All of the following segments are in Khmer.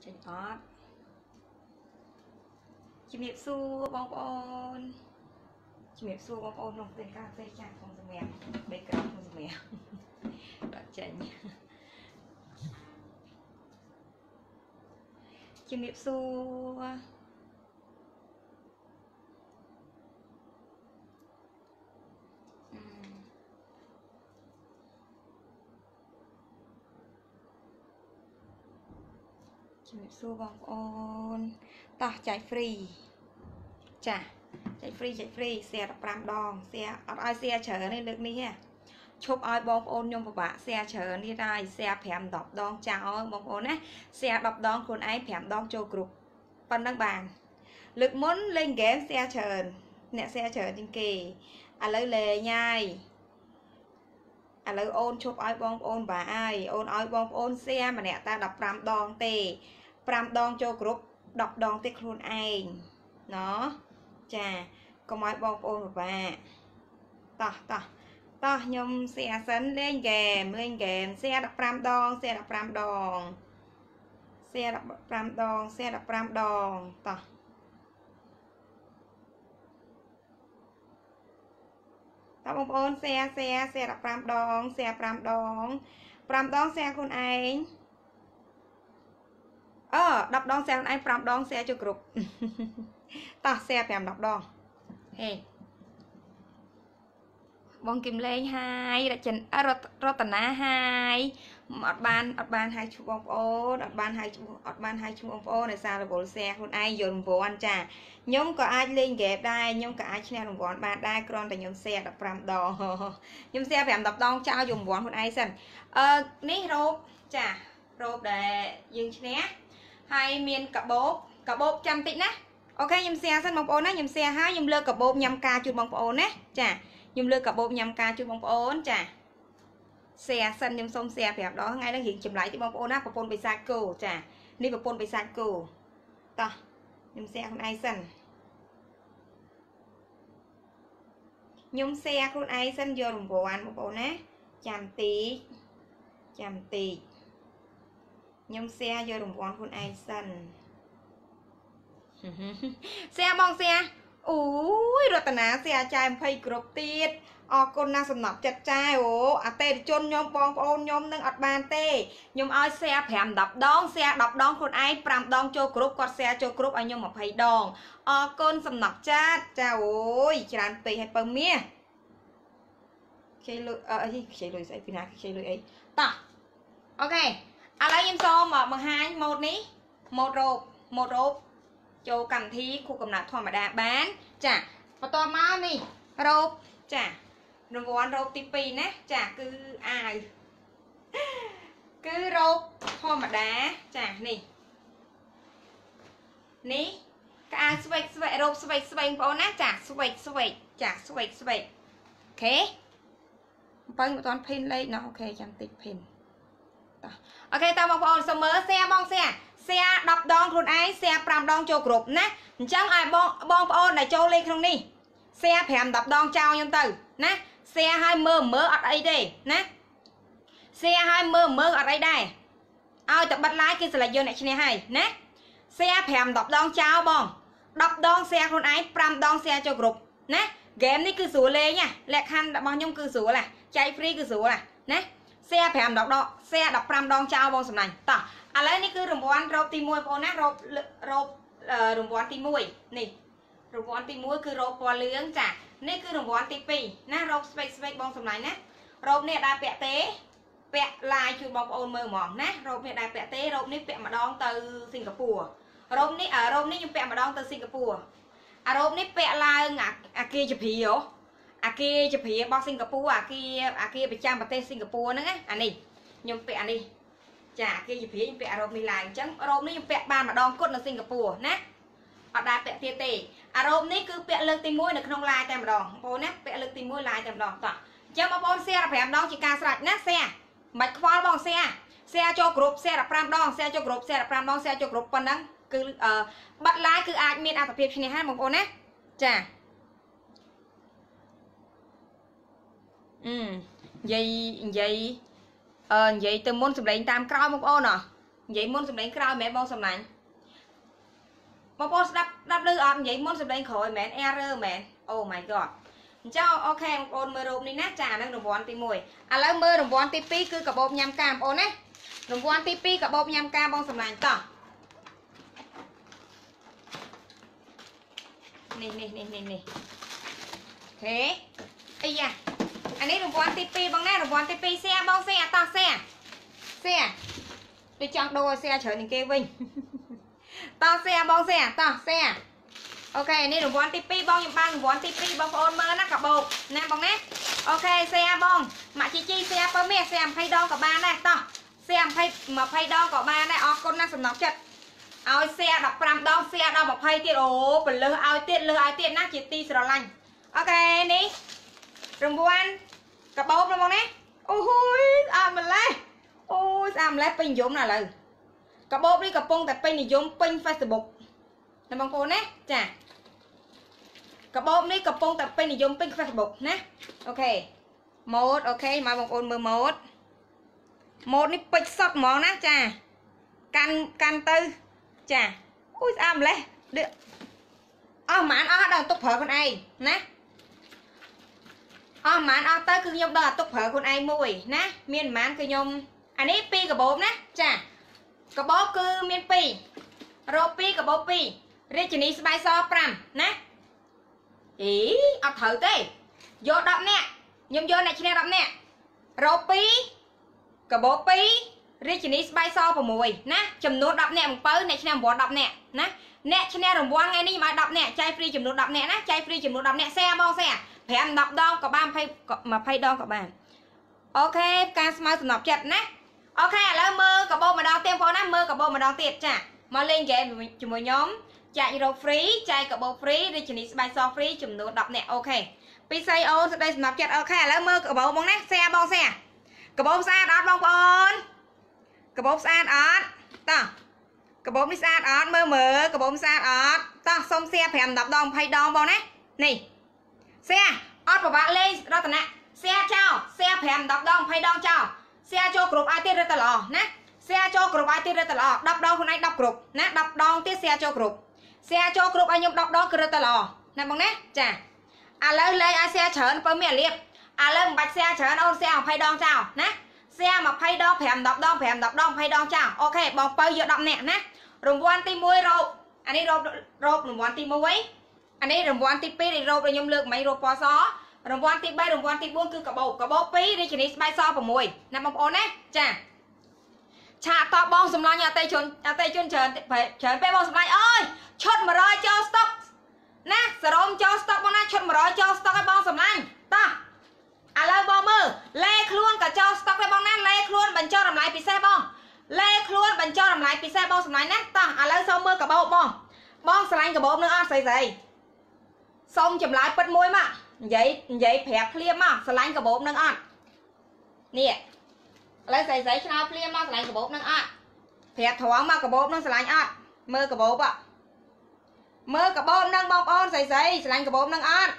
ចេញអត់ជំរាបសួរបងប្អូនជំរាបសួរបងប្អូនក្នុងផ្ទះកាហ្វេចាស់ក្នុងសម្រាប់បេក្រោក្នុងសម្រាប់ដាក់ចេញជំរាបសួរជំរាបសួរបងប្អូនតោះចែកហ្វ្រីចាចែកហ្វ្រីแชร์15ដងแชร์អត់ឲ្យแชร์ច្រើនទេលើកនេះឈប់ឲ្យបងប្អូនខ្ញុំពិបាកแชร์ច្រើននេះហើយแชร์5 10ដងចោលបងប្អូនណាแชร์10ដងខ្លួនឯង5ដងចូលគ្រប់ប៉ុណ្្នឹងបានលើកមុនលេងហ្គេមแชร์ច្រើនអ្នកแชร์ច្រើនជាងគេឥឡូវលេងហើយឥឡូវអូនឈប់ឲ្យបងប្អូនបាហើយអូនឲ្យបងប្អូនแชร์ម្នាក់តែ15ដងទេ5ដងចូលគ្រប់10ដងទេខ្លួនឯងណោះចាកុំឲ្យបងប្អូនពិបាកតោះខ្ញុំแชร์សិនលេងហ្គេមแชร์15ដងแชร์15ដងแชร์15ដងแชร์15ដងតោះបងប្អូនแชร์15ដងแชร์5ដង5ដងแชร์ខ្លួនឯង10ដងแชร์ខ្លួនឯង5ដងแชร์ចូលគ្រប់តោះแชร์5 10ដងហេបងគឹមលេងហើយរតនាហើយអត់បានហើយឈ្មោះបងប្អូនអត់បានហើយឈ្មោះបងប្អូនដោយសាររវល់แชร์ខ្លួនឯងយករង្វាន់ចាខ្ញុំក៏អាចលេងហ្គេមដែរខ្ញុំក៏អាចឈ្នះរង្វាន់បានដែរគ្រាន់តែខ្ញុំแชร์15ដងខ្ញុំแชร์5 10ដងចោលយករង្វាន់ខ្លួនឯងសិននេះរ៉ូបចារ៉ូបដែលយើងឈ្នះហើយមានកបោបចាំតិចណាអូខេខ្ញុំแชร์សិនបងប្អូនណាខ្ញុំแชร์ហើយខ្ញុំលើកកបោបញ៉ាំការជូនបងប្អូនណាចាខ្ញុំលើកកបោបញ៉ាំការជូនបងប្អូនចាแชร์សិនខ្ញុំសូមแชร์5ដងថ្ងៃនេះរៀងចម្លែកទេបងប្អូនណាប្រពន្ធបិសាចគោចានេះប្រពន្ធបិសាចគោតោះខ្ញុំแชร์ខ្លួនឯងសិនខ្ញុំแชร์ខ្លួនឯងសិនយករង្វាន់បងប្អូនណាចាំតិចខ្ញុំแชร์យករង្វាន់ខ្លួនឯងសិនแชร์បងแชร์អូយរតនាแชร์ចាយ20គ្រប់ទៀតអរគុណណាស់សំណប់ចិត្តចាយអូអតិថិជនខ្ញុំបងប្អូនខ្ញុំនឹងអត់បានទេខ្ញុំឲ្យแชร์5 10ដងแชร์10ដងខ្លួនឯង5ដងចូលគ្រប់គាត់แชร์ចូលគ្រប់ឲ្យខ្ញុំ20ដងអរគុណសំណប់ចិត្តចាអូយច្រើនពេកឲ្យពៅមាសខ្ចីលុយខ្ចីលុយស្អីពីណាខ្ចីលុយអីតោះអូខេឥឡូវខ្ញុំសូមបង្ហាញម៉ូតនេះម៉ូតរ៉ូបចូលកម្មវិធីខួបកំណើតធម្មតាបានចាបន្តមកនេះរ៉ូបចារង្វាន់រ៉ូបទី2ណាចាគឺអាវគឺរ៉ូបធម្មតាចានេះកៅអៅស្វែករ៉ូបស្វែកបងប្អូនណាចាស្វែកចាស្វែកអូខេបើមិនតាន់ភិនលេខណោះអូខេចាំតិចភិនតោះអូខេតើបងប្អូនសូមមើលแชร์បងแชร์10ដងខ្លួនឯងแชร์5ដងចូលគ្រប់ណាអញ្ចឹងឲ្យបងប្អូនដែលចូលលេខក្នុងនេះแชร์5 10ដងចោលខ្ញុំទៅណាแชร์ឲ្យមើលអត់អីទេណាแชร์ឲ្យមើលអត់អីដែរឲ្យតែបិទ like គេស្រឡាញ់យើងអ្នកឈ្នះហើយណាแชร์5 10ដងចោលបង10ដងแชร์ខ្លួនឯង5ដងแชร์ចូលគ្រប់ណាហ្គេមនេះគឺស្រួលលេងណាលក្ខខណ្ឌរបស់ខ្ញុំគឺស្រួលណាចែក free គឺស្រួលណាแชร์5 10ដងแชร์15ដងចោលបងសំណាញ់តោះឥឡូវនេះគឺរង្វាន់រ៉ូបទី1បងប្អូនណារ៉ូបរង្វាន់ទី1នេះរង្វាន់ទី1គឺរ៉ូបពណ៌លឿងចានេះគឺរង្វាន់ទី2ណារ៉ូបស្វែកបងសំឡាញ់ណារ៉ូបនេះដែរពាក់ទេពាក់ឡាយជួយបងប្អូនមើលហ្មងណារ៉ូបនេះដែរពាក់ទេរ៉ូបនេះពាក់ម្ដងទៅសិង្ហបុរីរ៉ូបនេះខ្ញុំពាក់ម្ដងទៅសិង្ហបុរីរ៉ូបនេះពាក់ឡើងអាគារជព្រារបស់សិង្ហបុរីអាគារប្រចាំប្រទេសសិង្ហបុរីហ្នឹងណាអានេះខ្ញុំពាក់អានេះចាគេជព្រាខ្ញុំពាក់រ៉ូបនេះឡើងអញ្ចឹងរ៉ូបនេះខ្ញុំពាក់បានម្ដងគត់នៅសិង្ហបុរីណាអត់ដែរពាក់ទៀតទេអារ៉ូបនេះគឺពាក់លើកទី1នៅក្នុងឡាយតែម្ដងបងប្អូនណាពាក់លើកទី1ឡាយតែម្ដងតោះអញ្ចឹងបងប្អូនแชร์15ដងជាការស្រេចណាแชร์មិនខ្វល់បងแชร์ចូលគ្រប់แชร์15ដងแชร์ចូលគ្រប់แชร์15ដងแชร์ចូលគ្រប់ប៉ុណ្ណឹងគឺបាត់ឡាយគឺអាចមានអត្ថប្រយោជន៍ឈ្នះហើយបងប្អូនណាចានិយាយទៅមុនសម្លេងតាមក្រោយបងប្អូន vậy môn sầm đánh crowd mẹ bong sầm lạnh bong bong đắp lư ọt vậy môn sầm đánh khỏi mẹ error mẹ oh my god cháu ok ôn mơ rộp đi nát trà năng đồng vòn tìm mùi lấy mơ đồng vòn tí pi cứ cả bột nhằm cam ôn ấy đồng vòn tí pi cả bột nhằm cam bong sầm lạnh tỏ nè thế ây da anh ấy đồng vòn tí pi bong nè đồng vòn tí pi xe bong xe tỏ xe đi chọn đôi xe chở những kê vinh to xe bong xe to xe okนี่đồng vòn tí pi bong những ba đồng vòn tí pi bong ôn mơ nát cả bột nè bong nè ok xe bong mà chi xe per mẹ xe phay đo cả ba này to xe phay mà phay đo cả ba này con nát sầm nóc chật ao xe đập pram đo xe đo một phay tiệt ố phần lơ ao tiệt nát chỉ ti sờ lạnh ok ní đồng vòn cả bột bong nè ôi mình lấy ôi sao lấy pin giống nào lời cả bột đi cả pông tại pin này giống pin Facebook nè bong cô nè chà cả bột đi cả pông tại pin này giống pin Facebook nè ok một ok mà bong ôn mơ một đi pin sọt món nè chà can tư chà ôi sao lấy được mạn đang tục phở con ai nè mạn tới cứ nhom đó tục phở con ai mùi nè miền mạn cứ nhom anh ấy pi cả bột nè chà cả bột cứ miền pi rồi pi cả bột pi riêng chỉ ní bay so pram nè ý thử thế vô đập nè nhom vô này chỉ nè đập nè rồi pi cả bột pi riêng chỉ ní bay so vào mùi nè chấm nốt đập nè một pớ này chỉ nè bỏ đập nè nè chỉ nè đồng quang ngay đi mà đập nè chai free chấm nốt đập nè nè chai free chấm nốt đập nè xe bao xe phải ăn đập đo cả ba phay mà phay đo cả bàn ok can smile sầm nọc chặt nè ok là mơ cả bộ mà đo tem phone nè mơ cả bộ mà đo tiệt chả mà lên kệ chùm một nhóm chạy rồi free chạy cả bộ free đi chỉ bài so free chùm nốt đọc nè ok pizza ô đây nọc chặt ok là mơ cả bộ bóng nè xe bong xe cả bộ xa đọt bong bồn cả bộ xa đọt ta cả bộ đi xa đọt mơ cả bộ xa đọt ta xong xe phải đập đong hay đong bong nè nè xe ót của bạn lên đó tận nè xe chào xe phải đập đong hay đong chào xe cho group ai tiết ra tờ lò nè xe cho group ai tiết ra tờ lò đập đong hôm nay đập group nè đập đong tiết xe cho group ai nhung đập đong ra tờ lò nè bằng nè chà lấy ai xe chở nó mẹ liệp lấy bạch xe chở nó xe học hay đong chào nè xe mà hay đong phải đập đong hay đong chào ok bong bao giờ đập nè nè rồng quan tim muối rộp anh ấy rộp rồng quan tim muối anh ấy rồng quan tim pi thì rộp rồi nhung lượng mấy rộp po gió rồng quan tim bay rồng quan tim buông cứ cả bộ pi đi chỉ ní bay so vào mùi nè bong ôn đấy chà to bong sầm lo nhà tây chôn chờ pe bong sầm lai ơi chốt mà rồi cho stock nè sờm cho stock bong nè chốt mà rồi cho stock cái bong sầm lai ta lấy bong mơ lê luôn cả cho stock cái bong nè lê luôn bánh cho làm lại bị xe bong lê luôn bánh cho làm lại bị xe bong sầm lai nè ta lấy sau mơ cả bộ bong sầm lai cả bộ nữa dày xong chùm lại bật môi mà vậy phẹp liêm mà sờ lạnh cả bộ nâng ăn nè lấy giấy cho nó liêm mà sờ lạnh cả bộ nâng ăn phẹp thoáng mà cả bộ nâng sờ lạnh ăn mơ cả bộ ạ mơ cả bộ nâng bong on giấy sờ lạnh cả bộ nâng ăn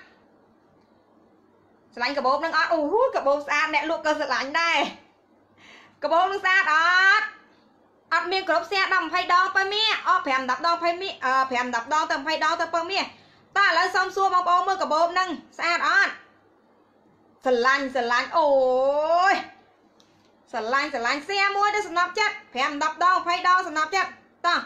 sờ lạnh cả bộ nâng ăn cả bộ xa nè luộc cơ sờ lạnh đây cả bộ nâng xa đó miếng cướp xe đầm phay đo per mía phèm đập đo phay mía phèm đập đo tầm phay đo tầm per mía ta lấy xong xua bong bóng mơ cả bộ nâng xa đó sờ lạnh ôi sờ lạnh xe mua để sờ nắp chất phèm đập đo phay đo sờ nắp chất ta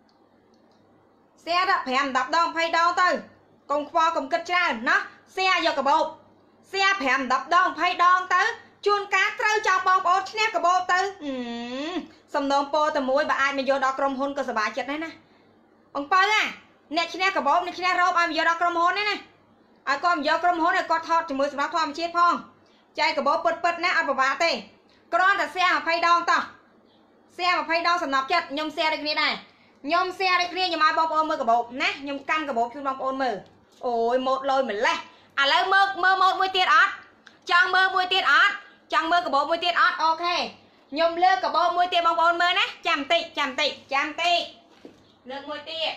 xe đó phèm đập đo phay đo từ cùng pho cùng kịch ra nó xe vô cả bộ xe phèm đập đo phay đo tới chuôn cá trâu cho bong bóng snap cả bộ tới xong nông po từ mũi bà ai mà vô đó crom hôn cơ sở bà chất này nè ông pơ à nè chị nè cả bộ nè chị nè rộp ai mà vô đó crom hôn này nè ai con vô crom hôn này có thọt cho mười sắm thọt chết phong chạy cả bộ bật nè ăn bà tê con là xe mà phay đo ta xe mà phay đo sầm nọc chất nhom xe đây này nhom xe đây kia nhưng mà bong ôn mơ cả bộ nè nhom căn cả bộ kêu bong ôn mơ ôi một lôi mình lấy lấy mơ một mươi tiết ớt chẳng mơ 10 tiết ớt chẳng mơ cả bộ 10 tiết ớt ok nhom lơ cả bộ 10 tiết bong ôn mơ nè chăm tị lơ 10 tiết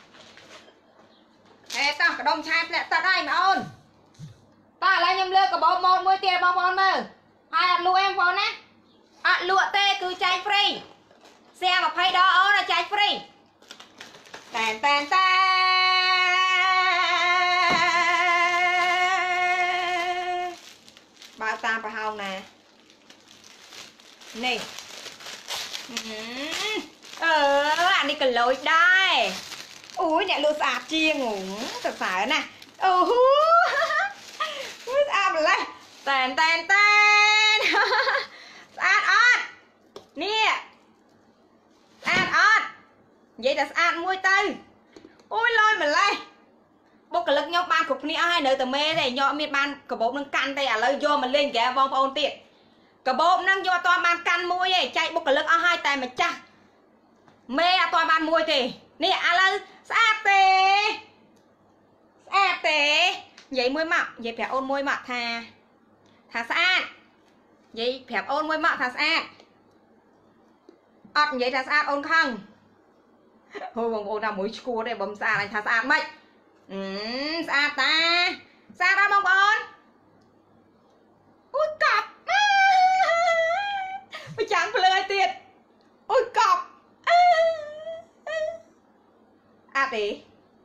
ê ta cả đông chai lại ta đây mà ôn ta lấy nhom lơ cả bộ 10 tiết bong ôn mơ hai lụa em phone nè lụa tê cứ chai free xe mà phay đó ô là chạy free tàn tàn tàn bao ta phải không nè nè anh đi cần lối đây ui nè lụt sạp chia ngủ thật phải nè sạp lại tàn tàn tàn sạp ớt nè sạp ớt vậy là sạp môi tư ui lôi mình lại bố cả lực nhau ban cục ni ai nữa từ mê này nhọ miệt ban cả bố nâng căn đây à lời vô mình lên kẻ vòng ôn tiện cả bố nâng vô toàn ban căn môi ấy chạy bố cả lực hai tay mà chắc mê toàn ban môi thì nè à lời sạp tê vậy môi mặt vậy phải ôn môi mặt thà sạp vậy phải ôn môi mặt thà sạp ọt vậy thà sạp ôn không thôi bông ôn nào mũi cua đây bấm xa này thà sạp mấy sạp ta sạp ra bông ôn ui cọp mày chẳng phải lời tiệt ui cọp tí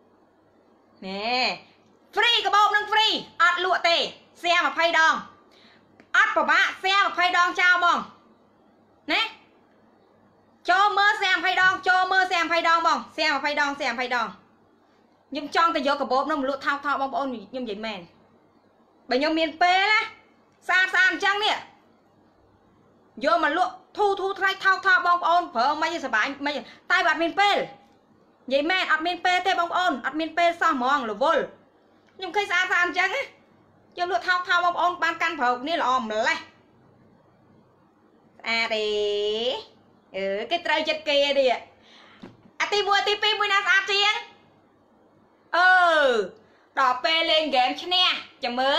nè free cái bông nâng free ọt lụa tê xe mà phay đòn ọt của bác xe mà phay đòn chào bông nè cho mơ xe mà phay đòn cho mơ xe mà phay đòn bông xe mà phay đòn nhưng trong tay vô cái bông nó lụa thao thao bông ôn nhưng vậy mền bởi nhau miền pê á xa chăng nè vô mà lụa thu thay thao thao bông ôn phải không mấy giờ bài mấy tay bạt miền pê vậy mẹ admin PT bông ôn admin P sao mong là vô nhưng khi xa chăng á nhưng được thao bông ôn ban căn phộcนี่là ồm lại à thì cái trời chết kia đi à ti mua na sa chiên đỏ P lên game chứ nè chậm mớ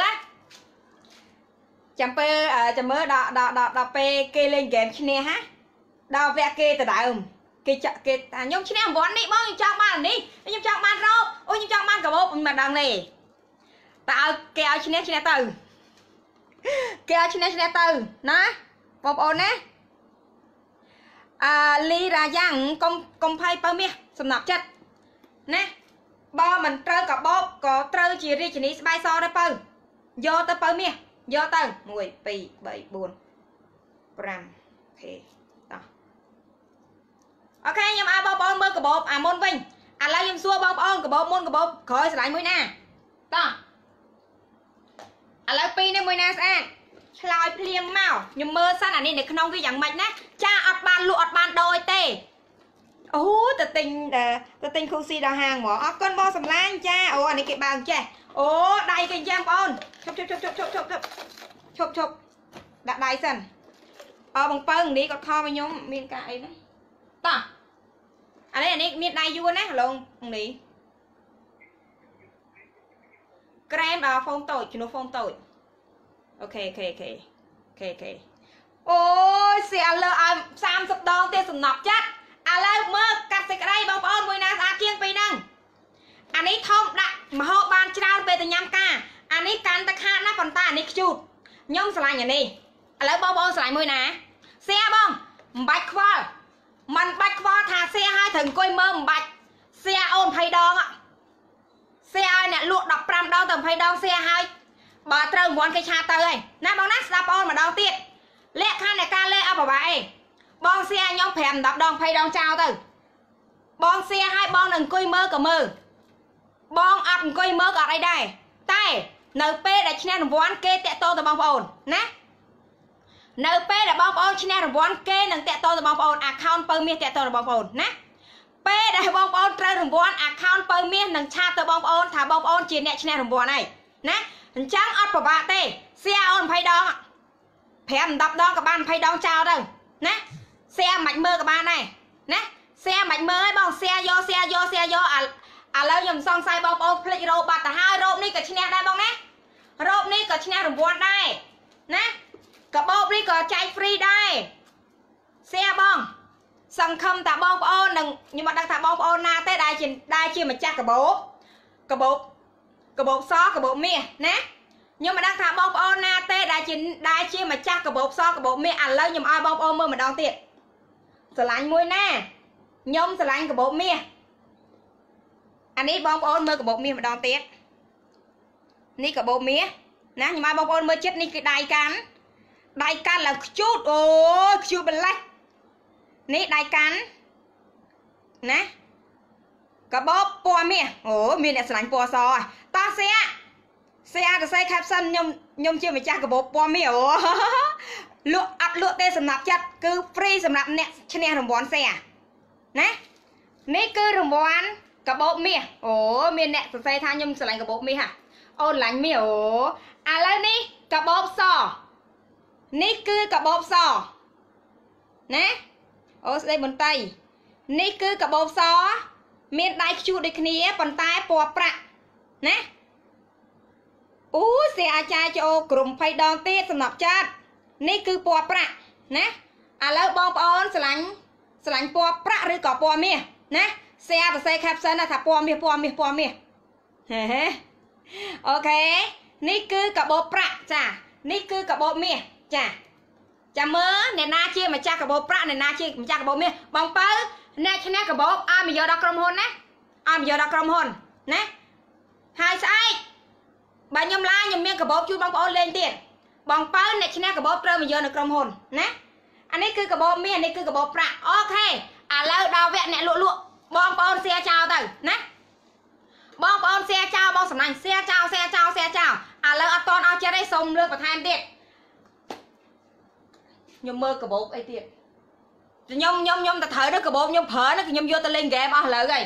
đỏ P kê lên game chứ nè hả đỏ vẽ kê từ đại cái nhung chứ em vốn đi bao nhiêu trong ban đi nhung trong ban rau ôi nhung trong ban cả bộ mà đằng này tạo keo chứ nè từ keo chứ nè từ nó bông ôn nè ly ra giang công phay bao miếng sầm nạp chất nè bo mình trơ cả bóp có trơ chỉ riêng chỉ ní bay so đây bao vô tới bao miếng vô tới 1 2 3 4 5 ok đó ok nhưng mà bông ôn mơ cả bóp môn vinh lấy nhưng xua bông ôn cả bóp môn cả bóp khỏi lại mũi na đó lấy pi này mũi na sang lòi phèn màu nhưng mơ san này để không cái dạng mạch nè cha ọt ban lụa ọt ban đôi tê tự tình khu si đào hàng mỏ con bo sầm lan cha anh này cái bàn cha đây cái giang ôn chụp đặt đại sần bằng phân đi còn kho với nhóm miền cài đấy ta đây này miền này vua nè luôn đi krem phong tội nó phong tội ok ôi xe lơ 30 đòn tiền sủng nọc chắc lơ mơ cắt cái đây bông ôn mùi na sa chiên pi năng anh ấy thông đặt mà họ ban trao về từ nhâm ca anh ấy can ta khát nó còn ta anh ấy chụp nhông sài nhà đi lơ bông ôn sài mùi nè xe bông bạch khoa mình bạch khoa thà xe hai thằng coi mơ bạch xe ôn phay đòn ạ xe ai nè luộc đọc 5 đòn tầm phay đòn xe hai bà trâu muốn cái cha tới nè bông nát đạp ôn mà đòn tiệt lẹ khăn này ca lẹ bảo bài bong xe nhóm phèm đập đòn phay đòn trao từ bong xe hai bong đừng coi mơ cả mơ bong ăn coi mơ cả đây tay np để chén đồng vốn kê tẹt to từ bong ôn nè np để bong ôn chén đồng vốn kê đừng tẹt to từ bong ôn account per miên tẹt to từ bong ôn nè p để bong ôn trao đồng vốn account per miên đừng cha từ bong ôn thả bong ôn chỉ nẹt chén đồng vốn này nè trắng ọt của bà tê xe ôn phay đòn phèm đập đòn cả ban phay đòn trao đâu nè xe mạnh mơ cả ban này nè xe mạnh mơ ấy bong xe vô lâu nhầm xong sai bong ôn play rô bạt hai rô ní cả chén đây bong nè rô ní cả chén đồng vốn đây nè cả bông đi cả chạy free đây xe bong sân khâm tạ bông ôn đừng nhưng mà đang tạ bông ôn na tới đây chi mà chắc cả bộ xó cả bộ mía nè nhưng mà đang thả bông ôn na tới đây chi mà chắc cả bộ xó cả bộ mía lâu nhưng mà ai bông ôn mơ mà đón tiền ស្រឡាញ់មួយណាខ្ញុំស្រឡាញ់កាបូបមាសអានេះបងប្អូនមើលកាបូបមាសម្ដងទៀតនេះកាបូបមាសណាខ្ញុំឲ្យបងប្អូនមើលចិត្តនេះគឺដៃកាន់ឡើងខ្ជូតអូយខ្ជូតបន្លាស់នេះដៃកាន់ណាកាបូបពណ៌មាសអូមានអ្នកស្រឡាញ់ពណ៌សតោះសរសេរ caption ខ្ញុំជាម្ចាស់កាបូបពណ៌មាសអូលក់អត់លក់ទេសំណាប់ចិត្តគឺ free សម្រាប់អ្នកឈ្នះរង្វាន់ណានេះគឺរង្វាន់កាបូបមាសអូមានអ្នកសរសេរថាខ្ញុំស្រឡាញ់កាបូបមាសអូនឡាញ់មាសអូឥឡូវនេះកាបូបសនេះគឺកាបូបសណាអូស្ដីបន្តីនេះគឺកាបូបសមានដៃខ្ជូតដូចគ្នាប៉ុន្តែពណ៌ប្រាក់ណាអូសៀអាចារ្យចូលក្រុម20ដងទៀតសំណប់ចាត់នេះគឺពណ៌ប្រាក់ណាឥឡូវបងប្អូនស្រឡាញ់ពណ៌ប្រាក់ឬក៏ពណ៌មាសណាសៀសរសេរ caption ថាពណ៌មាសហេអូខេនេះគឺកាបូបប្រាក់ចានេះគឺកាបូបមាសចាមើលអ្នកណាជាម្ចាស់កាបូបប្រាក់អ្នកណាជាម្ចាស់កាបូបមាសបងពៅអ្នកឈ្នះកាបូបឲ្យមកយកដល់ក្រុមហ៊ុនណាឲ្យមកយកដល់ក្រុមហ៊ុនណាហើយស្អែកបើខ្ញុំឡាខ្ញុំមានកាបូបជូនបងប្អូនលេងទៀតបងពៅអ្នកឈ្នះកាបូបត្រូវមកយកនៅក្រុមហ៊ុនណាអានេះគឺកាបូបមាសនេះគឺកាបូបប្រាក់អូខេឥឡូវដល់វគ្គអ្នកលក់បងប្អូនសៀចោលទៅណាបងប្អូនសៀចោលបងសំណាញ់សៀចោលឥឡូវអត់តន់អស់ចិត្តទេសូមលើកបន្ថែមទៀតខ្ញុំមើលកាបូបអីទៀតខ្ញុំទៅត្រូវទៅកាបូបខ្ញុំប្រើហ្នឹងខ្ញុំយកទៅលេងហ្គេមអស់ឥឡូវហើយ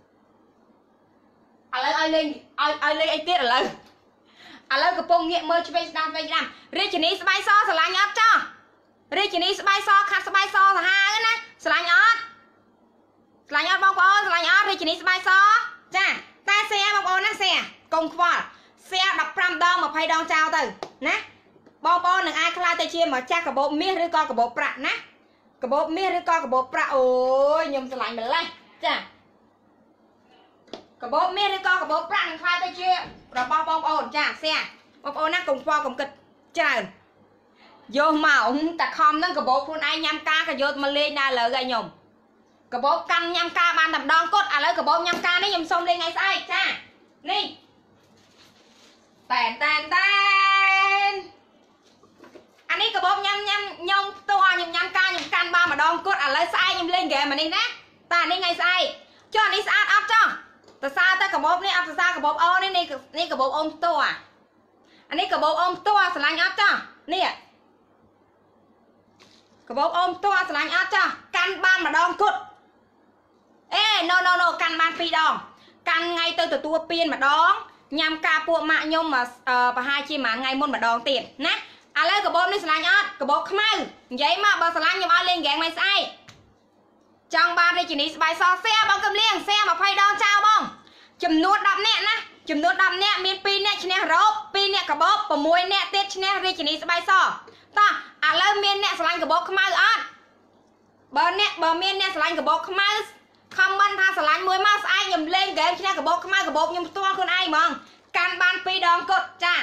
ឥឡូវឲ្យលេងអីទៀតឥឡូវកំពុងងាកមើលឆ្វេងស្ដាំរាជនីស្បែកសស្រឡាញ់អត់ចោះរាជនីស្បែកសខាត់ស្បែកសសាហាវណាស្រឡាញ់អត់បងប្អូនស្រឡាញ់អត់រាជនីស្បែកសចាតែសៀបងប្អូនណាសៀកុំខ្វល់សៀ15ដង20ដងចោលទៅណាបងប្អូននឹងអាចខ្លាចទៅជាម្ចាស់កាបូបមាសឬក៏កាបូបប្រាក់ណាកាបូបមាសឬក៏កាបូបប្រាក់អូយខ្ញុំស្រឡាញ់ម្លេះចាកាបូបមាសឬក៏កាបូបប្រាក់នឹងខ្លាចទៅជារបស់បងប្អូនចាសៀបងប្អូនណាកុំខ្វល់កុំគិតច្រើនយកមកតែខំហ្នឹងកាបូបខ្លួនឯងញ៉ាំការក៏យកមកលេងដែរឥឡូវហើយខ្ញុំកាបូបកាន់ញ៉ាំការបានតែម្ដងគត់ឥឡូវកាបូបញ៉ាំការនេះខ្ញុំសុំលេងថ្ងៃស្អែកចានេះតែនអានេះកាបូបញ៉ាំខ្ញុំផ្ទាល់ខ្ញុំញ៉ាំការខ្ញុំកាន់បានម្ដងគត់ឥឡូវស្អែកខ្ញុំលេងហ្គេមអានេះណាតែអានេះថ្ងៃស្អែកចុះអានេះស្អាតអត់ចុះសរសើរតែកាបូបនេះអត់សរសើរកាបូបអូននេះកាបូបអូនផ្ទាល់អានេះកាបូបអូនផ្ទាល់ស្រឡាញ់អត់ចុះនេះកាបូបអូនផ្ទាល់ស្រឡាញ់អត់ចុះកាន់បានម្ដងគត់អេ no កាន់បាន2ដងកាន់ថ្ងៃទៅទទួលពៀនម្ដងញ៉ាំការពួកម៉ាក់ខ្ញុំប្រហែលជាមួយថ្ងៃមុនម្ដងទៀតណាឥឡូវកាបូបនេះស្រឡាញ់អត់កាបូបខ្មៅនិយាយមកបើស្រឡាញ់ខ្ញុំឲ្យលេងហ្គេមថ្ងៃស្អែកចង់បានរាជនីស្បែកសសៀបងកំលៀងសៀ20ដងចោលបងចំនួន10នាក់ណាចំនួន10នាក់មាន2នាក់ឈ្នះរ៉ូប2នាក់កាបូប6នាក់ទៀតឈ្នះរាជនីស្បែកសតោះឥឡូវមានអ្នកស្រឡាញ់កាបូបខ្មៅអត់បើមានអ្នកស្រឡាញ់កាបូបខ្មៅខមមិនថាស្រឡាញ់មួយមកស្អែកខ្ញុំលេងហ្គេមឈ្នះកាបូបខ្មៅកាបូបខ្ញុំផ្ទាល់ខ្លួនឯងហ្មងកាន់បាន2ដងគត់ចា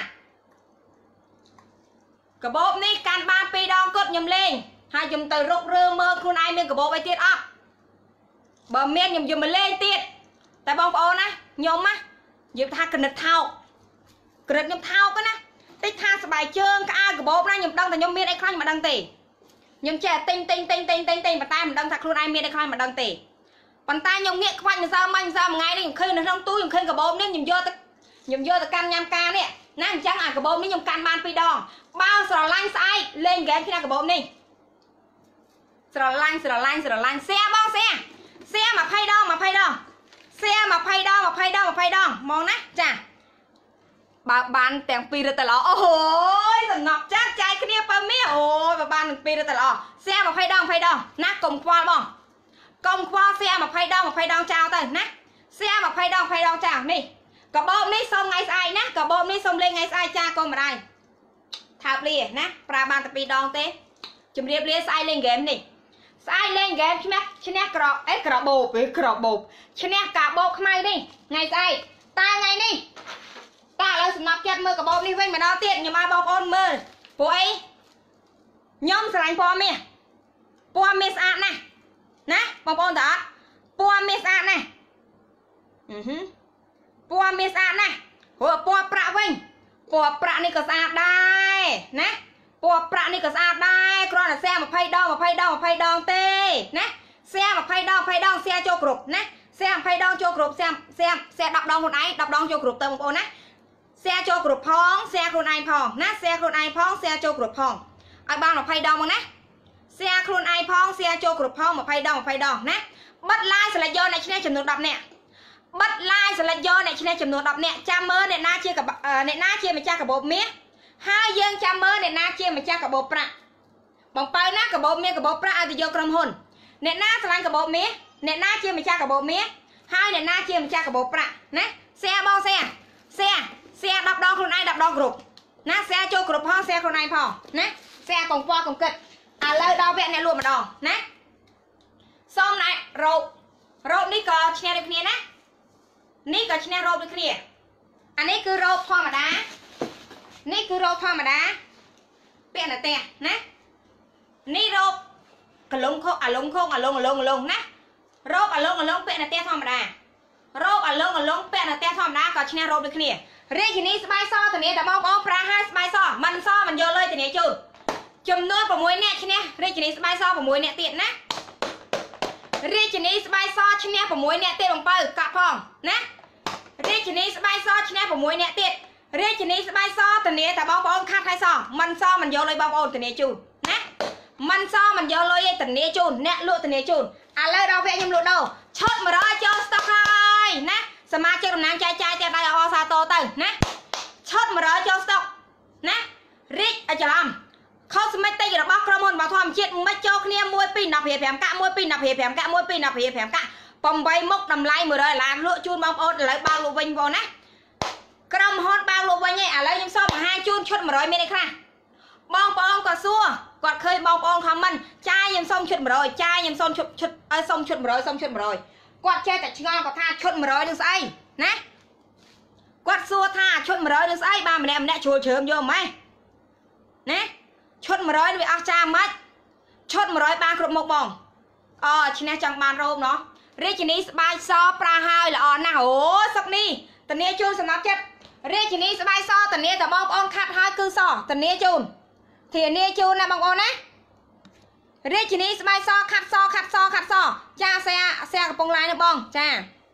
កាបូបនេះកាន់បាន2ដងគត់ខ្ញុំលេងហើយខ្ញុំទៅរុករើមើលខ្លួនឯងមានកាបូបអីទៀតអត់បើមានខ្ញុំយកមកលេងទៀតតែបងប្អូនណាខ្ញុំណានិយាយថាក្រិតថោកខ្ញុំថោកណាតិចថាស្បែកជើងក្អើកាបូបណាខ្ញុំដឹងតែខ្ញុំមានអីខ្លាញ់មិនដឹងទេខ្ញុំចេះទិញប៉ុន្តែមិនដឹងថាខ្លួនឯងមានអីខ្លាញ់មិនដឹងទេប៉ុន្តែខ្ញុំងាកខ្វាច់ម្សិលមិញថ្ងៃនេះខ្ញុំឃើញនៅក្នុងទូខ្ញុំឃើញកាបូបនេះខ្ញុំយកទៅកាន់ញ៉ាំការនេះណាអញ្ចឹងអាកាបូបនេះខ្ញុំកាន់បាន2ដងបើស្រឡាញ់ស្អែកលេងហ្គេមឈ្នះកាបូបនេះស្រឡាញ់សៀបងសៀ20ដងសៀ20ដងមកណាចាបើបានទាំង2រឹតតែល្អអូយសំណប់ចាស់ចែកគ្នាបើមាសអូយបើបានទាំង2រឹតតែល្អសៀ20ដងណាកុំខ្វល់បងកុំខ្វល់សៀ20ដងចោលទៅណាសៀ20ដងចោលនេះកាបូបនេះសុំថ្ងៃស្អែកណាកាបូបនេះសុំលេងថ្ងៃស្អែកចាកុំម្ដាយថើបលាណាប្រើបានតែ2ដងទេជំរាបលាស្អែកលេងហ្គេមនេះស្អែកលេងហ្គេមឈ្នះក្របោបឈ្នះកាបូបខ្មៅនេះថ្ងៃស្អែកតែថ្ងៃនេះតើឥឡូវសំណប់ចិត្តមើលកាបូបនេះវិញម្ដងទៀតខ្ញុំឲ្យបងប្អូនមើលព្រោះអីខ្ញុំស្រឡាញ់ពណ៌មាសស្អាតណាស់ណាបងប្អូនតើអត់ពណ៌មាសស្អាតណាស់ពណ៌មាសស្អាតណាស់ព្រោះពណ៌ប្រាក់វិញពណ៌ប្រាក់នេះក៏ស្អាតដែរណាពណ៌ប្រាក់នេះក៏ស្អាតដែរគ្រាន់តែแชร์20 ដង 20 ដង 20 ដងទេណាแชร์20 ដង 20 ដងแชร์ចូលគ្រប់ណាแชร์20 ដងចូលគ្រប់แชร์10 ដងខ្លួនឯង10 ដងចូលគ្រប់ទៅបងប្អូនណាแชร์ចូលគ្រប់ផងแชร์ខ្លួនឯងផងណាแชร์ខ្លួនឯងផងแชร์ចូលគ្រប់ផងឲ្យបាន20 ដងមកណាแชร์ខ្លួនឯងផងแชร์ចូលគ្រប់ផង20 ដង 20 ដងណាបិទ live ស្លេចយកអ្នកឈ្នះចំនួន10នាក់បិទ live ស្លេចយកអ្នកឈ្នះចំនួន10នាក់ចាំមើលអ្នកណាជាម្ចាស់កាបូបមាសហើយយើងចាំមើលអ្នកណាជាម្ចាស់កាបូបប្រាក់បងបើណាកាបូបមាសកាបូបប្រាក់ឲ្យទៅយកក្រុមហ៊ុនអ្នកណាឆ្លាញ់កាបូបមាសអ្នកណាជាម្ចាស់កាបូបមាសហើយអ្នកណាជាម្ចាស់កាបូបប្រាក់ណាแชร์បងแชร์10 ដងខ្លួនឯង10 ដងគ្រប់ណាแชร์ចូលគ្រប់ផងแชร์ខ្លួនឯងផងណាแชร์កងពណ៌កងគិតឥឡូវដល់វគ្គអ្នកលក់ម្ដងណាសូមណែរោបនេះក៏ឈ្នះដូចគ្នាណានេះក៏ឈ្នះរោបដូចគ្នាអានេះគឺរោបធម្មតានេះគឺរោបធម្មតាពាក់នៅផ្ទះណានេះរោបកលុងខុកអាលុងខុកអាលុងណារោបអាលុងពាក់នៅផ្ទះធម្មតារោបអាលុងពាក់នៅផ្ទះធម្មតាក៏ឈ្នះរោបដូចគ្នារាជិនីស្បែកសធានាតែបងប្អូនប្រាហើយស្បែកសមិនសមិនយកលុយធានាជូនចំនួន6នាក់ឈ្នះរាជិនីស្បែកស6នាក់ទៀតណារាជិនីស្បែកសឈ្នះ6នាក់ទៀតបងបើកាត់ផងណារាជិនីស្បែកសឈ្នះ6នាក់ទៀតរាជិនីស្បែកសធានាតែបងប្អូនខាត់ហើយសមិនសមិនយកលុយបងប្អូនធានាជូនណាមិនសមិនយកលុយឯធានាជូនអ្នកលក់ធានាជូនឥឡូវដល់វគ្គខ្ញុំលក់ដូរឈុត100ចូលស្តុកហើយណាសមាជិកតំណាងចែកចាយតែដៃអសាតទៅណាឈុត100ចូលស្តុកណារីកអច្រឡំខុសស្មិចតិចរបស់ក្រុមហ៊ុនរបស់ធម្មជាតិមិនចូលគ្នា1 2 15កាក់1 2 15កាក់1 2 15កាក់8មុខតម្លៃ$100លក់ជូនបងប្អូនឥឡូវបើកលក់វិញបងណាក្រុមហ៊ុនបើកលក់វិញឯងឥឡូវខ្ញុំសូមបង្ហាញជូនឈុត100មានអីខ្លះបងប្អូនក៏សួរគាត់ឃើញបងប្អូនខមមិនចាយខ្ញុំសូមឈុត100ចាយខ្ញុំសូមឈុតសូមឈុត100សូមឈុត100គាត់ចេះតែឆ្ងល់គាត់ថាឈុត100នឹងស្អីណាគាត់សួរថាឈុត100នឹងស្អីបានម្នាក់ជួលជ្រើមយកម៉េះណាឈុត100វាអស់ចាមិនឈុត100បានគ្រប់មុខបងឈ្នះចង់បានរោមណោះរាជិនីស្បែកសប្រាហើយល្អណាស់អូសឹកនេះតនីជូនសំណប់ចិត្តរាជិនីស្បែកសតនីតបងប្អូនខាត់ហើយគឺសតនីជូនធានាជូនណាបងប្អូនណារាជិនីស្បែកសខាត់សចាសែកំពុងឡាយនោះបងចា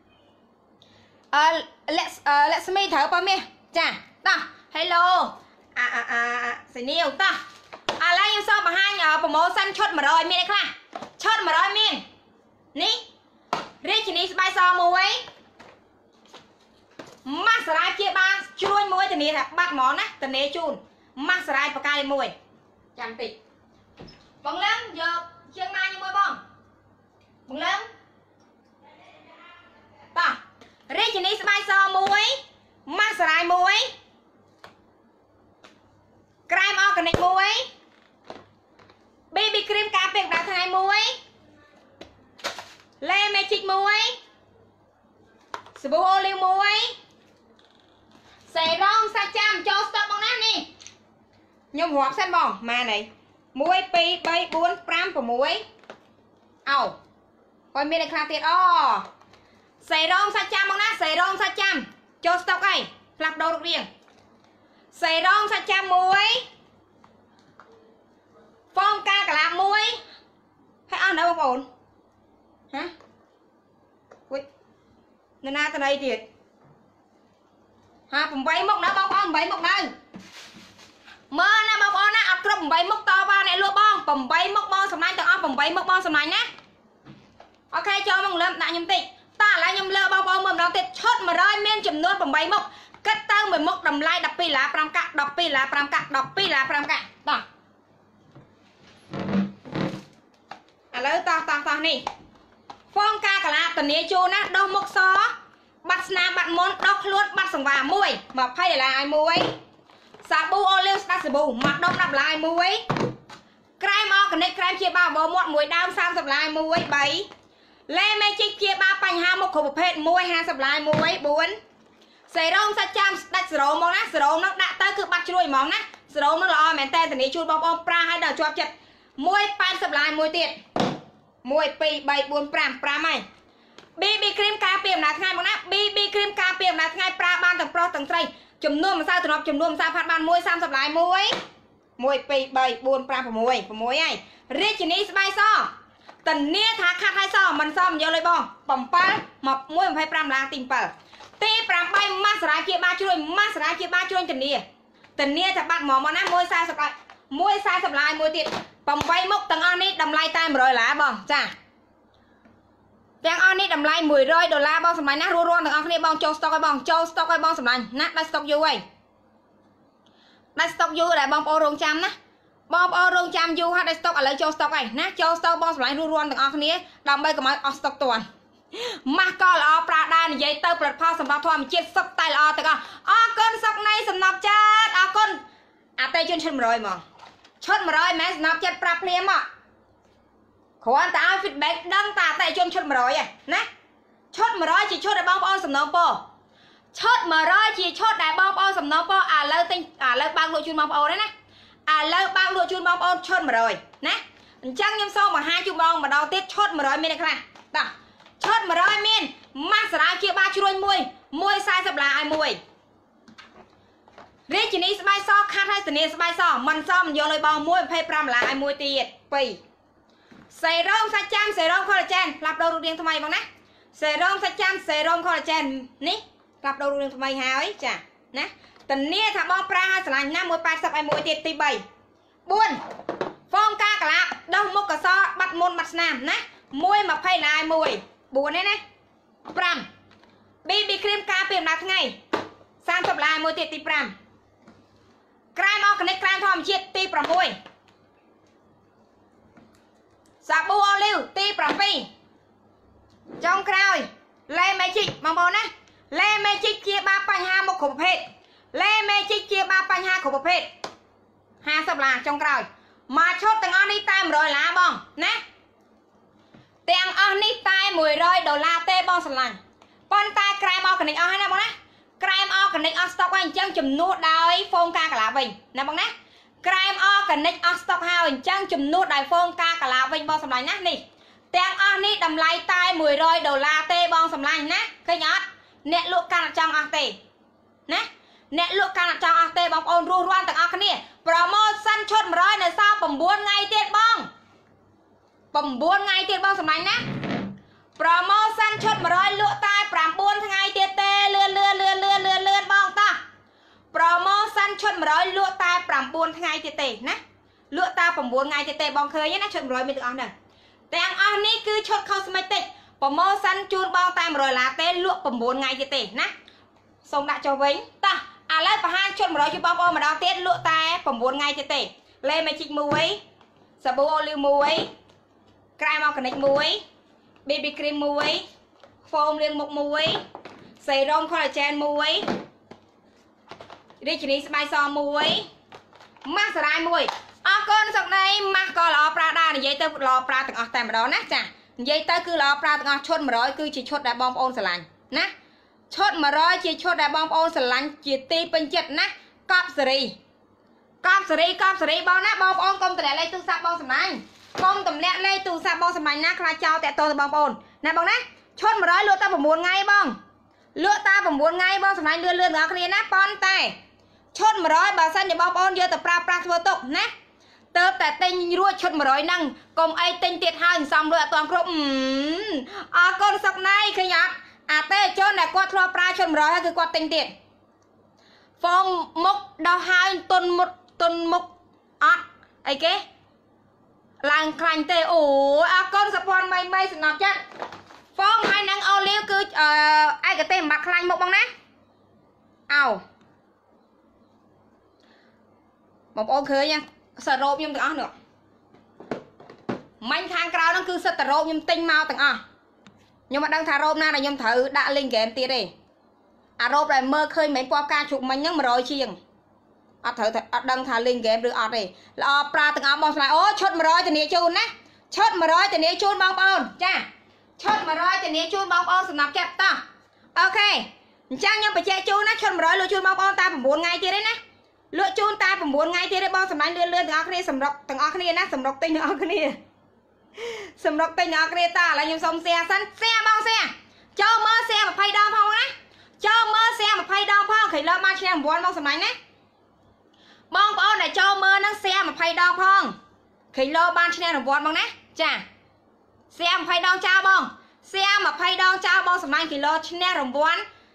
លក្ស្មីត្រូវប៉មាសចាតោះ Hello សេនីវតោះឥឡូវខ្ញុំសូមបង្ហាញប្រម៉ូសិនឈុត100មានអីខ្លះឈុត100មាននេះរាជិនីស្បែកសមួយម៉ាស់សារាយជាបាជ្រួញមួយធានាថាបាត់ហ្មងណាធានាជូនម៉ាស់សារាយបកាយមួយចាំតិចបងលឹងយកជាងម៉ាញមួយបងលឹងតោះរាជិនីស្បែកសមួយម៉ាស់សារាយមួយក្រែមអอร์แกនិកមួយ BB cream ការពារកម្ដៅថ្ងៃមួយលេ Magic មួយសាប៊ូអូលីវមួយសេរ៉ូមសាច់ចាំចូលស្តុកបងណានេះខ្ញុំរាប់សិនបងម៉ានអី1 2 3 4 5 6អោហើយមានអីខ្លះទៀតសេរ៉ូមសាច់ចាំបងណាសេរ៉ូមសាច់ចាំចូលស្តុកអីផ្លាស់ប្ដូររូបរាងសេរ៉ូមសាច់ចាំមួយហ្វមកាកាឡាមួយហើយអស់នៅបងប្អូនហ៎វិញនៅណាទៅណីទៀត8មុខណាបងប្អូន8មុខនៅមើលណាបងប្អូនណាអត់គ្រប់8មុខតបានអ្នកលក់បង8មុខបងសម្លាញ់ទាំងអស់8មុខបងសម្លាញ់ណាអូខេចូលមកលើមដាក់ខ្ញុំតិចតើឥឡូវខ្ញុំលើបងប្អូនមើលម្ដងទៀតឈុត100មានចំនួន8មុខគិតទៅមួយមុខតម្លៃ$12 5កាក់$12 5កាក់$12 5កាក់តោះឥឡូវតោះនេះហ្វមកាកាឡាតនីជូនណាដោះមុខសបាត់ស្នាមបាត់មុនដោះខ្លួនបាត់សង្វាមួយ$20ឲ្យមួយសាប៊ូអូលីវស្ដាច់សាប៊ូមកដុំ$10ឲ្យមួយក្រែមអอร์แกនិកក្រែមជាបាបមាត់មួយដើម$30ឲ្យមួយ3លេ Magic ជាបាបញ្ហាមុខគ្រប់ប្រភេទ1 $50ឲ្យមួយ4សេរ៉ូមសាច់ចាំស្ដាច់សេរ៉ូមមកណាសេរ៉ូមនោះដាក់ទៅគឺបាត់ជ្រួយហ្មងណាសេរ៉ូមនោះល្អមែនតើធានាជូនបងប្អូនប្រាហើយដល់ជាប់ចិត្ត1 $80ឲ្យមួយទៀត 1 2 3 4 5 5ហើយ BB cream ការពារអំណាចថ្ងៃមកណា BB cream ការពារអំណាចថ្ងៃប្រើបានទាំងប្រុសទាំងស្រីចំនួនម្សៅទំនាប់ចំនួនម្សៅផាត់បាន1 30ឡាយ1 1 2 3 4 5 6 6ហើយរាជិនីស្បែកសតនីថាខាត់ហើយសមិនសមយកលុយបង7មក1 25ឡាទី7ទី8ម៉ាសរាជាបាជ្រួយម៉ាសរាជាបាជ្រួយតនីថាបាត់ហ្មងមកណា1 40ឡាយ1 40ឡាយមួយទៀត8មុខទាំងអស់នេះតម្លៃតែ100ឡាបងចាទាំងអស់នេះតម្លៃ$100បងសម្លាញ់ណារួមទាំងអស់គ្នាបងចូលស្តុកឲ្យបងចូលស្តុកឲ្យបងសម្លាញ់ណាដាច់ស្តុកយូរហើយដាច់ស្តុកយូរដែលបងប្អូនរងចាំណាបងប្អូនរងចាំយូរហើយដាច់ស្តុកឥឡូវចូលស្តុកហើយណាចូលស្តុកបងសម្លាញ់រួមទាំងអស់គ្នាដើម្បីកុំឲ្យអស់ស្តុកតាន់ម៉ាស់ក៏ល្អប្រើដែរនិយាយទៅផលិតផលសម្រាប់ធម្មជាតិសុខតែល្អទាំងអស់អរគុណសុកនៃសំណប់ចាតអរគុណអតិជនឈុត100ហ្មងឈុត100មិនមែនសំណប់ចិត្តប្រាប់ភ្លាមមកគ្រាន់តែឲ្យ feedback ដឹងតែអតិជនឈុត100ឯណាឈុត100ជាឈុតដែលបងប្អូនសំណូមពរឈុត100ជាឈុតដែលបងប្អូនសំណូមពរឥឡូវទិញឥឡូវបើកលក់ជូនបងប្អូនហើយណាឥឡូវបើកលក់ជូនបងប្អូនឈុត100ណាអញ្ចឹងខ្ញុំសូមបង្ហាញជូនបងម្ដងទៀតឈុត100មានអ្នកខ្លះតោះឈុត100មានម៉ាសរាជាបាជ្រួយ1 40ឡាឲ្យ1រាជិនីស្បែកសខាត់ហើយធានាស្បែកសមិនសមយកលុយបង1 25ឡាឲ្យ1ទៀត2សេរ៉ូមសាច់ចាំសេរ៉ូម collagen ផ្លាប់ដូររូបរាងថ្មីបងណាសេរ៉ូមសាច់ចាំសេរ៉ូម collagen នេះផ្លាប់ដូររូបរាងថ្មីហើយចាណាធានាថាបងប្រើឲ្យស្រឡាញ់ណា180ឲ្យ1ទៀតទី3 4ហ្វូមកាកាឡាបដោះមុខកសបាត់មុនបាត់ស្នាមណា120ឡាយ1 4នេះណា5 BB cream ការពារអំណាចថ្ងៃ30ឡាយ1ទៀតទី5ក្រែមអร์แกនិកក្រែមធម្មជាតិទី6សាប៊ូអូលីវទី7ចុងក្រោយលេ Magic បងប្អូនណាលេ Magic ជាបាបញ្ហាមុខគ្រប់ប្រភេទលេ Magic ជាបាបញ្ហាគ្រប់ប្រភេទ50ឡាចុងក្រោយមកឈុតទាំងអស់នេះតែ100ឡាបងណាទាំងអស់នេះតែ$100ទេបងស្រឡាញ់ប៉ុន្តែក្រែមអร์แกនិកអស់ហើយណាបងណាក្រែមអร์แกនិកអស់ស្តុកហើយអញ្ចឹងជំនួសដោយហ្វូមកាកាឡាវិញណាបងណាក្រែមអร์แกនិកអស់ស្តុកហើយអញ្ចឹងជំនួសដោយហ្វូមកាកាឡាវិញបងសម្លាញ់ណានេះទាំងអស់នេះតម្លៃតែ$100ទេបងសម្លាញ់ណាឃើញអត់អ្នកលក់កាន់អត់ចង់អស់ទេណាអ្នកលក់កាន់អត់ចង់អស់ទេបងប្អូនរស់រាន់ទាំងអស់គ្នា promotion ឈុត100នៅសល់9ថ្ងៃទៀតបង9ថ្ងៃទៀតបងសម្លាញ់ណា promotion ឈុត100លក់តែ9ថ្ងៃទៀតទេលឿនបងតោះ promotion ឈុត100លក់តែ9ថ្ងៃទៀតទេណាលក់តែ9ថ្ងៃទៀតទេបងឃើញណាឈុត100មានទាំងអស់ហ្នឹងទាំងអស់នេះគឺឈុត cosmetic promotion ជូនបងតែ$100ទេលក់9ថ្ងៃទៀតទេណាសូមដាក់ចុះវិញតោះឥឡូវបង្ហាញឈុត100ជូនបងប្អូនម្ដងទៀតលក់តែ9ថ្ងៃទៀតទេលេ Magic 1សាប៊ូអូលីវ1ក្រែមអร์แกនិក1 BB cream 1ហ្វូមលាងមុខ1សេរ៉ូម collagen 1រាជិនីស្បែកស1ម៉ាសរាយ1អរគុណសុកណៃម៉ាស់ក៏ល្អប្រើដែរនិយាយទៅល្អប្រើទាំងអស់តែម្ដងណាចានិយាយទៅគឺល្អប្រើទាំងអស់ឈុត100គឺជាឈុតដែលបងប្អូនស្រឡាញ់ណាឈុត100ជាឈុតដែលបងប្អូនស្រឡាញ់ជាទីពេញចិត្តណាកប់សេរីបងណាបងប្អូនកុំតម្លាក់លេខទូរស័ព្ទបងសម្លាញ់កុំតម្លាក់លេខទូរស័ព្ទបងសម្លាញ់ណាខ្លាចចោលតាក់ទងទៅបងប្អូនណាបងណាឈុត100លក់តែ9ថ្ងៃបងលក់តែ9ថ្ងៃបងសម្លាញ់លឿនទាំងអស់គ្នាណាប៉ុន្តែឈុត100បើសិនជាបងប្អូនយកទៅប្រើប្រាស់ធ្វើទុកណាទៅតែទិញរួចឈុត100ហ្នឹងកុំអីទិញទៀតហើយសំលុយអត់ទាន់គ្រប់អរគុណសុកណៃឃើញអត់អាទេជនដែលគាត់ធ្លាប់ប្រើឈុត100ហើយគឺគាត់ទិញទៀតហ្វូមមុខដោះហើយទុនមុខអត់អីគេឡើងខ្លាញ់ទេអូអរគុណសុភ័ណ្ឌមីសំណប់ចិត្តហ្វូមហើយនឹងអូលីវគឺឯកទេសមិនបាត់ខ្លាញ់មុខបងណាអោបងប្អូនឃើញសរ៉ូបខ្ញុំទាំងអស់នោះមាញ់ខាងក្រៅហ្នឹងគឺសិតតរ៉ូបខ្ញុំទិញមកទាំងអស់ខ្ញុំមិនដឹងថារ៉ូបណាដែលខ្ញុំត្រូវដាក់លេងហ្គេមទៀតទេអារ៉ូបដែលមើលឃើញមិនពណ៌ផ្កាជ្រូកមិញហ្នឹង100ជាងអត់ត្រូវអត់ដឹងថាលេងហ្គេមឬអត់ទេល្អប្រើទាំងអស់បងស្លាយអូឈុត100ធានាជូនណាឈុត100ធានាជូនបងប្អូនចាឈុត100ធានាជូនបងប្អូនសំណាប់ចិត្តតោះអូខេអញ្ចឹងខ្ញុំបញ្ជាក់ជូនណាឈុត100លក់ជូនបងប្អូនតែ9ថ្ងៃទៀតទេណាលក់ជូនតែ9ថ្ងៃទៀតទេបងសម្លាញ់លឿនទាំងអស់គ្នាសម្រុកទាំងអស់គ្នាណាសម្រុកទិញទាំងអស់គ្នា sầm rọc tình ở kia ta là nhung sông xe sân xe bao xe cho mơ xe mà phay đo phong á cho mơ xe mà phay đo phong khỉ lơ ma xe một buồn bao sầm này bong bong này cho mơ nó xe mà phay đo phong khỉ lơ ban xe một buồn bong nè chà xe mà phay đo trao bong xe mà phay đo trao bong sầm này khỉ lơ xe một buồn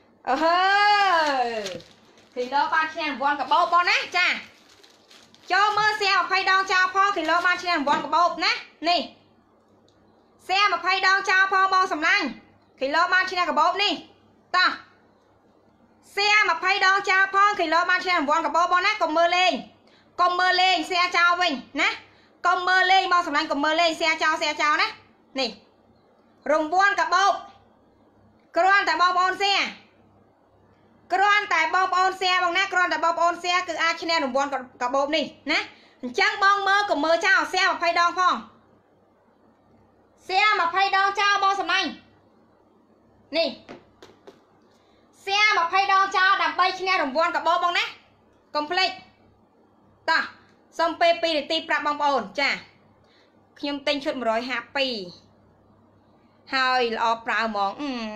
khỉ lơ ban xe một buồn cả bao bong nè chà cho mơ xe mà phay đo trao phong khỉ lơ ban xe một buồn cả bao nè nè xe mà phay đo trao phong bong sầm này khỉ lơ ban xe cả bao nè ta xe mà phay đo trao phong khỉ lơ ban xe một buồn cả bao bong nè còn mơ lên xe trao mình nè con mơ lên bao sầm này còn mơ lên xe trao nè nè rùng buôn cả bao con tại bao ôn xe con tại bao ôn xe bằng nè con tại bao ôn xe cứ ai trên rùng buôn cả bao nè nè chẳng bong mơ còn mơ trao xe mà phay đo phong xe mà phay đo trao bao sầm này nè xe mà phay đo trao đạp bay trên rùng buôn cả bao bằng nè complete ta xong PP để ti prap bong ôn cha nhung tinh chút 150 hơi lọ prao mong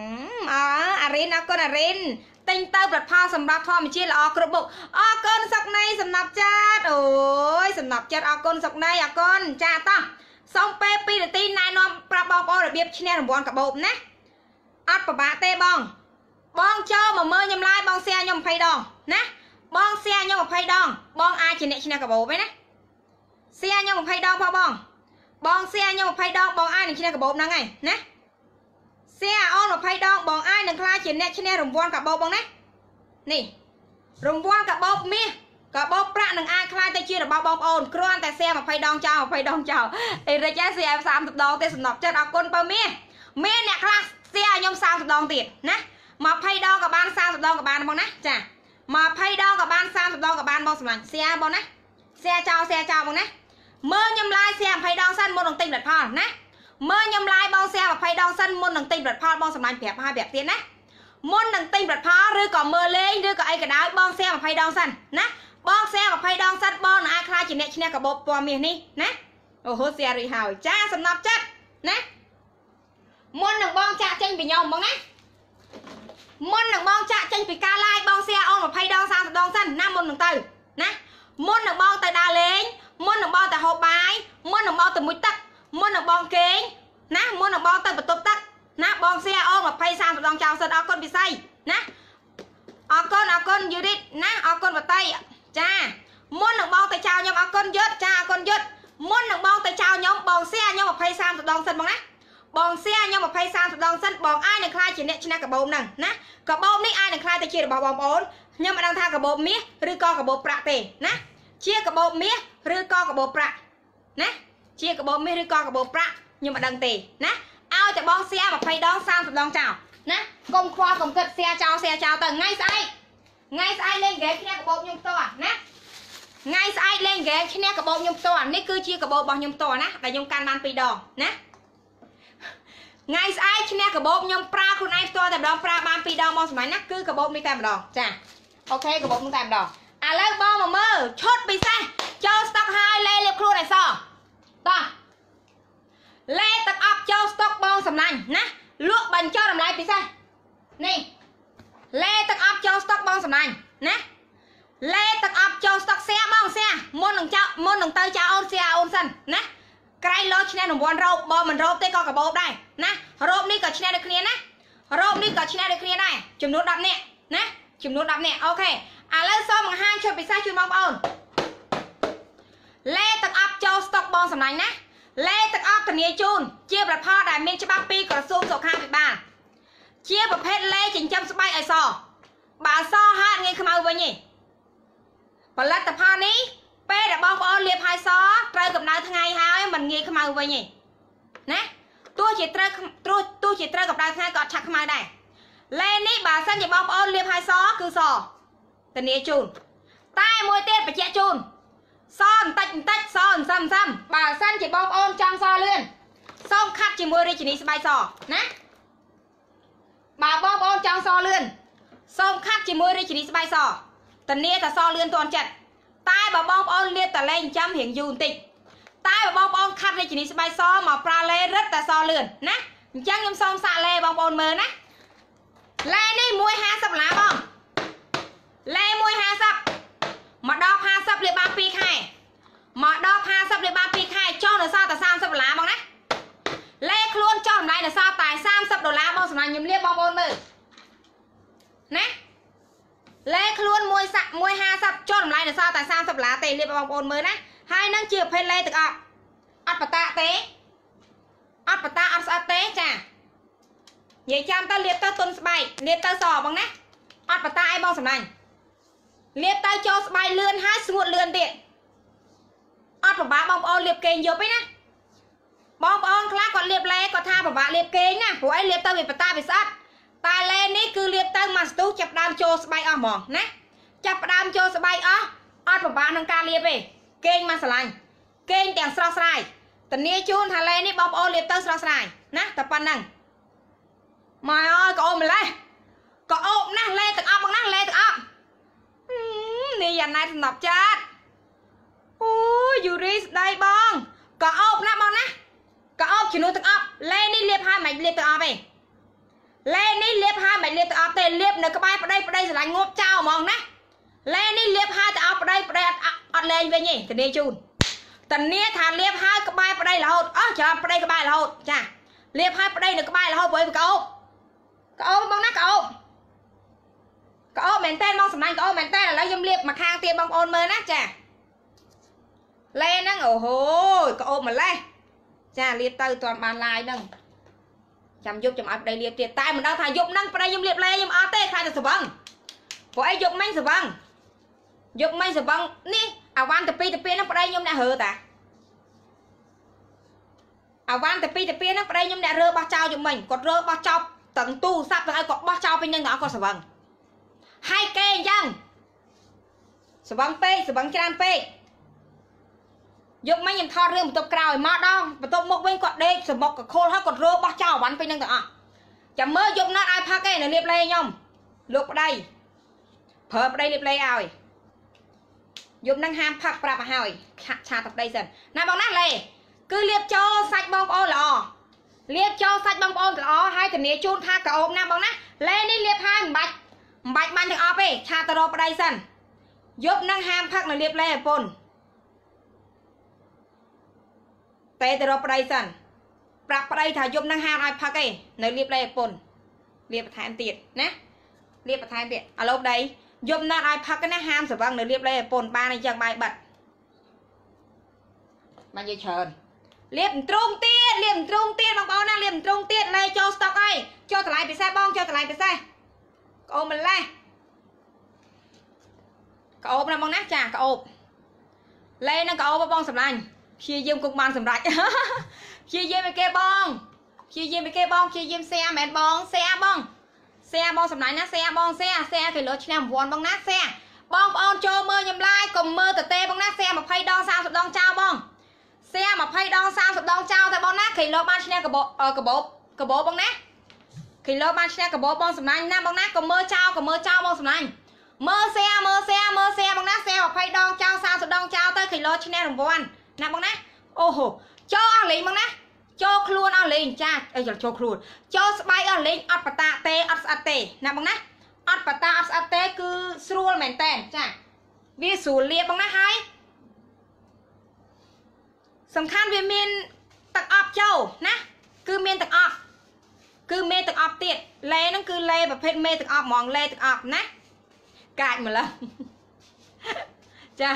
arin con arin tinh tơ bật pha sầm bạc pha mình chia là cột bụng con sọc này sầm nạp chat ôi sầm nạp chat con sọc này con cha ta xong PP để ti này nó prap bong ôn để biết chine rồng cả bụng nè ắt bà tê bong cho mà mơ nhầm lai bong xe nhầm phay đòn nè bong xe nhưng mà phay đòn bong ai chỉ nè cả bố với nè xe nhưng mà phay đòn bao bong xe nhưng mà phay đòn bong ai nè cả bố năng ngày nè xe on mà phay đòn bong ai nè khai chỉ nè rồng vuông cả bố bong nè nè rồng vuông cả bố mía cả bố prạ nè ai khai tay chia là bao bong ôn con tại xe mà phay đòn chào thì ra trái xe 30 đòn tay sầm nọc chân con bao mía nè khai xe nhưng 30 đòn tiền nè mà phay đòn cả ban 30 đòn cả ban bong nè chà mà phay đo cả ban 30 đo cả ban bao sầm xe bao nè xe chào bao nè mơ nhâm lai xe phay đo sân môn đồng tinh bật pha nè mơ nhâm lai bao xe mà phay đo sân môn đồng tinh bật pha bao sầm bẹp hai bẹp tiền nè môn đồng tinh bật pha rư còn mơ lên rư còn ai cả đá bao xe mà phay đo sân nè bao xe mà phay đo sân bao là ai khai chỉ nè cả bộ qua miền đi nè ô xe rì hào cha sầm nắp chất nè môn đồng bao cha tranh vì nhau bao nè môn đừng bong chạ tranh vì ca lai bong xe on mà phay đo sang đong sân năm môn đừng từ nè môn đừng bong từ đà lên môn đừng bong từ hộp bài môn đừng bong từ mũi tắc môn đừng bong kén nè môn đừng bong từ bật tốc tắc nè bong xe on mà phay sang đong chào sân con bị say nè con dưới đi nè con vào tay cha môn đừng bong từ chào nhóm con dứt cha con dứt môn đừng bong từ chào nhóm bong xe nhóm mà phay sang đong sân bong nè bong xe nhưng mà phay sang đong sân bong ai nè khai chỉ nè cả bông nè nè cả bông ní ai nè khai tay chia được bong ốn nhưng mà đang tha cả bông mía rư co cả bông prạ tề nè chia cả bông mía rư co cả bông prạ nè chia cả bông mía rư co cả bông prạ nhưng mà đang tề nè ao cho bong xe mà phay đong sang đong chào nè công khoa công cật xe chào tầng ngay sai lên ghế kia cả bông nhung to nè ngay sai lên ghế kia cả bông nhung to ní cứ chia cả bông bao nhung to nè là nhung can ban pi đòn nè ngay ai trên cả bộ nhom pra con ai toแต่ đòn pra ban pi đòn mong sải nắc cứ cả bộ đi tam đònจ้ะโอเคcả bộ tam đònแล้วบอมามือชดไปซะโจสต็อก2เล่เรียบครูไหนซอต่อเล่ตักอัพโจสต็อกบองสำนันนะลวกบันโจทำไรไปซะนี่เล่ตักอัพโจสต็อกบองสำนันนะเล่ตักอัพโจสต็อกเสียบองเสียมนหนึ่งเจ้ามนหนึ่งเตยเจ้าโอนเสียโอนสันนะใครรอชนะหนุ่มวันรบบอมันรบได้ก็กับบอบได้นะรบนี่ก็ชนะได้เคลียร์นะรบนี่ก็ชนะได้เคลียร์ได้จุ่มนุดดับเนี่ยนะจุ่มนุดดับเนี่ยโอเคแล้วซ้อมมาห้างช่วยไปใส่ช่วยมองเอาเล่ตักอัพโจสต็อกบอลสำนักนะเล่ตักอัพตัวนี้จูนเจี๊ยบประพอได้เมียนฉบับปีกระซูมสกข้ามไปบ้านเจี๊ยบประเภทเล่จิงจำสบายไอซอบาซอห้าเงี้ยขมาเอาไว้นี่ผลิตภัณฑ์นี้เป้แต่บอลเรียบไฮซอเตยกับนายทั้งไงฮะมันเงี้ยขมาเอาไว้นี่นะตัวจีเตยกับนายทั้งไงก็ชักขมาได้เล่นี่บาสันจะบอลเรียบไฮซอคือซอตัวนี้จูนใต้มวยเต้ไปเจ๊จูนซ่อนตัดซ่อนซ้ำบ่าสั้นchỉ bom ôn trong so lươn xong khát chỉ mưa đi chỉ ní bay sò nè bà bom ôn trong so lươn xong khát chỉ mưa đi chỉ ní bay sò tần nia ta so lươn toàn chặt tai bà bom ôn liên ta lên trăm hiện dùn tịch តែបងប្អូនខាត់រាជនីស្បែកសមកប្រើលេរឹតតែសលឿនណាអញ្ចឹងខ្ញុំសូមសាកលេបងប្អូនមើលណាលេនេះ150ឡាបងលេ150មកដល់50លាបបាន2ខែមកដល់50លាបបាន2ខែចុះនៅសល់តែ30ឡាបងណាលេខ្លួនចុះតម្លៃនៅសល់តែ$30បងសម្រាប់ខ្ញុំលាបបងប្អូនមើលណាលេខ្លួន150ចុះតម្លៃនៅសល់តែ$30ទេលាបបងប្អូនមើលណាហើយនឹងជាប្រភេទលេទាំងអស់អត់បតាទេអត់បតាអត់ស្អិតទេចានិយាយចាំទៅលាបទៅទុនស្បែកលាបទៅសបងណាអត់បតាអីបងសម្លាញ់លាបទៅចូលស្បែកលឿនហើយស្ងួតលឿនទៀតអត់ពិបាកបងប្អូនលាបគេងយប់ឯណាបងប្អូនខ្លះគាត់លាបលេគាត់ថាពិបាកលាបគេងណាព្រោះអីលាបទៅវាបតាវាស្អិតតែលេនេះគឺលាបទៅមួយស្ទុះចាប់ដើមចូលស្បែកអស់ហ្មងណាចាប់ដើមចូលស្បែកអស់អត់ពិបាកក្នុងការលាបទេគេងមកស្រឡាញ់គេងទាំងស្រស់ស្រាយតានីជូនថាលេនេះបងប្អូនលាបទៅស្រស់ស្រាយណាតែប៉ុណ្ណឹងម៉ែអើយក៏អូម្លេះក៏អូបណាស់លេទាំងអស់បងណាលេទាំងអស់នេះយ៉ាងណាសំណប់ចាត់អូយូរីស្ដីបងក៏អូបណាស់បងណាក៏អូបជំនួសទាំងអស់លេនេះលាបហើយមិនលាបទាំងអស់ទេលេនេះលាបហើយមិនលាបទាំងអស់ទេលាបនៅក្បែរប្តីស្រឡាញ់ងប់ចោលហ្មងណាលេនេះលាបហើយទៅអស់ប្តីអត់លេងវិញទេតានីជូនតានីថាលាបហើយក្បែរប្តីរហូតអស់ច្រើនប្តីក្បែររហូតចាលាបហើយប្តីនៅក្បែររហូតព្រោះក៏អូបបងណាក៏អូបមែនតើមកសម្លាញ់ក៏អូបមែនតើឥឡូវខ្ញុំលាបមកខាងទៀតបងប្អូនមើលណាចាលេហ្នឹងអូហូក៏អូបម្លេះចាលាបទៅតាន់បានឡាយហ្នឹងចាំយប់ចាំឲ្យប្តីលាបទៀតតែមិនដឹងថាយប់ហ្នឹងប្តីខ្ញុំលាបលេខ្ញុំអត់ទេខ្លាចតែស្វឹងព្រោះអីយប់មិញស្វឹងនេះអាវ៉ាន់ទៅពីហ្នឹងប្តីខ្ញុំអ្នករើតាអាវ៉ាន់ទៅពីហ្នឹងប្តីខ្ញុំអ្នករើបោះចោលយប់មិញគាត់រើបោះចោលទាំងទូរស័ព្ទទាំងឲ្យគាត់បោះចោលពេញហ្នឹងទាំងអស់គាត់ស្វឹងហើយគេអញ្ចឹងស្វឹងពេកស្វឹងច្រើនពេកយប់មិញខ្ញុំថតរឿងបន្ទប់ក្រោយមកដល់បន្ទប់មុខវិញគាត់ដេកសមុកកខុលហើយគាត់រើបោះចោលអាវ៉ាន់ពេញហ្នឹងទាំងអស់ចាំមើលយប់ណាត់ឲ្យផឹកឯងនៅលាបលេខ្ញុំលោកប្តីប្រើប្តីលាបលេឲ្យយប់ហ្នឹងហាមផឹកប្រាប់ឲ្យឆាតប្តីសិនណាបងណាលេគឺលាបចូលសាច់បងប្អូនល្អលាបចូលសាច់បងប្អូនល្អហើយធានាជូនថាក្រអូបណាបងណាលេនេះលាបហើយមិនបាច់បានទាំងអស់ទេឆាតទៅរកប្តីសិនយប់ហ្នឹងហាមផឹកនៅលាបលេឲ្យពុនតែទៅរកប្តីសិនប្រាប់ប្តីថាយប់ហ្នឹងហាមឲ្យផឹកទេនៅលាបលេឲ្យពុនលាបបន្ថែមទៀតណាលាបបន្ថែមទៀតឥឡូវប្តីយប់ណាត់ឲ្យផឹកណាហាមស្វឹងនៅលាបលេឲ្យពុនបានអញ្ចឹងបាយបិទបាននិយាយច្រើនលាបទ្រូងទៀតបងប្អូនណាលាបទ្រូងទៀតលេចូលស្តុកហើយចូលតម្លៃពិសេសបងចូលតម្លៃពិសេសក្អូបម្លេះក្អូបណាបងណាចាក្អូបលេនឹងក្អូបបងសម្លាញ់ព្យាយាមគុំបានសម្រេចព្យាយាមឲ្យគេបងព្យាយាមแชร์មែនបងแชร์បងសម្លាញ់ណាแชร์បងแชร์គេលើឆ្នាំ9បងណាแชร์បងប្អូនចូលមើលខ្ញុំឡាយកុំមើលតទេបងណាแชร์20ដង30ដងចោលបងแชร์20ដង30ដងចោលតែបងណាគេលើបានឈ្នះកបោបងណាគេលើបានឈ្នះកបោបងសម្លាញ់ណាបងណាកុំមើលចោលបងសម្លាញ់មើលแชร์បងណាแชร์20ដងចោល30ដងចោលទៅគេលើឈ្នះរង្វាន់ណាបងណាអូហូចូលអស់លេងបងណាចូលខ្លួនអស់លេងចាអីចូលខ្លួនចូលស្បែកអស់លេងអត់បតាទេអត់ស្អិតទេណាបងណាអត់បតាអត់ស្អិតទេគឺស្រួលមែនតើចាវាស្រួលលាបបងណាហើយសំខាន់វាមានទឹកអប់ចូលណាគឺមានទឹកអប់គឺមេទឹកអប់ទៀតលេហ្នឹងគឺលេប្រភេទមេទឹកអប់ហ្មងលេទឹកអប់ណាកាច់ម្ល៉េះចា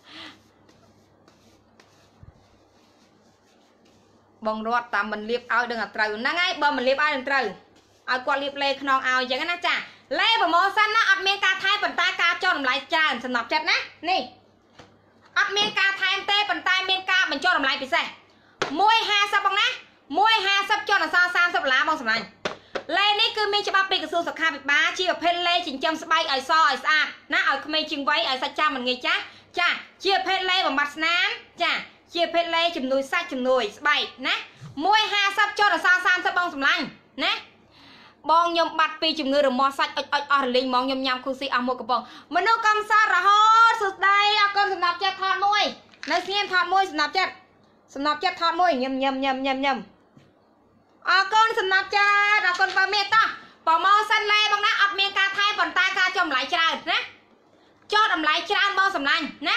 បងរត់តាមមិនលាបឲ្យដឹងតែត្រូវហ្នឹងហើយបើមិនលាបឲ្យនឹងត្រូវឲ្យគាត់លាបលេខ្នងឲ្យអញ្ចឹងណាចាលេប្រម៉ូសិនណាអត់មានការថែមប៉ុន្តែការចុះតម្លៃច្រើនសំណប់ចិត្តណានេះអត់មានការថែមទេប៉ុន្តែមានការបញ្ចុះតម្លៃពិសេស150បងណា150ចុះដល់$30បងសម្លាញ់លេនេះគឺមានច្បាប់ពីក្រសួងសុខាភិបាលជាប្រភេទលេចិញ្ចឹមស្បែកឲ្យសឲ្យស្អាតណាឲ្យក្មេងជាងវ័យឲ្យសាច់ចាំមិនងាយចាស់ចាជាប្រភេទលេបំបត្តិស្នាមចាជាប្រភេទលេជំនួយសាច់ជំនួយស្បែកណា150ចុះដល់$30បងសម្លាញ់ណាបងខ្ញុំបាត់ពីជំងឺរមាស់សាច់អុចអស់រលីងហ្មងខ្ញុំញ៉ាំគូស៊ីអស់មួយកំប៉ុងមនុស្សកំសត់រហូតសុស្ដីអរគុណសម្រាប់ចិត្តថតមួយនៅស្ងៀមថតមួយសម្រាប់ចិត្តសំណាប់ចិត្តថតមួយញឹមអរគុណសំណាប់ចិត្តអរគុណបើមានតោះប្រម៉ូសិនលេបងណាអត់មានការថែប៉ុន្តែការចុះតម្លៃច្រើនណាចុះតម្លៃច្រើនបងសំឡាញ់ណា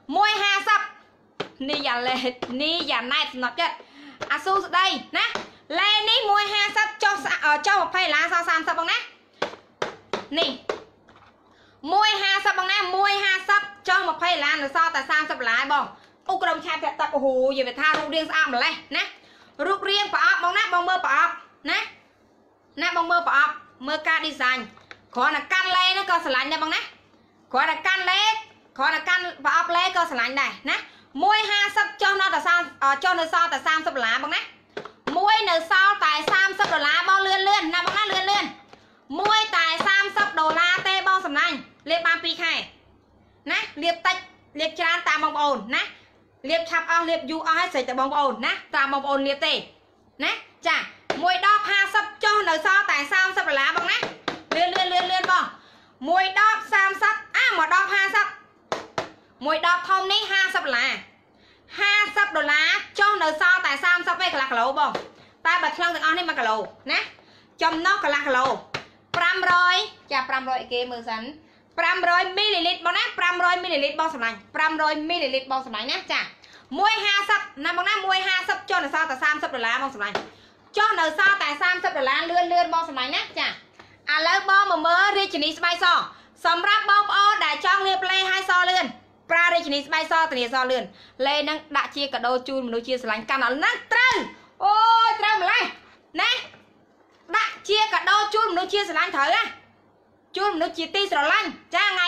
150នេះយ៉ាលេនេះយ៉ាណែតសំណាប់ចិត្តអាស៊ូស្ដីណាលេនេះ150ចុះ20ដុល្លារសល់30បងណានេះ150បងណា150ចុះ20ដុល្លារនៅសល់តែ30ដុល្លារបងអូក្រុមឆាតប្រាក់ទឹកអូហូនិយាយថារូបរាងស្អាតម្លេះណារូបរាងប្រអប់បងណាបងមើលប្រអប់ណាបងមើលប្រអប់មើលការ design គ្រាន់តែកាន់លេហ្នឹងក៏ស្រឡាញ់ដែរបងណាគ្រាន់តែកាន់លេគ្រាន់តែកាន់ប្រអប់លេក៏ស្រឡាញ់ដែរណា150ចុះនៅតែចុះនៅសល់តែ30ដុល្លារបងណាមួយនៅសល់តែ30ដុល្លារបងលឿនណាបងណាលឿនមួយតែ30ដុល្លារទេបងសំឡាញ់លាបបាន2ខែណាលាបតិចលាបច្រើនតាមបងប្អូនណាលាបឆាប់អស់លាបយូរអស់ហើយស្រេចតែបងប្អូនណាតាមបងប្អូនលាបទេណាចាមួយដប50ចុះនៅសល់តែ30ដុល្លារបងណាលឿនបងមួយដប30មួយដប50មួយដបធំនេះ50ដុល្លារ50ដុល្លារចុះនៅសល់តែ30ឯកន្លះគីឡូបងតែបើថ្លឹងទាំងអស់នេះ1គីឡូណាចំណុះកន្លះគីឡូ500ចា500គេមើលសិន500មីលីលីត្របងណា500មីលីលីត្របងសម្លាញ់500មីលីលីត្របងសម្លាញ់ណាចា150ណាបងណា150ចុះនៅសល់តែ30ដុល្លារបងសម្លាញ់ចុះនៅសល់តែ30ដុល្លារលឿនបងសម្លាញ់ណាចាឥឡូវបងមកមើលរាជិនីស្បែកសសម្រាប់បងប្អូនដែលចង់លាបលេឲ្យសលឿនប្រើរាជិនីស្បែកសធានាសលឿនលេនឹងដាក់ជាកាដូជូនមនុស្សជាស្រឡាញ់កាន់អល់ណាត្រូវអូយត្រូវម្លេះណាដាក់ជាកាដូជូនមនុស្សជាស្រឡាញ់ត្រូវណាជូនមនុស្សជាទីស្រឡាញ់ចាថ្ងៃ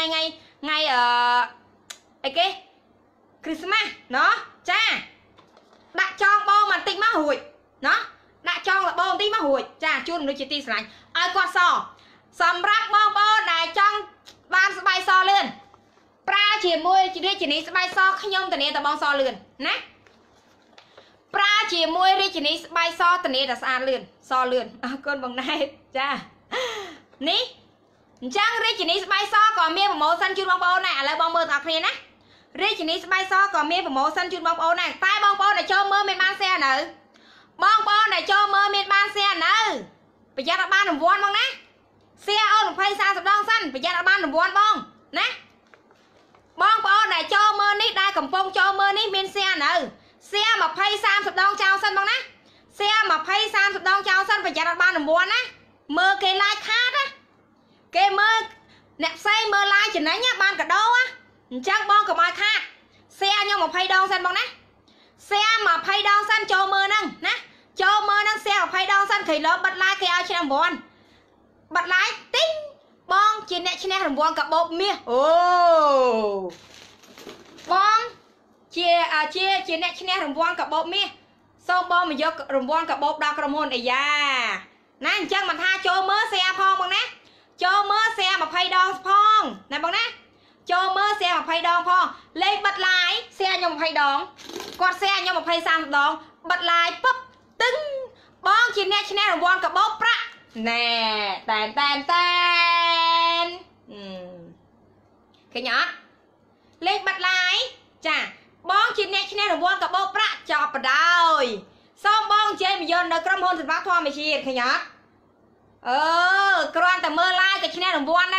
អីគេគ្រីស្មាស់ណោះចាដាក់ចងបងបន្តិចមករួចណោះដាក់ចងលបងបន្តិចមករួចចាជូនមនុស្សជាទីស្រឡាញ់ឲ្យគាត់សសម្រាប់បងប្អូនដែលចង់បានស្បែកសលឿនប្រើជាមួយរាជិនីស្បែកសខ្ញុំធានាតែបងសលឿនណាប្រើជាមួយរាជិនីស្បែកសធានាតែស្អាតលឿនសលឿនអរគុណបងណែតចានេះអញ្ចឹងរាជិនីស្បែកសក៏មានប្រម៉ូសិនជូនបងប្អូនដែរឥឡូវបងមើលទាំងអស់គ្នាណារាជិនីស្បែកសក៏មានប្រម៉ូសិនជូនបងប្អូនដែរតែបងប្អូនដែលចូលមើលមានបាន share នៅបងប្អូនដែលចូលមើលមានបាន share នៅប្រយ័ត្នឲ្យបានរង្វាន់បងណា share អូន20 30ដងសិនប្រយ័ត្នឲ្យបានរង្វាន់បងណាបងប្អូនដែលចូលមើលនេះដែលកំពុងចូលមើលនេះមាន share នៅ share 20 30ដងចោលសិនបងណា share 20 30ដងចោលសិនប្រយ័ត្នឲ្យបានរង្វាន់ណាមើលគេ like ខាតណាគេមើលអ្នកផ្សេងមើល like ចំណេញបានកាដូអញ្ចឹងបងកុំឲ្យខាត share ខ្ញុំ20ដងសិនបងណា share 20ដងសិនចូលមើលហ្នឹងណាចូលមើលហ្នឹង share 20ដងសិនគេលើបិទ like គេឲ្យឈ្នះរង្វាន់បិទ like ទីងបងជាអ្នកឈ្នះរង្វាន់កាបូបមាសអូបងជាអ្នកឈ្នះរង្វាន់កាបូបមាសសូមបងមកយករង្វាន់កាបូបដល់ក្រុមហ៊ុនអាយ៉ាណាអញ្ចឹងមិនថាចូលមើល share ផងបងណាចូលមើល share 20ដងផងណាបងណាចូលមើល share 20ដងផងលេខបិទ like share ខ្ញុំ20ដងគាត់ share ខ្ញុំ20 30ដងបិទ like ពឹបទឹងបងជាអ្នកឈ្នះរង្វាន់កាបូបប្រាក់ណែតែនឃើញអត់លេខបិទ like ចាបងជាអ្នកឈ្នះរង្វាន់កាបូបប្រាក់ចប់បដោយសូមបងជ័យមយន្តនៅក្រុមហ៊ុនសម្រាប់ធម្មជាតិឃើញអត់គ្រាន់តែមើល like ក៏ឈ្នះរង្វាន់ដែរ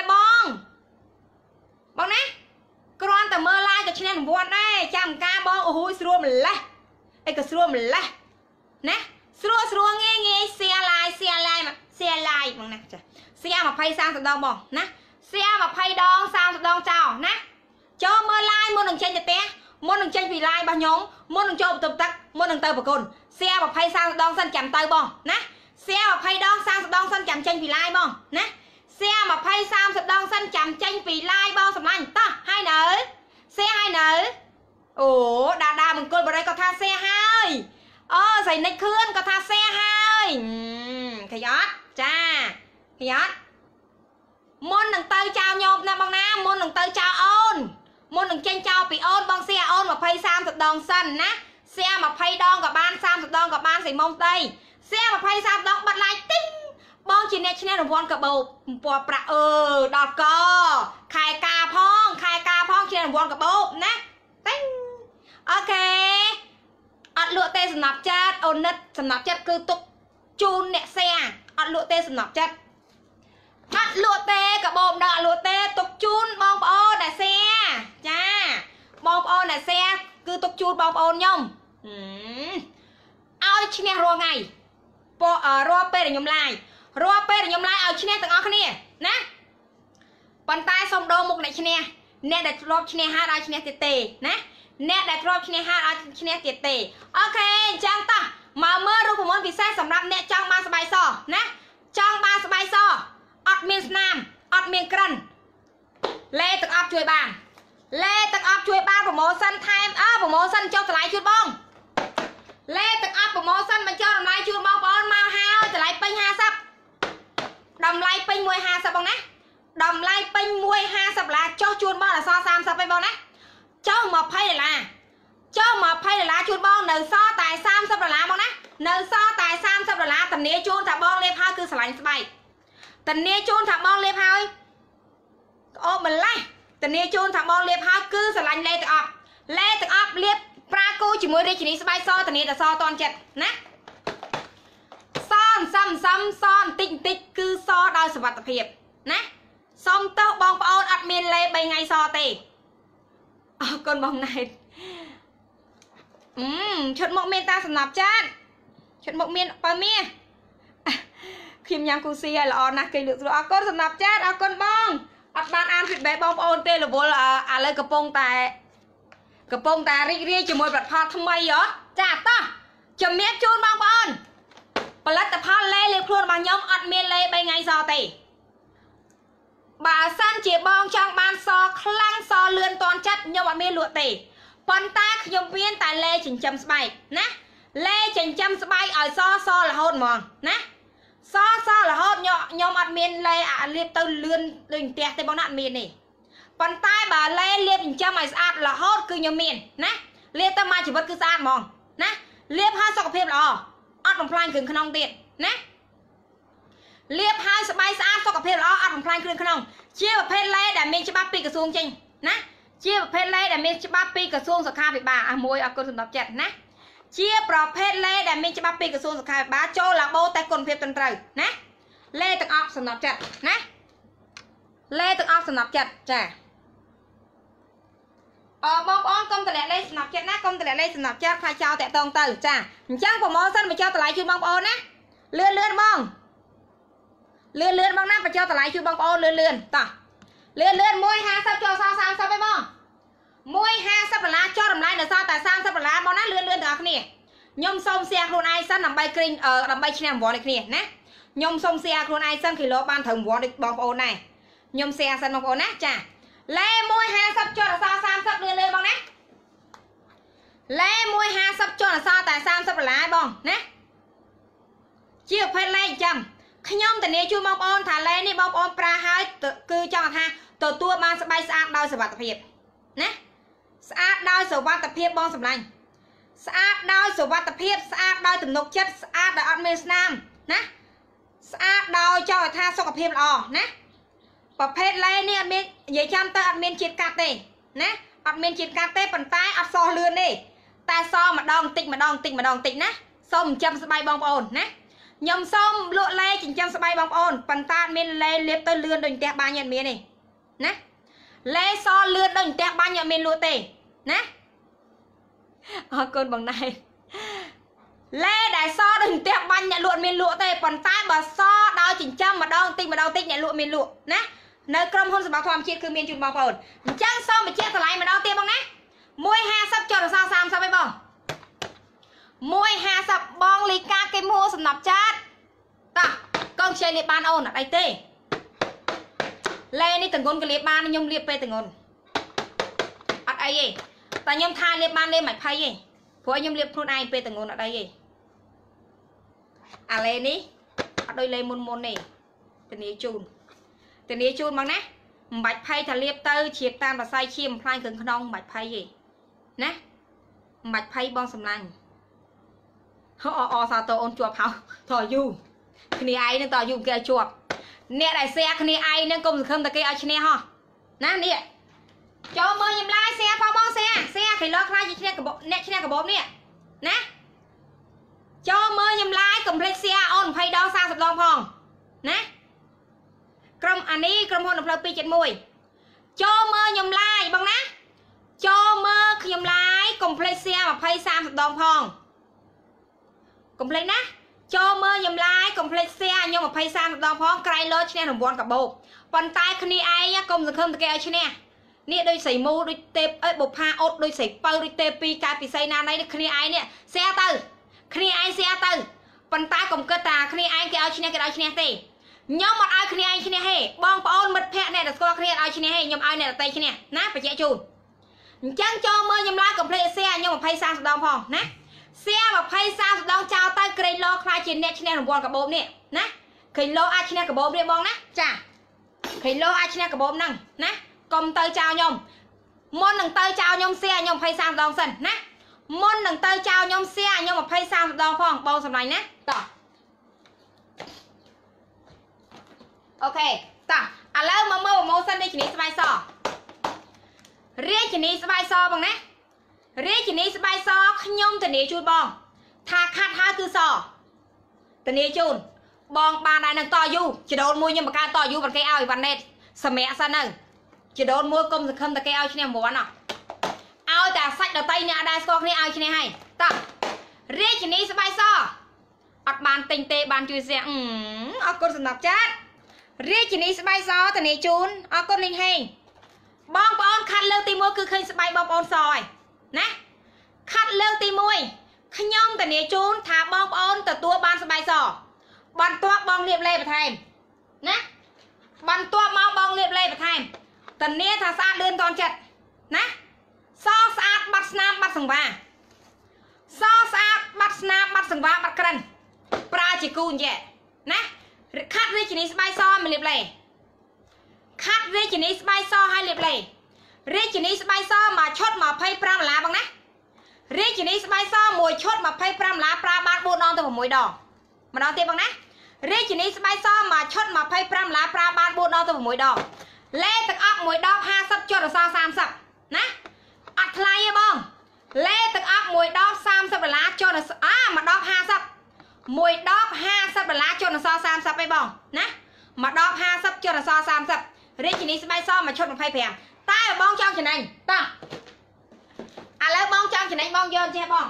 បងណាគ្រាន់តែមើល like ក៏ឈ្នះរង្វាន់ដែរចាំការបងអូហូយស្រួលម្លេះអីក៏ស្រួលម្លេះណាស្រួលងាយ share like បងណាចា share 20 30ដងបងណា share 20ដង30ដងចោលណាចូលមើល like មុននឹងចេញទៅផ្ទះមុននឹងចេញពី like របស់ខ្ញុំមុននឹងចូលបន្ទប់ទឹកមុននឹងទៅប្រគុណ share 20 30ដងសិនចាំទៅបងណា share 20ដង30ដងសិនចាំចេញពី like បងណា share 20 30ដងសិនចាំចេញពី like បងសម្លាញ់តោះហើយនៅ share ហើយនៅអូដាមង្គលបរិយគាត់ថា share ហើយសៃនិចខឿនគាត់ថា share ហើយឃើញអត់ចាឃើញអត់មុននឹងទៅចោលញោមណាបងណាមុននឹងទៅចោលអូនមុននឹងចេញចោលពីអូនបង share អូន20 30ដងសិនណា share 20ដងក៏បាន30ដងក៏បានស្អីមុំស្ដី share 20 30ដងបាត់ like ទីងបងជាអ្នកឈ្នះរង្វាន់កាបូបពណ៌ប្រាក់ដល់កខែការផងឈ្នះរង្វាន់កាបូបណាទីងអូខេត់លក់ទេសំណប់ចាត់អូននិតសំណប់ចាត់គឺទុកជូនអ្នកxeអត់លក់ទេសំណប់ចាត់អត់លក់ទេកាបូបដកអត់លក់ទេទុកជូនបងប្អូនអ្នកxeចាបងប្អូនអ្នកxeគឺទុកជូនបងប្អូនខ្ញុំឲ្យឈ្នះរាល់ថ្ងៃរាល់ពេលដែលខ្ញុំឡាយរាល់ពេលដែលខ្ញុំឡាយឲ្យឈ្នះទាំងអស់គ្នាណាប៉ុន្តែសូមដូរមុខអ្នកឈ្នះអ្នកដែលធ្លាប់ឈ្នះហើយឲ្យឈ្នះទៀតទេណាអ្នកដែលធ្លាប់ឈ្នះហើយឲ្យឈ្នះទៀតទេអូខេអញ្ចឹងតោះមកមើលរូបមន្តពិសេសសម្រាប់អ្នកចង់បានស្បែកសណាចង់បានស្បែកសអត់មានស្នាមអត់មានក្រិនលេទឹកអប់ជួយបានលេទឹកអប់ជួយបានប្រម៉ូសិនថែមប្រម៉ូសិនចុះតម្លៃជូនបងលេទឹកអប់ប្រម៉ូសិនបញ្ចុះតម្លៃជូនបងប្អូនមកហើយតម្លៃពេញ50តម្លៃពេញ150បងណាតម្លៃពេញ150$ចុះជូនបងដល់ស30ឯងបងណាចុះ$20ចុះ$20ជូនបងនៅសតែ$30បងណានៅសតែ$30ធានាជូនថាបងលេបហើយគឺស្រឡាញ់ស្បែកធានាជូនថាបងលេបហើយអូម្លេះធានាជូនថាបងលេបហើយគឺស្រឡាញ់លេទឹកអប់លេទឹកអប់លេបប្រាគូជាមួយរាជនីស្បែកសធានាតែសតន់ចិត្តណាសសំសបន្តិចគឺសដោយសុវត្ថិភាពណាសុំទោសបងប្អូនអត់មានលេ3ថ្ងៃសទេអរគុណបងណែតឈុតមកមានតាសំណាប់ចាត់ឈុតមកមានបើមាសខ្ញុំញ៉ាំគូស៊ីឲ្យល្អណាស់គេលើកស្រួលអរគុណសំណាប់ចាត់អរគុណបងអត់បានអាន feedback បងប្អូនទេរវល់ឥឡូវកំពុងតែរីករាយជាមួយផលិតផលថ្មីហ៎ចាតោះជំរាបជូនបងប្អូនផលិតផលលេលាបខ្លួនរបស់ខ្ញុំអត់មានលេ3ថ្ងៃសទេបើសិនជាបងចង់បានសខ្លាំងសលឿនតន់ចិត្តខ្ញុំអត់មានលក់ទេប៉ុន្តែខ្ញុំមានតែលេចិញ្ចឹមស្បែកណាលេចិញ្ចឹមស្បែកឲ្យសរហូតហ្មងណាសរហូតខ្ញុំអត់មានលេលាបទៅលឿនដូចផ្ទះទេបងណាអត់មានទេប៉ុន្តែបើលេលាបចិញ្ចឹមឲ្យស្អាតរហូតគឺខ្ញុំមានណាលាបទៅមួយជីវិតគឺស្អាតហ្មងណាលាបឲ្យសុខភាពល្អអត់បំផ្លាញគ្រឿងក្នុងទៀតណាលាបឲ្យស្បែកស្អាតសុខភាពល្អអត់បំផ្លាញគ្រឿងក្នុងជាប្រភេទលេដែលមានច្បាប់ពីក្រសួងចេញណាជាប្រភេទលេដែលមានច្បាប់ពីក្រសួងសុខាភិបាលមួយអរគុណសម្រាប់ចិត្តណាជាប្រភេទលេដែលមានច្បាប់ពីក្រសួងសុខាភិបាលចូលឡាបូតែគុណភាពត្រឹមត្រូវណាលេទាំងអស់សម្រាប់ចិត្តណាលេទាំងអស់សម្រាប់ចិត្តចាបងប្អូនកុំតម្លាក់លេសម្រាប់ចិត្តណាកុំតម្លាក់លេសម្រាប់ចិត្តខ្លាចចោលតាក់តងទៅចាអញ្ចឹងប្រម៉ូសិនបញ្ចុះតម្លៃជូនបងប្អូនណាលឿនបងលឿនបងណាបញ្ចុះតម្លៃជូនបងប្អូនលឿនតោះលឿន150ចូលស30ឯងបង$150ចុះតម្លៃនៅសល់តែ$30បងណាលឿនទាំងអស់គ្នាខ្ញុំសូម share ខ្លួនឯងសិនដើម្បីគ្រីងដើម្បីឈ្នះរង្វាន់ដូចគ្នាណាខ្ញុំសូម share ខ្លួនឯងសិនគីឡូបានត្រូវរង្វាន់ដូចបងប្អូនដែរខ្ញុំ share សិនបងប្អូនណាចាលេ150ចុះដល់សល់30លឿនបងណាលេ150ចុះដល់សល់តែ$30បងណាជាប្រភេទលេចាំខ្ញុំធានាជូនបងប្អូនថាលេនេះបងប្អូនប្រើហើយគឺចង់ថាទទួលបានស្បែកស្អាតដោយសុវត្ថិភាពណាស្អាតដោយសុវត្ថិភាពបងសម្លាញ់ស្អាតដោយសុវត្ថិភាពស្អាតដោយទំនុកចិត្តស្អាតដោយអត់មានស្នាមណាស្អាតដោយចង់ថាសុខភាពល្អណាប្រភេទលេនេះអត់មាននិយាយចាំទៅអត់មានជាតិកាត់ទេណាអត់មានជាតិកាត់ទេប៉ុន្តែអត់សោះលឿនទេតែសម្ដងតិចម្ដងតិចណាសូមចិញ្ចឹមស្បែកបងប្អូនណាខ្ញុំសូមលក់លេចិញ្ចឹមស្បែកបងប្អូនប៉ុន្តែអត់មានលេលាបទៅលឿនដូចផ្ទះបាញ់អត់មានទេណាលេសលឿនដូចផ្ទះបាញ់អត់មានលក់ទេណាអរគុណបងណៃលេដែលសដូចផ្ទះបាញ់អ្នកលក់មានលក់ទេប៉ុន្តែបើសដោយចិញ្ចឹមម្ដងតិចអ្នកលក់មានលក់ណានៅក្រុមហ៊ុនសម្បត្តិធម្មជាតិគឺមានជូនបងប្អូនអញ្ចឹងសូមបញ្ជាក់តម្លៃម្ដងទៀតបងណា150ចុះដល់សល់30ឯងបង150បងលីកាគេមួសំណាប់ចាត់តោះកងខ្ចីលាបបានអូនអត់អីទេលេនេះតងន់ក៏លាបបានខ្ញុំលាបពេលតងន់អត់អីទេតែខ្ញុំថាលាបបានលេមិនភ័យទេព្រោះខ្ញុំលាបខ្លួនឯងពេលតងន់អត់អីទេអាលេនេះអត់ដូចលេមុនទេធានាជូនមកណាមិនបាច់ភ័យថាលាបទៅជ្រាបតាមប្រស័យឈាមបំផ្លាញគ្រឿងក្នុងមិនបាច់ភ័យទេណាមិនបាច់ភ័យបងសម្លាញ់សាទរអូនជាប់ហៅតយូគ្នាឯងនឹងតយូគេឲ្យជាប់អ្នកដែលแชร์គ្នាឯងនឹងកុំសង្ឃឹមតែគេឲ្យឈ្នះហ៎ណានេះចូលមើលខ្ញុំឡាយแชร์ផងបងแชร์គីឡូខ្លាចជាឈ្នះកបោអ្នកឈ្នះកបោនេះណា cho mơ nhầm lái complexia on phay đo sang sập đong phong nè cầm anh đi cầm hôn đập pi chật mùi cho mơ nhầm lái bằng ná cho mơ nhầm lái complexia mà phay sang sập đong phong complex ná cho mơ nhầm lái complexia nhưng mà phay sang sập đong phong cày lơ trên đồng bọn cả bộ còn tay khi ai nhá công được không được kêu trên nè nè đôi sấy mù đôi tép ấy bột pha ốt đôi sấy pơ đôi tép pi cà pi say na này khi ai nè xe từ khi ai xe từ còn tay cùng cơ tà khi ai kêu trên nè cái đó trên nè tê nhóm một ai khi ai trên nè hè bong bong mật phe nè được coi khi ai trên nè hè nhóm ai nè là tay trên nè nát phải chạy chùn chẳng cho mơ nhầm lái complete xe nhưng mà phay sang đong phong nè xe mà phay sang đong chào tay cây lo khai trên nè đồng bọn cả bộ nè nè cây lo ai trên nè cả bộ nè bong nè chà khi lô ai trên cái bốm năng nè công tơi chào nhom môn đừng tơi chào nhom xe nhom phay sang đong sân nè môn đừng tơi chào nhom xe nhưng mà phay sang đong phong bao sầm này nè tỏ ok tỏ à lâu mà mơ sân đi chỉ ní spy so riết chỉ ní spy so bằng nè riết chỉ ní spy so nhom từ ní chui bong thà khát hai cứ so từ ní chun bong ba này nâng to du chỉ đồn mua nhưng mà ca to du bằng cây ao thì bằng nét sờ mẹ sao nâng chỉ đồn mua công thì không ta cây ao cho nên muốn nào ao ta sạch đầu tay nha đai so cái ao cho nên hay ta riết chỉ ní sẽ bay so ọt bàn tinh tê bàn chui xe ở con sầm nạp chết riết chỉ ní sẽ bay so từ này chun ở con linh hay bong bong khát lơ tim mua cứ khơi sẽ bay bong bong soi nè khát lơ tim mui khi nhom từ này chun thả bong bong từ tua ban sẽ bay so bàn toa bong liệp lê và thèm nè bàn toa mau bong liệp lê và thèm tần nia thà xa đơn toàn chật nè so sát bắt snap bắt sừng va so sát bắt snap bắt sừng va bắt cân pra chỉ cùn vậy nè khát riết chỉ ní bay so mà liệp lê khát riết chỉ ní bay so hai liệp lê riết chỉ ní bay so mà chốt mà phay pram lá bằng nè riết chỉ ní bay so mùi chốt mà phay pram lá pra bát bột non từ mùi đỏ mà đo tiền bằng nè riết chỉ ní bay so mà chốt mà phay pram lá pra bát bột non từ mùi đỏ lê tực ốc mùi đỏ ha sắp chốt là so sam sập nè ắt lại bong lê tực ốc mùi đỏ sam sắp là lá chốt là mà đỏ ha sắp mùi đỏ ha sắp là lá chốt là so sam sắp ấy bong nè mà đỏ ha sắp chốt là so sam sắp riết chỉ ní bay so mà chốt mà phay phèm tay bong trong trên này ta à lấy bong trong trên này bong vô che bong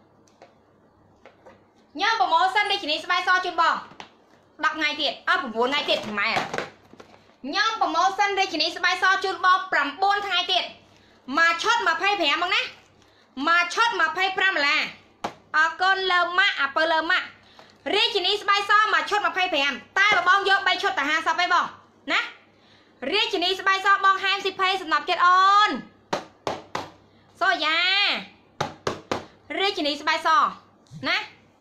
nhớ bộ mẫu sân đây chỉ ní bay so chun bong đọc ngày tiệt bộ 4 ngày tiệt thằng mày à nhớ bộ mẫu sân đây chỉ ní bay so chun bong 4 ngày tiệt mà chốt mà phay phèm bong nè mà chốt mà phay pram là con lơ mạ pơ lơ mạ riết chỉ ní bay so mà chốt mà phay phèm tay và bong vô bay chốt tả ha sao bay bong nè riết chỉ ní bay so bong 20 pay sầm nạp chết on so ya riết chỉ ní bay so nè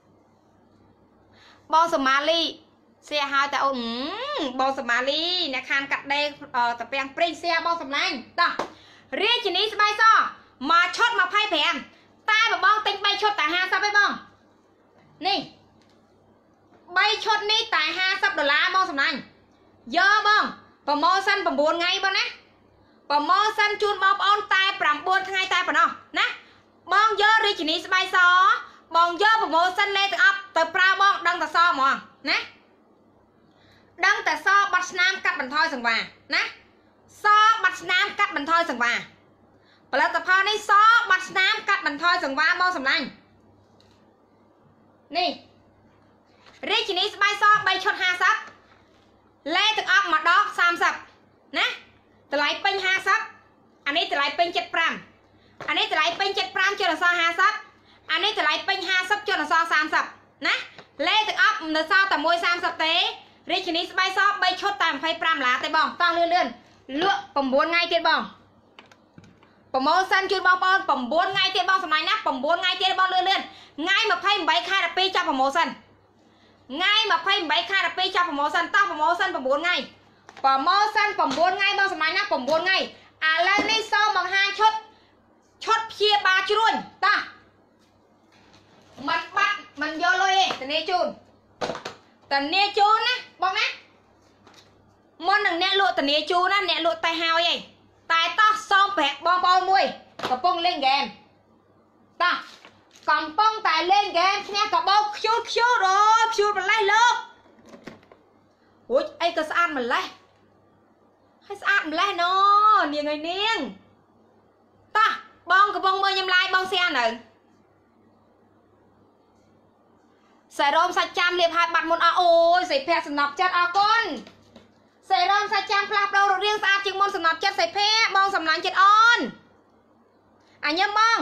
bong Somali xe hai ta bong Somali nè khan cắt đây tập bèn pring xe bong sầm lanh ta riết chỉ ní bay so mà chốt mà phay phèm tay và bong tinh bay chốt tả ha sao bay bong nè bay chốt ní tả ha sắp $, bong sầm lanh dơ bong promotion 9 ngày bong nè promotion chun bong on tay 9 ngày tay bong nè bong dơ riết chỉ ní bay so bong dơ promotion lên từ ấp từ pra bong đăng tờ so mà nè đăng tờ so bắt nam cắt bằng thôi sừng và nè so bắt nam cắt bằng thôi sừng và là tập hoa này so bắt nam cắt bằng thôi sừng và bao sầm lanh nè riết chỉ ní bay so bay chốt ha sắp lên từ ấp mà đó sam sập nè từ lại pin ha sắp anh ấy từ lại pin 7 pram anh ấy từ lại pin 7 pram cho là so ha sắp anh ấy từ lại pin ha sắp cho là so sam sập nè lên từ ấp là so tầm môi sam sập tế riết chỉ ní bay so bay chốt tầm phay pram lá tay bong to lươn lựa 9 ngày tiết bong promotion chun bong 9 ngày tiết bong sầm này nè 9 ngày tiết bong lươn ngay mà phay 7 khai là pi cho promotion ngay mà phay 7 khai là pi cho promotion to promotion 9 ngày promotion 9 ngày bong sầm này nè 9 ngày à lên đi so bằng 2 chốt chia 3 chuồn ta mặt bắt mình vô lôi tần nê chun á bong á môn đừng nè lụa tần nê chun á nè lụa tay hao vậy tay to xong bẹt bong bong mui cặp bông lên game ta កំពុងតែលេងហ្គេមឈ្នះកាបូបខ្ជូតអូខ្ជូតម្លេះលោកអូយអីក៏ស្អាតម្លេះហើយស្អាតម្លេះណូនាងអើយនាងតោះបងកំពុងមើលខ្ញុំឡាយបងសៀនៅសេរ៉ូមសាច់ចាំលាបហើយបាត់មុនអស់អូយសៃភ័ក្រសំណប់ចិត្តអរគុណសេរ៉ូមសាច់ចាំផ្លាស់ប្ដូរររៀងស្អាតជាងមុនសំណប់ចិត្តសៃភ័ក្របងសំឡាញ់ចិត្តអូនអញញឹមបង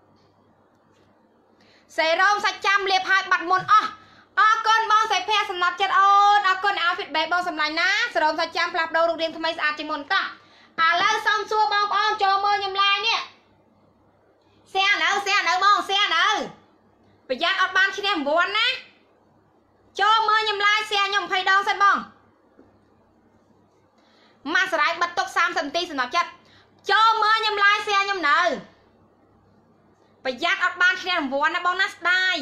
សេរ៉ូមសាច់ចាំលាបហើយបាត់មុនអស់អរគុណបងសៃភ័ក្រសំណប់ចិត្តអូនអរគុណឲ្យ feedback បងសំឡាញ់ណាសេរ៉ូមសាច់ចាំផ្លាស់ប្ដូរររៀងថ្មីស្អាតជាងមុនតោះឥឡូវសុំសួរបងប្អូនចូលមើលខ្ញុំឡាយនេះសៀនៅបងសៀនៅប្រយ័ត្នអត់បានឈ្នះ9ណាចូលមើលខ្ញុំឡាយសៀខ្ញុំ20ដងសិនបងម៉ាសរ៉ៃបិទទុក30នាទីសម្រាប់ចិត្តចូលមើលខ្ញុំឡាយសៀខ្ញុំនៅប្រយ័ត្នអត់បានឈ្នះ9ណាបងណាស្ដាយ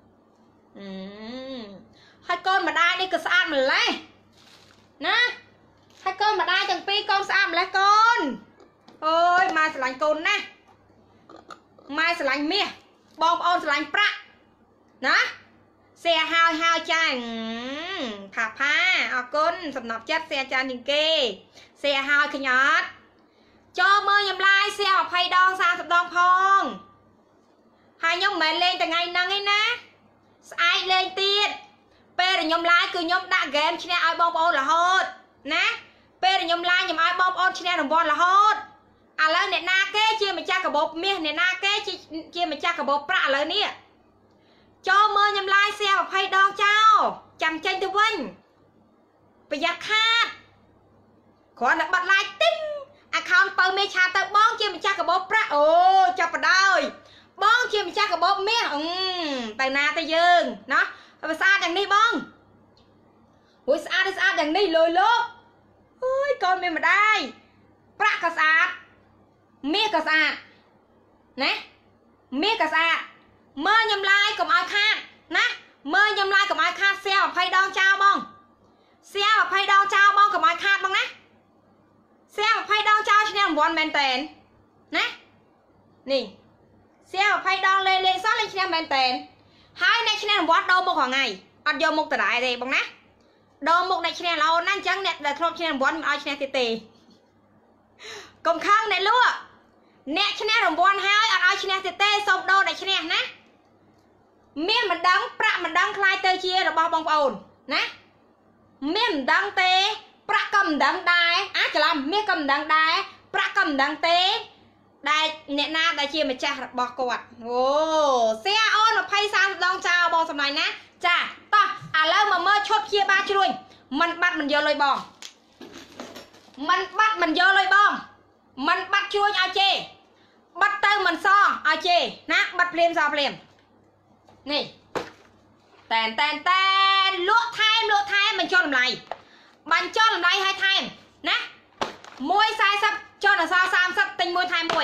ហើយកូនម្ដាយនេះក៏ស្អាតម្លេះណាហើយកូនម្ដាយទាំងពីរកូនស្អាតម្លេះកូនអូយម៉ែស្រឡាញ់កូនណាម៉ែស្រឡាញ់មាសបងប្អូនស្រឡាញ់ប្រាក់ណាសៀហើយចាផាអរគុណសំណប់ចិត្តសៀចានជាងគេសៀហើយឃើញអត់ចូលមើលខ្ញុំឡាយសៀ20ដង30ដងផងហើយខ្ញុំមិនមែនលេងថ្ងៃហ្នឹងឯណាស្អែកលេងទៀតពេលខ្ញុំឡាយគឺខ្ញុំដាក់ហ្គេមឈ្នះឲ្យបងប្អូនរហូតណាពេលខ្ញុំឡាយខ្ញុំឲ្យបងប្អូនឈ្នះរង្វាន់រហូតឥឡូវអ្នកណាគេជាម្ចាស់កាបូបមាសអ្នកណាគេជាម្ចាស់កាបូបប្រាក់ឥឡូវនេះចូលមើលខ្ញុំឡាយសៀ20ដងចោលចាំចេញទៅវិញប្រយ័ត្នខាតគ្រាន់តែបាត់ឡាយទីង account បើមេឆាទៅបងជាម្ចាស់កាបូបប្រាក់អូចាប់បដ ơi បងជាម្ចាស់កាបូបមាសទៅណាទៅយើងណាហើយស្អាតយ៉ាងនេះបងអូយស្អាតយ៉ាងនេះលយលោកអើយកូនមានម្ដាយប្រាក់ក៏ស្អាតមាសក៏ស្អាតណាមាសក៏ស្អាតមើលខ្ញុំឡាយកុំឲ្យខាតណាមើលខ្ញុំឡាយកុំឲ្យខាតសៀ20ដងចោលបងសៀ20ដងចោលបងកុំឲ្យខាតបងណាសៀ20ដងចោលឈ្នះរង្វាន់មែនតើណានេះសៀ20ដងលេងសោះលេងឈ្នះមែនតើហើយអ្នកឈ្នះរង្វាន់ដោមុខរាល់ថ្ងៃអត់យកមុខដដែលទេបងណាដោមុខអ្នកឈ្នះល្អណាស់អញ្ចឹងអ្នកដែលធ្លាប់ឈ្នះរង្វាន់មិនឲ្យឈ្នះទៀតទេកុំខឹងអ្នកលក់អ្នកឈ្នះរង្វាន់ហើយអត់ឲ្យឈ្នះទៀតទេសូមដោអ្នកឈ្នះណាមានមិនដឹងប្រាក់មិនដឹងខ្លាយទៅជារបស់បងប្អូនណាមានមិនដឹងទេប្រាក់ក៏មិនដឹងដែរច្រឡំមាសក៏មិនដឹងដែរប្រាក់ក៏មិនដឹងទេដែលអ្នកណាដែលជាម្ចាស់របស់គាត់អូសៀអូន20 30ដងចោលបងសម្លាញ់ណាចាតោះឥឡូវមកមើលឈុតព្យាបាលជ្រួញមិនបាត់មិនយកលុយបងមិនបាត់មិនយកលុយបងមិនបាត់ជ្រួញឲ្យជេបាត់ទៅមិនសឲ្យជេណាបាត់ភ្លាមសភ្លាមនេះតែនលក់ថែមបញ្ចុះតម្លៃបញ្ចុះតម្លៃឲ្យថែមណា140ចុះដល់សល់30ទិញមួយថែមមួយ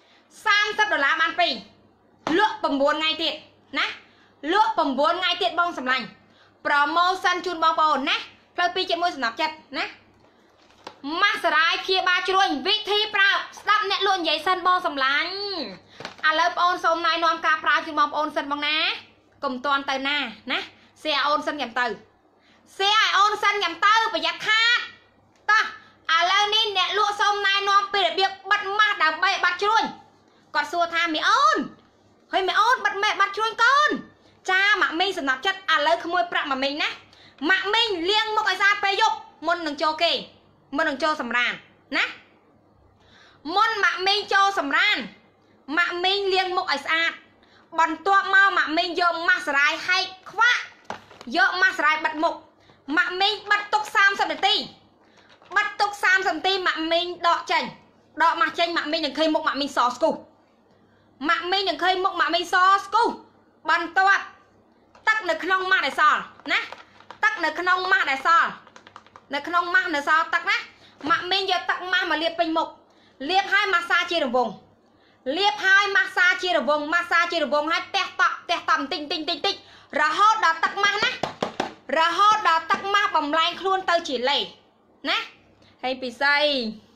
$30បាន2លក់9ថ្ងៃទៀតណាលក់9ថ្ងៃទៀតបងសម្លាញ់ promotion ជូនបងប្អូនណាផ្លូវ2ជាមួយសំណប់ចិត្តណាម៉ាសរ៉ាយព្យាបាលជ្រួញវិធីប្រើស្ដាប់អ្នកលក់និយាយសិនបងសម្លាញ់ឥឡូវបងអូនសូមណែនាំការប្រើជូនបងប្អូនសិនបងណាកុំតន់ទៅណាណាសៀអូនសិនញ៉ាំទៅសៀឲ្យអូនសិនញ៉ាំទៅប្រយ័ត្នខាតតោះឥឡូវនេះអ្នកលក់សូមណែនាំពីរបៀបបិទម៉ាស់ដើម្បីបាត់ជ្រួញគាត់សួរថាមីអូនហើយមីអូនបិទម៉ែបាត់ជ្រួញកូនចាម៉ាក់មីងសំណាប់ចិត្តឥឡូវក្មួយប្រាក់ម៉ាក់មីងណាម៉ាក់មីងលាងមុខឲ្យស្អាតពេលយប់មុននឹងចូលគេមុននឹងចូលសម្រានណាមុនម៉ាក់មីងចូលសម្រានម៉ាក់មីងលាងមុខឲ្យស្អាតបន្ទាប់មកម៉ាក់មីងយកម៉ាស់ស្រាយហែកខ្វាក់យកម៉ាស់ស្រាយបិទមុខម៉ាក់មីងបិទទុក30នាទីបិទទុក30នាទីម៉ាក់មីងដកចេញដកម៉ាស់ចេញម៉ាក់មីងនឹងឃើញមុខម៉ាក់មីងសស្គូម៉ាក់មីងនឹងឃើញមុខម៉ាក់មីងសស្គូបន្ទាប់ទឹកនៅក្នុងម៉ាស់ដែលសល់ណាទឹកនៅក្នុងម៉ាស់ដែលសល់នៅក្នុងម៉ាស់នៅសល់ទឹកណាម៉ាក់មីងយកទឹកម៉ាស់មកលាបពេញមុខលាបឲ្យម៉ាស្សាជារង្វង់លាបឲ្យម៉ាស្សាជារង្វង់ម៉ាស្សាជារង្វង់ឲ្យទះតក់បន្តិចរហូតដល់ទឹកម៉ាស់ណារហូតដល់ទឹកម៉ាស់បំលែងខ្លួនទៅជាលេណាហើយពិសី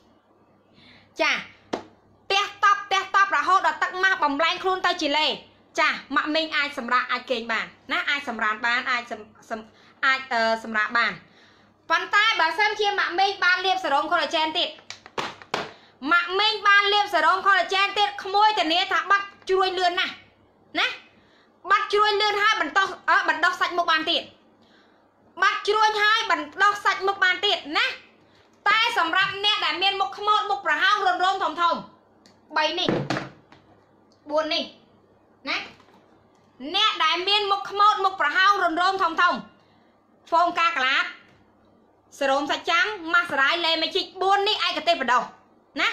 ចាទះតប់រហូតដល់ទឹកម៉ាស់បំលែងខ្លួនទៅជាលេចាម៉ាក់មីងអាចសម្រាប់អាចគេងបានណាអាចសម្រាប់បានអាចសម្រាប់បានប៉ុន្តែបើសិនជាម៉ាក់មីងបានលាបសេរ៉ូម collagen ទៀតម៉ាក់មីងបានលាបសេរ៉ូម collagen ទៀតក្មួយធានាថាបាត់ជ្រួញលឿនណាស់ណាបាត់ជ្រួញលឿនហើយបណ្ដោះសាច់មុខបានទៀតបាត់ជ្រួញហើយបណ្ដោះសាច់មុខបានទៀតណាតែសម្រាប់អ្នកដែលមានមុខខ្មោចមុខប្រហោងរំរងធំ3នេះ4នេះណាអ្នកដែលមានមុខខ្មោចមុខប្រហោងរំរងធំហ្វូមកាកាឡាតសេរ៉ូមសាច់ចាំងម៉ាស្រាយលេមេជីក4នេះឯកទេសបណ្ដោះណា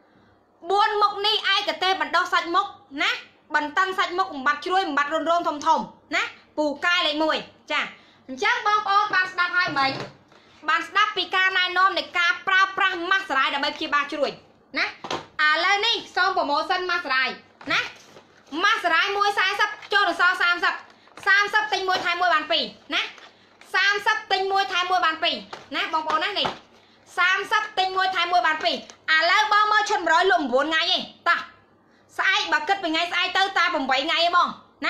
4មុខនេះឯកទេសបណ្ដោះសាច់មុខណាបន្តឹងសាច់មុខបំបត្តិជ្រួយបំបត្តិរំរងធំណាពូកាយលេខ1ចាអញ្ចឹងបងប្អូនបានស្ដាប់ហើយមិញបានស្ដាប់ពីការណែនាំនៃការប្រើប្រាស់ម៉ាស្រាយដើម្បីព្យាបាលជ្រួញណាឥឡូវនេះសូមប្រូម៉ូសិនម៉ាស្រាយណាម៉ាស្រាយ140ចូលដល់សល់30ទិញ1ថែម1បាន2ណា30ទិញ1ថែម1បាន2ណាបងប្អូនណានេះ30ទិញ1ថែម1បាន2ឥឡូវបងមើលឈុត100លក់9ថ្ងៃទេតោះស្អែកបើគិតពីថ្ងៃស្អែកទៅតែ8ថ្ងៃទេបងណា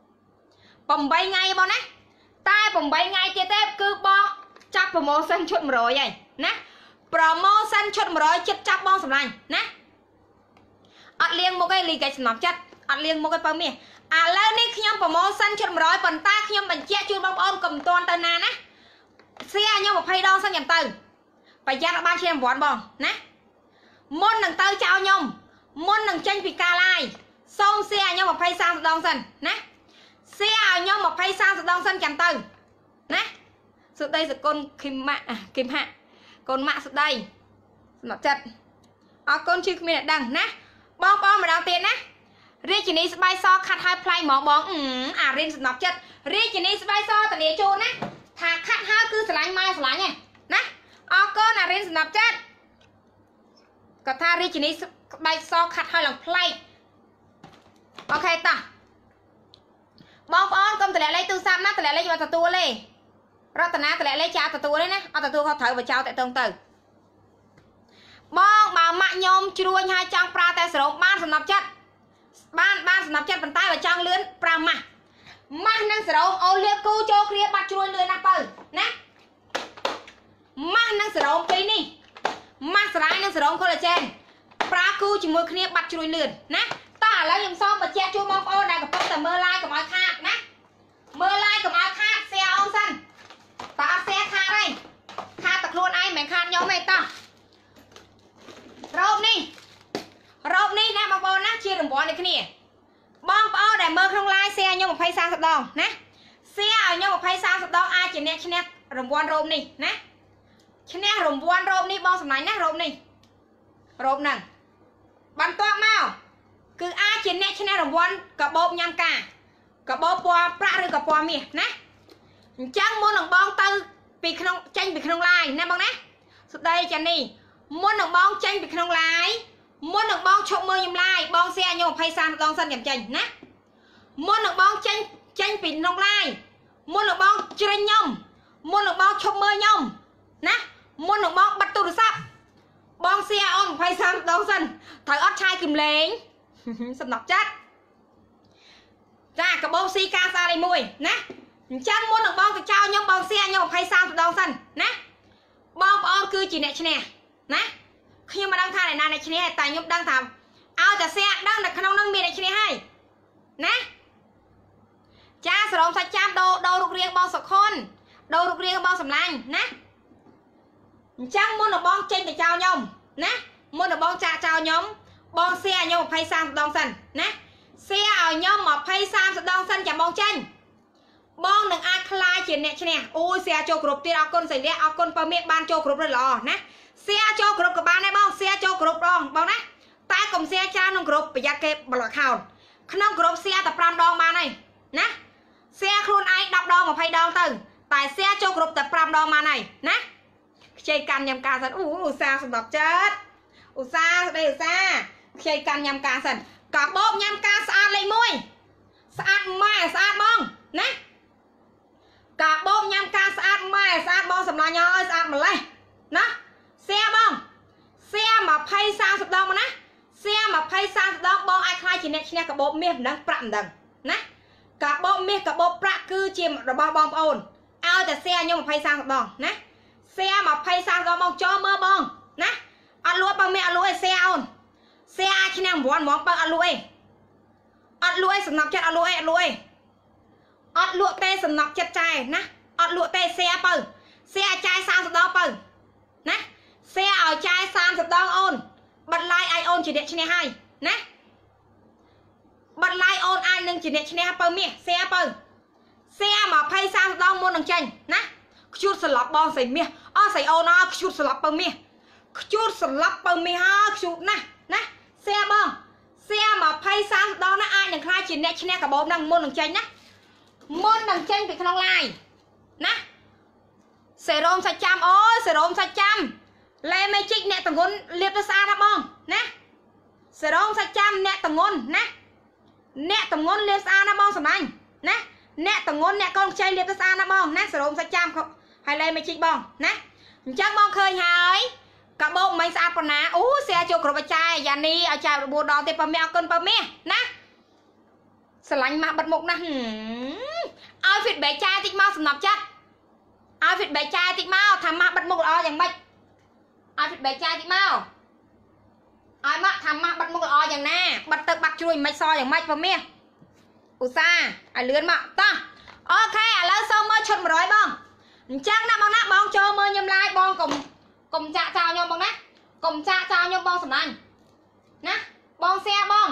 8ថ្ងៃទេបងណាតែ8ថ្ងៃទៀតទេគឺបងចាប់ប្រូម៉ូសិនឈុត100ហើយណាប្រូម៉ូសិនឈុត100ចិត្តចាប់បងសម្លាញ់ណាអត់លៀងមុខឯងលីកែសំណប់ចិត្តអត់លៀងមុខឯងបើមាសឥឡូវនេះខ្ញុំប្រូម៉ូសិនឈុត100ប៉ុន្តែខ្ញុំបញ្ជាក់ជូនបងប្អូនកុំទាន់ទៅណាណាសៀខ្ញុំ20ដងសិនខ្ញុំទៅប្រយ័ត្នអត់បានឈាមរង្វាន់បងណាមុននឹងទៅចោលខ្ញុំមុននឹងចេញពីការឡាយសូមសៀខ្ញុំ20 30ដងសិនណាសៀឲ្យខ្ញុំ20 30ដងសិនចាំទៅណាសុដីសគុណគឹមម៉ាក់កូនម៉ាក់សុដីសម្រាប់ចិត្តអរគុណជឿគ្មានអ្នកដឹងណាបងប្អូនម្ដងទៀតណារាជិនីស្បៃសខាត់ហើយផ្លៃហ្មងបងអារិនសម្រាប់ចិត្តរាជិនីស្បៃសតានីជូនណាថាខាត់ហើយគឺស្រឡាញ់ម៉ែស្រឡាញ់ហ្នឹងណាអរគុណអារិនសម្រាប់ចិត្តគាត់ថារាជិនីស្បៃសខាត់ហើយឡើងផ្លៃអូខេតោះបងប្អូនកុំតម្លាក់លេខទូរស័ព្ទណាតម្លាក់លេខយកទទួលទេរតនាតម្លាក់លេខចាទទួលទេណាអត់ទទួលគាត់ត្រូវបើចោលតែតឹងទៅបងបើម៉ាក់ខ្ញុំជ្រួញហើយចង់ប្រើតែសេរ៉ូមបានសំណប់ចិត្តបានសំណប់ចិត្តប៉ុន្តែបើចង់លឿនប្រើម៉ាស់និងសេរ៉ូមអូលៀបគូចូលគ្រាបាត់ជ្រួញលឿនណាស់បើណាម៉ាស់និងសេរ៉ូមពីរនេះម៉ាស្រាយនិងសេរ៉ូម collagen ប្រើគូជាមួយគ្នាបាត់ជ្រួញលឿនណាតោះឥឡូវខ្ញុំសូមបញ្ជាក់ជូនបងប្អូនដែលកំពុងតែមើល live កុំឲ្យខាតណាមើល live កុំឲ្យខាត share អូនសិនតើអត់ share ខាតទេខាតតែខ្លួនឯងមិនខាតខ្ញុំទេតោះរ៉ូបនេះណាបងប្អូនណាជារង្វាន់ដូចគ្នាបងប្អូនដែលមើលក្នុង live share ខ្ញុំ20 30ដងណា share ឲ្យខ្ញុំ20 30ដងអាចជាអ្នកឈ្នះរង្វាន់រ៉ូបនេះណាឈ្នះរង្វាន់រ៉ូបនេះបងសម្លាញ់ណារ៉ូបហ្នឹងបន្ទាប់មកគឺអាចជាអ្នកឈ្នះរង្វាន់កាបូបញ៉ាំកាកាបូបពណ៌ប្រាក់ឬក៏ពណ៌មាសណាអញ្ចឹងមុននឹងបងទៅពីក្នុងចេញពីក្នុង live ណាបងណាសុដីចានីមុននឹងបងចេញពីក្នុង live មុននឹងបងឈប់មើលខ្ញុំ live បង share ខ្ញុំ20 30ដងសិនចាំចេញណាមុននឹងបងចេញពីក្នុង live មុននឹងបងជ្រិញខ្ញុំមុននឹងបងឈប់មើលខ្ញុំណាមុននឹងបងបិទទូរស័ព្ទបង share អូន20 30ដងសិនត្រូវអត់ឆាយគឹមលេងសំណប់ចិត្តចាកបោស៊ីការស្អាតឯមួយណាអញ្ចឹងមុននឹងបងទៅចោលខ្ញុំបង share ខ្ញុំ20 30ដងសិនណាបងប្អូនគឺជាអ្នកឈ្នះណាខ្ញុំមិនដឹងថាអ្នកណាអ្នកឈ្នះតែខ្ញុំដឹងថាឲ្យតែ share ដឹងនៅក្នុងនោះមានអ្នកឈ្នះហើយណាចាសរោមសាច់ចាំដូររូបរាងបងសុខុនដូររូបរាងបងសម្លាញ់ណាអញ្ចឹងមុននឹងបងចេញទៅចោលខ្ញុំណាមុននឹងបងចាក់ចោលខ្ញុំបង share ខ្ញុំ20 30ដងសិនណា share ឲ្យខ្ញុំ20 30ដងសិនចាំបងចេញបងនឹងអាចខ្លាយជាអ្នកឈ្នះអូយ share ចូលគ្រប់ទៀតអរគុណសៃលៈអរគុណបើមេបានចូលគ្រប់rấtល្អណា share ចូលគ្រប់ក៏បានដែរបង share ចូលគ្រប់បងណាតែកុំ share ច្រើនក្នុងគ្រប់ប្រយ័ត្នគេ block account ក្នុងគ្រប់ share តែ5ដងបានហើយណា share ខ្លួនឯង10ដង20ដងទៅតែ share ចូលគ្រប់តែ5ដងបានហើយណាខ្ចីកាន់ញ៉ាំការសិនអូឧស្សាហ៍សម្រាប់ចិត្តឧស្សាហ៍ស្ដីឧស្សាហ៍ខ្ចីកាន់ញ៉ាំការសិនកាបូបញ៉ាំការស្អាតលេខ1ស្អាតម៉ែស្អាតបងណាកាបូបញ៉ាំការស្អាតម៉ែស្អាតបងសម្លាញ់អើយស្អាតម្លេះណា share បង share 20 30ដងមកណា share 20 30ដងបងអាចខ្លាយជាអ្នកឈ្នះកាបូបមាសមិនដឹងប្រាក់មិនដឹងណាកាបូបមាសកាបូបប្រាក់គឺជារបស់បងប្អូនឲ្យតែ share ខ្ញុំ20 30ដងណា share 20 30ដងបងចូលមើលបងណាអត់លក់បើមានអត់លក់ឯ share អូន share អាចឈ្នះ9ហ្មងបើអត់លក់ឯអត់លក់ឯសំណប់ចិត្តអត់លក់ឯអត់លក់ឯអត់លក់ទេសំណប់ចិត្តចាយណាអត់លក់ទេ share បើ share ចាយ30ដងបើណា share ឲ្យចាយ30ដងអូនបិទ like ឲ្យអូនជាអ្នកឈ្នះហើយណាបិទ like អូនអាចនឹងជាអ្នកឈ្នះបើមាស share បើ share 20 30ដងមុននឹងចេញណាខ្ជូតស្លាប់បងស្រីមាសអស់ស្រីអូនអស់ខ្ជូតស្លាប់បើមាសខ្ជូតស្លាប់បើមាសហើយខ្ជូតណាណា share បង share 20 30ដងណាអាចនឹងខ្លាចជាអ្នកឈ្នះកាបូបហ្នឹងមុននឹងចេញណាមុននឹងចេញពីក្នុង live ណាសេរ៉ូមសាច់ចាំអូយសេរ៉ូមសាច់ចាំលេមេជីកអ្នកតងន់លាបទៅស្អាតណាបងណាសេរ៉ូមសាច់ចាំអ្នកតងន់ណាអ្នកតងន់លាបស្អាតណាបងសម្លាញ់ណាអ្នកតងន់អ្នកកូនខ្ចីលាបទៅស្អាតណាបងណាសេរ៉ូមសាច់ចាំហើយលេមេជីកបងណាអញ្ចឹងបងឃើញហើយកាបូបមិនស្អាតប៉ុណ្ណាអូសែចូលគ្រប់បច្ចាយយ៉ានីឲ្យចាយ9ដងទេបើមាសអរគុណបើមាសណាស្រឡាញ់ម៉ាស់បិទមុខណាស់ឲ្យ feedback ចាយតិចមកសំណប់ចិត្តឲ្យ feedback ចាយតិចមកថាម៉ាស់បិទមុខល្អយ៉ាងម៉េចឲ្យ feedback ចាយតិចមកឲ្យមកថាម៉ាស់បិទមុខល្អយ៉ាងណាបិទទៅបាត់ជ្រួយមិនសយ៉ាងម៉េចបើមាសឧស្សាហ៍ឲ្យលឿនមកតោះអូខេឥឡូវសូមមើលឈុត100បងអញ្ចឹងណាបងណាបងចូលមើលខ្ញុំ live បងកុំចាក់ចោលខ្ញុំបងណាកុំចាក់ចោលខ្ញុំបងសម្លាញ់ណាបង share បង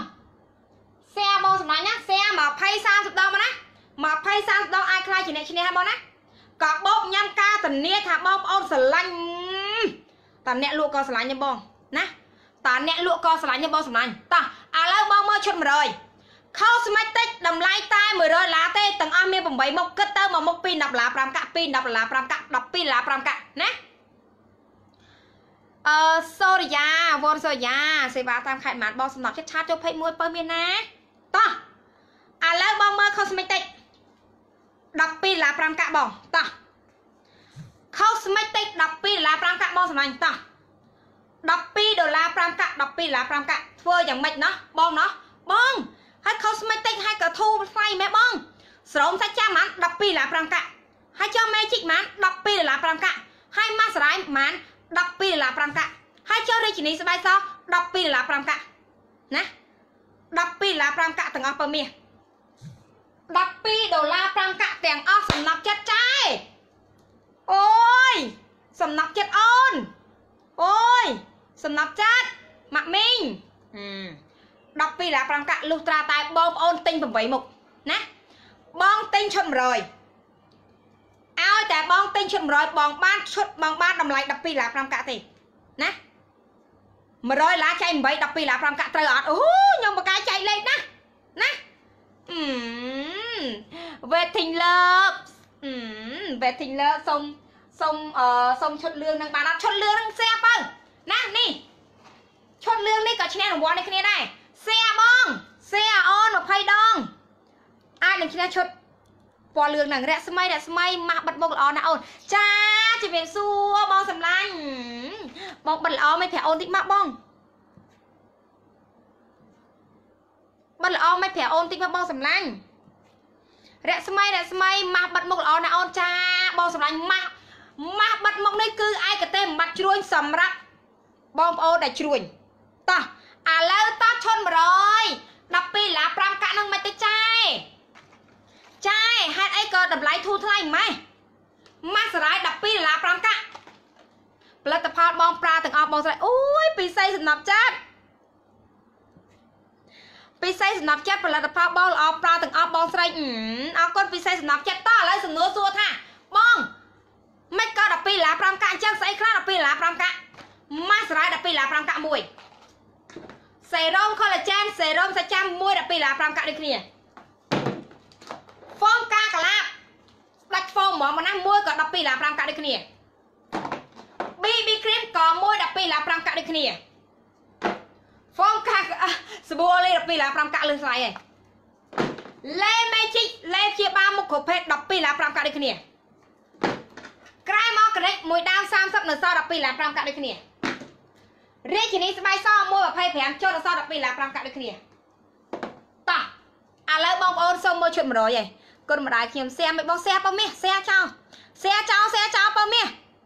share បងសម្លាញ់ណា share 20 30ដងមកណា20 30ដងអាចខ្លាចជាអ្នកឈ្នះបងណាក៏បោកញ៉ាំការធានាថាបងប្អូនស្រឡាញ់តាអ្នកលក់ក៏ស្រឡាញ់ខ្ញុំបងណាតាអ្នកលក់ក៏ស្រឡាញ់ខ្ញុំបងសម្លាញ់តោះឥឡូវបងមើលឈុត100 cosmetic តម្លៃតែ$100ទេទាំងអស់មាន8មុខគិតទៅមួយមុខពី$10 5កាក់ពី$10 5កាក់$12 5កាក់ណាសូរិយាវ៉នសូរិយាសេវាតាមខេត្តម៉ានបងសំណប់ចិត្តឆាតចូល21បើមានណាតោះឥឡូវបងមើល cosmetic $12 5កាក់បងតោះ cosmetic $12 5កាក់បងសម្លាញ់តោះ$12 5កាក់$12 5កាក់ធ្វើយ៉ាងម៉េចណោះបងណោះបងហើយ cosmetic ហើយកធូថ្លៃមែនបងស្រោមសាច់ចាំហ្មង$12 5កាក់ហើយចុះ magic ហ្មង$12 5កាក់ហើយ mascara ហ្មង$12 5កាក់ហើយចុះ Regini ស្បែកស$12 5កាក់ណា$12 5កាក់ទាំងអស់បើមាស$12 5កាក់ទាំងអស់សំណប់ចិត្តចាយអូយសំណប់ចិត្តអូនអូយសំណប់ចិត្តម៉ាក់មីង$12 5កាក់លុះត្រាតែបងប្អូនទិញ8មុខណាបងទិញឈុត100ឲ្យតែបងទិញឈុត100បងបានឈុតបងបានតម្លៃ$12 5កាក់ទេណា$100ចែក8$12 5កាក់ត្រូវអត់អូខ្ញុំបកាយចែកលេខណាណា waiting love waiting love សុំឈុតលឿងនឹងបានអត់ឈុតលឿងនឹង share បើណានេះឈុតលឿងនេះក៏ឈ្នះរង្វាន់នេះគ្នាដែរ share បង share អូន20ដងអាចនឹងឈ្នះឈុតពណ៌លឿងនឹងរស្មីម៉ាស់បិទមុខល្អណាស់អូនចាជំរាបសួរបងសម្លាញ់បងបិទល្អមិនប្រាក់អូនតិចមកបងបិទល្អមិនប្រាក់អូនតិចមកបងសម្លាញ់រស្មីម៉ាស់បិទមុខល្អណាស់អូនចាបងសម្លាញ់ម៉ាស់បិទមុខនេះគឺឯកទេសបំបត្តិជ្រួញសម្រាប់បងប្អូនដែលជ្រួញតោះឥឡូវតោះឈុន100$12 5កាក់នឹងមិនទៅចាយហេតុអីក៏តម្លៃធូរថ្លៃម៉េះម៉ាស់សារាយ$12 5កាក់ផលិតផលបងប្រើទាំងអស់បងស្រីអូយពិសេសសំណប់ចិត្តពិសេសសំណប់ចិត្តផលិតផលបងល្អប្រើទាំងអស់បងស្រីអរគុណពិសេសសំណប់ចិត្តតោះឥឡូវសំណួរសួរថាបងមិនក៏$12 5កាក់អញ្ចឹងស្អីខ្លះ$12 5កាក់ម៉ាស់សារាយ$12 5កាក់មួយសេរ៉ូម collagen សេរ៉ូមសាច់ចាំមួយ$12 5កាក់ដូចគ្នាហ្វមកាកាឡាបដាច់ហ្វមហ្មងណាមួយក៏$12 5កាក់ដូចគ្នា BB cream ក៏មួយ$12 5កាក់ដូចគ្នាហ្វមកាសាប៊ូអូលី$12 5កាក់លឺស្លាយឯងលេ magic លេជាបាមុខគ្រប់ភេទ$12 5កាក់ដូចគ្នាក្រែមអកនិកមួយដាវ30នៅសល់$12 5កាក់ដូចគ្នារាជនីស្បែកសមួយ25ចុះនៅសល់$12 5កាក់ដូចគ្នាតោះឥលើបងប្អូនសូមមើលឈុត100ឯងគុណម្ដាយខ្ញុំshareមិនបង share បើមាស share ចោលបើមាស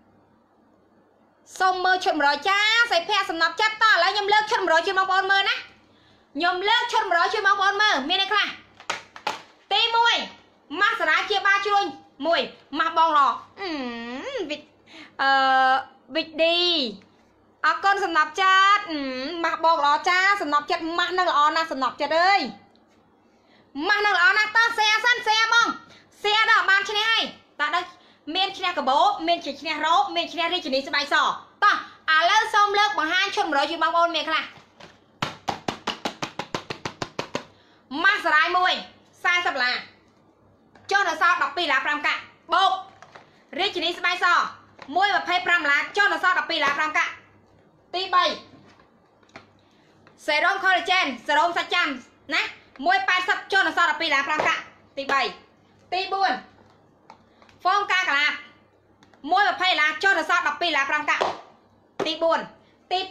សូមមើលឈុត100ចាសៃភ័ក្រសំណប់ចិត្តតឥឡូវខ្ញុំលើកឈុត100ជួយបងប្អូនមើលណាខ្ញុំលើកឈុត100ជួយបងប្អូនមើលមានអីខ្លះទី1ម៉ាស់សារាជាបាជ្រួញ1ម៉ាស់បងឡវិចឌីអរគុណសំណប់ចិត្តម៉ាស់បងល្អចាសំណប់ចិត្តម៉ាស់នឹងល្អណាស់សំណប់ចិត្តអើយម៉ាស់នឹងល្អណាស់តោះ share សិន share បង share ដល់បានឈ្នះហើយតើដល់មានឈ្នះកាបូបមានឈ្នះរ៉ូបមានឈ្នះរាជនីស្បៃសតោះឥឡូវសូមលើកបង្ហាញឈុត100ជួយបងប្អូនមានខ្លះម៉ាស់សារាយ1 40ដុល្លារចុះដល់សល់12ដុល្លារ5កាក់បូករាជនីស្បៃស1 25ដុល្លារចុះដល់សល់12ដុល្លារ5កាក់ទី3សេរ៉ូម collagen សេរ៉ូមសាច់ចាំណា180ចុះដល់សល់12ដុល្លារ5កាក់ទី3ទី4ហ្វូមកាកាឡា1 20ដុល្លារចុះដល់សល់12ដុល្លារ5កាក់ទី4ទី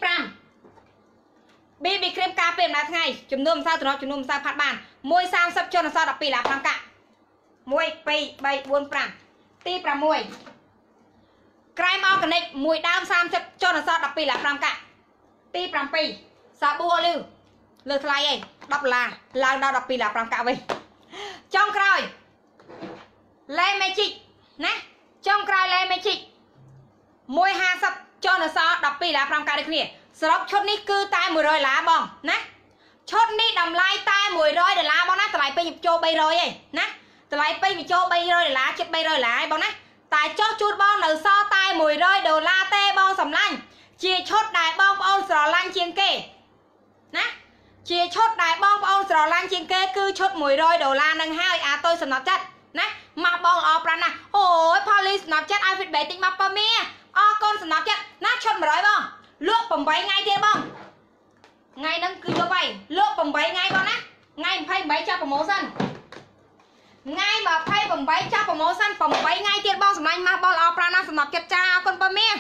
5 BB គ្រីមការពារដំណើរថ្ងៃចំនួនម្សៅទ្រពចំនួនម្សៅផាត់បាន130ចុះដល់សល់12ដុល្លារ5កាក់1 2 3 4 5ទី6ក្រែមអอร์ហ្គានិក1ដើម30ចុះដល់សល់12ដុល្លារ5កាក់ទី7សាប៊ូអូលីវលើថ្លៃឯង10ដុល្លារឡើងដល់12ដុល្លារ5កាក់វិញចុងក្រោយលេមេជីកណាចុងក្រោយលេមេជីក150ចុះដល់សល់12ដុល្លារ5កាក់ដូចគ្នាសរុបឈុតនេះគឺតែ100ដុល្លារបងណាឈុតនេះតម្លៃតែ100ដុល្លារបងណាតម្លៃពេញចូល300ឯណាតម្លៃពេញចូល300ដុល្លារជិត300ដុល្លារឯងបងណាតែចុះជូនបងនៅសល់តែ100ដុល្លារទេបងសម្លាញ់ជាឈុតដែលបងប្អូនស្រឡាញ់ជាងគេណាជាឈុតដែលបងប្អូនស្រឡាញ់ជាងគេគឺឈុត100ដុល្លារនឹងហើយអាតុយសំណត់ចិត្តណាម៉ាស់បងល្អប្រាំណាស់អូយផលីសំណត់ចិត្តឲ្យ feedback តិចមកប៉ាមីអរគុណសំណត់ចិត្តណាឈុត100បងលក់8ថ្ងៃទៀតបងថ្ងៃហ្នឹងគឺយកបាយលក់8ថ្ងៃបងណាថ្ងៃ28ចាប់ប្រូម៉ូសិនថ្ងៃ28ចាប់ប្រូម៉ូសិន8ថ្ងៃទៀតបងសម្លាញ់ម៉ាស់បងល្អប្រាំណាស់សំណត់ចិត្តចាអរគុណប៉ាមី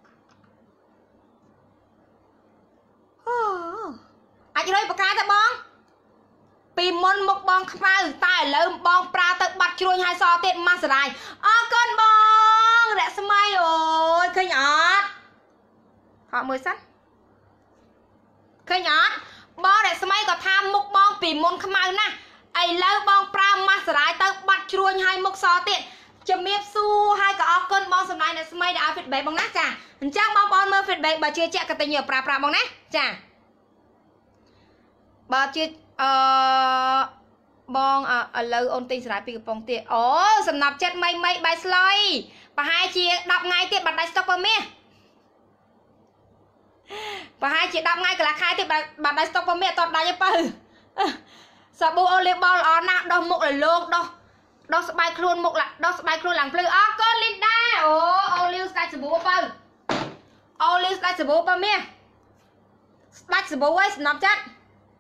អាចរយបកាទៅបងពីមុនមកបងខ្មៅតែឥឡូវបងប្រើទៅបាត់ជ្រួញហើយសទៀតម៉ាស់សារាយអរគុណបងរស្មីអូយឃើញអត់ខកមើលសិនឃើញអត់បងរស្មីក៏ថាមុខបងពីមុនខ្មៅណាស់ឥឡូវបងប្រើម៉ាស់សារាយទៅបាត់ជ្រួញហើយមុខសទៀតជំរាបសួរហើយក៏អរគុណបងសម្លាញ់អ្នកស្មីដែលឲ្យ feedback បងណាចាអញ្ចឹងបងប្អូនមើល feedback បើជឿជាក់ក៏ទិញយកប្រើប្រាស់បងណាចាបើជឿបងឥឡូវអូនទិញសារាយពីកំប៉ុងទៀតអូសំណប់ចិត្តមីបាយស្លុយប្រហែលជា10ថ្ងៃទៀតបាត់ដាច់ស្តុកបើមាសប្រហែលជា10ថ្ងៃកន្លះខែទៀតបាត់ដាច់ស្តុកបើមាសអត់ដាច់ទេបើសាប៊ូអូលីវបងល្អណាស់ដោះមុខរលោងដោះស្បែកខ្លួនមុខដោះស្បែកខ្លួនឡើងភ្លឺអរគុណលីនដាអូអូលីវស្ដាច់សាប៊ូបើអូលីវស្ដាច់សាប៊ូបើមាសស្ដាច់សាប៊ូហើយសំណប់ចិត្ត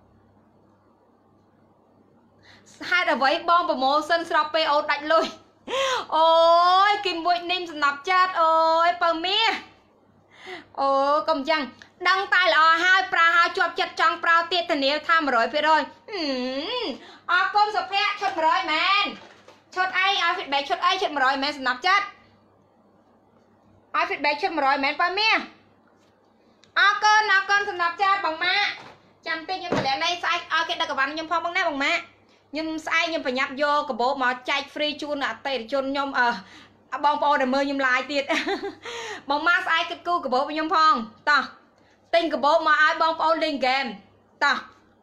ហេតុអ្វីបងប្រម៉ូសិនស្រាប់ពេលអូនដាច់លុយអូយគីមួយនីមសំណប់ចិត្តអូយបើមាសអូកុំចឹងដឹងតែល្អហើយប្រើហើយជាប់ចិត្តចង់ប្រើទៀតធានាថា 100% អរគុណសុភ័ក្រឈុត100មែនឈុតអីឲ្យ feedback ឈុតអីឈុត100មែនសំណប់ចិត្តឲ្យ feedback ឈុត100មែនបើមាសអរគុណសំណប់ចិត្តបងម៉ាក់ចាំតិចខ្ញុំតម្លែងនេះស្អែកឲ្យគេដឹកកវ៉ាន់ខ្ញុំផងបងណាបងម៉ាក់ខ្ញុំស្អែកខ្ញុំប្រញាប់យកកាបូបមកចែក free ជូនអតិថិជនខ្ញុំបងប្អូនដែលមើលខ្ញុំ live ទៀតបងម៉ាក់ស្អែកគិតគូកាបូបខ្ញុំផងតោះទិញកាបូបមកឲ្យបងប្អូនលេងហ្គេមតោះ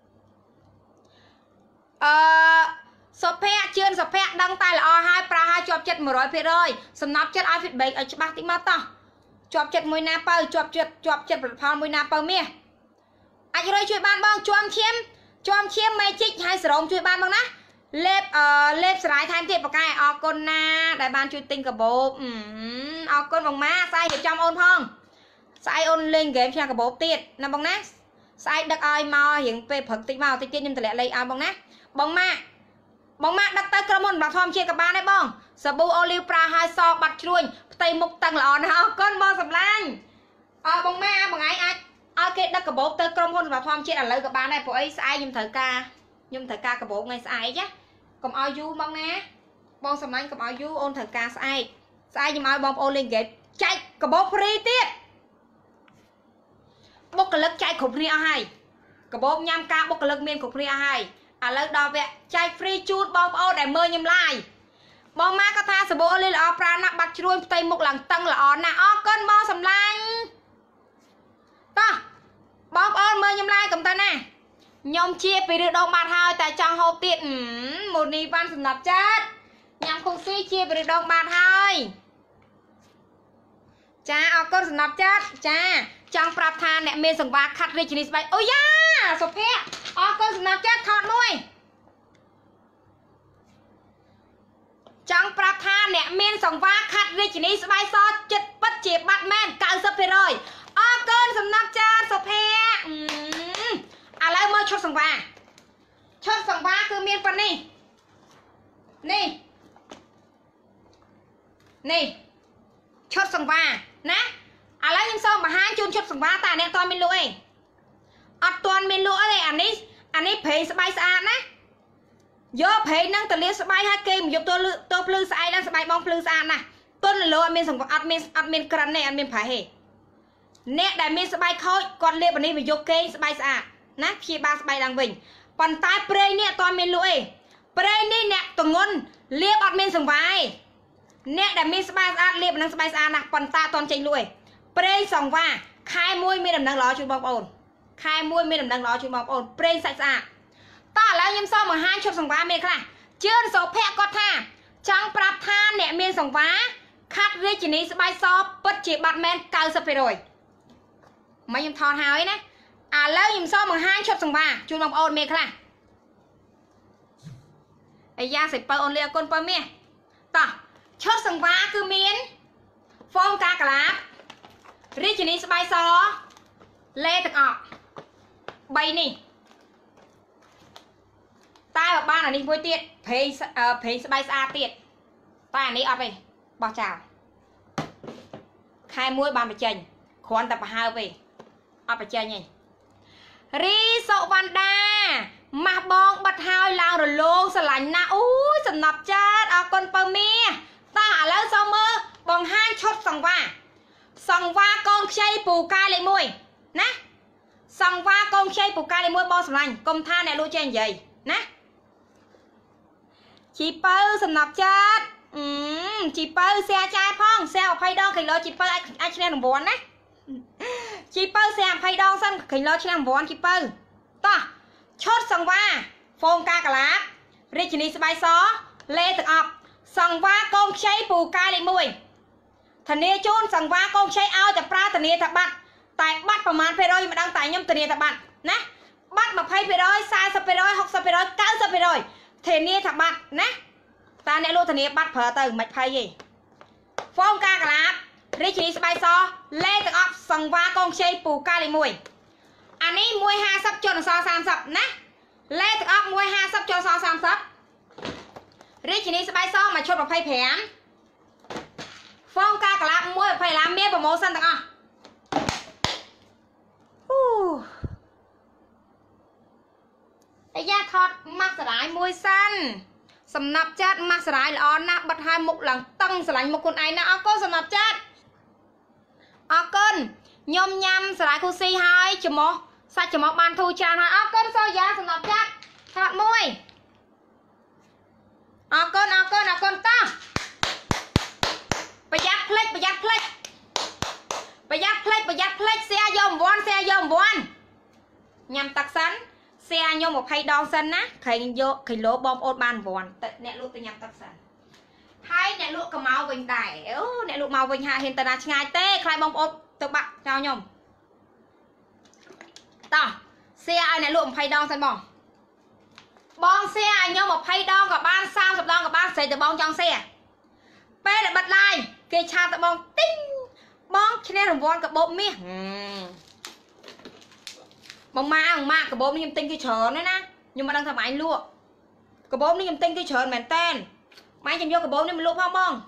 សុភ័ក្រជឿនសុភ័ក្រដឹងតែល្អហើយប្រើឲ្យជាប់ចិត្ត 100% សំណប់ចិត្តឲ្យ feedback ឲ្យច្បាស់តិចមកតោះជាប់ចិត្តមួយណាបើជាប់ចិត្តផលិតផលមួយណាបើមាសអាចរយជួយបានបងជាប់ឈាម Magic ហើយសេរ៉ូមជួយបានបងណាលេបសារាយថែមទៀតប៉ាកែអរគុណណាដែលបានជួយទិញកាបូបអរគុណបងម៉ាស្អែករៀបចំអូនផងស្អែកអូនលេងហ្គេមឈ្នះកាបូបទៀតណាបងណាស្អែកដឹកឲ្យមករៀងពេលព្រឹកតិចមកតិចទៀតខ្ញុំតម្លាក់លេខឲ្យបងណាបងម៉ាដឹកទៅក្រុមហ៊ុនបាធម្មជាតិក៏បានដែរបងសាប៊ូអូលីវប្រើឲ្យសបាត់ជ្រួញផ្ទៃមុខតឹងល្អណាស់អរគុណបងសម្លាញ់បងម៉ាបងឯងអាចឲ្យគេដឹកកាបូបទៅក្រុមហ៊ុនបាធម្មជាតិឥឡូវក៏បានដែរព្រោះអីស្អែកខ្ញុំត្រូវការ nhung thời ca cả bộ ngày sai chứ còn ao du mong nè bon sầm lanh còn ao du ôn thời ca sai nhưng mà bom ôn lên ghế chạy cả bộ free tiết bốc cái lực chạy khủng ria hay cả bộ nham ca bốc cái lực miên khủng ria hay à lực đo vẽ chạy free chút bom ôn để mơ nhầm lại bom má có tha sờ bộ lên là opera nặng bạch chui tay một lần tăng là on nè cơn bom sầm lanh ta bom ôn mơ nhầm lại cầm tay nè nhom chia vì được đông bát hơi tại trong hộp tiện một ni văn sầm nạp chết nhằm không suy chia vì được đông bát hơi cha con sầm nạp chết cha trong prap than nè miên sầm va khát rich nis bay ôi ya sộp hẹ con sầm nạp chết thọt nuôi trong prap than nè miên sầm va khát rich nis bay so chết bất chìa bắt men cào sập về rồi con sầm nạp chết sộp hẹ à lại mơ chốt sòng va cứ miên phần nè chốt sòng va nè à lại nhưng sao mà hai chun chốt sòng va ta nè toàn miên lụi toàn miên lụi này anh ấy phải bay xa nè do phải năng tự liên bay hai cây một giúp tôi plư sai đang bay bong plư xa nè tôi là lô miên sòng va admin cran này admin phải hề nè đại miên bay khôi còn liệp anh ấy phải giúp cây bay xa nè khi ba bay đang vinh còn tai prey nè toàn miền lụi prey đi nè tùng ngôn liệp ọt miền sòng vai nè để miền bay ăn liệp năng bay ăn nè còn ta toàn tranh lụi prey sòng va khai môi miền đầm đang ló chui bom ồn khai môi miền đầm đang ló chui bom ồn prey sạch sạch ta là nhưng sao mà hai chục sòng va miền khác chưa số phe có tha trong prap tha nè miền sòng va khát riết chỉ ní bay so bất chỉ bạt men cao sập rồi mấy em thon hào ấy nè à lâu nhìn sao mà hai chục sòng va chui bom ồn miền khác ai da sẽ bao ôn lia con bao mía ta chốt sòng va cứ miến phong ca cả lá riết chỉ ní bay so lê thực ọ bay nè ta và ba là đi vui tiệt phê bay xa tiệt ta này ở về bỏ chào khai muối bàn bạch chành khoan tập hai về ở bạch chành nhỉ ri sậu văn đa mà bong bật hai lao rồi luôn sờ lạnh na úi sầm nập chết ở con pơ mía ta lấy sao mơ bằng hai chốt sòng va con chay pù ca lại môi nè sòng va con chay pù ca lại môi bo sầm lạnh công tha này luôn trên vậy nè chị pơ sầm nập chết chị pơ xe trai phong xe học phay đo khỉ lo chị pơ ai trên đồng vốn nè chị pơ xe phay đo sân khỉ lo trên đồng vốn chị pơ ta chốt sòng va phong ca cả lá rich ni bay xó lê thực ọp sòng va con chay pù ca lại môi thần nia chôn sòng va con chay aoแต่ปลาthần nia thật bạn tại bắtประมาณเพรอยmà đang tại nhâm thần nia thật bạn nè bắt mà phayเพรอยsai sậpเพรอยhọc sậpเพรอยcao sậpเพรอยthần nia thật bạn nè ta nè luôn thần nia bắt phở từ mạch phay gì phong ca cả lá rich ni bay xó lê thực ọp sòng va con chay pù ca lại môi anh ấy mua hai sắp cho nó so sam sập nè lê thực ọp mua hai sắp cho so sam sập rich ni bay so mà cho vào phay phèm phong ca cả lá mua phải làm mía vào màu xanh tặng àไอ้ยาทอดมักสลายมวยสั้นสำนับจัดมักสลายอ่อนนะบัดhaiมุกหลังตั้งสลายมุกคนไอ้นะเอาก้นสำนับจัดเอาก้นยมยำสลายคูซีให้จมอใส่จมอบานทูจานให้เอาก้นโซยาสำนับจัดทอดมวยเอาก้นตั้งประหยัดเพลกเสียยมวันยำตักสันเสียยมmột hay đo sân á khởi lỗ bom ôn ban vòn nè lụa từ nhầm tắc sân hai nè lụa cầm máu vinh đài nè lụa máu vinh hạ hiện tại là ngay tê khai bom ôn từ bạn chào nhom ta xe ai nè lụa một hay đo sân bong xe nhom một hay đo cả ban sao sập đo cả ban xây từ bong trong xe pe lại bật lại cây cha từ bong tinh bong cho nên đồng vòn cả bộ mía bông ma cái bốm nó tinh cái chớn đấy nè nhưng mà đang thầm anh lụa cái bốm nó tinh cái chớn mền tên máy chìm vô cái bốm này mình lụa không bông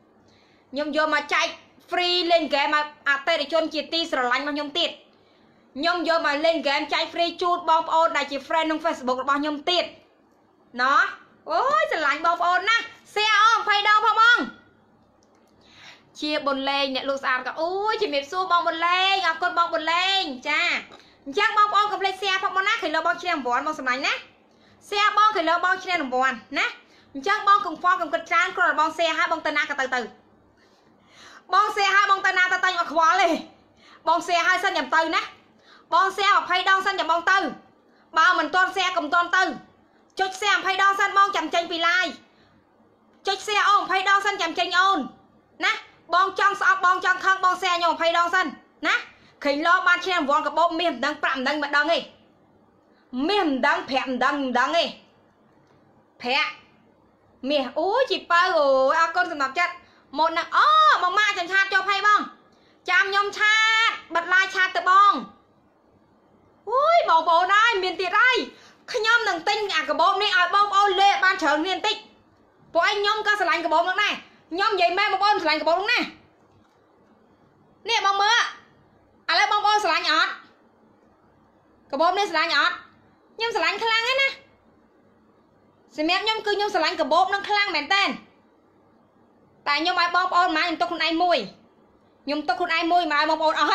nhưng vô mà chạy free lên cái mà tê để chôn chia ti sờ lạnh mà nhung tiệt nhom vô mà lên game chạy free chút bom ôn đại chỉ friend trong Facebook bao nhom tiệt nó ôi sẽ lạnh bom ôn nè xe ôm phải đâu không ông chia bồn lên nhận lụt sàn cả ui chỉ miệt xua bong bồn lên ngọc con bong bồn lên cha chắc bong ôn cầm lên xe phong bón nát thì lo bong chia làm bón bong sầm lạnh nè xe bong thì lo bong chia làm bón nè chắc bong cùng phong cùng cật trán còn là bong xe hai bong tên na cả từ từ bong xe hai bong tên na ta tay mà khóa lên bong xe hai sân nhầm từ nè bong xe mà phay đong sân nhầm bong tư bao mình toan xe cùng toan tư chốt xe phay đong sân bong chầm chênh vì lai chốt xe ôm phay đong sân chầm chênh ôn nè bong trong sao bong trong khang bong xe nhom phay đong sân nè khỉnh lo ban chia làm vòn cả bộ miền đang prạm đang mà đong đi miền đang phèm đang đi phẹ miền ui chị ba rồi à con sầm nạp chất một nè bong ma chầm chat cho phay bong chạm nhom chat bật like chat từ bong ui bong bồ đây miền tiệt đây khi nhom đừng tinh à cái bom này à bong ôn lệ ban trường miền tích bộ anh nhom có sờ lạnh cái bom này nhom vậy mẹ một bom sờ lạnh cái bom này nè bong mưa à lấy bong ôn sờ lạnh nhọt cái bom này sờ lạnh nhọt nhom sờ lạnh khăng ấy nè xem mẹ nhom cứ nhom sờ lạnh cái bom nó khăng mền tên tại nhom ai bom ôn mà nhom tôi con ai mùi nhom tôi con ai mùi mà ai bom ôn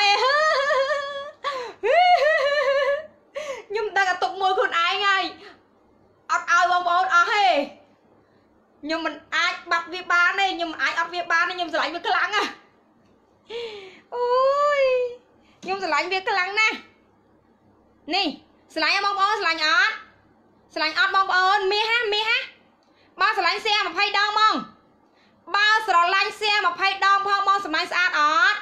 nhom ta cả tục mùi con ai ngay ai bom ôn nhưng mình ai bắt việc ba này nhưng ai bắt việc ba này nhưng lại với cái lăng à ui nhưng lại với cái lăng nè nè lại bom ôn lại bom ôn mi ha ba lại xe mà phay đong mong ba lại xe mà phay đong phong mong lại sạch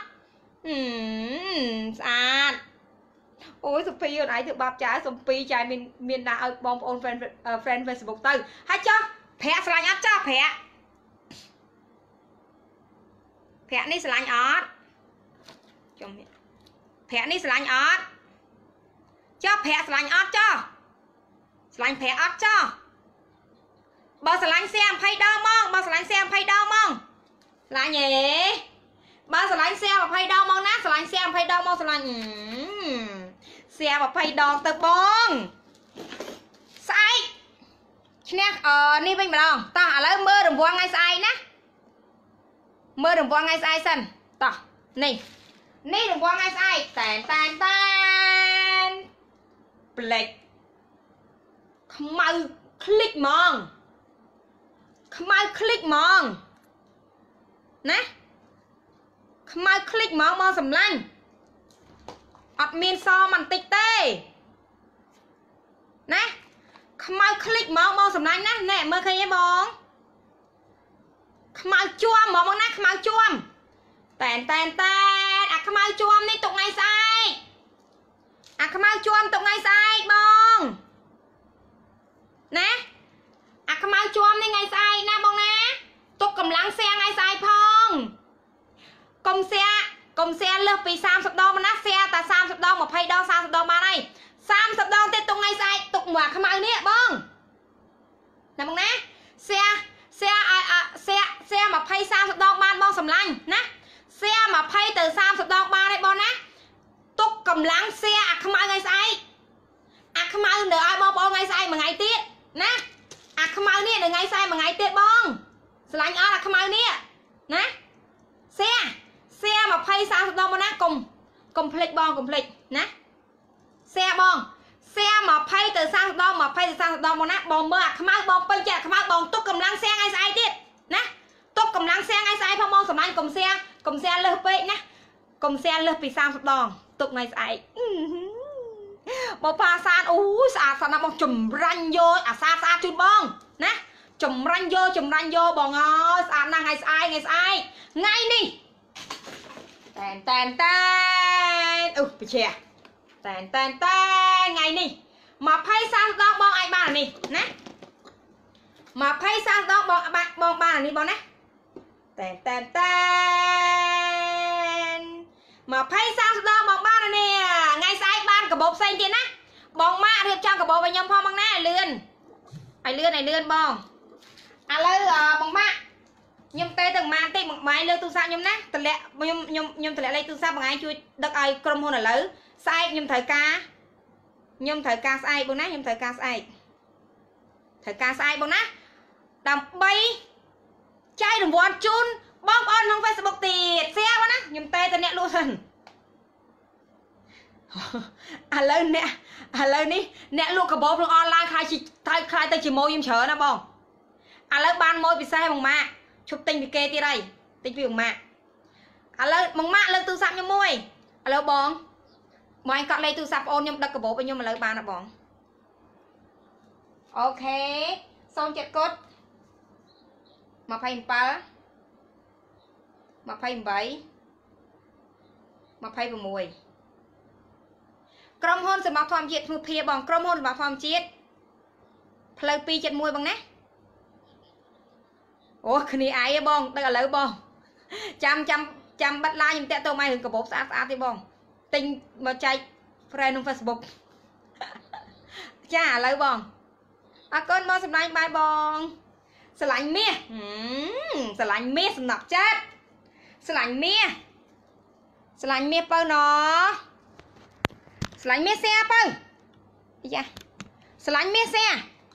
sạch ôi sụp phi ở được bạp trái sụp phi trái miền đã ở bom ôn friend Facebook tư hay cho phẹ sạch ắt cho phẹ ní sạch ắt phẹ ní sạch ắt cho phẹ sạch ắt cho sạch phẹ ắt cho bao sạch xem phay đau mong bao sạch xem phay đau mong là nhỉ bao sạch xe mà phay đau mong nát sạch xem phay đau mong sạch xe mà phay đau từ bong sai nè ni bên mà ta lấy mơ đừng vuông ngay sai nè mơ đừng vuông ngay sai sân ta nè ni đừng vuông ngay sai tan black mau click mong mau click mong nè mau click mong sầm lanh admin so mình tích tê nè mau click mau sầm lanh nè mơ khi ấy bong mau chuông mau nè mau chuông tan mau chuông đi tục ngay sai mau chuông tục ngay sai bong nè mau chuông đi ngay sai nè bong nè tục cầm lăng xe ngay sai phong công xe lơ vì 30 đô mà nát xe ta 30 đô mà phay đo 30 đô mà này 30 đô tên tung ngay sai tục mà không ai nè bong nè bong nè xe mà phay 30 đô ban bong sầm lanh nè xe mà phay từ 30 đô ba đây bong nè tục cầm lăng xe không ai ngay sai không ai nữa ai bong ngay sai mà ngày tiết nè không ai nè được ngay sai mà ngày tiết bong sầm lanh là không ai nè nè xe mà phay 30 đô mà nè complete bong complete nè xe bong xe mà phay từ 30 đô mà phay từ 30 đô mà nè bong mơ không ai bong pay chả không ai bong tục cầm lăng xe ngay sai tiết nè tục cầm lăng xe ngay sai phong bong sầm lanh cùng xe lơ pe nè cùng xe lơ vì 30 đô tục ngay sai bong pha san sa nó bong chùm ranh vô sa chút bong nè chùm ranh vô bong ơi sa năng ngay sai ngay đi tan bị chè tan ngày đi mà phay sang đó bong ai ba là nè nè mà phay sang đó bong ba là nè bong nè tan mà phay sang đó bong ba là nè ngay sai ban cả bột xanh kia nè bong ma được trong cả bột với nhom phong bong nè lươn bong lấy bong ma nhom tê từng màn tê một máy lơ tu sa nhom nè tờ lẹ nhom tờ lẹ lấy tu sa bằng ai chui đất ai crom hôn là lớn ស្អែកខ្ញុំត្រូវការស្អែកបងណាខ្ញុំត្រូវការស្អែកបងណាដើម្បីចែករង្វាន់ជូនបងប្អូនក្នុង Facebook ទៀត share បងណាខ្ញុំតែអ្នកលក់សិនឥឡូវនេះអ្នកលក់កាបូបក្នុងអនឡាញខ្លាយទៅជាមួយខ្ញុំច្រើនណាបងឥឡូវបានម៉ូយពិសេសបងម៉ាក់ឈប់ទិញពីគេទៀតហើយទិញពីបងម៉ាក់ឥឡូវបងម៉ាក់លើកទូរស័ព្ទខ្ញុំមួយឥឡូវបងអញកត់លេខទូរស័ព្ទបងខ្ញុំដឹកកាបូបឲ្យខ្ញុំឥឡូវបានណាបងអូខេ07 កត់ 27 28 26 ក្រុមហ៊ុនសម្បត្តិធម្មជាតិឈ្មោះភាបងក្រុមហ៊ុនសម្បត្តិធម្មជាតិផ្លូវ271បងណាអូគ្នាឯងបងដឹកឥឡូវបងចាំបិទឡាយខ្ញុំតាក់ទងមករឿងកាបូបស្អាតទេបងទិញមកចែក friend ក្នុង Facebook ចាឥឡូវបងអរគុណមកសម្លាញ់បាយបងស្រឡាញ់មាសសំណាប់ចិត្តស្រឡាញ់មាសបើណស្រឡាញ់មាសស្អាបើយ៉ាស្រឡាញ់មាសស្អា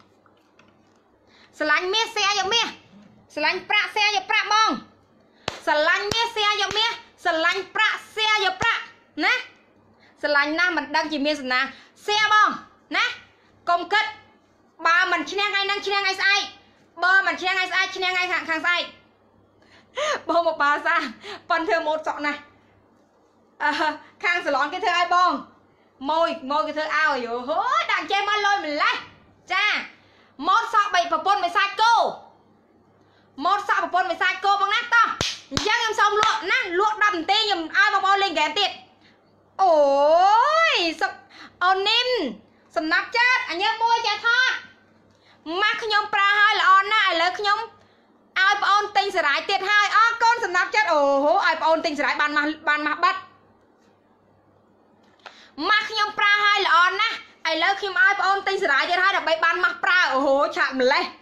យកមាសស្រឡាញ់ប្រាក់ស្អាយកប្រាក់បងស្រឡាញ់មាសស្អាយកមាសស្រឡាញ់ប្រាក់ស្អាយកប្រាក់ណាស្រឡាញ់ណាស់មិនដឹងជាមានសំណាងស្អាបងណាកុំគិតបើមិនឈ្នះថ្ងៃហ្នឹងឈ្នះថ្ងៃស្អែកបើមិនឈ្នះថ្ងៃស្អែកឈ្នះថ្ងៃខាងស្អែកបងមកបាសាប៉ុនធ្វើម៉ូតសក់ណាខាងសាឡនគេធ្វើឲ្យបងម៉ួយគេធ្វើឲ្យអូហូដាក់ចេះមកលុយម្លេះចាម៉ូតសក់3ប្រពន្ធមិនសាច់គោម៉ូតសក់ប្រពន្ធមិនសាច់គោបងណាតោះអញ្ចឹងខ្ញុំសូមលក់ណាលក់10នាទីខ្ញុំឲ្យបងប្អូនលេងហ្គេមទៀតអូយសុកអូនីមសំណាប់ចិត្តអញមួយចេះថតម៉ាស់ខ្ញុំប្រើឲ្យល្អណាស់ឥឡូវខ្ញុំឲ្យបងអូនទិញសារាយទៀតហើយអរគុណសំណាប់ចិត្តអូហូឲ្យបងអូនទិញសារាយបានម៉ាស់បាត់ម៉ាស់ខ្ញុំប្រើឲ្យល្អណាស់ឥឡូវខ្ញុំឲ្យបងអូនទិញសារាយទៀតហើយដើម្បីបានម៉ាស់ប្រើអូហូឆ្លាក់ម្លេះ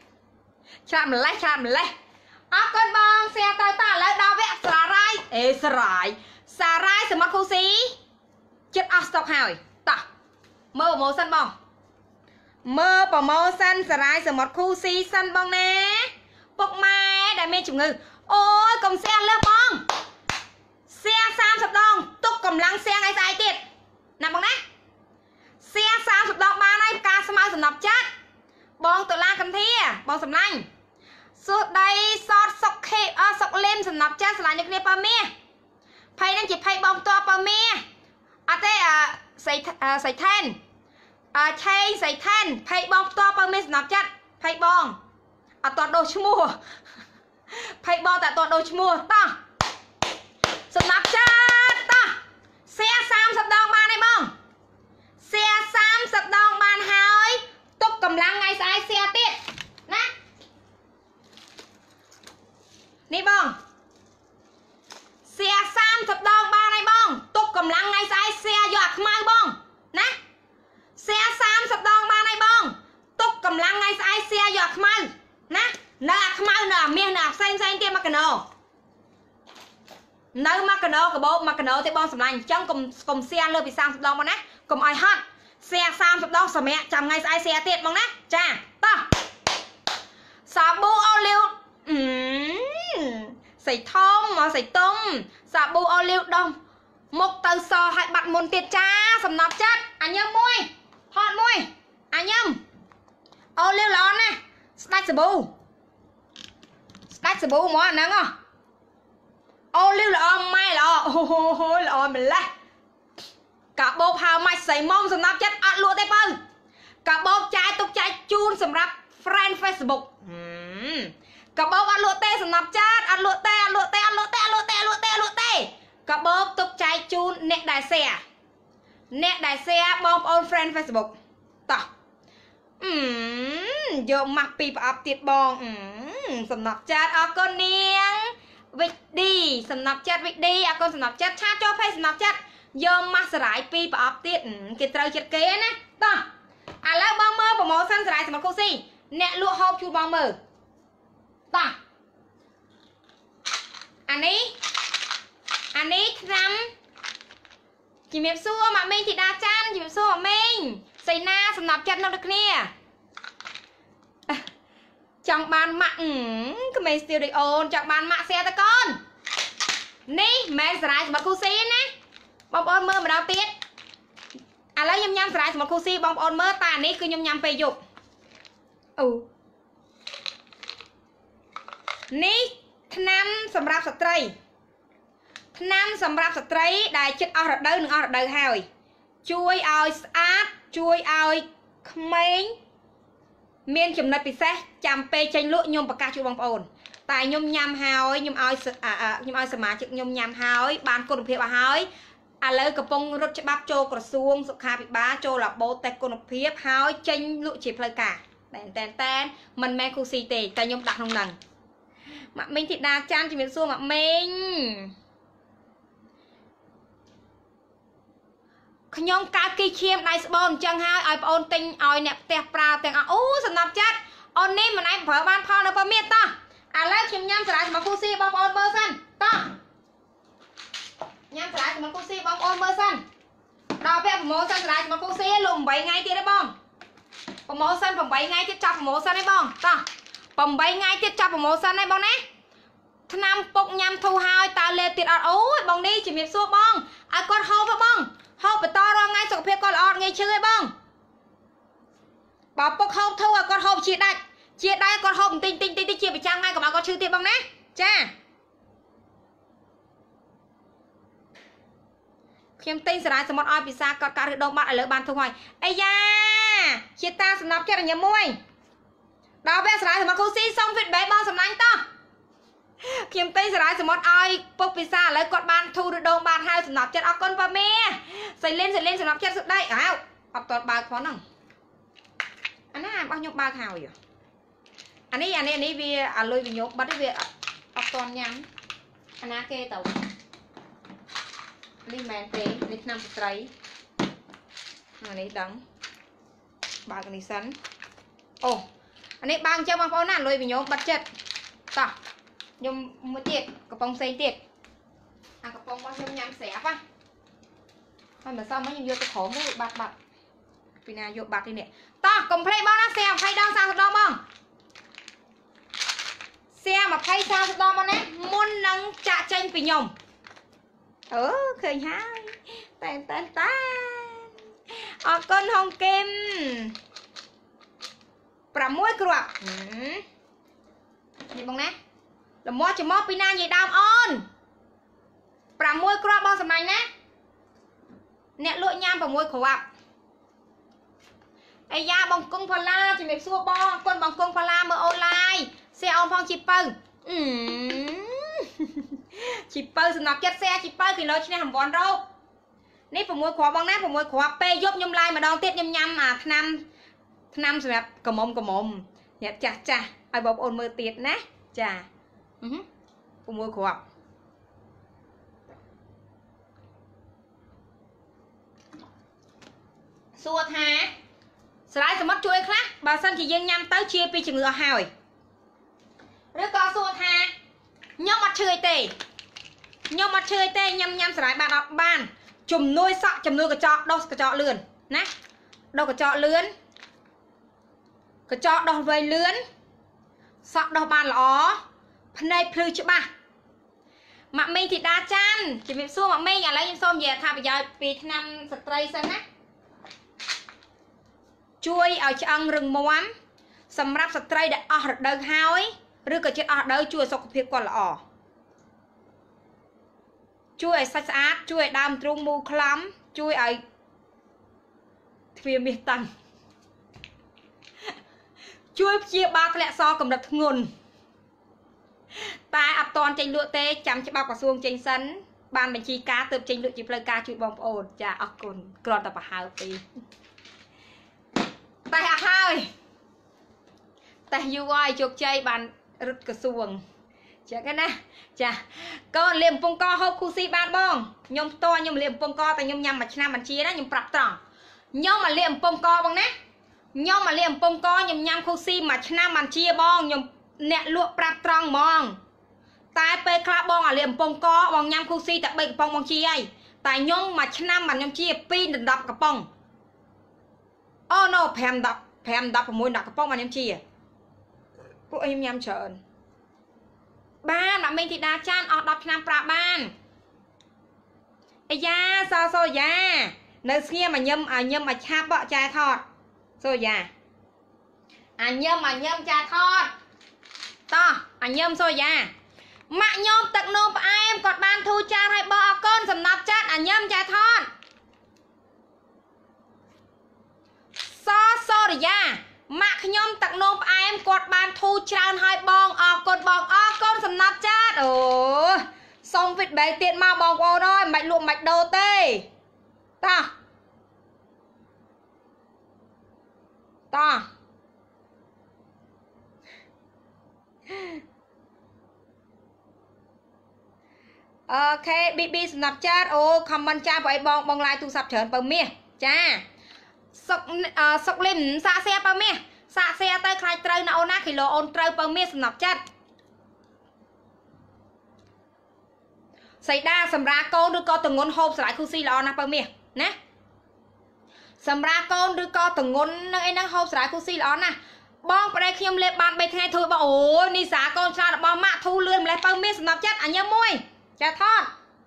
អរគុណបងសៀទៅឥឡូវដល់វគ្គសារាយសមុទ្រគូស៊ីចិត្តអស់ស្តុកហើយតោះមើលប្រម៉ូសិនបងមើលប្រម៉ូសិនសារាយសមុទ្រគូស៊ីសិនបងណាពុកម៉ែដែលមានជំងឺអូយកុំសៀលើសបងសៀ30ដងទុកកម្លាំងសៀថ្ងៃស្អែកទៀតណាបងណាសៀ30ដងបានហើយផ្កាស្មៅសំណប់ចាត់បងតុលាកន្ធាបងសំឡាញ់សួស្ដីសតសុកខេសុកលេមសំណប់ចាស់ឆ្លាញ់នៅគ្នាប៉ាមាសភ័យនឹងជាភ័យបងផ្ទាល់ប៉ាមាសអត់ទេសៃថែនឆេងសៃថែនភ័យបងផ្ទាល់ប៉ាមាសសំណប់ចាត់ភ័យបងអត់តដោះឈ្មោះភ័យបងតែតដោះឈ្មោះតោះសំណាប់ចាត់តោះសៀ30ដងបានហើយបងសៀ30ដងបានហើយទុកកម្លាំងថ្ងៃស្អែកសៀទៀតណានេះបងសៀ30ដងបានហើយបងទុកកម្លាំងថ្ងៃស្អែកសៀយកអាខ្មៅបងណាសៀ30ដងបានហើយបងទុកកម្លាំងថ្ងៃស្អែកសៀយកអាខ្មៅណានៅអាខ្មៅនៅអាមាសនៅអាផ្សេងទៀតមកកណោនៅមកកណោកបោបមកកណោទេបងសម្លាញ់អញ្ចឹងកុំសៀលើពី30ដងបងណាកុំឲ្យហត់សៀ30ដងសម្រាប់ចាំថ្ងៃស្អែកសៀទៀតបងណាចាតោះសាប៊ូអូលីវសៃធំមកសៃទុំសាប៊ូអូលីវដុំមុខទៅសឲ្យបាត់មុនទៀតចាសំណប់ចិត្តអញញឹមមួយហត់មួយអញញឹមអូលីវល្អណាស់ស្ដាច់សាប៊ូហ្មងហ្នឹងអូលីវល្អម៉ែល្អអូហូល្អម្លេះកាបូបហៅម៉ាច់សៃមុំសំណប់ចិត្តអត់លក់ទេបើកាបូបចាយទុកចាយជូនសម្រាប់ friend Facebook កាបូបអត់លក់ទេសំណប់ចិត្តអត់លក់ទេកាបូបទុកចែកជូនអ្នកដែល share បងប្អូន friend Facebook តោះយកម៉ាស់ពីប្រអប់ទៀតបងសំណប់ចិត្តអរគុណនាងវិចឌីសំណប់ចិត្តវិចឌីអរគុណសំណប់ចិត្តឆាតចូល page សំណប់ចិត្តយកម៉ាស់សារាយពីប្រអប់ទៀតគេត្រូវចិត្តគេណាតោះឥឡូវបងមើលប្រម៉ូសិនសារាយសមុទ្រគូស៊ីអ្នកលក់ហូបជូនបងមើលតោះអានេះឆ្នាំ Chị miệng xua mà mình thì đa chan, chị miệng xua mà mình xây na sầm nạp chân đâu được nè. Trong bàn mạng cái mấy siêu đi ôn trong bàn mạng xe ta con. Ní mẹ sải một cô xí nè. Bông ôn mơ mà đâu tiết. À lấy nhâm nhâm sải một cô xí bông ôn mơ ta ní cứ nhâm nhâm phê dục. Ní năm sầm rạp sạch trây. Năm sầm rạp sạch trây đại chất ở đâu hồi. Chui ơi sát, chui ơi khmênh. Miên chùm nật bị xe chăm phê chanh lụa nhôm bạc ca chú bông ôn. Tại nhôm nhằm hỏi nhôm ơi sờ má chữ nhôm nhằm hỏi ban cô đồng phiếp hỏi à lấy cặp bông rút cho bắp chô cỏ xuông sụp khá bị bá chô là bố tê cô đồng phiếp hỏi chanh lụa chịp lời cả tên mình mê khu xì tì tại nhôm đặt không nằng mà mình thì đa chan chỉ miền xuông mà mình nhôm cá kỳ chiêm đáy bồn chân hai oi ôn tinh oi nẹp tẹp prao tên sẵn nạp chất ôn ní mình anh phở ban phong nó bơ miết ta à lấy chìm nhâm sải mà cô si bông ôn mơ xanh to nhâm sải mà cô si bông ôn mơ xanh đo bé mồ xanh sải mà cô si lùm 7 ngày tiết đấy bông mồ xanh phòng 7 ngày tiết chọc mồ xanh đấy bông to phòng 7 ngày tiết chọc mồ xanh đấy bông nè năm bốc nhâm thu hai ta lê tiết ọt bông đi chỉ miệng xua bông à con hô vào bông hô phải to ra ngay sọc phía con ọt ngay chưa ấy bông bảo bốc hô thu à con hô chỉ đạch chia đây con hồng tinh chia bị trang ngay của bạn con chữ tiền bằng nè cha khiêm tinh sẽ một oi bị xa có được đông bạn ở lỡ bàn thu hoài ây da chia ta sẽ nắp cho là nhà môi đó bé sẽ một cô si xong việc bé bao sầm đánh to khiêm tinh sẽ một oi bốc bị xa lấy con bàn thu được đông bàn hai sẽ nắp cho con và mẹ xây lên sẽ nắp cho sự đây ảo học toàn bài khó nằng anh á bao nhiêu ba hào vậy anh ấy vì lôi vì nhốt bắt đi về ọc toàn nhắm anh á kê tàu đi mẹ tế đi năm trái anh ấy đắng ba cái này sắn anh ấy băng cho bằng pháo nản lôi vì nhốt bắt chết ta nhôm một tiệt cặp bông xây tiệt cặp bông bao nhiêu nhắm xẻ á thôi mà sao mấy nhôm vô tôi khổ mới bạt vì nào vô bạt đi nè ta cùng play bao nó xem hay đang sao đó không xe mà thay sao đó mà nè muốn nâng chạ tranh vì nhom khơi hai tên con hồng kim bà muối cruộc gì bằng nè là mua cho mót pina gì đam on bà muối cruộc bao sầm này nè nè lụa nham bà muối khổ ạ ây da bằng cung phà la thì mẹ xua bo con bằng cung phà la mở online xe on phong chip pơ chip pơ sừng nọc chất xe chip pơ thì nói chuyện này hầm vòn đâu nếp phải mua khóa băng nát phải mua khóa p giúp nhâm lai mà đón tiết nhâm à năm rồi cầm mồm nhặt chà ai bọc ôn mơ tiết nè chà phải mua khóa xua thà slide sẽ mất chuối khác bà sân chỉ dân nhâm tới chia pi chừng ngựa hào rồi có xua thà nhóm mặt chơi tê nhâm slide bạn đọc bàn chùm nuôi sọ chùm nuôi cái chọ lươn nè đâu cái chọ lươn cái chọ đâu về lươn sọ đâu bàn ló này plư chứ ba mà mình thì đa chan chỉ việc xua mà mình lấy những xôm về thà bây giờ vì năm stray sân á chui ở trong rừng muám sầm rạp sạch tray để ở đâu hái rư cả chết ở đâu chui sọc phiệt còn là chui sạch sạch chui đam trung mu khám chui ở phía miền tây chui chia ba lẹ so cầm đập nguồn tai ập toàn tranh lụa tê chăm cho bao quả xuông tranh sắn ban mình chi cá từ tranh lụa chỉ plei cá chui bông ồn chà ọc cồn còn tập hào tí tại hạ hai tại UI chuột chay bàn rút cái xuồng chả cái nè chả con liềm phong co hộp khu si ban bong nhom to nhom liềm phong co tại nhom nhầm mà nam mình chia đó nhom bạc tròn nhom mà liềm phong co bằng nè nhom mà liềm phong co nhom nhầm khu si mà nam mình chia bong nhom nẹt lụa bạc tròn mong tai pe kha bong à liềm phong co bằng nhầm khu si tại bệnh phong bong chia ai តែខ្ញុំមួយឆ្នាំបានខ្ញុំជា2ដល់10កំប៉ុងអូ no 5 10 5 16 10កំប៉ុងបានខ្ញុំជាពួកខ្ញុំញ៉ាំច្រើនបានម៉ាក់មីងធីតាចានអស់10ឆ្នាំប្រាប់បានអាយ៉ាសូយ៉ានៅស្ងៀមញឹមឲ្យឆាប់បកចាថតសូយ៉ាញឹមចាថតតោះញឹមសូយ៉ាម៉ាក់ខ្ញុំទឹកនោមផ្អែមគាត់បានធូរចានឲ្យបោះអរគុណសំណប់ចាត់ញឹមចាថតសូរិយាម៉ាក់ខ្ញុំទឹកនោមផ្អែមគាត់បានធូរច្រើនឲ្យបងអរគុណបងអរគុណសំណប់ចាត់អូសុំ feedback ទៀតមកបងប្អូនអើយមិនលក់មិនដូរទេតោះអូខេ BB សំណប់ចាត់អូ comment ចាបើអីបងឡាយទូរស័ព្ទច្រើនបើមាសចាសុកលឹមសាក់សែបើមាសសាក់សែទៅខ្លាចត្រូវណាអូនណាគីឡូអូនត្រូវបើមាសសំណប់ចាត់សៃដាសម្រាប់កូនឬក៏តងន់ហូបស្រ័យគូស៊ីល្អណាស់បើមាសណាសម្រាប់កូនឬក៏តងន់នឹងអីហ្នឹងហូបស្រ័យគូស៊ីល្អណាស់បងប្តីខ្ញុំលេបបាន3ថ្ងៃធូរបងអូយនេះសាកូនឆ្លាតរបស់ម៉ាក់ធូរលឿនម្លេះបើមាសសំណប់ចាត់ញ៉ាំមួយចាថត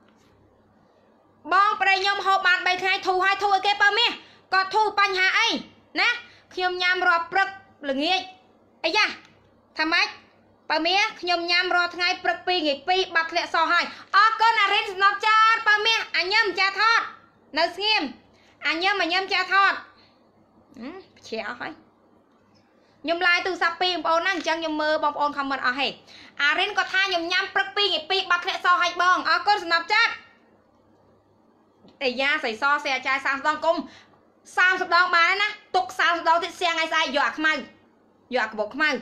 បងប្តីខ្ញុំហូបបាន3ថ្ងៃធូរឲ្យធូរឲ្យគេបើមាសគាត់ធូរបញ្ហាអីណាខ្ញុំញ៉ាំរាល់ព្រឹកល្ងាចអីយ៉ាថាម៉េចបើមាសខ្ញុំញ៉ាំរាល់ថ្ងៃព្រឹក2ថ្ងៃ2បាត់ធ្លាក់សោះហើយអរគុណអារិនសំណប់ចាតបើមាសញ៉ាំចាថតនៅស្ងៀមញ៉ាំចាថតជ្រះអស់ហើយខ្ញុំឡាយទូរស័ព្ទពីបងប្អូនណាអញ្ចឹងខ្ញុំមើលបងប្អូន comment អស់ហេអារិនគាត់ថាខ្ញុំញ៉ាំព្រឹក2ថ្ងៃ2បាត់ធ្លាក់សោះហើយបងអរគុណសំណប់ចាតអាយ៉ាសៃសសែចាយ30ដងគុំ30ដងបានណាទុក30ដងទៀតសៀងថ្ងៃស្អែកយកអាខ្មៅយកអាកបុកខ្មៅ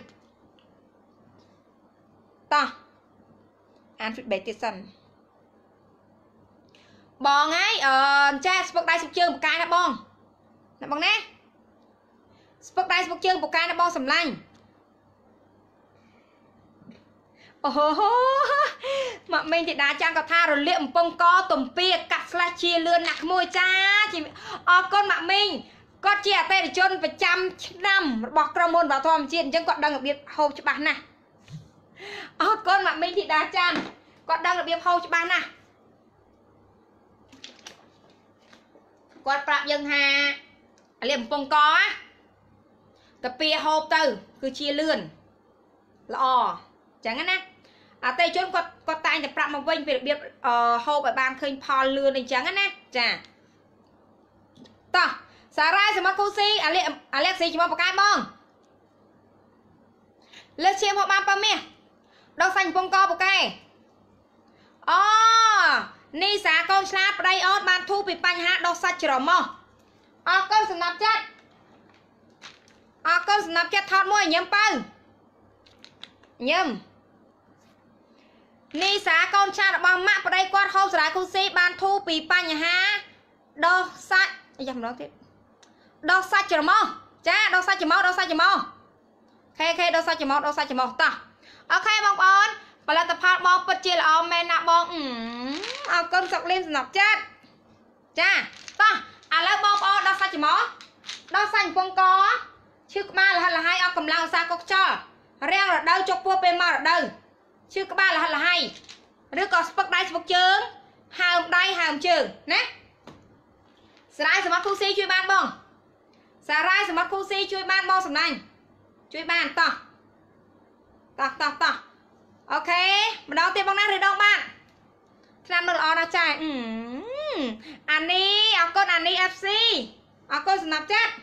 តោះអាន feedback ទៀតសិនបងហើយចាស្ពឹកដៃស្ពឹកជើងបកាយណាបងណាបងណាស្ពឹកដៃស្ពឹកជើងបកាយណាបងសម្លាញ់អូហូម៉ាក់មីងធីតាចាំងក៏ថារលាកអំពងកទំពាកាត់ស្លេះជាលឿនណាស់ក្មួយចាអរគុណម៉ាក់មីងគាត់ជាអតិថិជនប្រចាំឆ្នាំរបស់ក្រុមហ៊ុនវ៉ាធម្មជាតិអញ្ចឹងគាត់ដឹងរបៀបហូបច្បាស់ណាស់អរគុណម៉ាក់មីងធីតាចាន់គាត់ដឹងរបៀបហូបច្បាស់ណាស់គាត់ប្រាប់យើងថាលាកអំពងកតាពីហូបទៅគឺជាលឿនល្អអញ្ចឹងណាអតិថិជនគាត់តែងតែប្រាប់មកវិញពីរបៀបហូបឲ្យបានឃើញផលលឿនអញ្ចឹងណាចាតោះសារ៉ាយសមត្ថគូស៊ីអាលេកស៊ីជាមួយបកាយបងលើឈាមហូបបានបើមាសដកសាច់កំពង់កបកាយអូនេះសាកូនឆ្លាតប្តីអូនបានធូរពីបញ្ហាដកសាច់ច្រមុះអរគុណសំណាប់ចិត្តថតមួយញ៉ាំបើញ៉ាំនេះសាកូនឆ្លាតរបស់ម៉ាក់ប្តីគាត់ហូបសារ៉ាយគូស៊ីបានធូរពីបញ្ហាដកសាច់យ៉ាម្ដងទៀតដកសាច់ច្រមុះចាដកសាច់ច្រមុះខេដកសាច់ច្រមុះតោះអូខេបងប្អូនផលិតផលបងពិតជាល្អមែនណាបងអរគុណសុកលីមសំណប់ចាត់ចាតោះឥឡូវបងប្អូនដកសាច់ច្រមុះដកសាច់កំពង់កឈឺក្បាលរហ័សរហៃអស់កម្លាំងឧស្សាហ៍កុកខ្យល់រាំងរដូវជប់ពោះពេលមករដូវឈឺក្បាលរហ័សរហៃឬក៏ស្ពឹកដៃស្ពឹកជើងហើមដៃហើមជើងណាសារ៉ាយសមត្ថគូស៊ីជួយបានបងសារ៉ាយសមត្ថគូស៊ីជួយបានបងសំណាញ់ជួយបានតោះអូខេម្ដងទៀតបងណាឬដងបានឆ្នាំនោះល្អណាស់ចាអានេះអរគុណអានេះ FC អរគុណសំណាប់ចិត្ត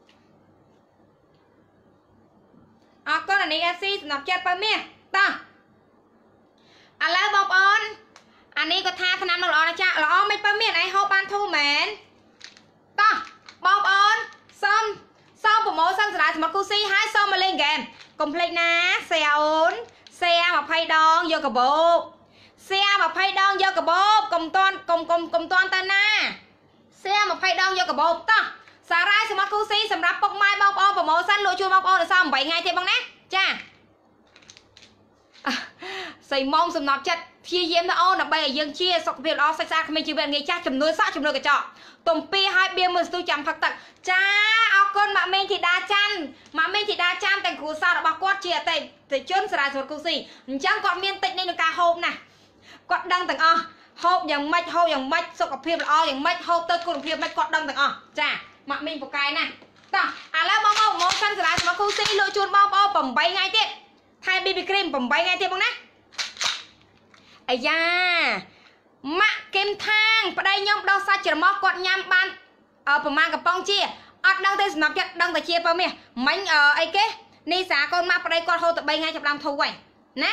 អរគុណអានេះ FC សំណាប់ចិត្តបើមាសតោះឥឡូវបងប្អូនអានេះក៏ថាឆ្នាំនោះល្អណាស់ចាល្អមិនបើមាសឯងហូបបានធូរមែនតោះបងប្អូនសូមប្រម៉ូសិនសារ៉ាយសមត្ថគូស៊ីហើយសូមមកលេងហ្គេមកុំភ្លេចណាសែអូនសែ20ដងយកកាបូបសែ20ដងយកកាបូបកុំតាន់ទៅណាសែ20ដងយកកាបូបតោះសារ៉ាយសមត្ថគូស៊ីសម្រាប់ពុកម៉ែបងប្អូនប្រម៉ូសិនលក់ជូនបងប្អូនដល់សល់8ថ្ងៃទៀតបងណាចាសៃម៉ងសំណប់ចិត្តព្យាយាមទៅអូនដើម្បីឲ្យយើងជាសុខភាពល្អសិក្សាគ្មានជីវិតងាយចាស់ចំនួនសក់ចំនួនកញ្ចក់ទំពីឲ្យបៀមើលស្ទូចាំផឹកទឹកចាអរគុណម៉ាក់មេងធីតាច័ន្ទម៉ាក់មេងធីតាច័ន្ទទាំងគ្រួសាររបស់គាត់ជាអតិថិជនសារាសុខគូស៊ីអញ្ចឹងគាត់មានតិចនេះក្នុងការហូបណាគាត់ដឹងទាំងអស់ហូបយ៉ាងម៉េចហូបយ៉ាងម៉េចសុខភាពល្អយ៉ាងម៉េចហូបទៅគុណភាពម៉េចគាត់ដឹងទាំងអស់ចាម៉ាក់មីងពូកែណាតោះឥឡូវបងមកសិនសារាសុខគូស៊ីលក់ជូនបងប្អូន8ថ្ងៃទៀតថែ BB cream 8ថ្ងៃទៀតបងណាអាយ៉ាម៉ាក់គឹមថាងប្តីខ្ញុំដោះសាច់ច្រមុះគាត់ញ៉ាំបានប្រមាណកំប៉ុងជាអត់ដឹងទេសម្រាប់ចិត្តដឹងតែជាបើមាសមិញអីគេនីសាកូនម៉ាក់ប្តីគាត់ហូបទៅ3ថ្ងៃចាប់ដើមធូរហើយណា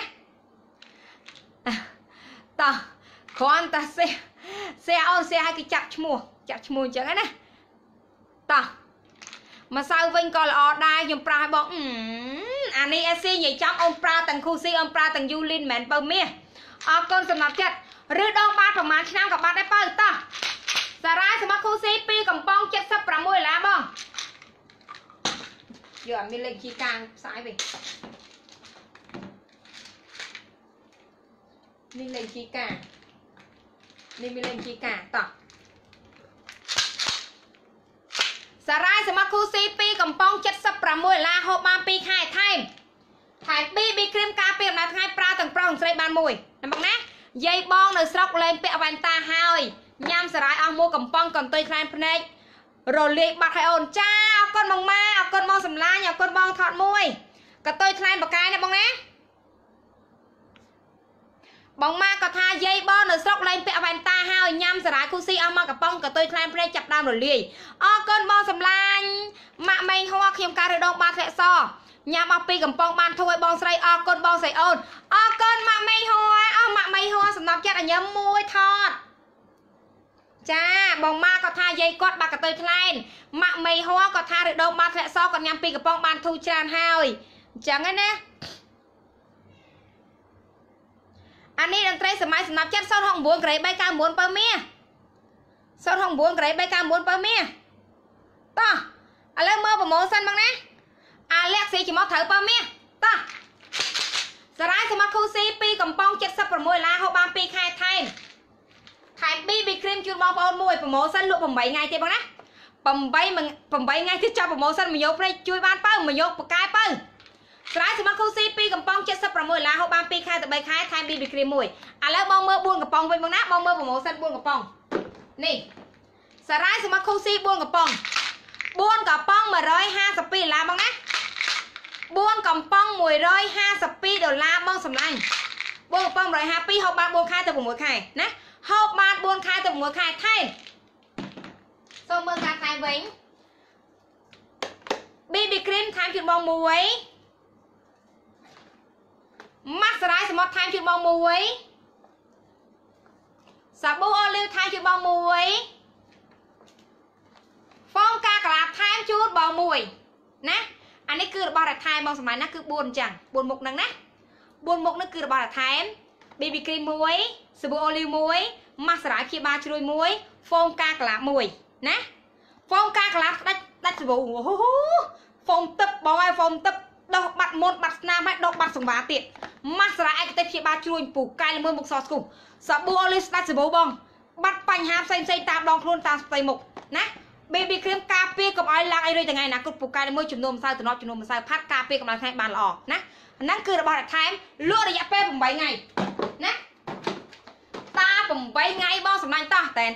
តោះគ្រាន់តែសែអូនសែឲ្យគេចាក់ឈ្មោះអញ្ចឹងណាតោះម្សៅវិញក៏ល្អដែរខ្ញុំប្រើឲ្យបងអានេះអេស៊ីនិយាយចាំអូនប្រើទាំងគូស៊ីអូនប្រើទាំងយូលីនមិនបើមាសអរគុណសម្រាប់ចិត្តឬដងបាតប្រហែលឆ្នាំក៏បាត់ដែរបើតោះសារ៉ាសម្រាប់គូស៊ី2កំប៉ុង$76បងយកអាមានលេខជីកាងផ្សាយវិញនេះលេខជីកានេះមានលេខជីកាតោះសារ៉ាសម្រាប់គូស៊ី2កំប៉ុង$76ហូបបាន2ខែថែម BB cream ការពារដំណើរថ្ងៃប្រើទាំងប្រុសនិងស្រីបានមួយណាបងណាយាយបងនៅស្រុកលេងពាក់វ៉ែនតាហើយញ៉ាំសារ៉ាយអស់មួយកំប៉ុងកន្ទុយខ្លាំងភ្នែករលាយបាត់ឲ្យអូនចាអរគុណបងម៉ាអរគុណបងសំឡាញ់អរគុណបងថតមួយកន្ទុយខ្លាំងបកាយណាបងណាបងម៉ាក៏ថាយាយបងនៅស្រុកលេងពាក់វ៉ែនតាហើយញ៉ាំសារ៉ាយគូស៊ីអស់មកកំប៉ុងកន្ទុយខ្លាំងភ្នែកចាប់ដើមរលាយអរគុណបងសំឡាញ់ម៉ាក់ម៉េងហួរខ្ញុំការរើដងបាត់ធ្លាក់សញ៉ាំអស់2កំប៉ុងបានធូរឲ្យបងស្រីអរគុណបងស្រីអូនអរគុណម៉ាក់ម៉េងហួរម៉ាក់ម៉េងហួរសំណប់ចិត្តឲ្យញ៉ាំមួយថតចាបងម៉ាក៏ថាយាយគាត់បាក់កតុយថ្លែនម៉ាក់ម៉េងហួរក៏ថារើដងបាត់ធ្លាក់សគាត់ញ៉ាំ2កំប៉ុងបានធូរច្រើនហើយអញ្ចឹងណាអានេះតន្ត្រីសម័យសំណប់ចិត្ត069ក្រេ399បើមាស069ក្រេ399បើមាសតោះឥឡូវមើលប្រម៉ូសិនបងណាអាលាក់ស៊ីជាមកត្រូវបើមាសតោះសារ៉ាយសមត្ថគូស៊ី2កំប៉ុង$76ហូបបាន2ខែថែម BB cream ជូនបងប្អូនមួយប្រម៉ូសិនលក់8ថ្ងៃទៀតបងណា8ថ្ងៃទៀតចាប់ប្រម៉ូសិនមកយកព្រៃជួយបានបើមកយកបកាយបើស្រ័យសមត្ថគូស៊ី2កំប៉ុង$76ហូបបាន2ខែទៅ3ខែថែម BB cream មួយឥឡូវបងមើល4កំប៉ុងវិញបងណាបងមើលប្រម៉ូសិន4កំប៉ុងនេះសារ៉ាយសមត្ថគូស៊ី4កំប៉ុង4កំប៉ុង$152បងណា4កំប៉ុង$152បងសម្លាញ់4កំប៉ុង152ហូបបាន4ខែទៅ6ខែណាហូបបាន4ខែទៅ6ខែថែមសូមមើលការថែមវិញ BB cream ថែមជូនបងមួយម៉ាស់សារ៉ាយសមុទ្រថែមជូនបងមួយសាប៊ូអូលីវថែមជូនបងមួយហ្វូមកាកាឡាថែមជូនបងមួយណាអានេះគឺរបស់ដែលថែមបងសម្លាញ់ណាគឺ4អញ្ចឹង4មុខហ្នឹងណា4មុខហ្នឹងគឺរបស់ដែលថែម BB cream មួយសាប៊ូអូលីវមួយម៉ាស់សារ៉ាយព្យាបាលជ្រួយមួយហ្វូមកាកាឡាមួយណាហ្វូមកាកាឡាដាច់សាប៊ូហ្វូមទឹកបងហើយហ្វូមទឹកដោះបាត់មុនបាត់ស្នាមហើយដោះបាត់សង្វារទៀតម៉ាស់សារ៉ាយឯកទេសព្យាបាលជ្រួយពូកែល្មើមុខសស្គូសាប៊ូអូលីវស្ដាច់សាប៊ូបងបាត់បញ្ហាផ្សេងតាមដងខ្លួនតាមស្ទៃមុខណា BB cream ការពារកុំឲ្យឡើងអីរុយថ្ងៃណាគត់ពូកែល្មើចំនួនម្សៅតំណត់ចំនួនម្សៅផាត់ការពារកម្ដៅថ្ងៃបានល្អណាហ្នឹងគឺរបស់ដែលថែមលក់រយៈពេល8ថ្ងៃណាតា8ថ្ងៃបងសម្លាញ់តោះតែន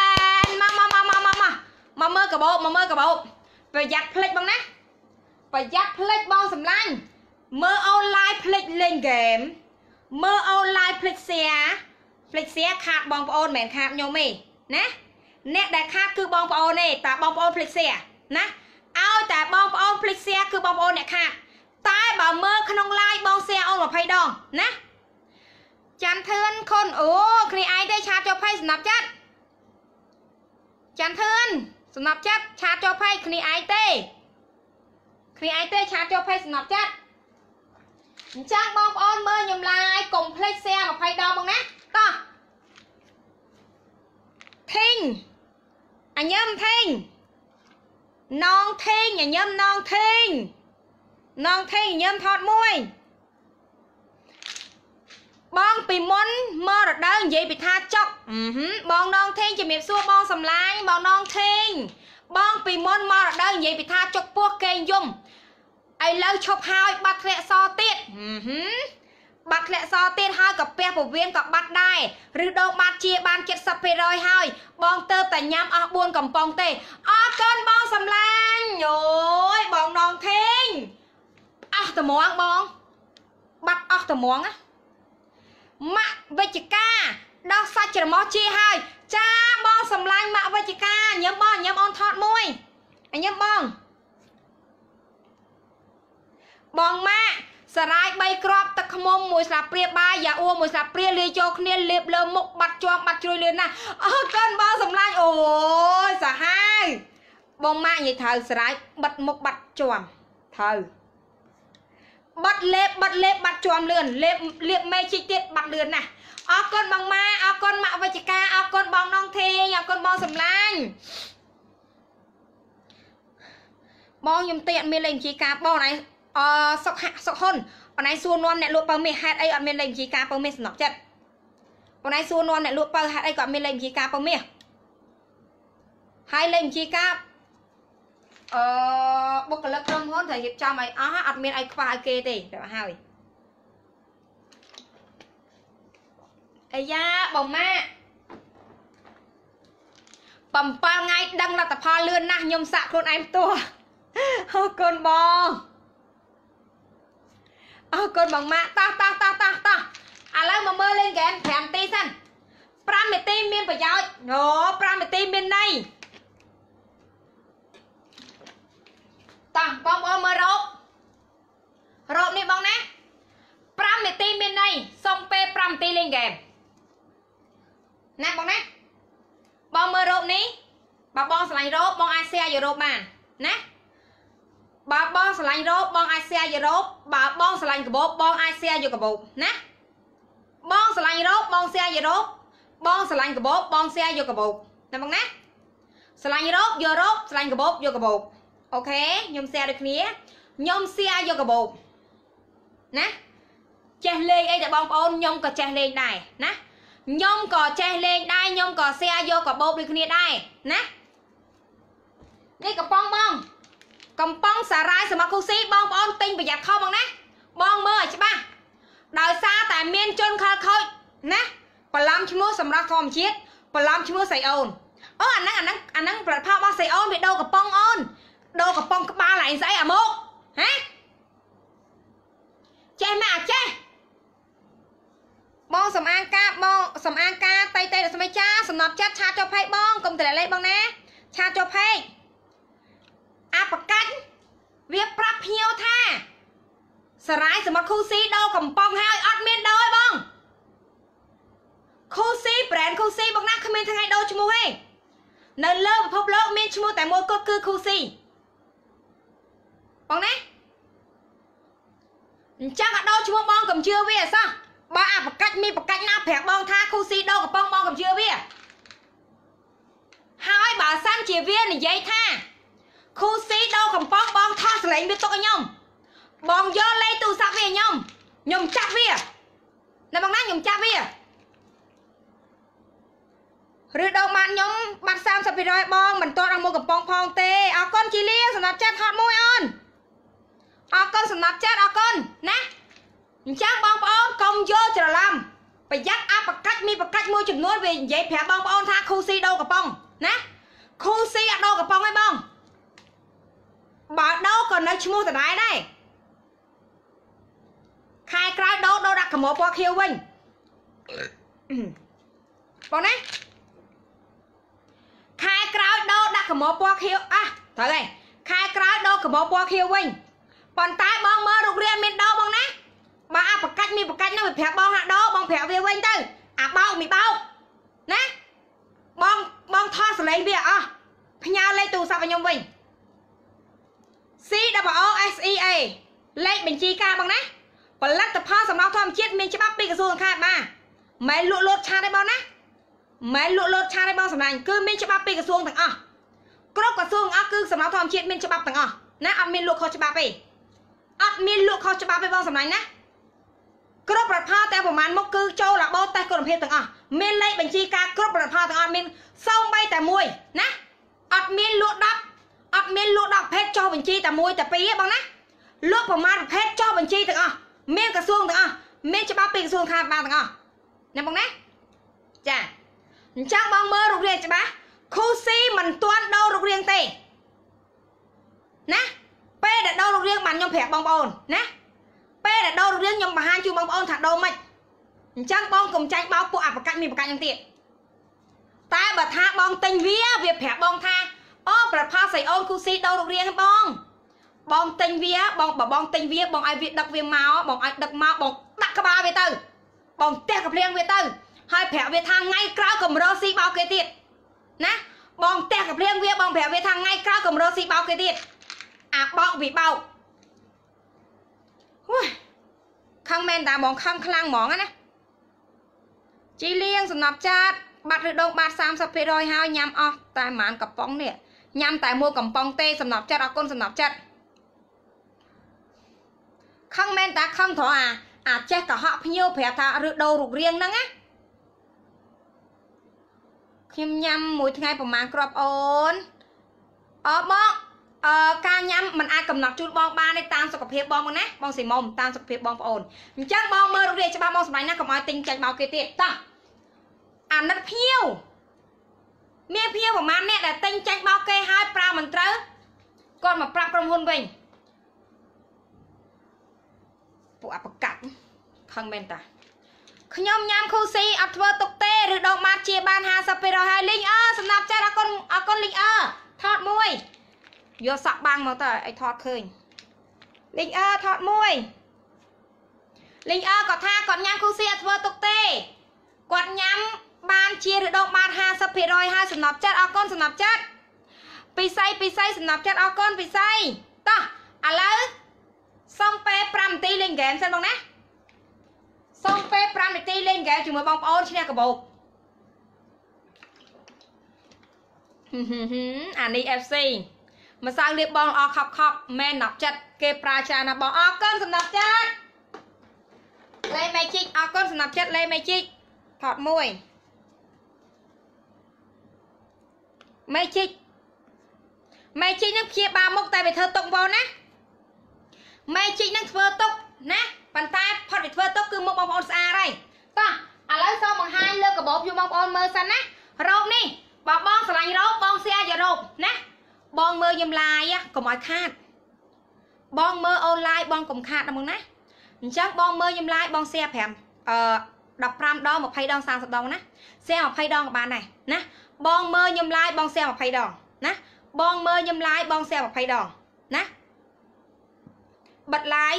មកមើលកាបូបប្រយ័ត្នភ្លេចបងណាប្រយ័ត្នភ្លេចបងសម្លាញ់មើលអនឡាញភ្លេចលេងហ្គេមមើលអនឡាញភ្លេចសៀខាតបងប្អូនមិនមែនខាតខ្ញុំទេណាអ្នកដែលខាតគឺបងប្អូនទេតែបងប្អូនភ្លេចសៀណាឲ្យតែបងប្អូនភ្លេចសៀគឺបងប្អូនអ្នកខាតតែបើមើលក្នុង live បងសៀអូន20ដងណាចាំធឿនខុនអូគ្នាឯងទេឆាតចូលផៃសំណាប់ចិត្តចាំធឿនសំណាប់ចិត្តឆាតចូលផៃគ្នាឯងទេឆាតចូលផៃសំណាប់ចិត្តអញ្ចឹងបងប្អូនមើលខ្ញុំ live កុំភ្លេច share 20ដងបងណាតោះធេងអញញឹមធេងនងធេងអញញឹមនងធេងញឹមថតមួយ bong bị món mơ rồi đó vậy bị tha chọc bong non thiên chỉ miệng xua bong sầm lái bong non thiên bong bị món mơ rồi đó vậy bị tha chọc buộc kênh dùng ai lâu chọc hai bắt lẹ so tiết bắt lẹ so tiết hai cặp pe của viên cặp bắt đai rư đâu bắt chia ban chết sập về rồi hai bong tơ tại nhám buôn cầm bong tê cơn bong sầm lái nhồi bong non thiên tờ món bong bắt tờ món á mạ với chị ca đo sai chỉ mó chia hai cha bong sầm lanh mạ với chị ca nhớ bong thọt môi anh nhớ bong mạ sờ rai bay crop tắc khom mùi sạp pria ba giả uo mùi sạp pria li cho khnia liệp lơ mục bạch choang bạch chui liền nè cơn bong sầm lanh ôi sờ hai bong mạ như thờ sờ rai bạch mục bạch choang thờ bắt lép bắt choam lươn liệp mê chi tiết bắt lươn nè con bằng ma con mạ với chị ca con bong non thê con bong sầm lanh bong nhầm tiện miền lên chị ca bong này sọc hôn bọn này xua non nè lụa bờ miền hạt ấy ở miền lên chị ca bờ miền nọc chất bọn này xua non nè lụa bờ hạt ấy còn miền lên chị ca bờ miền hai lên chị ca bốc lớp trong hôn thời hiệp cho mày admin ai qua kê tì để hai ây da bồng ma bầm pa ngay đăng là tập hoa lươn nè nhôm sạ con em tua con bò con bằng ma ta lấy mà mơ lên kìa thèm tí xanh pram mê tim miên phải giáo nó pram mê tim miên này ta bong mơ rộp đi bong nè pram mê tim miên này xong pe pram tí lên kìa nè bong nè bong mơ rộp ní bà bong sẵn rộp bong ai xe vô rộp mà nè bà bong sẵn rộp bong ai xe vô rộp bà bong sẵn bột bong ai xe vô cả bột nè bong sẵn rộp bong xe vô rộp bong sẵn bột bong xe vô cả bột nè bong nè sẵn rộp sẵn bột vô cả bột ok nhôm xe được nè nhôm xe vô cả bột nè che lên đây là bong ôn nhôm có che lên này nè nhôm có che lên đây nhôm có xe vô cả bột được nè đây nè đây cả bong cầm bong xà rai sờ mặt khu xí bong ôn tinh bị giặt không bằng nè bong mơ chứ ba đời xa tại miền trôn khơi nè và làm cho mua sầm ra thòm chiết và làm cho mua sài ôn anh năng bật phao bao sài ôn bị đâu cả bong ôn đâu cả bong ba lại dãy à mốt hả che mà che bong sầm an ca tay là sầm cha sầm nọt chat cha cho phay bong cùng thể lấy bong nè cha cho phay bạc cánh việc prap hiếu tha sờ rái sầm khu xí đâu cầm bong hai admin đâu bong khu xí brand khu xí bong nát không thằng ngày đâu chứ mua hay nơi lơ và phốp lơ men chứ mua tại mua cốt cư khu xí bong nè chắc ở đâu chứ mua bong cầm chưa biết sao ba bạc cách na phẹt bong tha khu xí đâu cầm bong cầm chưa biết hai bà san chỉ viên này dây tha khu xí đâu cầm bong tha sẽ lấy biết tôi nhom bong do lấy từ sao về nhom chắc về nè bong nát nhom chắc về rồi đâu mà nhom bắt sam sắp về rồi bong mình tôi đang mua cầm bong phong tê con chi lia sẵn chat hot môi con sẵn chat con nè chắc bong công vô chờ làm phải dắt bạc cách mua chụp nuôi về dễ phép bong tha khu xí đâu cầm bong nè khu xí ở đâu cầm bong hay bong bà đâu còn nơi mua từ đấy đây khai cái đâu đặt cả một qua khiêu vinh bọn này khai cái đâu đặt cả một qua khiêu thôi này khai cái đâu cả một qua khiêu vinh bọn tái bong mơ rục riêng mình đâu bong nè bà bạc cách nó bị phép bong hạ đâu bong phép về vinh tư bao mì bao nè bong tho sẽ lấy việc nhau lấy tù sao vào nhung vinh CWOSEA lấy bình chi ca bằng nè và lắc tập hoa sầm thom chết mình chỉ bắt bị cái xuồng khai ba mấy lụt cha đây bao nè mấy lụt cha đây bao sầm này cứ mình chỉ bắt bị cái xuồng thằng crop cái xuồng cứ sầm thom chết mình chỉ bắt thằng nè ăn mình lụt khó chỉ bắt bị ăn mình lụt khó chỉ bắt bị bao sầm này nè គ្រប់រដ្ឋផលតែប្រហែលមកគឺចូលរបបតេស្តគុណភាពទាំងអស់មានលេខបញ្ជីការគ្រប់រដ្ឋផលទាំងអស់មានសូម្បីតែមួយណាអត់មានលក់10អត់មានលក់10ប្រភេទចុះបញ្ជីតែមួយតែពីរទេបងណាលក់ប្រមាណប្រភេទចុះបញ្ជីទាំងអស់មានក្រសួងទាំងអស់មានច្បាប់ពីក្រសួងខាងបានទាំងអស់ណាបងណាចាអញ្ចឹងបងមើលរូបរាងច្បាស់ខូស៊ីមិនទាន់ដូររូបរាងទេណាពេលដែលដូររូបរាងបានខ្ញុំប្រាប់បងប្អូនណាពេលដែលដូររូបរាងខ្ញុំបង្ហាញជូនបងប្អូនថាដូរមិនអញ្ចឹងបងកុំចាញ់បោកពួកអបកាច់មានបកាច់យ៉ាងទៀតតែបើថាបងទិញវាប្រាប់បងថាអូប្រផលស្រីអូនគូស៊ីដូររូបរាងបងទិញវាបងទិញវាបងឲ្យវាដឹកវាមកបងឲ្យដឹកមកបងដាក់ក្បាលវាទៅបងទះកភ្លៀងវាទៅហើយប្រាប់វាថាថ្ងៃក្រោយកម្រោស៊ីបោកគេទៀតណាបងទះកភ្លៀងវាបងប្រាប់វាថាថ្ងៃក្រោយកម្រោស៊ីបោកគេទៀតអាបោកវាបោកខឹងមែនតាបងខឹងខ្លាំងហ្មងណាជីលៀងសំណប់ចាត់បាត់ឬដងបាត់ 30% ហើយញ៉ាំអស់តែប្រហែលកំប៉ុងនេះញ៉ាំតែមួយកំប៉ុងទេសំណប់ចាត់អរគុណសំណប់ចាត់ខឹងមែនតាខឹងត្រង់អាចេះកុហកភ្ញៀវប្រាប់ថាឬដូររូបរាងហ្នឹងណាខ្ញុំញ៉ាំមួយថ្ងៃប្រហែលគ្រាប់អូនបងការញ៉ាំมันអាចកំណត់ជូនបងបានទេតាមសុខភាពបងណាបងស៊ីមុំតាមសុខភាពបងប្អូនអញ្ចឹងបងមើលរូបរាងច្បាស់បងសម្លាញ់ណាកុំឲ្យទិញចាច់បោកគេទៀតតោះអាណិតភ្ញៀវមានភ្ញៀវប្រហែលអ្នកដែលទិញចាច់បោកគេហើយប្រើមិនត្រូវគាត់មកប្រាប់ក្រុមហ៊ុនវិញពួកអបកាច់ខឹងមែនតាខ្ញុំញ៉ាំខូស៊ីអត់ធ្វើទុកទេឬដងម៉ាត់ជាបាន 50% ហើយលីងសម្រាប់ចាត់អរគុណលីងថតមួយយកសាក់បាំងមកទៅឲ្យថតឃើញលីងថតមួយលីងគាត់ថាគាត់ញ៉ាំខូស៊ីអត់ធ្វើទុកទេគាត់ញ៉ាំបានជាឬដងម៉ាត់ 50% ហើយសំណប់ចិត្តអរគុណសំណប់ចិត្តពិសីសំណប់ចិត្តអរគុណពិសីតោះឥឡូវសុំពេល5នាទីលេងហ្គេមសិនបងណាសុំពេល5នាទីលេងហ្គេមជាមួយបងប្អូនឈ្នះកាបូបអានេះ FC ម្សៅលាបបងអខប់មែន10ចិត្តគេប្រើច្រើនណាបងអរគុណសំណប់ចិត្តលេមេជីកអរគុណសំណប់ចិត្តលេមេជីកថតមួយមេជីកនឹងព្យាបាលមុខតែវាធ្វើទុកបងណាមេជីកនឹងធ្វើទុកណាប៉ុន្តែផុតពីធ្វើទុកគឺមុខបងប្អូនស្អាតហើយតោះឥឡូវសូមបង្ហាញលើកាបូបជូនបងប្អូនមើលសិនណារ៉ូបនេះបងស្រឡាញ់រ៉ូបបងសែយករ៉ូបណាបងមើលខ្ញុំឡាយកុំឲ្យខាតបងមើលអូនឡាយបងកុំខាតដល់มึงណាអញ្ចឹងបងមើលខ្ញុំឡាយបងសែ5 15ដង20ដង30ដងណាសែ20ដងក៏បានដែរណាបងមើលខ្ញុំឡាយបងសែ20ដងណាបងមើលខ្ញុំឡាយបងសែ20ដងណាបិទឡាយ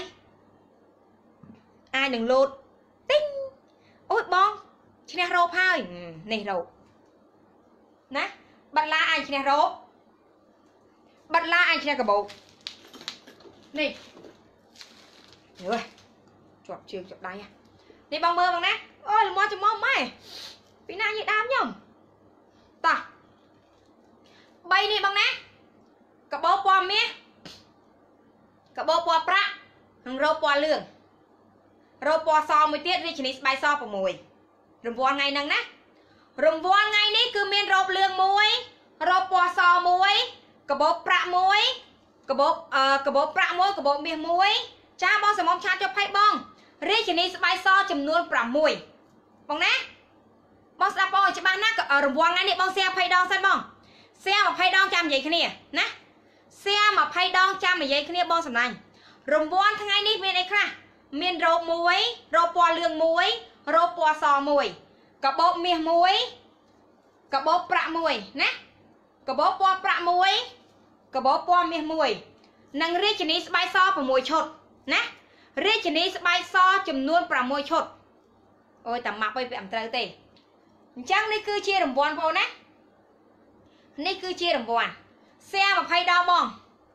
អាចនឹងលោតទីងអូយបងឈ្នះរ៉ូបហើយនេះរ៉ូបណាបិទឡាយអាចឈ្នះរ៉ូបបិទឡាយអាចឈ្នះកាបូបនេះយើជាប់ជើងជាប់ដៃនេះបងមើលបងណាអូយល្មមច្មមម៉ែពីណាញីដើមខ្ញុំតោះ3នេះបងណាកាបូបពណ៌មាសកាបូបពណ៌ប្រាក់និងរ៉ូបពណ៌លឿងរ៉ូបពណ៌សមួយទៀតរាជនីស្បែកស6រង្វាន់ថ្ងៃហ្នឹងណារង្វាន់ថ្ងៃនេះគឺមានរ៉ូបលឿង1រ៉ូបពណ៌ស1កាបូបប្រាក់1កាបូបប្រាក់1កាបូបមាស1ចាបងសមមឆាតចុះផៃបងរាជនីស្បែកសចំនួន6បងណាបងស្ដាប់បងឲ្យច្បាស់ណារង្វាន់ថ្ងៃនេះបងសែ20ដងសិនបងសែ20ដងចាំនិយាយគ្នាណាសែ20ដងចាំនិយាយគ្នាបងសំឡាញ់រង្វាន់ថ្ងៃនេះមានអីខ្លះមានរ៉ូប1រ៉ូបពណ៌លឿង1រ៉ូបពណ៌ស1កាបូបមាស1កាបូបប្រាក់1ណាកាបូបពណ៌ប្រាក់1កាបូបពណ៌មាស1និងរាជនីស្បែកស6ឈុតណារាជនីស្បែកសចំនួន6ឈុតអូយតាម៉ាប់ឲ្យវាមិនត្រូវទេអញ្ចឹងនេះគឺជារង្វាន់បងណានេះគឺជារង្វាន់សែ20ដងបង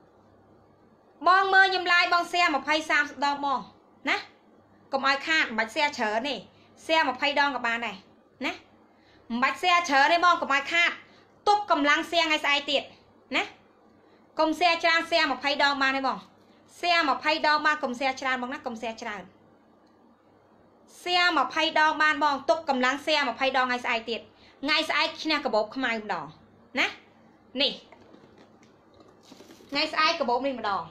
មើលខ្ញុំឡាយបងសែ20 30ដងបងណាកុំឲ្យខាតមិនបាច់សែច្រើនទេសែ20ដងក៏បានដែរណាមិនបាច់សែច្រើនទេបងកុំឲ្យខាតទប់កម្លាំងសែថ្ងៃស្អែកទៀតណាកុំសែច្រើនសែ20ដងបានទេបងសែ20ដងបានកុំសែច្រើនបងណាកុំសែច្រើន xe mà phay đo ban bong tục cầm lăng xe mà phay đo ngay sai tiệt ngay sai nè cả bột mai đỏ nè nè ngay sai cả bột đi mà đỏ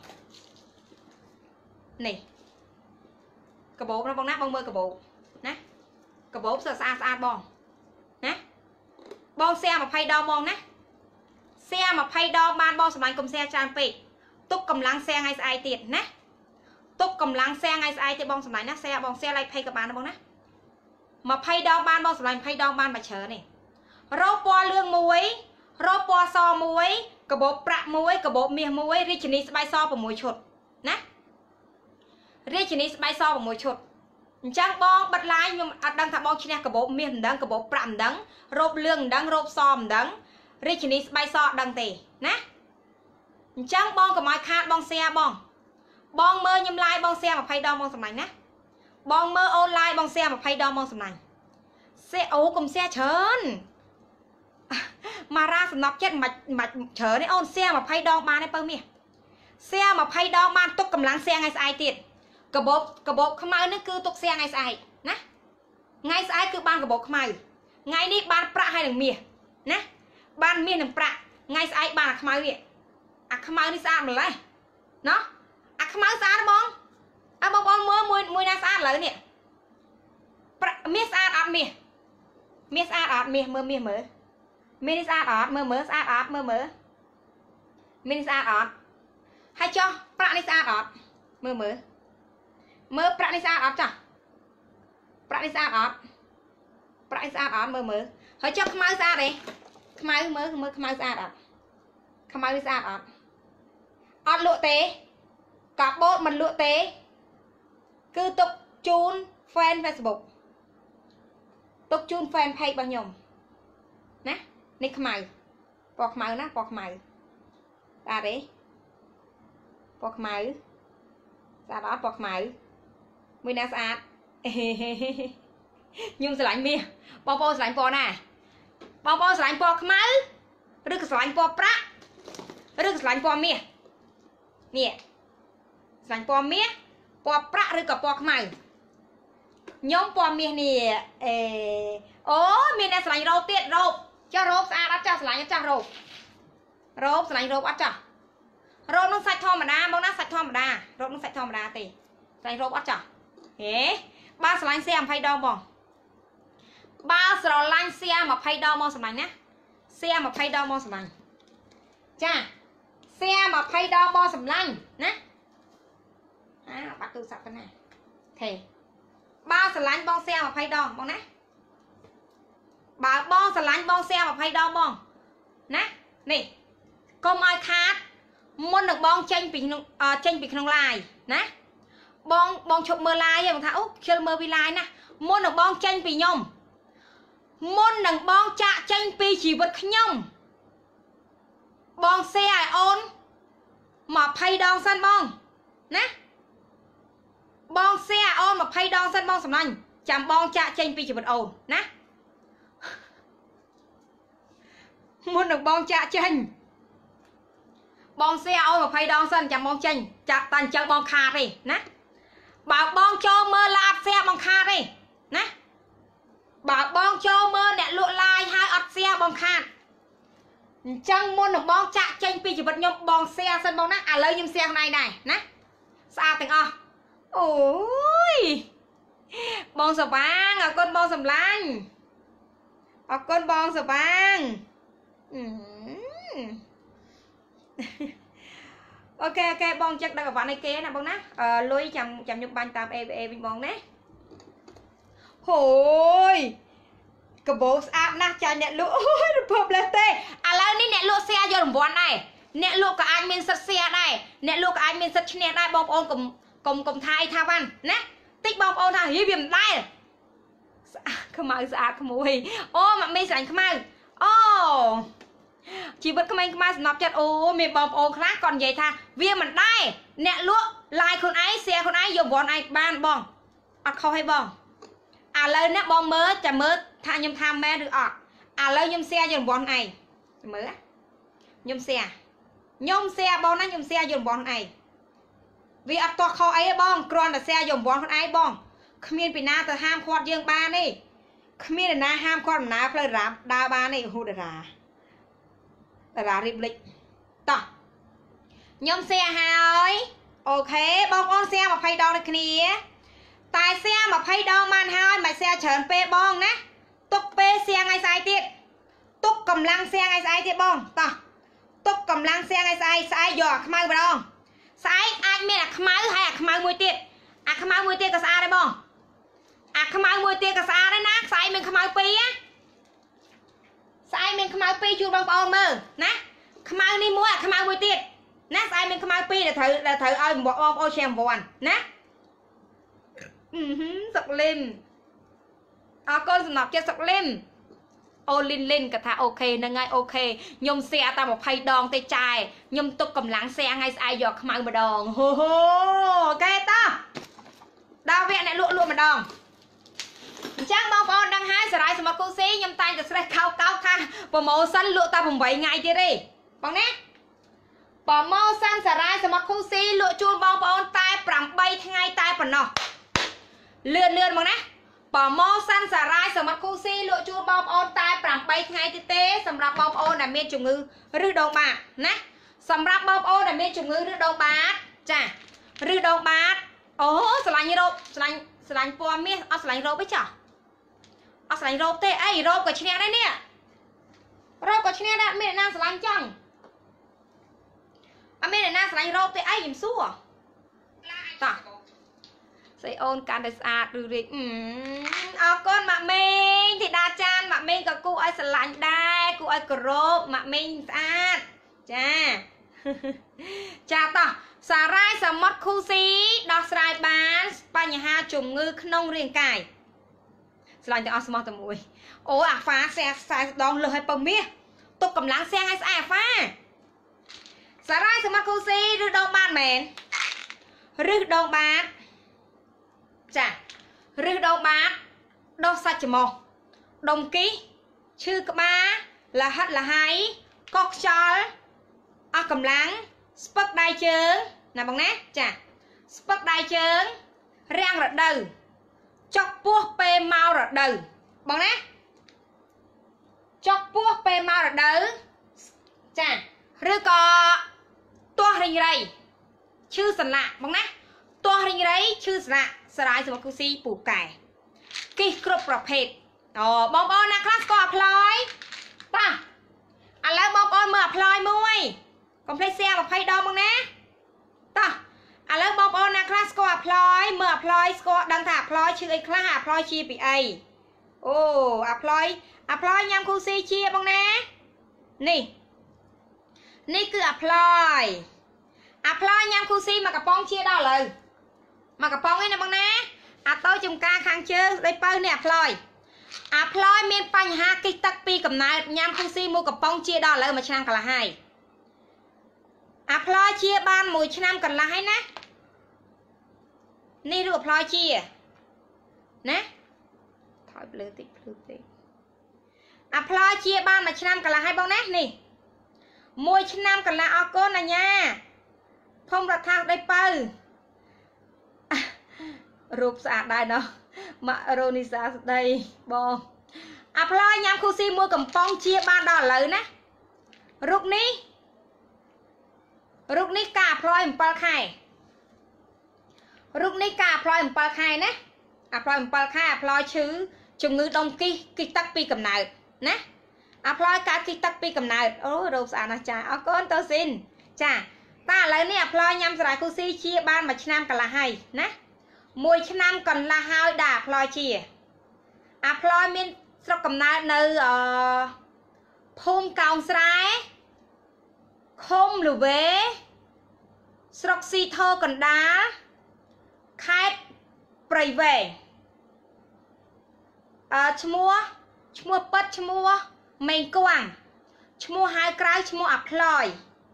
nè cả bột nó bong nát bong mơ cả bột nè cả bột xa bong nè bong xe mà phay đo bong nè xe mà phay đo ban bong sầm lạnh cùng xe tràn pì tục cầm lăng xe ngay sai tiệt nè tục cầm lăng xe ngay sai tiệt bong sầm lạnh nè xe bong xe lại phay cả bàn bong nè mà phay đo ban bong sầm lạnh phay đo ban mà chờ này rô po lương muối rô po so muối cả bộ prạ muối cả bộ miếng muối richini bay so vào muối chuột nè richini bay so vào muối chuột chẳng bong bật lái nhưng đang thằng bong chi nè cả bộ miếng đắng cả bộ prạ đắng rô lương đắng rô so đắng richini bay so đắng tề nè chẳng bong cả mai khát bong xe bong mơ nhâm lai bong xe mà phay đo bong sầm lạnh nè bong mơ online bong xe mà phay đo bong sầm lạnh xe ấu cùng xe chớn mà ra sầm nọc chết mạch chở đấy ôn xe mà phay đo ban đấy bơ mía xe mà phay đo ban tục cầm lăng xe ngay sai tiền cả bộ không ai nó cứ tục xe ngay sai nè ngay sai cứ ban cả bộ không ai ngay đi ban prạ hay đằng mía nè ban mía đằng prạ ngay sai ban không ai vậy không ai đi xa mà lấy nó không ai xa đó bong mơ mùi na xa lấy nè mía xa ọt mía mơ mía mơ mini sa ọt mơ sa ọt mơ mini sa ọt hay cho prạ đi sa ọt mơ prạ đi sa ọt cho prạ đi sa ọt mơ hay cho khmai sa đi khmai mơ khmai sa ọt khmai đi sa ọt ọt lụa tế cả bốt mình lụa tế cứ tục chun fan Facebook tục chun fan page bao nhom nèนี่ขมายปอกขมายนะปอกขมายตาดิปอกขมายสะอาดปอกขมายมือน่าสะอาดยุ่งสลายเมียปอปอสลายปอน่ะปอปอสลายปอกขมายหรือสลายปอพระหรือสลายปอเมียเนี่ยสลายปอเมียปอพระหรือกับปอกขมายย้อมปอเมียนี่โอ้เมียน่าสลายเราเตี้ยเราcho rộp xa đắt cho sẵn cho rộp sẵn rộp ắt cho rộp nó sạch thom mà đa bông nó sạch thom mà đa rộp nó sạch thom mà đa tì sẵn rộp ắt cho thế ba sẵn xe mà phay đo bông ba sẵn xe mà phay đo bông sẵn nhá xe mà phay đo bông sẵn chà xe mà phay đo bông sẵn nè bắt tư sạch cái này thì ba sẵn bông xe mà phay đo bông nè bà bong sờ lánh bong xe mà phay đo bong nè nè công ai khát muốn được bong tranh bị không lại nè bong chụp mơ lai vậy mà tháo chơi mơ vi lai nè muốn được bong tranh bị nhom muốn được bong chạ tranh bị chỉ vật nhom bong xe ai ôn mà phay đo sân bong nè bong xe ai ôn mà phay đo sân bong sầm lanh chạm bong chạ tranh bị chỉ vật ồn nè muốn được bong chạ chanh bong xe ôi mà phay đo sân chạm bong chanh chạ tàn chân bong khát đi nè bảo bong cho mơ lạt xe bong khát đi nè bảo bong cho mơ nè lụa lai hai ắt xe bong khát chân muốn được bong chạ chanh pi chỉ vật nhom bong xe sân bong nè lấy nhom xe này nè xa từng ôi bong sờ bang con bong sầm lanh con bong sờ bang ok bong chắc đang ở bạn này kia nè bong nè lôi chầm nhục banh tam bình bong nè hồi cái bộ áp nè cho nè lụa phộp lên tê lấy ní nè lụa xe vô đồng vòn này nè lụa cả anh miên sắt xe đây nè lụa cả anh miên sắt nè đây bong ôn cùng thay tha văn nè tích bong ôn tha hiếp viêm đây không mau sạch không mùi ô mà mi sạch không mau ô chỉ vật không anh mà nạp chặt ô mình bom ô khác còn vậy tha viên mình đây nè lúa lại con ấy xe con ấy dùng bọn anh ban bong không hay bong lên nè bong mớ chả mớ tha nhom tham mẹ được lên nhom xe dùng bọn này mớ nhom xe bong nó nhom xe dùng bọn này vì to kho ấy bong còn là xe dùng bọn con ấy bong គ្មានពីណាទៅហាមឃាត់យើងបានទេគ្មានណាហាមឃាត់ដំណើរផ្លូវរ៉ាប់ដើរបានទេហូតារារៀបលិចតោះខ្ញុំแชร์ហើយអូខេបងប្អូនแชร์20ដងដូចគ្នាតែแชร์20ដងបានហើយមិនแชร์ច្រើនពេកបងណាទុកពេលแชร์ថ្ងៃស្អែកទៀតទុកកម្លាំងแชร์ថ្ងៃស្អែកទៀតបងតោះទុកកម្លាំងแชร์ថ្ងៃស្អែកយកអាខ្មៅម្ដងស្អែកអាចមានអាខ្មៅហើយអាខ្មៅមួយទៀតអាខ្មៅមួយទៀតក៏ស្អាតដែរបងអាខ្មៅមួយទៀតក៏ស្អាតដែរណាស្អែកមានខ្មៅ2ណាស្អែកមានខ្មៅ2ជូនបងប្អូនមើលណាខ្មៅនេះមួយអាខ្មៅមួយទៀតណាស្អែកមានខ្មៅ2ដែលត្រូវឲ្យបងប្អូន share 9ណាសុកលឹមអរគុណសម្រាប់ចិត្តសុកលឹមអូលីនក៏ថាអូខេហ្នឹងហើយអូខេខ្ញុំแชร์តែ20ដងទេចាយខ្ញុំទុកកម្លាំងแชร์ថ្ងៃស្អែកយកខ្មៅម្ដងហូអូខេតោះដល់វគ្គអ្នកលក់ម្ដងអញ្ចឹងបងប្អូនដឹងហើយសារាយសមុទ្រគូស៊ីខ្ញុំតែងតែស្រេះខោកោថាប្រម៉ូសិនលក់តែ8ថ្ងៃទៀតទេបងណាប្រម៉ូសិនសារាយសមុទ្រគូស៊ីលក់ជូនបងប្អូនតែ8ថ្ងៃតែប៉ុណ្ណោះលឿនមកណាប្រម៉ូសិនសារាយសមុទ្រគូស៊ីលក់ជូនបងប្អូនតែ8ថ្ងៃទៀតទេសម្រាប់បងប្អូនដែលមានជំងឺឬដងបាតណាសម្រាប់បងប្អូនដែលមានជំងឺឬដងបាតចាឬដងបាតអូស្រឡាញ់រោគស្រឡាញ់ពណ៌មាសអត់ស្រឡាញ់រោគទេចាអត់ស្រឡាញ់រោគទេអីរោគក៏ឈ្នះដែរនេះរោគក៏ឈ្នះដែរមានអ្នកណាស្រឡាញ់ចឹងអត់មានអ្នកណាស្រឡាញ់រោគទេអីខ្ញុំសួរតោះស្អីអូនកាន់តែស្អាតឬរីកអរគុណម៉ាក់មេងធីតាចានម៉ាក់មេងក៏គូឲ្យស្រឡាញ់ដែរគូឲ្យគោរពម៉ាក់មេងស្អាតចាចាតោះសារាយសមុទ្រគូស៊ីដោះស្រាយបានបញ្ហាជំងឺក្នុងរាងកាយស្រឡាញ់ទាំងអស់ស្មោះតែមួយអូអាហ្វា40ដងលើសឲ្យពៅមាសទុកកម្លាំងឲ្យស្អាតអាហ្វាសារាយសមុទ្រគូស៊ីឬដងបាតមែនឬដងបាតចាឬដងបាតដោះសាច់ច្រមុះដុំគីឈឺក្បាលលហិតលហៃកកខ្យល់អស់កម្លាំងស្ពឹកដៃជើងណាបងណាចាស្ពឹកដៃជើងរាំងរដូវចុកពោះពេលមករដូវបងណាចុកពោះពេលមករដូវចាឬក៏ទាស់រិញរៃឈឺសន្លាក់បងណាទាស់រិញរៃឈឺសន្លាក់សារាយសមុទ្រគូស៊ីពូកែគិះគ្រប់ប្រភេទអូបងប្អូនណាខ្លះស្គាល់អាផ្លយតោះឥឡូវបងប្អូនមើលអាផ្លយមួយកុំភ្លេចแชร์20ដងមកណាតោះឥឡូវបងប្អូនណាខ្លះស្គាល់អាផ្លយមើលអាផ្លយស្គាល់ដឹងថាអាផ្លយឈឺអីខ្លះអាផ្លយជាពីអីអូអាផ្លយញ៉ាំគូស៊ីជាបងណានេះគឺអាផ្លយញ៉ាំគូស៊ីមកកំប៉ុងជាដល់ឥឡូវមកកំប៉ុងឯណាបងណាអាតូចចំការខាងជើងស្ដីបើនេះអាផ្លយមានបញ្ហាគិះទឹកពីកំណើតញ៉ាំគូស៊ីមួយកំប៉ុងជាដល់ឥឡូវមួយឆ្នាំកន្លះហើយអាផ្លយជាបាន1ឆ្នាំកន្លះហើយណានេះរូបអាផ្លយជាណាថយភ្លើតិចអាផ្លយជាបាន1ឆ្នាំកន្លះហើយបងណានេះ1ឆ្នាំកន្លះអរគុណអញ្ញាធំរដ្ឋាភិបាលដីបើរូបស្អាតដែរណោះម៉ាក់រ៉ូនីសាស្ដីបងអាផ្លយញ៉ាំគូស៊ីមួយកំប៉ុងជាបានដល់ឥឡូវណារូបនេះការអាផ្លយ7ខែរូបនេះការអាផ្លយ7ខែណាអាផ្លយ7ខែអាផ្លយឈឺជំងឺដុំគិះទឹកពីកំណើតណាអាផ្លយកើតគិះទឹកពីកំណើតអូរូបស្អាតណាស់ចាអរគុណតូស៊ីនចាតែឥឡូវនេះអាផ្លយញ៉ាំសារាយគូស៊ីជាបាន1ឆ្នាំកន្លះហើយណា1ឆ្នាំកន្លះហើយដែរអាផ្លយជាអាផ្លយមានស្រុកកំណើតនៅភូមិកោងស្រែឃុំលវេស្រុកស៊ីធរកណ្ដាលខេត្តព្រៃវែងឈ្មោះប៉ិតឈ្មោះមេងគួងឈ្មោះហៅក្រៅឈ្មោះអាផ្លយ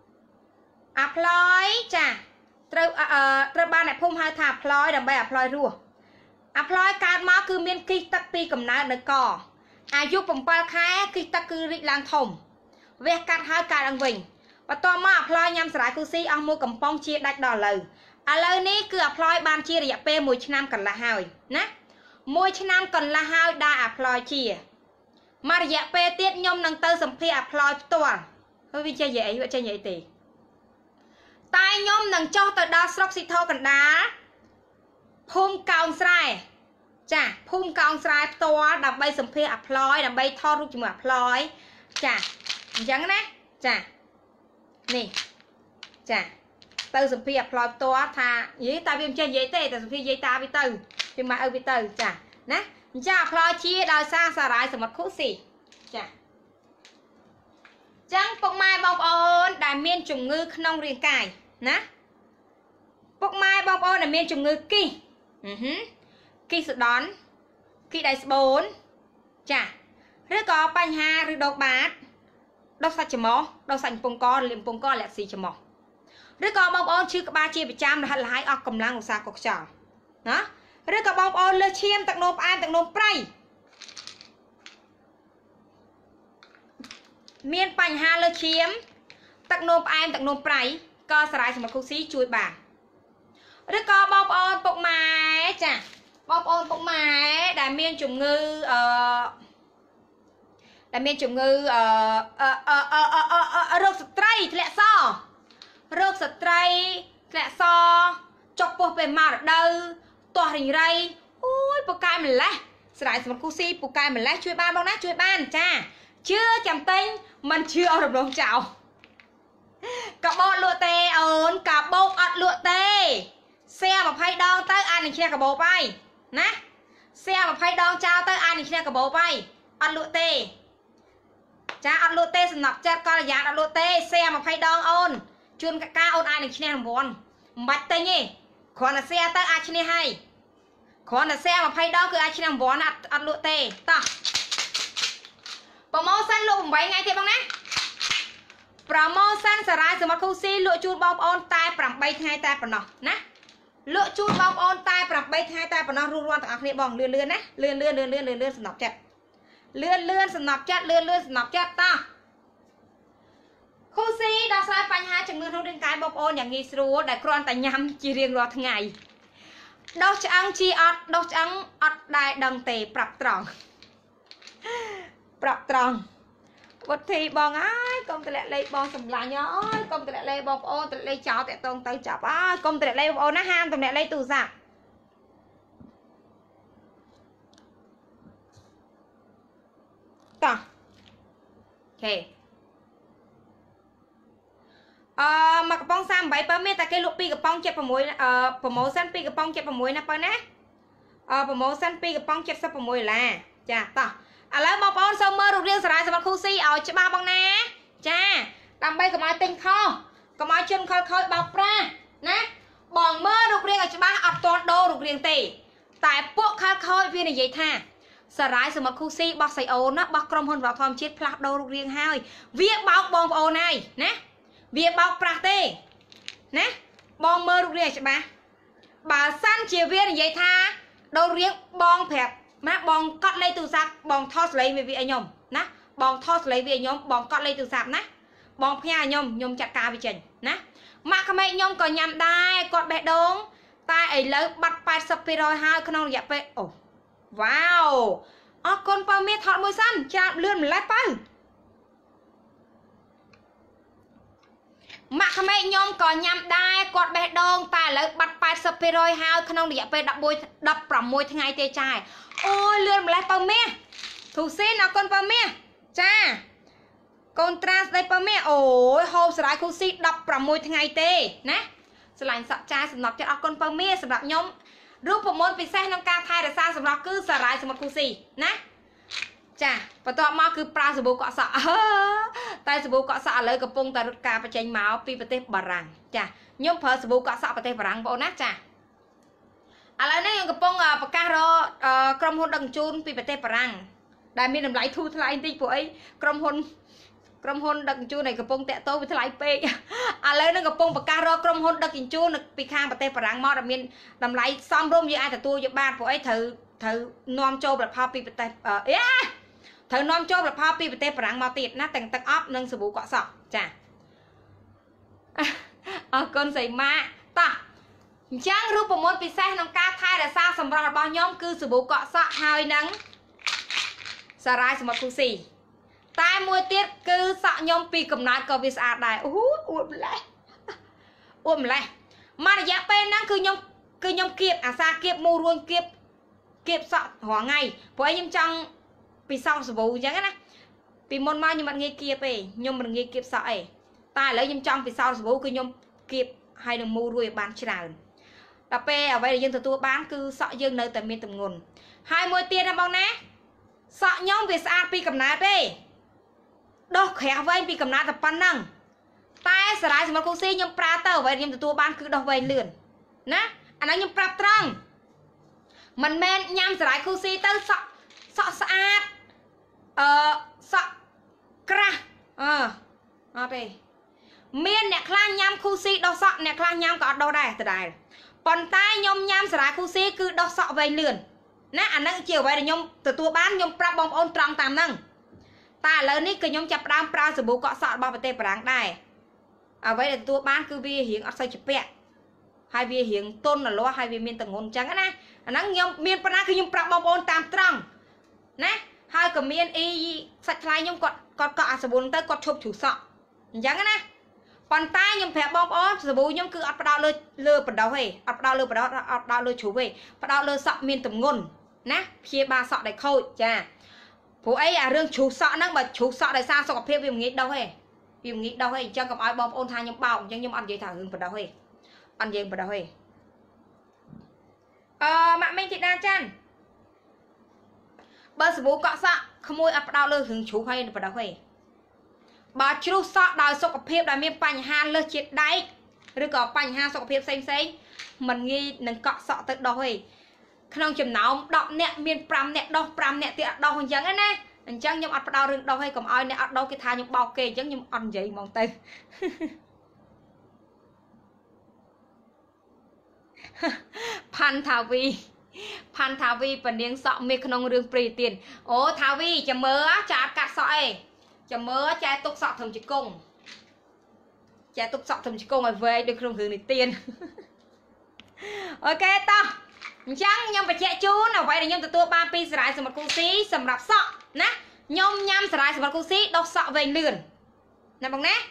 ចាត្រូវបានអ្នកភូមិហៅថាអាផ្លយដើម្បីអាផ្លយរស់អាផ្លយកើតមកគឺមានគិះទឹកពីកំណើតនៅកអាយុ7ខែគិះទឹកគឺរីកឡើងធំវះកាត់ហើយកើតឡើងវិញបន្ទាប់មកអាផ្លយញ៉ាំសារាយគូស៊ីអស់មួយកំប៉ុងជាដាច់ដល់ឥឡូវឥឡូវនេះគឺ apply បានជារយៈពេល1ឆ្នាំកន្លះហើយណា1ឆ្នាំកន្លះហើយដែល apply ជាមករយៈពេលទៀតខ្ញុំនឹងទៅសម្ភារ apply ផ្ទាល់ហើយវាចេះនិយាយអីវាចេះនិយាយទេតែខ្ញុំនឹងចុះទៅដល់ស្រុកស៊ីធកណ្ដាលភូមិកោងស្រែចាភូមិកោងស្រែផ្ទាល់ដើម្បីសម្ភារ apply ដើម្បីថតរូបជាមួយ apply ចាអញ្ចឹងណាចានេះចាទៅសម្ភារ apply ផ្ទាល់ថាយីតែវាមិនចេះនិយាយទេតែសម្ភារនិយាយតាវាទៅពីម៉ែឪវាទៅចាណាអញ្ចឹង apply ជាដោយសារសារ៉ាយសមុទ្រខូស៊ីចាចឹងពុកម៉ែបងប្អូនដែលមានជំងឺក្នុងរាងកាយណាពុកម៉ែបងប្អូនដែលមានជំងឺគីសគីសដន់គីដៃស្បូនចាឬក៏បញ្ហាឬដុសបាតដុសសាច់ច្រមុះដុសសាច់ពងកលៀមពងកលាក់ស៊ីច្រមុះឬក៏បងប្អូនឈឺក្បាលជាប្រចាំរហ័សរហ័យអស់កម្លាំងឧស្សាហ៍កុកខ្យល់ណាឬក៏បងប្អូនលើសឈាមទឹកនោមផ្អែមទឹកនោមប្រៃមានបញ្ហាលើឈាមទឹកនោមផ្អែមទឹកនោមប្រៃក៏សារ៉ាយសមុទ្រខូស៊ីជួយបានឬក៏បងប្អូនពុកម៉ែចាបងប្អូនពុកម៉ែដែលមានជំងឺរោគស្ត្រីធ្លាក់សរោគស្ត្រីធ្លាក់សចុកពោះពេលមករដូវទាស់រីងរៃអូយពូកែម្លេះស្រ័យសមុទ្រខូស៊ីពូកែម្លេះជួយបានបងណាជួយបានចាជឿចាំទិញមិនជឿអស់រំលងចោលកាបោកលក់ទេអូនកាបោកអត់លក់ទេសែ20ដងទៅអាចនឹងឈ្នះកាបោកហើយណាសែ20ដងចោលទៅអាចនឹងឈ្នះកាបោកហើយអត់លក់ទេចាអត់លក់ទេសំណប់ចិត្តកលយានអត់លក់ទេសែ20ដងអូនជួនកាកាអូនអាចនឹងឈ្នះរង្វាន់មិនបាច់ទិញទេគ្រាន់តែសែទៅអាចឈ្នះហើយគ្រាន់តែសែ20ដងគឺអាចឈ្នះរង្វាន់អត់លក់ទេតោះប្រម៉ូសិនលក់8ថ្ងៃទៀតបងណាប្រម៉ូសិនសារ៉ាយសមុទ្រខូស៊ីលក់ជូនបងប្អូនតែ8ថ្ងៃតែប៉ុណ្ណោះណាលក់ជូនបងប្អូនតែ8ថ្ងៃតែប៉ុណ្ណោះរួចរាល់ទាំងអស់គ្នាបងលឿនណាលឿនសំណប់ចិត្តលឿនសំណប់ចិត្តលឿនសំណប់ចិត្តតោះខូស៊ីដោះស្រាយបញ្ហាជំងឺក្នុងរាងកាយបងប្អូនយ៉ាងងាយស្រួលដែលគ្រាន់តែញ៉ាំជារៀងរាល់ថ្ងៃដោះឆ្អឹងជាអត់ដោះឆ្អឹងអត់ដែលដឹងទេប្រាប់ត្រង់វុធីបងអើយកុំតម្លាក់លេខបងសម្លាញ់អើយកុំតម្លាក់លេខបងប្អូនតម្លាក់លេខចោលតាក់តងទៅចាប់អើយកុំតម្លាក់លេខបងប្អូនណាហាមតម្លាក់លេខទូរស័ព្ទតោះអូខេមកកំប៉ុង38បើមានតែគេលក់2កំប៉ុង76ប្រម៉ូសិន2កំប៉ុង76ណាបើណាប្រម៉ូសិន2កំប៉ុង76ដុល្លារចាតោះឥឡូវបងប្អូនសូមមើលរូបរាងសារ៉ាយសមុទ្រខូស៊ីឲ្យច្បាស់បងណាចាដើម្បីកុំឲ្យទិញខុសកុំឲ្យជន់ខលបោកប្រាស់ណាបងមើលរូបរាងឲ្យច្បាស់អត់ទាន់ដូររូបរាងទេតែពួកខលវានិយាយថាសារ៉ាយសមុទ្រខូស៊ីបោះសៃអូនណាបោះក្រុមហ៊ុនវ៉ាធម្មជាតិផ្លាស់ដូររូបរាងហើយវាបោកបងប្អូនហើយណាវាបោកប្រាស់ទេណាបងមើលរូបរាងឲ្យច្បាស់បើសិនជាវានិយាយថាដូររាងបងប្រាប់ណាបងកត់លេខទូរស័ព្ទបងថតសលេងវាឲ្យខ្ញុំណាបងថតសលេងវាឲ្យខ្ញុំបងកត់លេខទូរស័ព្ទណាបងផ្ញើឲ្យខ្ញុំចាត់ការវាចេញណាម៉ាក់ក្មេកខ្ញុំក៏ញ៉ាំដែរគាត់បេះដូងតែឥឡូវបាត់80%ហើយក្នុងរយៈពេលអូវ៉ាវអរគុណបើមានថតមួយសិនច្រើនលឿនម្លេះបើម៉ាក់ក្មេកខ្ញុំក៏ញ៉ាំដែរគាត់បេះដូងតែឥឡូវបាត់80%ហើយក្នុងរយៈពេល16ថ្ងៃទេចាអូយលឿនម្លេះបើមាសធូស៊ីនអរគុណបើមាសចាកូនត្រាស្ដីបើមាសអូយហូបសារ៉ាយខូស៊ី16ថ្ងៃទេណាស្រឡាញ់សក់ចាសំណប់ចិត្តអរគុណបើមាសសម្រាប់ខ្ញុំរូបមន្តពិសេសក្នុងការថែរក្សាសម្រាប់គឺសារ៉ាយសមុទ្រខូស៊ីណាចាបន្ទាប់មកគឺប្រើសាប៊ូកក់សក់តែសាប៊ូកក់សក់ឥឡូវកំពុងតែរត់ការបញ្ចេញមកពីប្រទេសបារាំងចាខ្ញុំប្រើសាប៊ូកក់សក់ប្រទេសបារាំងបងប្អូនណាចាឥឡូវនេះខ្ញុំកំពុងប្រកាសរកក្រុមហ៊ុនដឹកជញ្ជូនពីប្រទេសបារាំងដែលមានតម្លៃធូរថ្លៃបន្តិចព្រោះអីក្រុមហ៊ុនដឹកជញ្ជូនnàyកំពុងតាក់ទងវាថ្លៃពេកឥឡូវនឹងកំពុងប្រកាសរកក្រុមហ៊ុនដឹកជញ្ជូនពីខាងប្រទេសបារាំងមកដែលមានតម្លៃសមរម្យយើងអាចទទួលយកបានព្រោះអីត្រូវនាំចូលផលិតផលពីប្រទេសត្រូវនាំចូលផលិតផលពីប្រទេសបារាំងមកទៀតណាទាំងទឹកអប់និងសាប៊ូកក់សក់ចាអរគុណសីម៉ាតោះចឹងរូបមន្តពិសេសក្នុងការថែរក្សាសម្រស់របស់ខ្ញុំគឺសាប៊ូកក់សក់ហើយនឹងសារ៉ាយសមុទ្រគូស៊ីតែមួយទៀតគឺសក់ខ្ញុំពីកំណើតក៏វាស្អាតដែរអូអួតម្លេះមករយៈពេលហ្នឹងគឺខ្ញុំគៀបអាសាគៀបមូរួញគៀបសក់រាល់ថ្ងៃព្រោះខ្ញុំចង់ពិសោធន៍សាប៊ូអញ្ចឹងណាពីមុនមកខ្ញុំអត់ងាយគៀបទេខ្ញុំមិនងាយគៀបសក់ទេតែឥឡូវខ្ញុំចង់ពិសោធន៍សាប៊ូគឺខ្ញុំគៀបហើយនឹងមូរួយឲ្យបានច្រើនដល់ពេលអ្វីដែលយើងទទួលបានគឺសក់យើងនៅតែមានទម្ងន់ហើយមួយទៀតណាបងណាសក់ខ្ញុំវាស្អាតពីកំណើតទេដោះក្រាស់វែងពីកំណើតតែប៉ុណ្ណឹងតែសារ៉ាយសមុទ្រគូស៊ីខ្ញុំប្រើទៅអ្វីខ្ញុំទទួលបានគឺដោះវែងលឿនណាអាហ្នឹងខ្ញុំប្រាប់ត្រង់មិនមែនញ៉ាំសារ៉ាយគូស៊ីទៅសក់ស្អាតសក់ក្រាស់អត់ទេមានអ្នកខ្លះញ៉ាំគូស៊ីដោះសក់អ្នកខ្លះញ៉ាំក៏អត់ដោះដែរដដែលប៉ុន្តែខ្ញុំញ៉ាំសារ៉ាយគូស៊ីគឺដោះសក់វែងលឿនណាអាហ្នឹងជាអ្វីដែលខ្ញុំទទួលបានខ្ញុំប្រាប់បងប្អូនត្រង់តាមហ្នឹងតែឥឡូវនេះគឺខ្ញុំចាប់ផ្ដើមប្រើសាប៊ូកក់សក់របស់ប្រទេសបារាំងដែរអ្វីដែលទទួលបានគឺវារៀងអត់សូវជាពាក់ហើយវារៀងទន់លាស់ហើយវាមានទម្ងន់អញ្ចឹងណាអាហ្នឹងខ្ញុំមានប៉ុណ្ណាគឺខ្ញុំប្រាប់បងប្អូនតាមត្រង់ណាហើយក៏មានអ៊ីសាច់ថ្លៃខ្ញុំគាត់កក់អាសាប៊ូទៅគាត់ឈប់ជ្រុះសក់អញ្ចឹងណាប៉ុន្តែខ្ញុំប្រាប់បងប្អូនសាប៊ូខ្ញុំគឺអត់ផ្ដោតលើបដោះទេអត់ផ្ដោតលើបដោះអត់ផ្ដោតលើជ្រុះទេផ្ដោតលើសក់មានទម្ងន់ណាព្យាបាលសក់ដែលខូចចាព្រោះអីអារឿងជ្រុះសក់ហ្នឹងបើជ្រុះសក់ដោយសារសុខភាពវាមិនងាយដោះទេវាមិនងាយដោះទេអញ្ចឹងកុំឲ្យបងប្អូនថាខ្ញុំបោកអញ្ចឹងខ្ញុំអត់និយាយថារឿងបដោះទេអត់និយាយបដោះទេម៉ាក់មេងធីតាចាន់បើសាប៊ូកក់សក់ក្មួយអត់ផ្ដោតលើរឿងជ្រុះហើយបដោះទេបើជ្រុះសក់ដោយសុខភាពដែលមានបញ្ហាលើសជាតិដែកឬក៏បញ្ហាសុខភាពផ្សេងមិនងាយនឹងកក់សក់ទៅដោះទេក្នុងចំណោម10នាក់មាន5នាក់ដោះ5នាក់ទៀតអត់ដោះអញ្ចឹងណាអញ្ចឹងខ្ញុំអត់ផ្ដោតរឿងដោះទេកុំឲ្យអ្នកអត់ដោះគេថាខ្ញុំបោកគេអញ្ចឹងខ្ញុំអត់និយាយហ្មងទៅផាន់ថាវីពនាងសក់មេក្នុងរឿងព្រីទៀនអូថាវីចាំមើលចាអត់កាត់សក់អីចាំមើលចែទុកសក់ត្រឹមជង្គង់ឲ្យវែងដូចក្នុងរឿងនេះទៀនអូខេតោះអញ្ចឹងខ្ញុំបញ្ជាក់ជូនអ្វីដែលខ្ញុំទទួលបានពីសារ៉ាយសមុទ្រគូស៊ីសម្រាប់សក់ណាខ្ញុំញ៉ាំសារ៉ាយសមុទ្រគូស៊ីដោះសក់វែងលឿនណាបងណា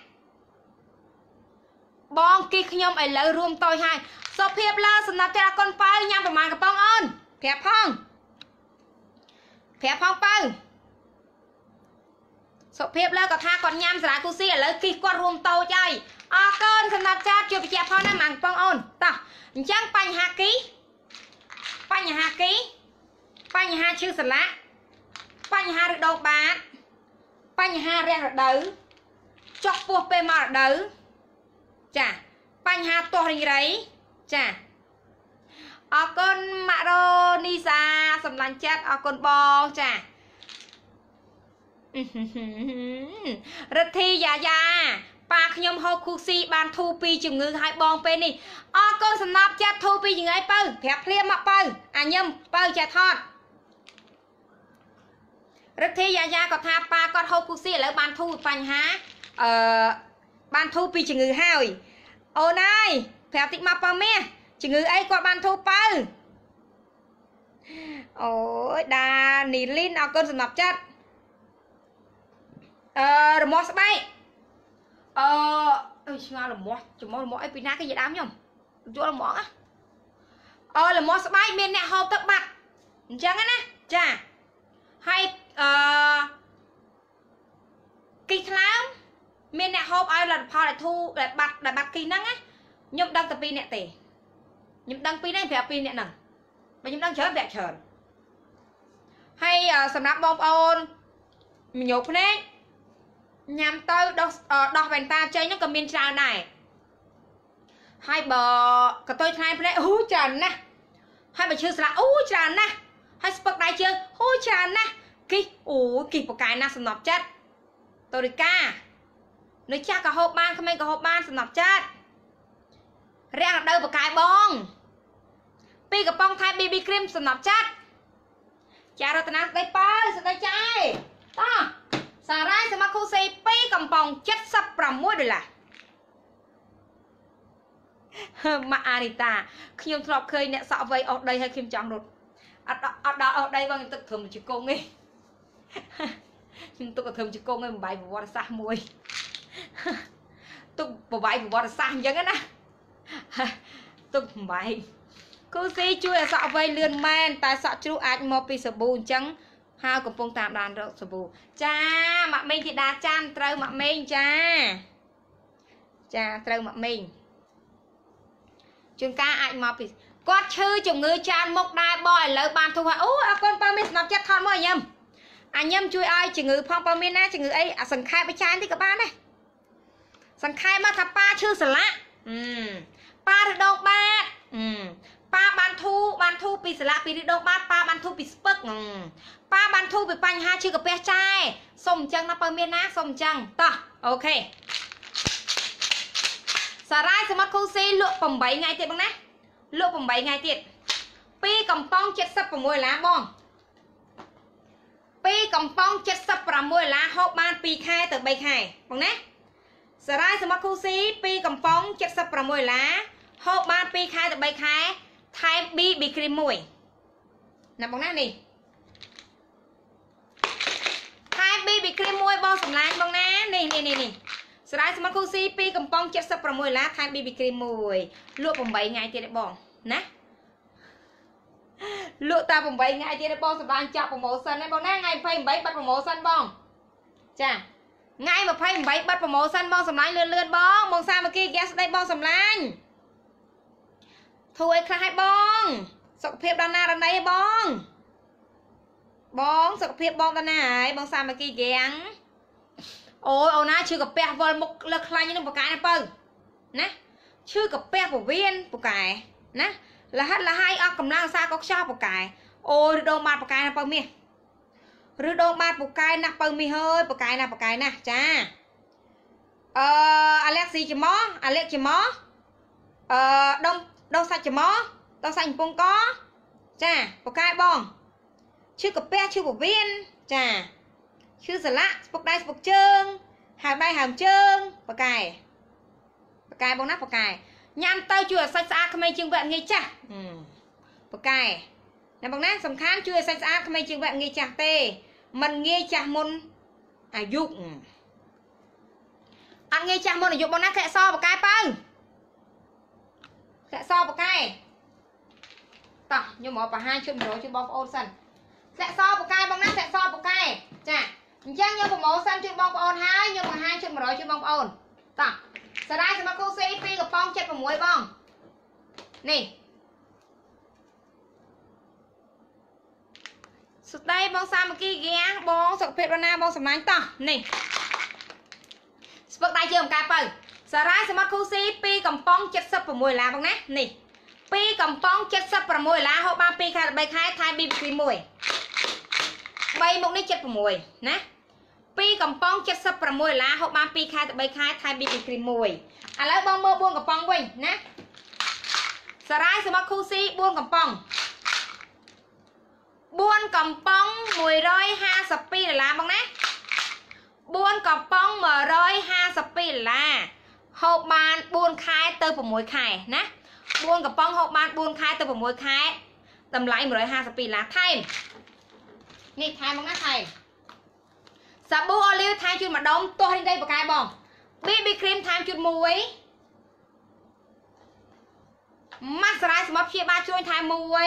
បងគិះខ្ញុំឥឡូវរួមតូចហើយសុខភាពលើសំណាប់ចាអកូនប៉ៅញ៉ាំប្រមាណកំប៉ុងអូនប្រាប់ផងប៉ៅសុខភាពលើក៏ថាគាត់ញ៉ាំសារ៉ាយគូស៊ីឥឡូវគិះគាត់រួមតូចហើយអរគុណសំណាប់ចាជួយបញ្ជាក់ផងណាម៉ាំកំប៉ុងអូនតោះអញ្ចឹងបញ្ហាគីបញ្ហាឈឺសន្លាក់បញ្ហារដូវបាតបញ្ហារាំងរដូវចុកពោះពេលមករដូវចាបញ្ហាទាស់រីងរៃចាអរគុណម៉ាក់រ៉ូនីសាសម្លាញ់ចិត្តអរគុណបងចារិទ្ធីយ៉ាប៉ាខ្ញុំហូបគូស៊ីបានធូរពីជំងឺហើយបងពេលនេះអរគុណសំណប់ចាត់ធូរពីជំងឺអីបើប្រាប់ភ្លាមមកបើអាញឹមបើចាថតរិទ្ធីយ៉ាគាត់ថាប៉ាគាត់ហូបគូស៊ីឥឡូវបានធូរបញ្ហាបានធូរពីជំងឺហើយអូនអើយប្រាប់តិចមកបើមាសជំងឺអីគាត់បានធូរបើអូយដានីលីនអរគុណសំណប់ចាត់រមាស់ស្បែកឆ្ងល់រមាស់ចំរមាស់អីពីណាគេនិយាយដើមខ្ញុំយល់រមាស់ណារមាស់ស្បែកមានអ្នកហូបទឹកបាត់អញ្ចឹងណាចាហើយគីថ្លើមមានអ្នកហូបឲ្យលទ្ធផលឲ្យធូរដែលបាត់គីហ្នឹងណាខ្ញុំដឹងតែ2អ្នកទេខ្ញុំដឹង2នាក់ប្រាប់2នាក់ហ្នឹងបើខ្ញុំដឹងច្រើនប្រាប់ច្រើនហើយសម្រាប់បងប្អូនញញោភ្នែកញ៉ាំទៅដោះវ៉ែនតាចេញហ្នឹងក៏មានច្រើនដែរហើយបើកតុយថ្លៃភ្នែកច្រើនណាស់ហើយបើឈឺស្លាក់ច្រើនណាស់ហើយស្ពឹកដៃជើងច្រើនណាស់គិះគិះបកាយណាស់សំណប់ចិត្តតូរីកានៅចាស់ក៏ហូបបានក្មេងក៏ហូបបានសំណប់ចិត្តរាំងរដូវបកាយបង2កំប៉ុងថែ BB cream សំណប់ចិត្តចារតនាស្ដីបើស្ដីចាយតោះសារ៉ាយសមុទ្រគូស៊ី2កំប៉ុង$76 ម៉ាក់អានីតាខ្ញុំធ្លាប់ឃើញអ្នកសក់វ័យអស់ដីហើយខ្ញុំចង់រត់អត់ដល់អស់ដីបងខ្ញុំទឹកត្រឹមជង្គង់ទេខ្ញុំទុកត្រឹមជង្គង់ឯងបាយប្រវត្តិសាស្ត្រមួយទុកប្រវាយប្រវត្តិសាស្ត្រអញ្ចឹងណាទុកបាយគូស៊ីជួយឲ្យសក់វ័យលឿនមែនតែសក់ជ្រុះអាចមកពីសាប៊ូអញ្ចឹងហើយកំពុងតាមដានរកសាប៊ូចាម៉ាក់មេងធីតាចាន់ត្រូវម៉ាក់មេងចាត្រូវម៉ាក់មេងជួនកាលអាចមកពីគាត់ឈឺជំងឺច្រើនមុខដែរបងឥឡូវបានធូរហើយអូអរគុណបើមានស្នាប់ចិត្តថតមកញ៉ាំជួយឲ្យជំងឺផងបើមានណាជំងឺអីអាសង្ខេបបិចានតិចក៏បានដែរសង្ខេបមកថាប៉ាឈឺសន្លាក់ប៉ារដូងបាតប៉ាបានធូរពីសន្លាក់ពីរដូងបាតប៉ាបានធូរពីស្ពឹកប៉ាបានធូរពីបញ្ហាឈឺកាពះចាយសុំអញ្ចឹងណាបើមានណាសុំអញ្ចឹងតោះអូខេសារ៉ាយសមុទ្រគូស៊ីលក់8ថ្ងៃទៀតបងណាលក់8ថ្ងៃទៀត2កំប៉ុង76ឡាបង2កំប៉ុង76ឡាហូបបាន2ខែទៅ3ខែបងណាសារ៉ាយសមុទ្រគូស៊ី2កំប៉ុង76ឡាហូបបាន2ខែទៅ3ខែថែម BB cream មួយណាបងណានេះថែម BB cream មួយបងសម្លាញ់បងណានេះស្រ័យសមុទ្រគូស៊ី2កំប៉ុង76ឡាថែម BB cream មួយលក់8ថ្ងៃទៀតទេបងណាលក់តែ8ថ្ងៃទៀតទេបងសម្រាប់ចាប់ប្រូម៉ូសិនទេបងណាថ្ងៃ28បាត់ប្រូម៉ូសិនបងចាថ្ងៃ28បាត់ប្រូម៉ូសិនបងសម្លាញ់លឿនបងសាមគ្គីហ្គាសស្ដីបងសម្លាញ់ធូរឲ្យខ្លះឲ្យបងសុខភាពដល់ណាដល់ណីបងសុខភាពបងដល់ណាហើយបងសាមគ្គីហ្គាំងអូយអូនណាឈឺកាពះវល់មុខលើខ្លាញ់នឹងបកាយណាបើណាឈឺកាពះពវៀនបកាយណាលះលហើយអស់កម្លាំងសាក៏ខ្ចោះបកាយអូយឬដងបាតបកាយណាបើមាសឬដងបាតបកាយណាបើមាសហើយបកាយណាចាអាឡែកស៊ីច្មោះអាឡែកច្មោះដុំសាច់ច្មោះដុំសាច់កំពង់កចាបកាយបងឈឺកាពះឈឺពវៀនចាឈឺសន្លាក់ស្ពុកដៃស្ពុកជើងហើមដៃហើមជើងបកាយបងណាបកាយញ៉ាំទៅជួយឲ្យសាច់ស្អាតក្មេងជាងវគ្គងាយចាស់បកាយណាបងណាសំខាន់ជួយឲ្យសាច់ស្អាតក្មេងជាងវគ្គងាយចាស់ទេមិនងាយចាស់មុនអាយុអត់ងាយចាស់មុនអាយុបងណាធ្លាក់សបកាយបើធ្លាក់សបកាយតោះខ្ញុំមកបង្ហាញជូន100ជូនបងប្អូនសិនធ្លាក់សបកាយបងណាធ្លាក់សបកាយចាអញ្ចឹងខ្ញុំប្រម៉ូសិនជូនបងប្អូនហើយខ្ញុំបង្ហាញជូន100ជូនបងប្អូនតោះសារ៉ាយសម្រាប់គូស៊ី2កំប៉ុង76បងនេះសុខដៃបងសាមគ្គីហ្គាបងសុខភាពដល់ណាបងសម្លាញ់តោះនេះស្ពឹកដៃជើងកែបើសារ៉ាយសម្រាប់គូស៊ី2កំប៉ុង76ឡាបងណានេះ2កំប៉ុង76ឡាហូបបាន2ខែទៅ3ខែថែម BB cream មួយ3មុខនេះ76ណា2កំប៉ុង76ឡាហូបបាន2ខែទៅ3ខែថែម BB cream មួយឥឡូវបងមើល4កំប៉ុងវិញណាសារ៉ាយសម្រាប់គូស៊ី4កំប៉ុង4កំប៉ុង152ដុល្លារបងណា4កំប៉ុង152ដុល្លារហូបបាន4ខែទៅ6ខែណា4កំប៉ុងហូបបាន4ខែទៅ6ខែតម្លៃ152ដុល្លារថែមនេះថែមបងណាថែមសាប៊ូអូលីវថែមជូនម្ដុំទាស់រីងដីបកាយបង BB cream ថែមជូនមួយម៉ាស់សារ៉ាយសម្រាប់ព្យាបាលជួយថែមមួយ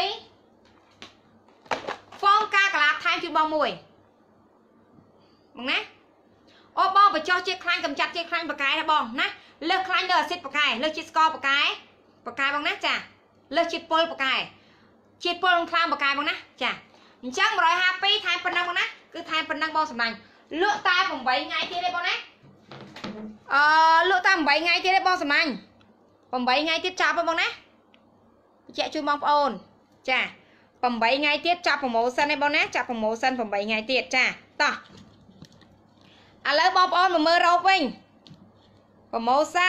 ហ្វមកាកាឡាថែមជូនបងមួយបងណាអូបងបញ្ចុះជាតិខ្លាញ់កម្ចាត់ជាតិខ្លាញ់បកាយណាបងណាលើសខ្លាញ់លើអាស៊ីតបកាយលើសជាតិស្ករបកាយបងណាចាលើសជាតិពុលបកាយជាតិពុលខ្លាំងបកាយបងណាចាអញ្ចឹង152ថែមប៉ុណ្ណឹងបងណាគឺថែមប៉ុណ្ណឹងបងសម្លាញ់លក់តែ8ថ្ងៃទៀតទេបងណាលក់តែ8ថ្ងៃទៀតទេបងសម្លាញ់8ថ្ងៃទៀតចាប់ហើយបងណាបញ្ជាក់ជូនបងប្អូនចា8ថ្ងៃទៀតចាប់ប្រូម៉ូសិនឯបងណាចាប់ប្រូម៉ូសិន8ថ្ងៃទៀតចាតោះឥឡូវបងប្អូនមកមើលរ៉ូបវិញប្រូម៉ូសិន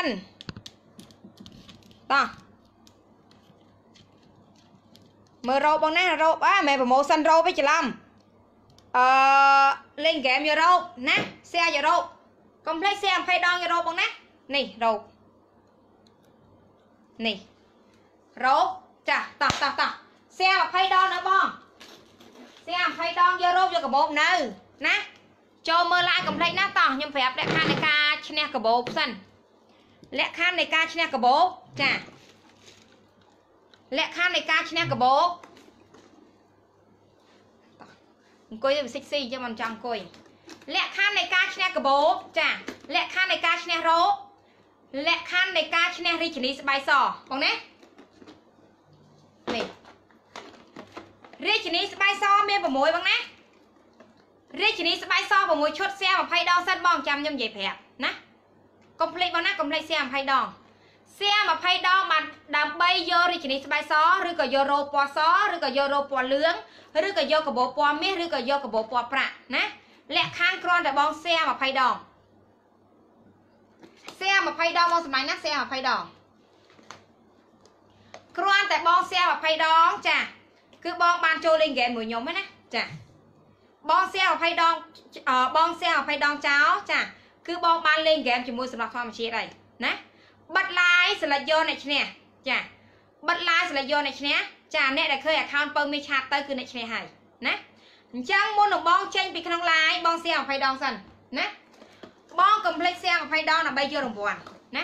តោះមើលរ៉ូបបងណារ៉ូបមិនមែនប្រូម៉ូសិនរ៉ូបទេច្រឡំលេងហ្គេមយូរ៉ូបណា share យូរ៉ូបកុំភ្លេច share 20ដងយូរ៉ូបបងណានេះរ៉ូបនេះរោបចាតោះសែ20ដងណាបងសែ20ដងយករោបយកកាបូបនៅណាចូលមើលឡាយកុំភ្លេចណាតោះខ្ញុំប្រាប់លក្ខខណ្ឌនៃការឈ្នះកាបូបសិនលក្ខខណ្ឌនៃការឈ្នះកាបូបចាលក្ខខណ្ឌនៃការឈ្នះកាបូបអង្គុយទៅសិចស៊ីអញ្ចឹងមិនចង់អង្គុយលក្ខខណ្ឌនៃការឈ្នះកាបូបចាលក្ខខណ្ឌនៃការឈ្នះរោបលក្ខខណ្ឌនៃការឈ្នះរាជនីស្បែកសបងណានេះរាជនីស្បែកសមាន6បងណារាជនីស្បែកស6ឈុតសែ20ដងសិនបងចាំខ្ញុំនិយាយប្រាប់ណាកុំភ្លេចបងណាកុំភ្លេចសែ20ដងសែ20ដងបានដើម្បីយករាជនីស្បែកសឬក៏យករោពណ៌សឬក៏យករោពណ៌លឿងឬក៏យកកាបូបពណ៌មាសឬក៏យកកាបូបពណ៌ប្រាក់ណាលក្ខខណ្ឌគ្រាន់តែបងសែ20ដងសែ20ដងបងសម្លាញ់ណាសែ20ដងគ្រាន់តែបងសែ20ដងចាគឺបងបានចូលលេងហ្គេមមួយខ្ញុំហ្នឹងណាចាបងសែ20ដងបងសែ20ដងចោលចាគឺបងបានលេងហ្គេមជាមួយសម្រាប់ធម្មជាតិហើយណាបិទ live សិលេចយកអ្នកឈ្នះចាបិទ live សិលេចយកអ្នកឈ្នះចាអ្នកដែលឃើញ account ពៅមានឆាតទៅគឺអ្នកឈ្នះហើយណាអញ្ចឹងមុននឹងបងចេញពីក្នុង live បងសែ20ដងសិនណាបងកុំភ្លេចសែ20ដងដើម្បីយករង្វាន់ណា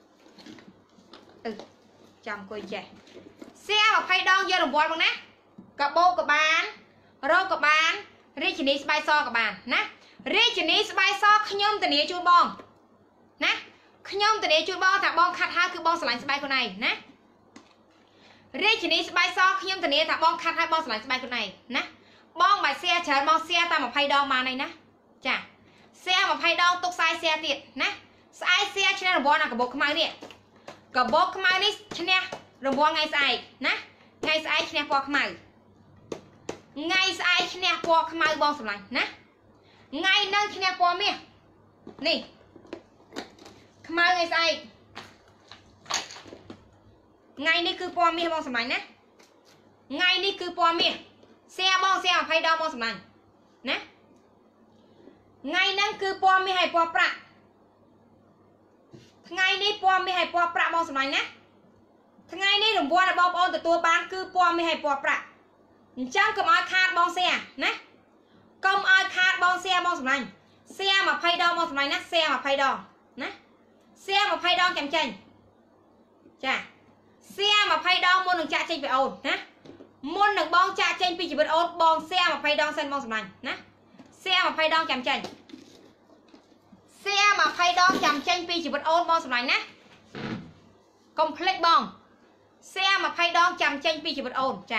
ចាំអង្គុយចេះសែ20ដងយករង្វាន់បងណាកាបូបក៏បានរោបក៏បានរាជនីស្បែកសក៏បានណារាជនីស្បែកសខ្ញុំធានាជូនបងណាខ្ញុំធានាជូនបងថាបងខាត់ហើយគឺបងស្រឡាញ់ស្បែកខ្លួនឯងណារាជនីស្បែកសខ្ញុំធានាថាបងខាត់ហើយបងស្រឡាញ់ស្បែកខ្លួនឯងណាបងមិនសែច្រើនបងសែតែ20ដងបានហើយណាចាសែ20ដងទុកខ្សែសែទៀតណាស្អែកសែឈ្នះរង្វាន់អាកាបូបខ្មៅនេះកាបូបខ្មៅនេះឈ្នះរង្វាន់ថ្ងៃស្អែកណាថ្ងៃស្អែកឈ្នះពណ៌ខ្មៅថ្ងៃស្អែកឈ្នះពណ៌ខ្មៅបងសម្លាញ់ណាថ្ងៃនឹងឈ្នះពណ៌មាសនេះខ្មៅថ្ងៃស្អែកថ្ងៃនេះគឺពណ៌មាសបងសម្លាញ់ណាថ្ងៃនេះគឺពណ៌មាសសែបងសែ20ដងបងសម្លាញ់ណាថ្ងៃហ្នឹងគឺពណ៌មាសហើយពណ៌ប្រាក់ថ្ងៃនេះពណ៌មាសហើយពណ៌ប្រាក់បងសម្លាញ់ណាថ្ងៃនេះរង្វាន់ដែលបងប្អូនទទួលបានគឺពណ៌មាសហើយពណ៌ប្រាក់អញ្ចឹងកុំឲ្យខាតបងសែណាកុំឲ្យខាតបងសែបងសម្លាញ់សែ20ដងបងសម្លាញ់ណាសែ20ដងណាសែ20ដងចាំចេញចាសែ20ដងមុននឹងចាក់ចេញពីអូនណាមុននឹងបងចាក់ចេញពីជីវិតអូនបងសែ20ដងសិនបងសម្លាញ់ណាសែ20ដងចាំចេញសែ20ដងចាំចេញពីជីវិតអូនបងសម្លាញ់ណាកុំភ្លេចបងសែ20ដងចាំចេញពីជីវិតអូនចា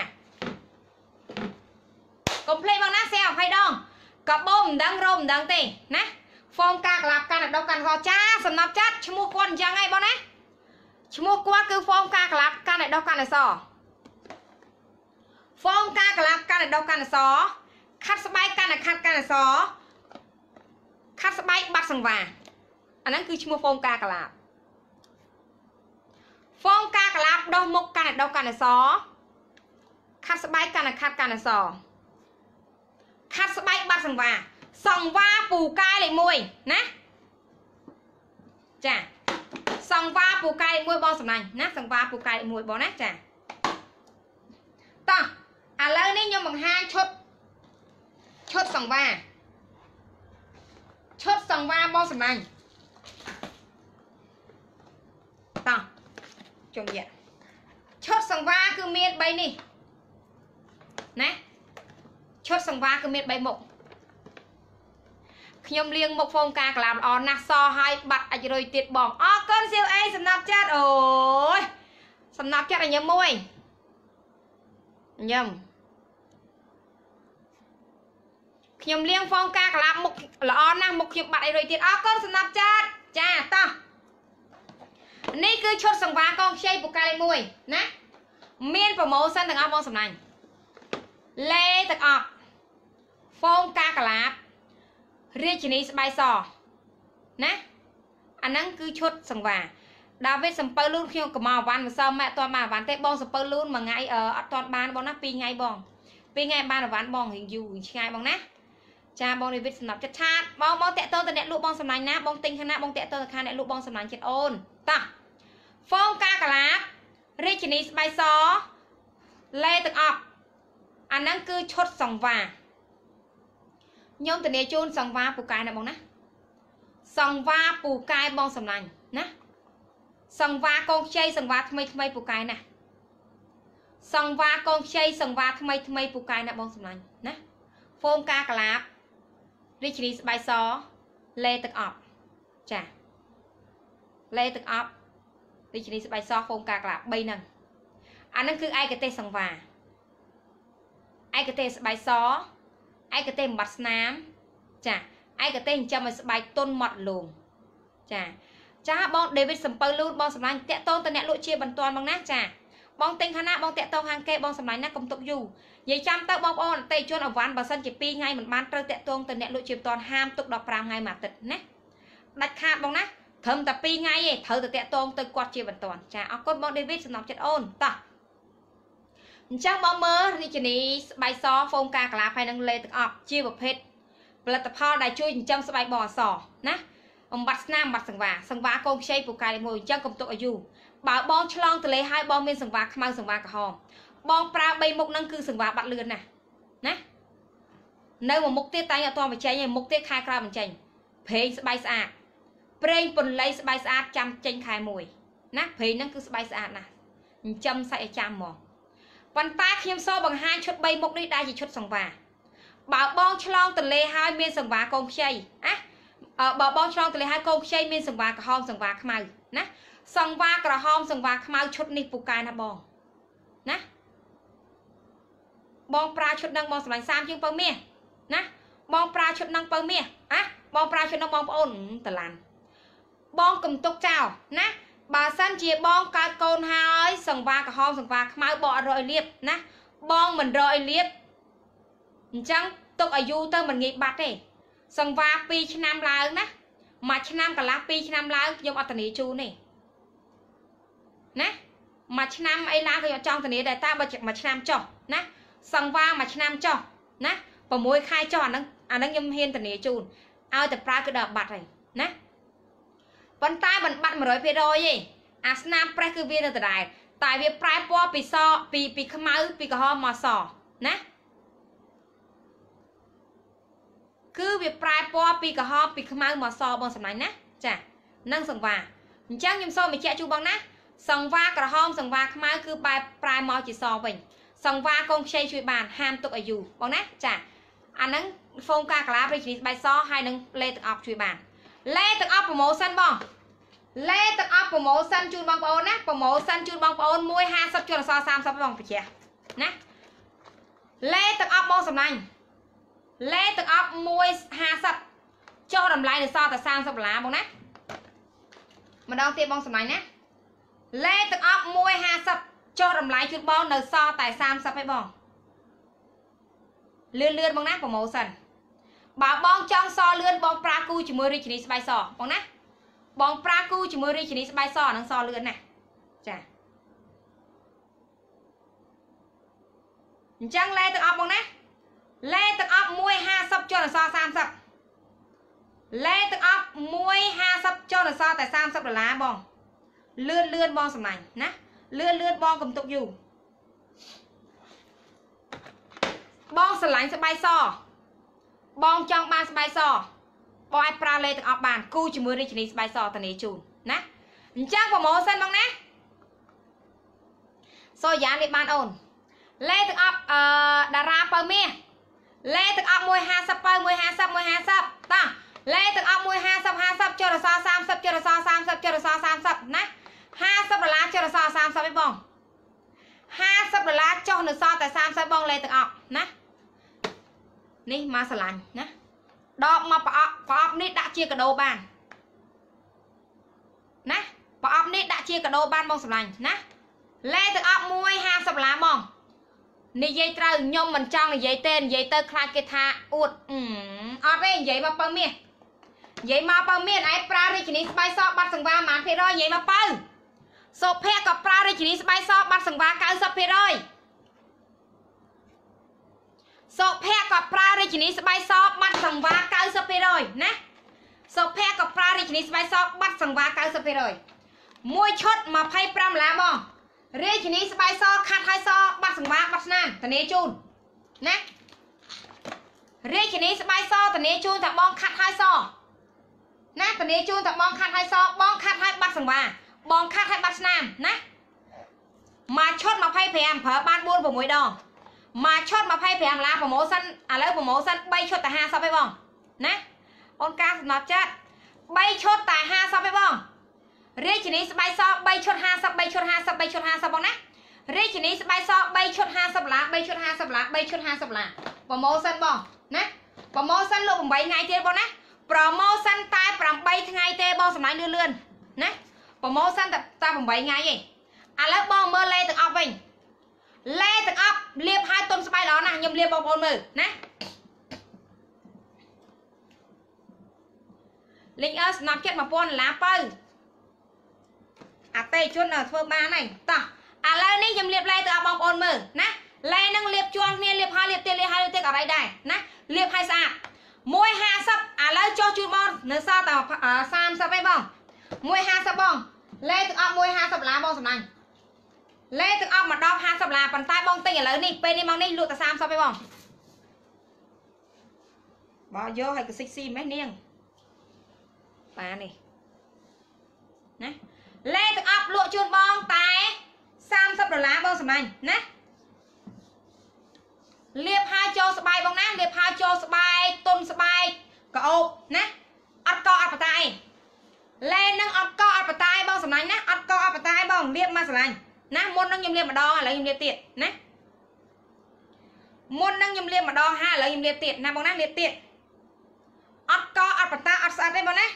កុំភ្លេចបងណាសែ20ដងកាបូបមិនដឹងរោមមិនដឹងទេណាហ្វូមការកលាប់កាន់ដុសកាន់កចាសំណាប់ចាត់ឈ្មោះគាត់អញ្ចឹងឯងបងណាឈ្មោះគាត់គឺហ្វូមការកលាប់កាន់ដុសកាន់អសហ្វូមការកលាប់កាន់ដុសកាន់អសខាត់ស្បែកកាន់ខាត់កាន់អសខាត់ស្បែកបាត់សង្វាអាហ្នឹងគឺឈ្មោះហ្វូមការកលាប់ហ្វូមការកលាប់ដោះមុខកាន់ដុសកាន់អសខាត់ស្បែកកាន់ខាត់កាន់អសខាត់ស្បែកបាត់សង្វាពូកែលេខ1ណាចាសង្វាពូកែលេខ1បងសម្លាញ់ណាសង្វាពូកែលេខ1បងណាចាតោះឥឡូវនេះខ្ញុំបង្ហាញឈុតសង្វាបងសម្លាញ់តោះជុំយកឈុតសង្វាគឺមាន3នេះណាឈុតសង្វាគឺមាន3មុខខ្ញុំលាងមុខហ្វូមការកលាបល្អណាស់សហើយបាត់អាចរុយទៀតបងអរគុណសៀវអេសំណាប់ចាត់អូយសំណាប់ចាត់ឲ្យញ៉ាំមួយញ៉ាំខ្ញុំលាងហ្វូមការកលាបមុខល្អណាស់មុខខ្ញុំបាត់អាចរុយទៀតអរគុណសំណាប់ចាត់ចាតោះនេះគឺឈុតសង្វាកងខ្ចីពូកែលេខ1ណាមានប្រូម៉ូសិនទាំងអស់បងសំណាញ់លេទាំងអស់ហ្វូមការកលាបរាជនីស្បែកសណាអាហ្នឹងគឺឈុតសង្វាដាវីតសំពៅលូនខ្ញុំកំមកអវ៉ាន់ម្សិលម៉ែអត់ទាន់បានអវ៉ាន់ទេបងសំពៅលូនមួយថ្ងៃអត់ទាន់បានបងណា2ថ្ងៃបង2ថ្ងៃបានអវ៉ាន់បងរៀងយូរឆ្ងាយបងណាចាបងដាវីតសំណាប់ចិត្តឆាតបងតាក់ទងទៅអ្នកលក់បងសម្លាញ់ណាបងទិញខាងណាបងតាក់ទងទៅខាងអ្នកលក់បងសម្លាញ់ចិត្តអូនតោះហ្វូមការកលាបរាជនីស្បែកសលេទាំងអប់អាហ្នឹងគឺឈុតសង្វាខ្ញុំធានាជូនសង្វាពូកែណាបងណាសង្វាពូកែបងសំឡាញ់ណាសង្វាកងខ្ចីសង្វាថ្មីពូកែណាសង្វាកងខ្ចីសង្វាថ្មីពូកែណាបងសំឡាញ់ណាហ្វូមការកាឡាបរាជនីស្បែកសលេទាំងអប់ចាលេទាំងអប់រាជនីស្បែកសហ្វូមការកាឡាប3ហ្នឹងអាហ្នឹងគឺឯកទេសសង្វាឯកទេសស្បែកសឯកទេសបំបត្តិស្នាមចាឯកទេសចិញ្ចឹមឲ្យស្បែកទន់ម៉ត់លងចាបង David សំពៅលូតបងសម្លាញ់តាក់តងតអ្នកលក់ជាបន្ទាន់បងណាចាបងទិញខាងណាបងតាក់តងខាងគេបងសម្លាញ់ណាកុំទុកយូរនិយាយចាំទៅបងប្អូនអតិថិជនអវ៉ាន់បើសិនជា2ថ្ងៃមិនបានត្រូវតាក់តងតអ្នកលក់ជាបន្ទាន់ហាមទុក15ថ្ងៃមួយអាទិត្យណាដាច់ខាតបងណាត្រឹមតែ2ថ្ងៃទេត្រូវតែតាក់តងទៅគាត់ជាបន្ទាន់ចាអរគុណបង David សំណប់ចិត្តអូនតោះអញ្ចឹងបងមើលរាជនីស្បែកសហ្វូមការកាឡាហើយនឹងលេទាំងអប់ជាប្រភេទផលិតផលដែលជួយចិញ្ចឹមស្បែកបងអសណាបំបត្តិស្នាមបំបត្តិសង្វាកងខ្ចីពូកែមួយអញ្ចឹងកុំទុកអាយុបើបងឆ្លងទលេហើយបងមានសង្វាខ្មៅសង្វាក្រហមបងប្រើ3មុខហ្នឹងគឺសង្វាបាត់លឿនណានៅមួយមុខទៀតតែអត់ទាន់បញ្ចេញឯមុខទៀតខែក្រោយបញ្ចេញប្រេងស្បែកស្អាតប្រេងពន្លៃស្បែកស្អាតចាំចេញខែ1ណាប្រេងហ្នឹងគឺស្បែកស្អាតណាស់ចិញ្ចឹមសាច់ឲ្យចាំហ្មងប៉ុន្តែខ្ញុំសូមបង្ហាញឈុត3មុខនេះដែលជាឈុតសង្វាបើបងឆ្លងទលេហើយមានសង្វាកងខ្ចីបើបងឆ្លងទលេហើយកងខ្ចីមានសង្វាក្រហមសង្វាខ្មៅណាសង្វាក្រហមសង្វាខ្មៅឈុតនេះពូកែណាបងណាបងប្រើឈុតហ្នឹងបងសម្លាញ់30ជាងពៅមាសណាបងប្រើឈុតហ្នឹងពៅមាសបងប្រើឈុតហ្នឹងបងប្អូនតឡាន់បងកុំទុកចោលណាបើសិនជាបងកើតកូនហើយសង្វាក្រហមសង្វាខ្មៅបងអត់រកឲ្យលៀបណាបងមិនរកឲ្យលៀបអញ្ចឹងទុកអាយុទៅមិនងាយបាត់ទេសង្វា2ឆ្នាំឡើងណា1ឆ្នាំកន្លះ2ឆ្នាំឡើងខ្ញុំអត់ធានាជូនទេណា1ឆ្នាំអីឡើងខ្ញុំអត់ចង់ធានាដែរតែបើ1ឆ្នាំចុះណាសង្វា1ឆ្នាំចុះណា6ខែចុះអាហ្នឹងខ្ញុំហ៊ានធានាជូនឲ្យតែប្រើគឺដល់បាត់ហើយណាប៉ុន្តែមិនបាត់ 100% ទេអាស្នាមប្រេះគឺវានៅដដែលតែវាប្រែពណ៌ពីសពីខ្មៅពីក្រហមមកសណាគឺវាប្រែពណ៌ពីក្រហមពីខ្មៅមកសបងសម្លាញ់ណាចានឹងសង្វាអញ្ចឹងខ្ញុំសូមបញ្ជាក់ជូនបងណាសង្វាក្រហមសង្វាខ្មៅគឺបែបប្រែមកជាសវិញសង្វាកងខ្ចីជួយបានហាមទុកអាយុបងណាចាអាហ្នឹងហ្វូមការកាឡារាជនីស្បែកសហើយនឹងលេទាំងអប់ជួយបានលេទាំងអប់ប្រម៉ូសិនបងលេទាំងអប់ប្រម៉ូសិនជូនបងប្អូនណាប្រម៉ូសិនជូនបងប្អូន150ជូនអស30បងបញ្ជាក់ណាលេទាំងអប់បងសម្លាញ់លេទាំងអប់150ចុះតម្លៃនៅសល់តែ$30បងណាម្ដងទៀតបងសម្លាញ់ណាលេទាំងអប់150ចុះតម្លៃជូនបងនៅសល់តែ30ឯងបងលឿនបងណាប្រម៉ូសិនបើបងចង់សលឿនបងប្រើគូជាមួយរាជនីស្បែកសបងណាបងប្រើគូជាមួយរាជនីស្បែកសអានឹងសលឿនណាចាអញ្ចឹងលេទាំងអប់បងណាលេទាំងអប់150ចុះអសល់30លេទាំងអប់150ចុះអសល់តែ$30បងលឿនបងសម្លាញ់ណាលឿនបងកុំទុកយូរបងស្រឡាញ់ស្បែកសបងចង់បានស្បែកសបងអាចប្រើលេទាំងអប់បានគូជាមួយរាជនីស្បែកសតានីជូនណាអញ្ចឹងប្រម៉ូសិនបងណាសូយ៉ានេះបានអូនលេទាំងអប់តារាពៅមាសលេទាំងអប់150ពៅ150តោះលេទាំងអប់150ចុះអសល់30ចុះអសល់30ចុះអសល់30ណា$50ចុះអសល់30ឯងបង$50ចុះនៅសល់តែ30បងលេទាំងអប់ណានេះមកស្រឡាញ់ណាដកមកប្រអប់នេះដាក់ជាកាដូបានណាប្រអប់នេះដាក់ជាកាដូបានបងស្រឡាញ់ណាលេទាំងអប់$150បងនិយាយត្រូវខ្ញុំមិនចង់និយាយទេនិយាយទៅខ្លាចគេថាអួតអត់ទេនិយាយមកពៅមាសនិយាយមកពៅមាសឯងប្រើរាជនីស្បែកសបាត់សង្វាប៉ុន្មាន%និយាយមកពៅសុភ័ក្រក៏ប្រើរាជនីស្បែកសបាត់សង្វា90%សុភ័ក្រក៏ប្រើរាជនីស្បែកសបាត់សង្វា90%ណាសុភ័ក្រក៏ប្រើរាជនីស្បែកសបាត់សង្វា90%មួយឈុត$25បងរាជនីស្បែកសខាត់ហើយសបាត់សង្វាបាត់ស្នាមធានាជូនណារាជនីស្បែកសធានាជូនថាបងខាត់ហើយសណាធានាជូនថាបងខាត់ហើយសបងខាត់ហើយបាត់សង្វាបងខាត់ហើយបាត់ស្នាមណាមកឈុត25ប្រើបាន4 6ដងមកឈុត25ឡាប្រូម៉ូសិនឥឡូវប្រូម៉ូសិន3ឈុតតែ50ឯងបងណាអូនការសំណត់ចាត់3ឈុតតែ50ឯងបងរាជនីស្បែកស3ឈុត50 3ឈុត50 3ឈុត50បងណារាជនីស្បែកស3ឈុត50ឡា3ឈុត50ឡា3ឈុត50ឡាប្រូម៉ូសិនបងណាប្រូម៉ូសិនលក់8ថ្ងៃទៀតបងណាប្រូម៉ូសិនតែ8ថ្ងៃទេបងសម្លាញ់លឿនណាប្រូម៉ូសិនតែ8ថ្ងៃឯងឥឡូវបងមើលលេទាំងអស់វិញលេទាំងអស់លាបហើយទុនស្បែកល្អណាស់ខ្ញុំលាបបងប្អូនមើលណាលេងស្នាប់ចិត្ត1000ដុល្លារបើអតិថិជនធ្វើបានហើយតោះឥឡូវនេះខ្ញុំលាបលេទៅឲ្យបងប្អូនមើលណាលេនឹងលាបជាន់គ្នាលាបហើយលាបទៀតលាបហើយលាបទៀតអត់អីដែរណាលាបហើយស្អាត150ឥឡូវចុះជូនបងនៅសល់តែ30ឯងបង150បងលេទាំងអស់150ដុល្លារបងសំណាញ់លេទាំងអស់មកដល់50ដុល្លារប៉ុន្តែបងទិញឥឡូវនេះពេលនេះមកនេះលក់តែ30ឯងបងបើយកឲ្យកសិចស៊ីម៉េះនាងបាននេះណាលេទាំងអស់លក់ជូនបងតែ30ដុល្លារបងសម្លាញ់ណាលាបហើយចូលស្បែកបងណាលាបហើយចូលស្បែកទុនស្បែកកោបណាអត់កអត់បតាឯងលេនឹងអត់កអត់បតាឯងបងសម្លាញ់ណាអត់កអត់បតាឯងបងលាបមកសម្លាញ់ណាមុននឹងខ្ញុំលាបម្ដងឥឡូវខ្ញុំលាបទៀតណាមុននឹងខ្ញុំលាបម្ដងហើយឥឡូវខ្ញុំលាបទៀតណាបងណាលាបទៀតអត់កអត់បតាអត់ស្អិតទេបងណា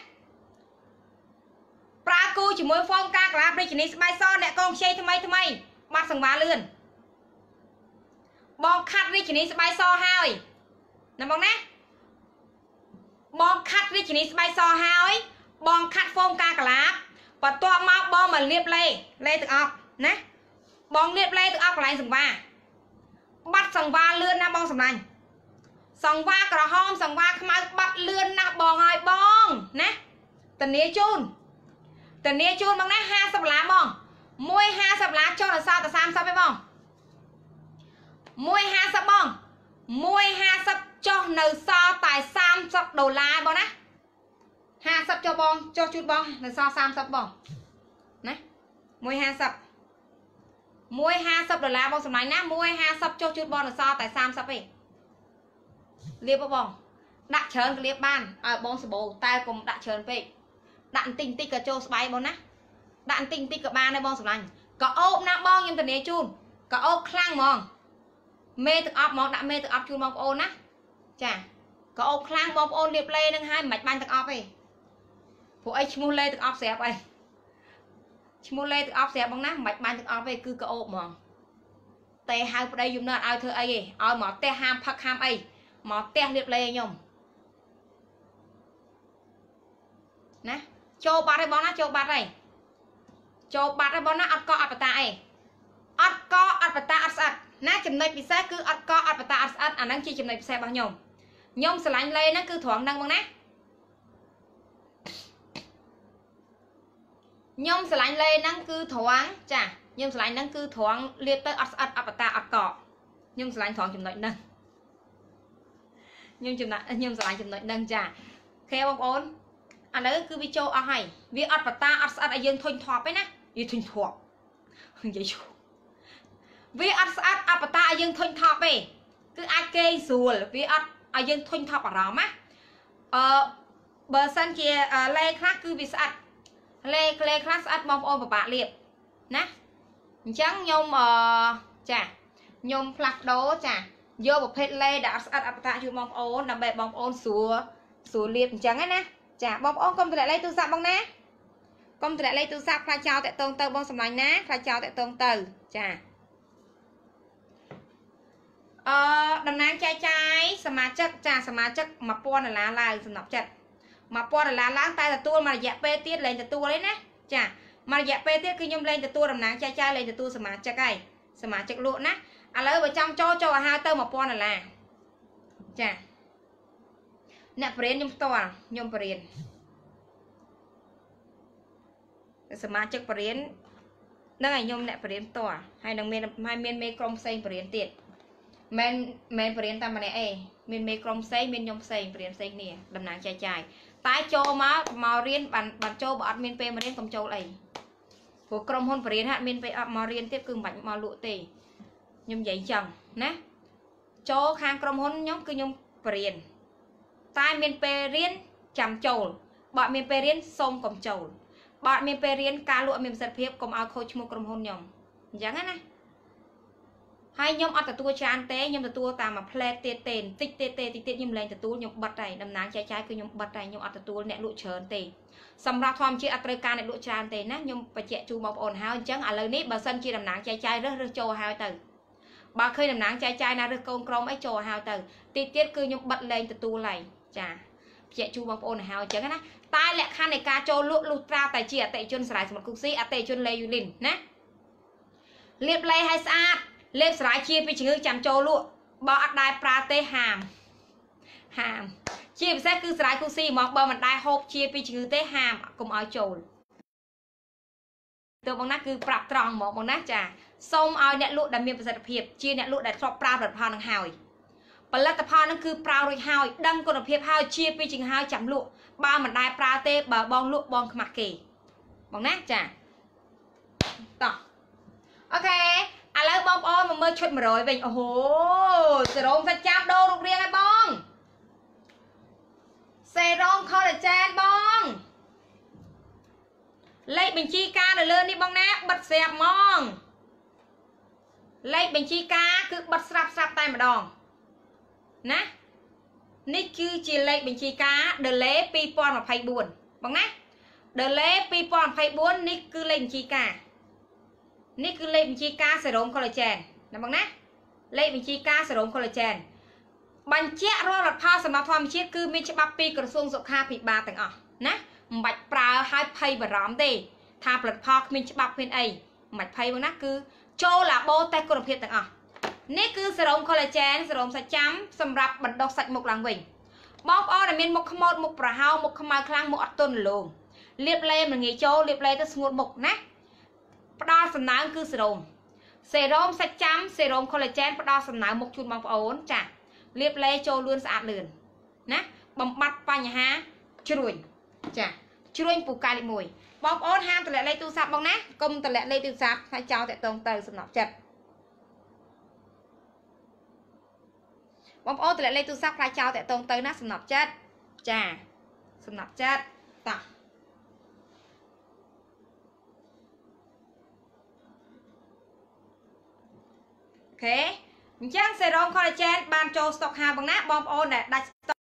ប្រើគូជាមួយហ្វូមការកាឡាព្រីជនីស្បែកសអ្នកកងខ្ចីថ្មីបាត់សង្វាលឿនបងខាត់រាជនីស្បែកសហើយណាបងណាបងខាត់រាជនីស្បែកសហើយបងខាត់ហ្វូមការកាឡាបន្ទាប់មកបងមកលាបលេទាំងអស់ណាបងលាបលេទាំងអស់កន្លែងសង្វាបាត់សង្វាលឿនណាបងសម្លាញ់សង្វាក្រហមសង្វាខ្មៅបាត់លឿនណាស់បងហើយបងណាធានាជូនបងណា50ដុល្លារបង150ដុល្លារចុះដល់សល់តែ30ឯងបង150បង150ចុះនៅសល់តែ30ដុល្លារបងណា50ចុះបងចុះជូតបងនៅសល់30បងណា150ដុល្លារបងសម្លាញ់ណា150ចុះជូតបងនៅសល់តែ30ឯងលាបបងដាក់ច្រើនក៏លាបបានឲ្យបងសម្បូរតែកុំដាក់ច្រើនពេកដាក់បន្តិចក៏ចូលស្បែកបងណាដាក់បន្តិចក៏បានដែរបងសម្លាញ់ក៏អូបណាបងខ្ញុំធានាជូនក៏អូបខ្លាំងហ្មងមេទឹកអប់ហ្មងដាក់មេទឹកអប់ជូនបងប្អូនណាចាក៏អូបខ្លាំងបងប្អូនលាបលេនឹងហើយមិនបាច់បាញ់ទឹកអប់ទេព្រោះអីឈ្មោះលេទឹកអប់ស្រាប់អីឈ្មោះលេទឹកអប់ស្រាប់បងណាមិនបាច់បាញ់ទឹកអប់ទេគឺក៏អូបហ្មងតែហៅប្តីយំណើតឲ្យធ្វើអីទេឲ្យមកផ្ទះហាមផឹកហាមអីមកផ្ទះលាបលេខ្ញុំណាចូលបាត់ហើយបងណាចូលបាត់ហើយបងណាអត់កអត់បតាអីអត់កអត់បតាអត់ស្អិតណាចំណុចពិសេសគឺអត់កអត់បតាអត់ស្អិតអាហ្នឹងជាចំណុចពិសេសរបស់ខ្ញុំស្រឡាញ់លេហ្នឹងគឺត្រង់ហ្នឹងបងណាខ្ញុំស្រឡាញ់លេហ្នឹងគឺត្រង់ចាខ្ញុំស្រឡាញ់ហ្នឹងគឺត្រង់លាបទៅអត់ស្អិតអត់បតាអត់កខ្ញុំស្រឡាញ់ត្រង់ចំណុចហ្នឹងខ្ញុំស្រឡាញ់ចំណុចហ្នឹងចាខេបងប្អូនឥឡូវគឺវាចូលអស់ហើយវាអត់បតាអត់ស្អិតឲ្យយើងធុញថប់ទេណាវាធុញថប់និយាយជួវាអត់ស្អាតអត់បតាឲ្យយើងធុញថប់ទេគឺអាចគេស្រួលវាអត់ឲ្យយើងធុញថប់អារម្មណ៍ណាបើសិនជាលេខ្លះគឺវាស្អាតលេខ្លះស្អាតបងប្អូនពិបាកលាបណាអញ្ចឹងខ្ញុំចាខ្ញុំផ្លាស់ប្ដូរចាយកប្រភេទលេដែលអត់ស្អាតអត់បតាជូនបងប្អូនដើម្បីបងប្អូនស្រួលលាបអញ្ចឹងណាចាបងប្អូនកុំតម្លាក់លេខទូរស័ព្ទបងណាកុំតម្លាក់លេខទូរស័ព្ទខ្លាចចោលតាក់តងទៅបងសម្លាញ់ណាខ្លាចចោលតាក់តងទៅចាតំណាងចែកចាយសមាជិកចាសមាជិក1000ដុល្លារឡើងសំណប់ចិត្ត1000ដុល្លារឡើងតែទទួលមួយរយៈពេលទៀតលែងទទួលទេណាចាមួយរយៈពេលទៀតគឺខ្ញុំលែងទទួលតំណាងចែកចាយលែងទទួលសមាជិកហើយសមាជិកលក់ណាឥឡូវបើចង់ចូលឲ្យហៅទៅ1000ដុល្លារចាអ្នកបរិញ្ញាខ្ញុំផ្ទាល់ខ្ញុំបរិញ្ញាសមាជិកបរិញ្ញា nâng ảnh nhôm nè bền tỏa hay nâng miên mê crom xây bền tiệt men bền tam này e miên mê crom xây miên nhôm xây bền xây nè đầm nàng chai tái cho má màu riêng bàn cho bọn miên pe mà riêng cầm châu này của crom hôn bền hạn miên pe màu riêng tiếp cưng bạch màu lụa tề nhôm giấy chồng nè cho khang crom hôn nhóm cứ nhôm bền tai miên pe riêng chầm châu bọn miên pe riêng xôm cầm châu bọn miền pe riêng ca lụa miền giật phiếp cùng ao coach một cầm hôn nhom chẳng á nè hai nhom ở tua tràn té nhom tua ta mà play tê tên tích nhom lên tua nhom bật này đầm nắng trái cứ nhom bật này nhom ở tua nẹt lụa chớn tê sầm ra thom chia atre ca nẹt lụa tràn tê nè nhom phải chạy chu bọc ồn hao chẳng à lời nít bà sân chia đầm nắng trái rất trâu hao từ bà khơi đầm nắng trái na rất công crom ấy trâu hao từ tiết cứ nhom bật lên tua này chà chạy chu bọc ồn hao chẳng á tai lẹ khăn này ca cho lụa lụt ra tại chia tại chân sải một cục xí tại chân lê du lin nè liệp lê hay sa liệp sải chia với chữ chạm cho lụa bỏ đai pra tê hàm chia sẽ cứ sải cục xí mọc bờ mình đai hộp chia với chữ tê hàm cùng ở chồi từ bằng nát cứ pรับtròn một bằng nát trà xong ao nẹt lụa đầm miệng giật hiệp chia nẹt lụa đặt cho pra vật phao năng hào và lát tập nó cứ pra rồi hào đăng con hiệp hào chia với chữ hào chạm lụa ba mình đai pra tê bà bong lụa bong mặc kỳ bằng nát chà tỏ ok à lấy bong ôi mà mơ chút mà rồi mình ồ serum phải chạm đô được riêng ai bong serum collagen bong lấy bình chi ca rồi lên đi bong nát bật xẹp mong lấy bình chi ca cứ bật sạp tay mà đòn nè ní cứ chia lệ bình chi cá đờ lễ pi pon mà phải buồn bằng nát đờ lễ pi pon phải buồn ní cứ lên chi cá ní cứ lên chi cá sẽ đốn collagen là bằng nát lên chi cá sẽ đốn collagen bánh chè rồi là pha sắm thom chiết cứ mi chắp pi cờ xuông dọc ha bị ba tầng nè bạch pra hai phay và rắm đi tha bật pha mi chắp bên ấy mạch phay bằng nát cứ cho là bô tay con phiệt tầng nét cứ serum collagen serum sạch chấm sầm rạp bật độc sạch một làng vịnh bóp o là miền một khmot một bả hao một khmai khlang một tuần luôn liệp lê mình nghĩ cho liệp lê tới ngột một nát đo sầm nắng cứ serum sạch chấm serum collagen đo sầm nắng một chút bóp ổn chả liệp lê cho luôn sạch lườn nè bấm bắt pa nhà ha chuối chả chuối bù cay mùi bóp ổn ham từ lẹ lê tu sạp bóng nát công từ lẹ lê tu sạp phải cho tại tông từ sầm nọ chật bóng ô từ lại lấy tu sắc lại chào tại tông tới nát sầm nọc chết chà sầm nọc chết ta ok chắc serum collagen ban cho stock hàng bằng nát bom ô này đặt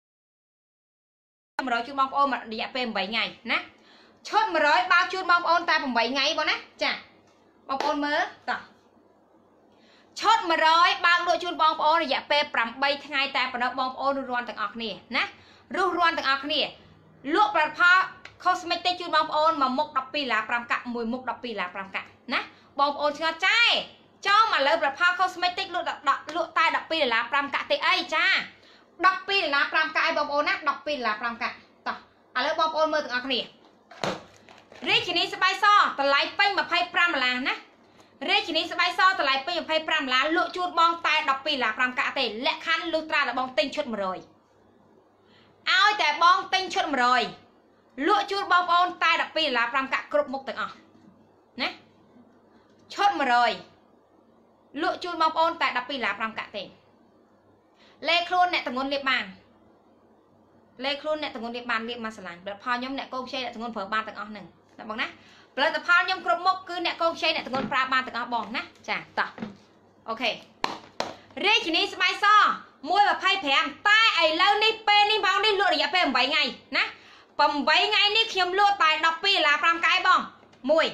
mà rồi chú bom ô mà đi về 7 ngày nè chốt mà rồi bao chú bom ô ta 7 ngày bọn nè chà bom ô mới ta chốt mà rồi bao đôi chuột bong ô dạ pe pram bay ngày tại phần bong ô ruột từng ọc nè nè ruột từng ọc nè lụa bạc pha cosmetic chuột bong ô mà mục đập pi là pram cạn mùi mục đập pi là pram cạn nè bong ô chưa trai cho mà lấy bạc pha cosmetic lụa tai đập pi là pram cạn thì ai cha đập pi là pram cạn bong ô nát đập pi là pram cạn tao à lấy bong ô mơ từng ọc nè riêng chỉ ní sẽ bay so tao lấy pin mà phay pram là nè rê chỉ ní sẽ bay so từ lại bây giờ phải pram lá lụa chuột bong tai đập pi là pram cả tề lẹ khăn lutra là bong tinh chuột mà rồi aoแต่bong tinh chuột mà rồi lụa chuột bong on tai đập pi là pram cả cướp một tầng nè chuột mà rồi lụa chuột bong on tai đập pi là pram cả tề lê khuôn nè tầng ngôn liệp bàn lê khuôn nè tầng ngôn liệp bàn liệp mà sẵn lành đợt pha nhóm nè công chơi nè tầng ngôn phở ban tầng nè là bằng nè bây giờ pha nhom cướp mốc cứ nè con chơi nè tụi con pha ban tụi con bòn nè chà tao ok riêng chỉ ní bay so môi và phay phèn tai ấy lâu ní pe ní bao ní lụa để pe 7 ngày nè 7 ngày ní khiêm lụa tài đọc pi là pram cái bòn môi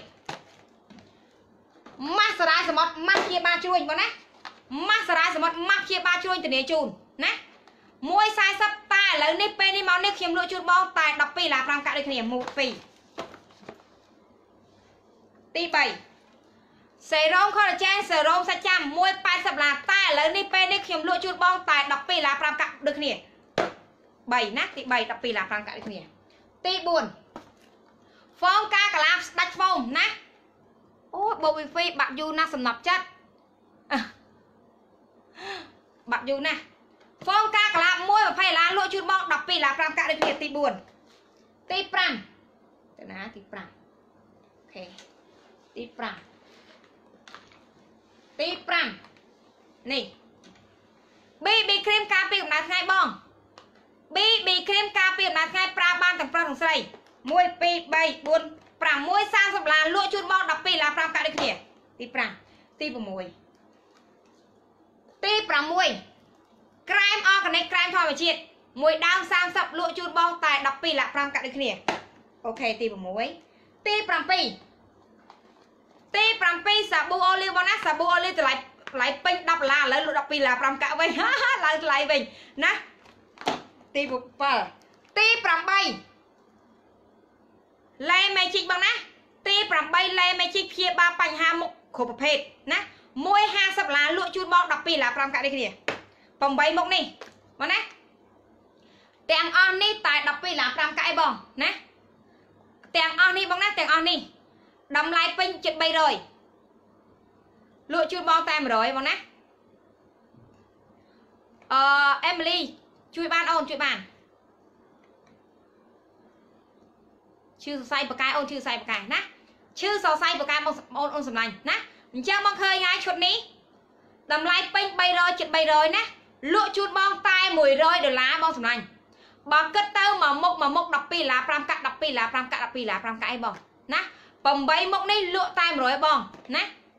mascara sầm mắt chia ba chuôi con nè mascara sầm mắt chia ba chuôi từ nè chun nè môi sai sắp tai lâu ní pe ní bao ní khiêm lụa chun bòn tài đọc pi là pram cái đây khiêm một pi tí 7 serum collagen serum sạch chăm môi 80 là tai lớn đi pe đi khiêm lụa chuột bong tài đọc pi là pram cặp được nè 7 nát tí 7 đọc pi là pram cặp được nè tí 4 phong ca cả làm đạch phong nè ôi bộ wifi បាក់យូរណាស់សំណប់ចិត្តបាក់យូរណាស់ហ្វូងការកលាប1 20 ឡានលក់ជូនបង12 ឡាន 5 កាក់ដូចគ្នាទី 4 ទី 5 ទៅណាទី 5 អូខេទី 5 ទី 5 នេះ BB cream ការពារកំណៅថ្ងៃបង BB cream ការពារកំណៅថ្ងៃប្រើបានទាំងប្រុសទាំងស្រី1 2 3 4 5 30 ឡានលក់ជូនបង12 ឡាន 5 កាក់ដូចគ្នាទី 5 ទី 6 ទី 6 ក្រែមអร์ហ្គានិកក្រែមធម្មជាតិ1ដើម30លក់ជូនបងតែ12 ឡាន 5 កាក់ដូចគ្នាអូខេទី 6 ទី 7 ទី 7 សាប៊ូអូលីវបងណាសាប៊ូអូលីវតម្លៃពេញ10 ឡានឥឡូវលក់12 ឡាន 5 កាក់វិញឡើងថ្លៃវិញណាទី 7 ទី 8 ឡេមេជីកបងណាទី 8 ឡេមេជីកព្យាបាលបញ្ហាមុខគ្រប់ប្រភេទណា150 ឡានលក់ជូនបង12 ឡាន 5 កាក់ដូចគ្នា8មុខនេះបងណាទាំងអស់នេះតែ12 ឡាន 5 កាក់ឯងបងណាទាំងអស់នេះបងណាទាំងអស់នេះតម្លៃពេញជិត300លក់ជូនបងតែ100បងណាអេមីលីជួយបានអូនជួយបានឈឺសរសៃបកាយអូនឈឺសរសៃបកាយណាឈឺសរសៃបកាយបងអូនសម្លាញ់ណាអញ្ចឹងបងឃើញហើយឈុតនេះតម្លៃពេញ300ជិត300ណាលក់ជូនបងតែ$100បងសម្លាញ់បើគិតទៅមួយមុខ12 ឡាន 5 កាក់12 ឡាន 5 កាក់12 ឡាន 5 កាក់អីបងណា8មុខនេះលក់តែ100បងណា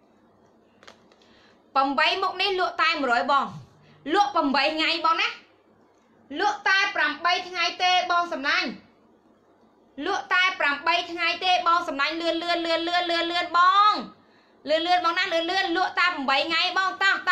8មុខនេះលក់តែ100បងលក់8ថ្ងៃបងណាលក់តែ8ថ្ងៃទេបងសម្លាញ់លក់តែ8ថ្ងៃទេបងសម្លាញ់លឿនបងលឿនបងណាលឿនលក់តែ8ថ្ងៃបងតោះ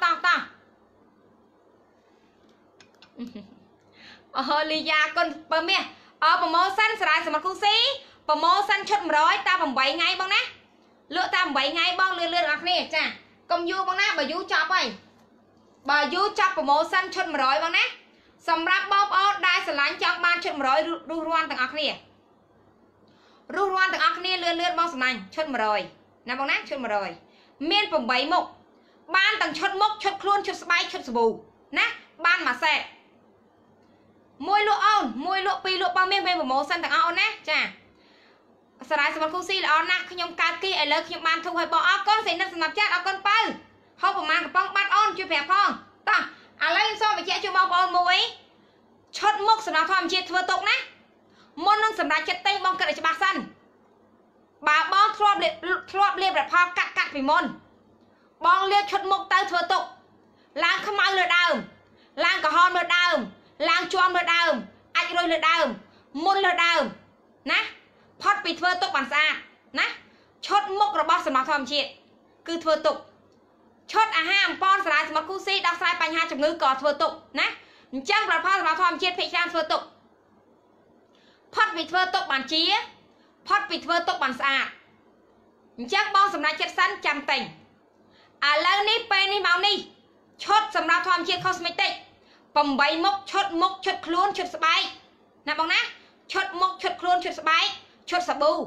អូលីយ៉ាគុណបើមាសប្រម៉ូសិនស្រាយសមត្ថគូស៊ីប្រម៉ូសិនឈុត100តែ8ថ្ងៃបងណាលក់តែ8ថ្ងៃបងលឿនអ្នកគ្នាចាកុំយូរបងណាបើយូរចប់ហើយបើយូរចាប់ប្រម៉ូសិនឈុត100បងណាសម្រាប់បងប្អូនដែលស្រឡាញ់ចង់បានឈុត100រស់រាន់ទាំងអស់គ្នារស់រាន់ទាំងអស់គ្នាលឿនបងសម្លាញ់ឈុត100ណាបងណាឈុត100មាន8មុខបានទាំងឈុតមុខឈុតខ្លួនឈុតស្បែកឈុតសាប៊ូណាបានមួយសេតមួយលក់អូនមួយលក់ពីរលក់បើមានប្រម៉ូសិនទាំងអស់អូនណាចាសារាយសមត្ថគូស៊ីល្អណាស់ខ្ញុំកើតគីឥឡូវខ្ញុំបានធុះឲ្យបងអរគុណសេនិតសម្រាប់ចាត់អរគុណបើហូបប្រមាណកំប៉ុងបាត់អូនជួយប្រាប់ផងតោះឥឡូវខ្ញុំសូមបញ្ជាក់ជូនបងប្អូនមួយឈុតមុខសម្រាប់ធម្មជាតិធ្វើទុកណាមុននឹងសម្រាប់ចិត្តទិញបងគិតឲ្យច្បាស់សិនបើបងធ្លាប់លាបរផលកាត់ពីមុនបងលាបឈុតមុខទៅធ្វើទុកឡើងខ្មៅលើដើមឡើងក្រហមលើដើមឡើងជាំលើដើមអាចរុយលើដើមមុនលើដើមណាផុតពីធ្វើទុកបានស្អាតណាឈុតមុខរបស់សម្រាប់ធម្មជាតិគឺធ្វើទុកឈុតអាហារអំប៉នសារាយសម្រាប់គូស៊ីដោះស្រាយបញ្ហាជំងឺក៏ធ្វើទុកណាអញ្ចឹងផលផលសម្រាប់ធម្មជាតិភាគច្រើនធ្វើទុកផុតពីធ្វើទុកបានជាផុតពីធ្វើទុកបានស្អាតអញ្ចឹងបងសម្រាប់ចិត្តសិនចាំទិញឥឡូវនេះពេលនេះមកនេះឈុតសម្រាប់ធម្មជាតិ cosmetic 8មុខឈុតមុខឈុតខ្លួនឈុតស្បែកណាបងណាឈុតមុខឈុតខ្លួនឈុតស្បែកឈុតសាប៊ូ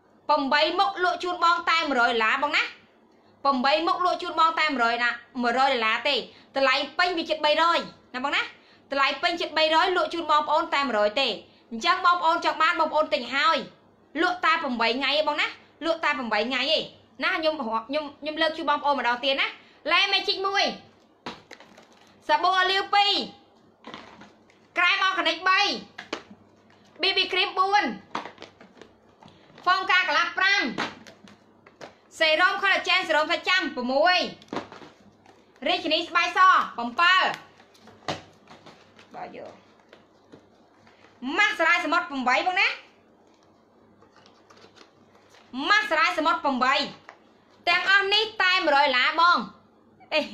8មុខលក់ជូនបងតែ$100បងណា8មុខលក់ជូនបងតែ$100ទេតម្លៃពេញវាជិត300ណាបងណាតម្លៃពេញជិត300លក់ជូនបងប្អូនតែ100ទេអញ្ចឹងបងប្អូនចង់បានបងប្អូនទិញហើយលក់តែ8ថ្ងៃឯងបងណាលក់តែ8ថ្ងៃឯងណាខ្ញុំលើកជូនបងប្អូនម្ដងទៀតណាឡេមេជីក1សាប៊ូអូលីវ2ក្រែមអร์ហ្គានិក3 BB cream 4ហ្វូងការកលាប់5សេរ៉ូម collagen សេរ៉ូមសាច់ចាំ6រាជិនីស្បែកស7បើយកម៉ាស់សារាយសមុទ្រ8បងណាម៉ាស់សារាយសមុទ្រ8ទាំងអស់នេះតែ$100បងអេ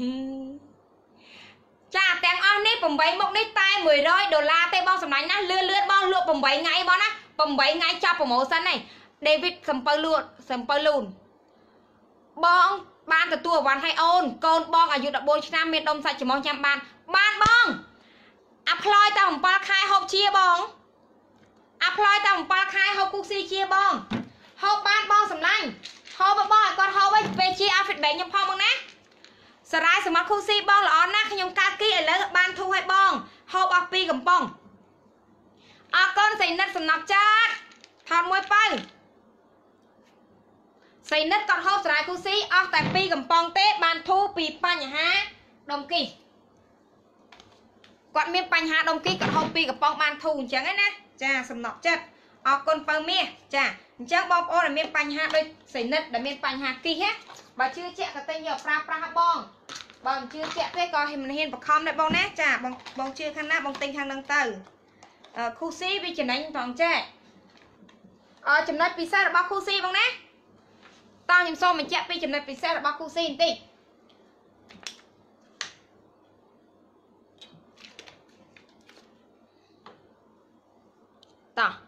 ចាទាំងអស់នេះ8មុខនេះតែ$100ទេបងសម្លាញ់ណាលឿនបងលក់8ថ្ងៃបងណា8ថ្ងៃចាប់ប្រម៉ូសិនឯង David សំពៅលួនបងបានទទួលអវ៉ាន់ឲ្យអូនកូនបងអាយុ14ឆ្នាំមានដុំសាច់ច្រមុះញ៉ាំបានបងអាផ្លយតែ7ខែហូបជាបងអាផ្លយតែ7ខែហូបគូស៊ីជាបងហូបបានបងសម្លាញ់ហូបបងឲ្យគាត់ហូបវិញបែងខ្ញុំផងបងណាសារាយសម្រាប់គូស៊ីបងល្អណាស់ខ្ញុំកាត់គីឥឡូវបានធូរឲ្យបងហូបអស់2កំប៉ុងអរគុណសៃនិតសំណាប់ចាតថតមួយបើសៃនិតគាត់ហូបសារាយគូស៊ីអស់តែ2កំប៉ុងទេបានធូរពីបញ្ហាដុំគីគាត់មានបញ្ហាដុំគីគាត់ហូប2កំប៉ុងបានធូរអញ្ចឹងណាចាសំណក់ចិត្តអរគុណបើមាសចាអញ្ចឹងបងប្អូនដែលមានបញ្ហាដូចសៃនិតដែលមានបញ្ហាគីណាបើជឿជាក់ក៏ទិញយកប្រើប្រាស់បងបើមិនជឿជាក់ទេក៏មិនហ៊ានបខំដែរបងណាចាបងជឿខាងណាបងទិញខាងហ្នឹងទៅគូស៊ីវាចំណេញផងចាចំណុចពិសេសរបស់គូស៊ីបងណាតោះខ្ញុំសូមបញ្ជាក់ពីចំណុចពិសេសរបស់គូស៊ីបន្តិចតោះ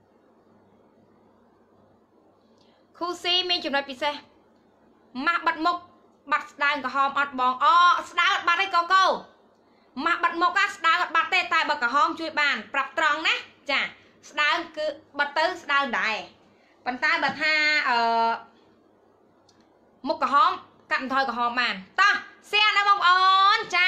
គូស៊ីមានចំណុចពិសេសម៉ាស់បាត់មុខបាត់ស្ដើងក្រហមអត់បងស្ដើងអត់បាត់ទេកូម៉ាស់បាត់មុខស្ដើងអត់បាត់ទេតែបើក្រហមជួយបានប្រាប់ត្រង់ណាចាស្ដើងគឺបាត់ទៅស្ដើងដែរប៉ុន្តែបើថាមុខក្រហមកាត់បន្ថយក្រហមបានតោះសៀណាបងប្អូនចា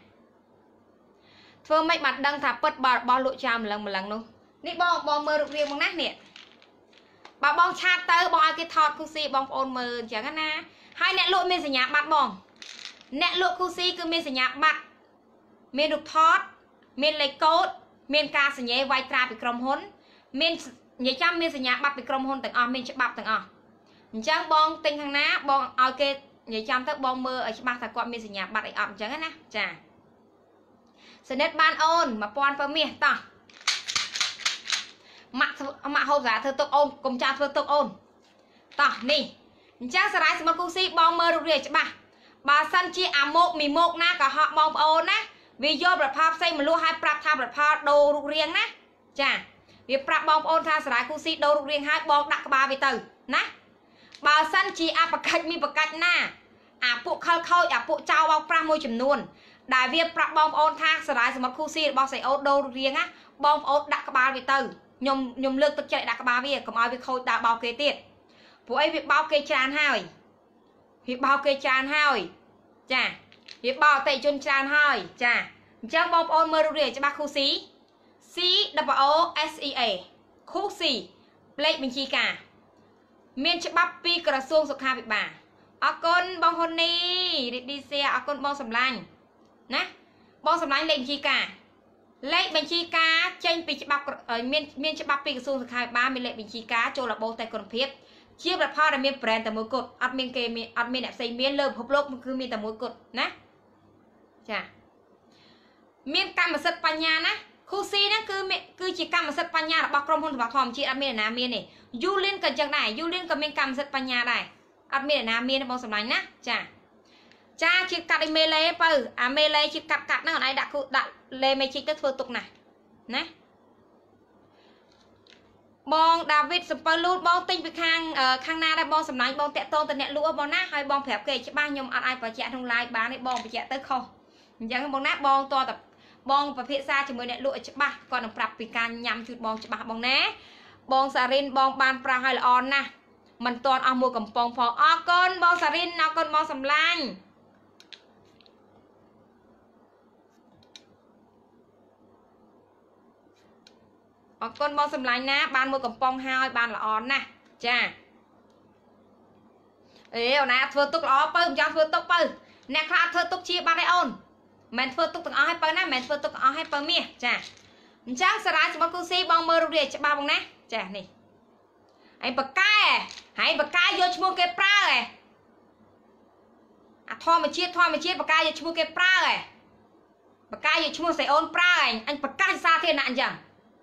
ធ្វើម៉េចបានដឹងថាពិតបើរបស់លក់ចោលម្លឹងនោះនេះបងមើលរូបរាងបងណានេះបើបងឆាតទៅបងឲ្យគេថតគូស៊ីបងប្អូនមើលអញ្ចឹងណាហើយអ្នកលក់មានសញ្ញាបត្របងអ្នកលក់គូស៊ីគឺមានសញ្ញាបត្រមានរូបថតមានលេខកូដមានការសញ្ញេវាយត្រាពីក្រុមហ៊ុនមាននិយាយចាំមានសញ្ញាបត្រពីក្រុមហ៊ុនទាំងអស់មានច្បាប់ទាំងអស់អញ្ចឹងបងទិញខាងណាបងឲ្យគេនិយាយចាំទៅបងមើលឲ្យច្បាស់ថាគាត់មានសញ្ញាបត្រអីអត់អញ្ចឹងណាចាសនិតបានអូន1000បើមាសតោះម៉ាក់ហូបសាធ្វើទុកអូនកុំចាធ្វើទុកអូនតោះនេះអញ្ចឹងសារាយសម្រាប់គូស៊ីបងមើលរូបរាងច្បាស់បើសិនជាអាម៉ូកមីម៉ូកណាក៏ហក់បងប្អូនណាវាយកប្រផលផ្សេងមកលក់ឲ្យប្រាប់ថាប្រផលដូររូបរាងណាចាវាប្រាប់បងប្អូនថាសារាយគូស៊ីដូររូបរាងឲ្យបងដាក់ក្បាលវាទៅណាបើសិនជាអបកិច្ចមានបកិច្ចណាអាពួកខលខូចអាពួកចៅបោកប្រាស់មួយចំនួនដែលវាប្រាប់បងប្អូនថាសារាយសម្រាប់គូស៊ីរបស់សៃអូដូររូបរាងណាបងប្អូនដាក់ក្បាលវាទៅខ្ញុំលើកទឹកចិត្តដាក់ក្បាលវាកុំឲ្យវាខូចដើរបោកគេទៀតព្រោះអីវាបោកគេច្រើនហើយវាបោកគេច្រើនហើយចាវាបោកអតិជនច្រើនហើយចាអញ្ចឹងបងប្អូនមើលរូបរាងច្បាស់គូស៊ី COOSEA គូស៊ីលេខបញ្ជីការមានច្បាប់ពីក្រសួងសុខាភិបាលអរគុណបងហ៊ុននីរីឌីសៀអរគុណបងសំឡាញ់ណាបងសំឡាញ់លេខបញ្ជីការលេខបញ្ជីការចេញពីច្បាប់មានច្បាប់ពីក្រសួងសុខាភិបាលមានលេខបញ្ជីការចូលរបបតែគុណភាពជាប្រផលដែលមាន brand តែមួយគត់អត់មានគេមានអត់មានអ្នកផ្សេងមានលើពិភពលោកគឺមានតែមួយគត់ណាចាមានកម្មសិទ្ធិបញ្ញាណាគូស៊ីហ្នឹងគឺជាកម្មសិទ្ធិបញ្ញារបស់ក្រុមហ៊ុនសម្បត្តិធម្មជាតិអត់មានអ្នកណាមានទេយូលីនក៏អញ្ចឹងដែរយូលីនក៏មានកម្មសិទ្ធិបញ្ញាដែរអត់មានអ្នកណាមានទេបងសម្លាញ់ណាចាជាកាត់ឲ្យមេលេបើអាមេលេជាកាត់ហ្នឹងអត់ឯងដាក់លេមេជីកទៅធ្វើទុកណាបងដាវីតសំពៅលូតបងទិញពីខាងណាដែរបងសម្លាញ់បងតាក់ទងទៅអ្នកលក់បងណាហើយបងប្រាប់គេច្បាស់ខ្ញុំអត់អាចបញ្ជាក់ក្នុង live បានទេបងបញ្ជាក់ទៅខុសអញ្ចឹងបងណាបងតតែបងប្រភេទសាជាមួយអ្នកលក់ឲ្យច្បាស់គាត់នឹងប្រាប់ពីការញ៉ាំជូតបងច្បាស់បងណាបងសារិនបងបានប្រាស់ឲ្យល្អណាស់មិនទាន់អស់មួយកំប៉ុងផងអរគុណបងសារិនអរគុណបងសម្លាញ់អរគុណបងសម្លាញ់ណាបានមួយកំប៉ុងហើយបានល្អណាស់ចាអូនណាធ្វើទុកល្អបើមិនចង់ធ្វើទុកបើអ្នកខ្លះធ្វើទុកជាបាត់ឯអូនមិនធ្វើទុកទាំងអស់ឲ្យបើណាមិនធ្វើទុកទាំងអស់ឲ្យបើមាសចាអញ្ចឹងសារាយសម្បត្តិគូស៊ីបងមើលរូបរាងច្បាស់បងណាចានេះហើយបកែយកឈ្មោះគេប្រើឯអាធម្មជាតិបកែយកឈ្មោះគេប្រើឯបកែយកឈ្មោះស្រីអូនប្រើឯអញប្រកាសសាធារណៈអញ្ចឹង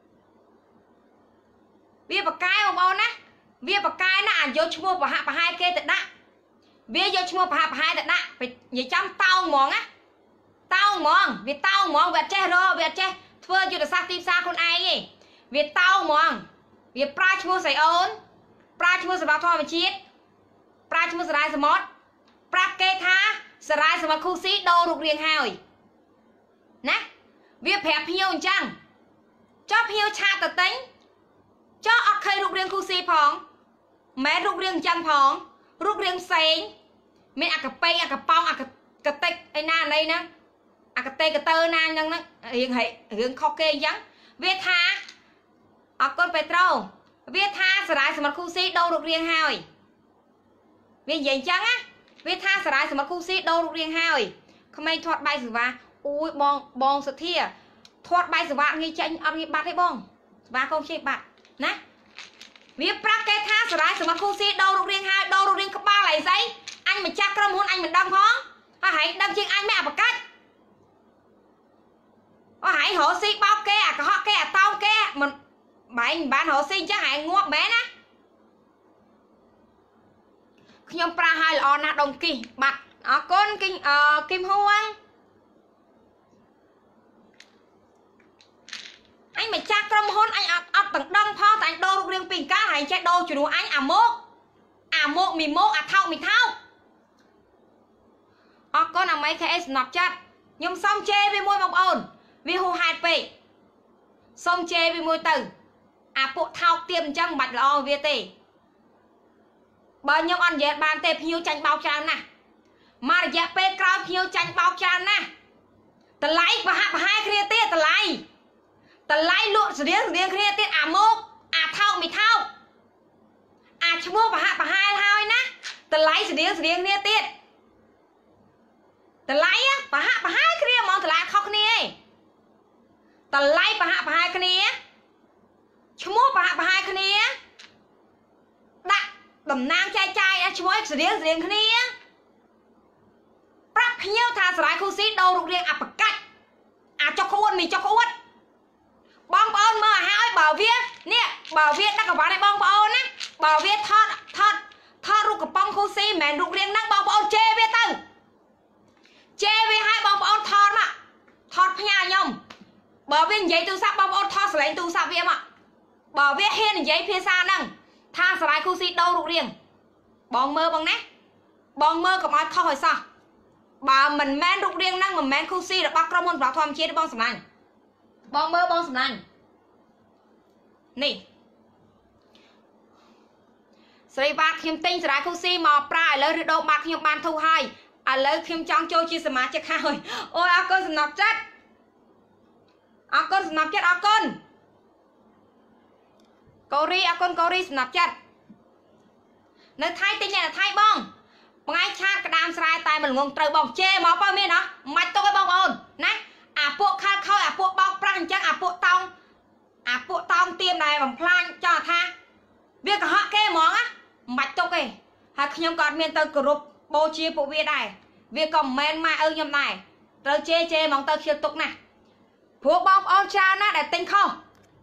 វាបកែបងប្អូនណាវាបកែណាអាយកឈ្មោះប្រហាក់ប្រហែលគេទៅដាក់វាយកឈ្មោះប្រហាក់ប្រហែលទៅដាក់និយាយចាំតោងហ្មងណាតោងហ្មងវាតោងហ្មងវាអត់ចេះរកវាអត់ចេះធ្វើយុទ្ធសាស្ត្រទីផ្សារខ្លួនឯងទេវាតោងហ្មងវាប្រើឈ្មោះស្រីអូនប្រើឈ្មោះសម្រាប់ធម្មជាតិប្រើឈ្មោះសារាយសមុទ្រប្រាប់គេថាសារាយសមុទ្រគូស៊ីដូររូបរាងហើយណាវាប្រាប់ភ្ញៀវអញ្ចឹងចុះភ្ញៀវឆាតទៅទិញចុះអត់ឃើញរូបរាងគូស៊ីផងមិនរូបរាងអញ្ចឹងផងរូបរាងផ្សេងមានអាកាប៉េអាកាប៉ោងអាកាតិចអីណាណីណាអាកាតេកតើណាហ្នឹងរឿងខុសគេអញ្ចឹងវាថាអរគុណពេត្រូវាថាសារាយសម្បត្តិគូស៊ីដូររូបរាងហើយវានិយាយអញ្ចឹងណាវាថាសារាយសម្បត្តិគូស៊ីដូររូបរាងហើយក្មេងធាត់បាយសេវាអូយបងសុធាធាត់បាយសេវាងាយចាញ់អត់ងាយបាត់ទេបងសេវាកូនជិះបាត់ណាវាប្រាប់គេថាសារាយសម្បត្តិគូស៊ីដូររូបរាងហើយដូររូបរាងក្បាលអីស្អីអញម្ចាស់ក្រុមហ៊ុនអញមិនដឹងផងហើយដឹងជាងអញមិនអបកាច់ហើយរកស៊ីបោកគេអាកុហកគេអាតោងគេមិនបែងបានរកស៊ីអញ្ចឹងហើយងាប់មែនណាខ្ញុំប្រាហើយល្អណាស់ដុំគីបាត់អរគុណគីមហួងអញម្ចាស់ក្រុមហ៊ុនអញអត់ទាំងដឹងផងតែអញដូររូបរាងពីកាលហើយចេះដូរជំនួសអញអាមកមីមកអាថោកមីថោកអរគុណអាមីខេសំណប់ចិត្តខ្ញុំសុំជេរវាមួយបងប្អូនវាហួសហេតុពេកសុំជេរវាមួយទៅអាពួកថោកទៀមអញ្ចឹងមិនបាច់ល្អវាទេបើខ្ញុំអត់និយាយបានទេភ្ញៀវចាញ់បោកច្រើនណាស់មករយៈពេលក្រោយភ្ញៀវចាញ់បោកច្រើនណាស់តម្លៃប្រហាក់ប្រហែលគ្នាទៀតតម្លៃលក់ស្រៀងគ្នាទៀតអាមកអាថោកមីថោកអាឈ្មោះប្រហាក់ប្រហែលហើយណាតម្លៃស្រៀងគ្នាទៀតតម្លៃប្រហាក់ប្រហែលគ្នាហ្មងតម្លៃខុសគ្នាឯងតម្លៃប្រហាក់ប្រហែលគ្នាឈ្មោះប្រហាក់ប្រហែលគ្នាដាក់តំណាងចែកចាយឈ្មោះស្រៀងគ្នាប្រាប់ភ្ញៀវថាសារាយគូស៊ីដូររូបរាងអបកាច់អាចុកក្អួតមីចុកក្អួតបងប្អូនមើលឲ្យហើយបើវាដឹកកង្វល់ឲ្យបងប្អូនណាបើវាថតរូបកំប៉ុងគូស៊ីមិនមែនរូបរាងហ្នឹងបងប្អូនជេរវាទៅជេរវាឲ្យបងប្អូនថតមកថតផ្ញើខ្ញុំបើវានិយាយទូរស័ព្ទបងប្អូនថតសលេងទូរស័ព្ទវាមកបើវាហ៊ាននិយាយភាសាហ្នឹងថាសារាយគូស៊ីដូររូបរាងបងមើលបងណាបងមើលកុំឲ្យខុសឲ្យសោះបើមិនមែនរូបរាងហ្នឹងមិនមែនគូស៊ីរបស់ក្រុមហ៊ុនប្រព័ន្ធធម្មជាតិបងសម្លាញ់បងមើលបងសម្លាញ់នេះស្រីបាតខ្ញុំទិញសារាយគូស៊ីមកប្រើឥឡូវឬដូរបាត់ខ្ញុំបានធូរហើយឥឡូវខ្ញុំចង់ចូលជាសមាជិកហើយអូយអរគុណសំណប់ចិត្តអរគុណសំណប់ចិត្តអរគុណកូរីអរគុណកូរីសំណប់ចិត្តនៅថៃទិញនៅថៃបងថ្ងៃឆាតក្តាមស្រែតែមិនងងត្រូវបងជេរមកបើមានហ៎មិនទុកឲ្យបងប្អូនណាអាពួកខាល់ខោអាពួកបោកប្រាស់អញ្ចឹងអាពួកតោងទៀមដែលបំផ្លាញចង់ថាវាកុហកគេហ្មងណាមិនទុកទេហើយខ្ញុំក៏អត់មានទៅគោរពបូជាពួកវាដែរវាក៏មិនមែនម៉ែឪខ្ញុំដែរត្រូវជេរហ្មងទៅខ្ញុំទុកណាព្រោះបងប្អូនច្រើនណាស់ដែលទិញខុស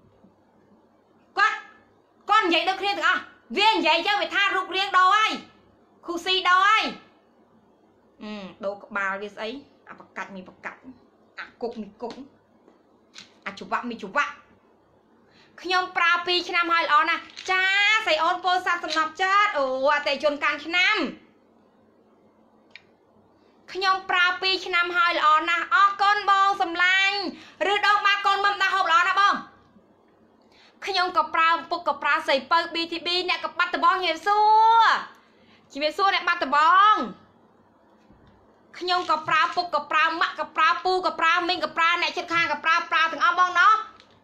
គាត់និយាយដូចគ្នាទាំងអស់វានិយាយចឹងវាថារូបរាងដូរហើយគូស៊ីដូរហើយដូរក្បាលវាស្អីអាបកាច់មីបកាច់អាគុកមីគុកអាចវ៉ាក់មីចវ៉ាក់ខ្ញុំប្រើ2ឆ្នាំហើយល្អណាស់ចាស្អីអូនពោធិ៍សាត់សំណប់ចិត្តអូអតិជនកាន់ឆ្នាំខ្ញុំប្រើ2ឆ្នាំហើយល្អណាស់អរគុណបងសំឡាញ់ឬដងបាកូនមុំដាស់ហូបល្អណាស់បងខ្ញុំក៏ប្រើពុកក៏ប្រើសៃពៅ BTB អ្នកក៏បាត់ដបងជំរាបសួរអ្នកបាត់ដបងខ្ញុំក៏ប្រើពុកក៏ប្រើម៉ាក់ក៏ប្រើពូក៏ប្រើមីងក៏ប្រើអ្នកជិតខាងក៏ប្រើទាំងអស់បងណោះ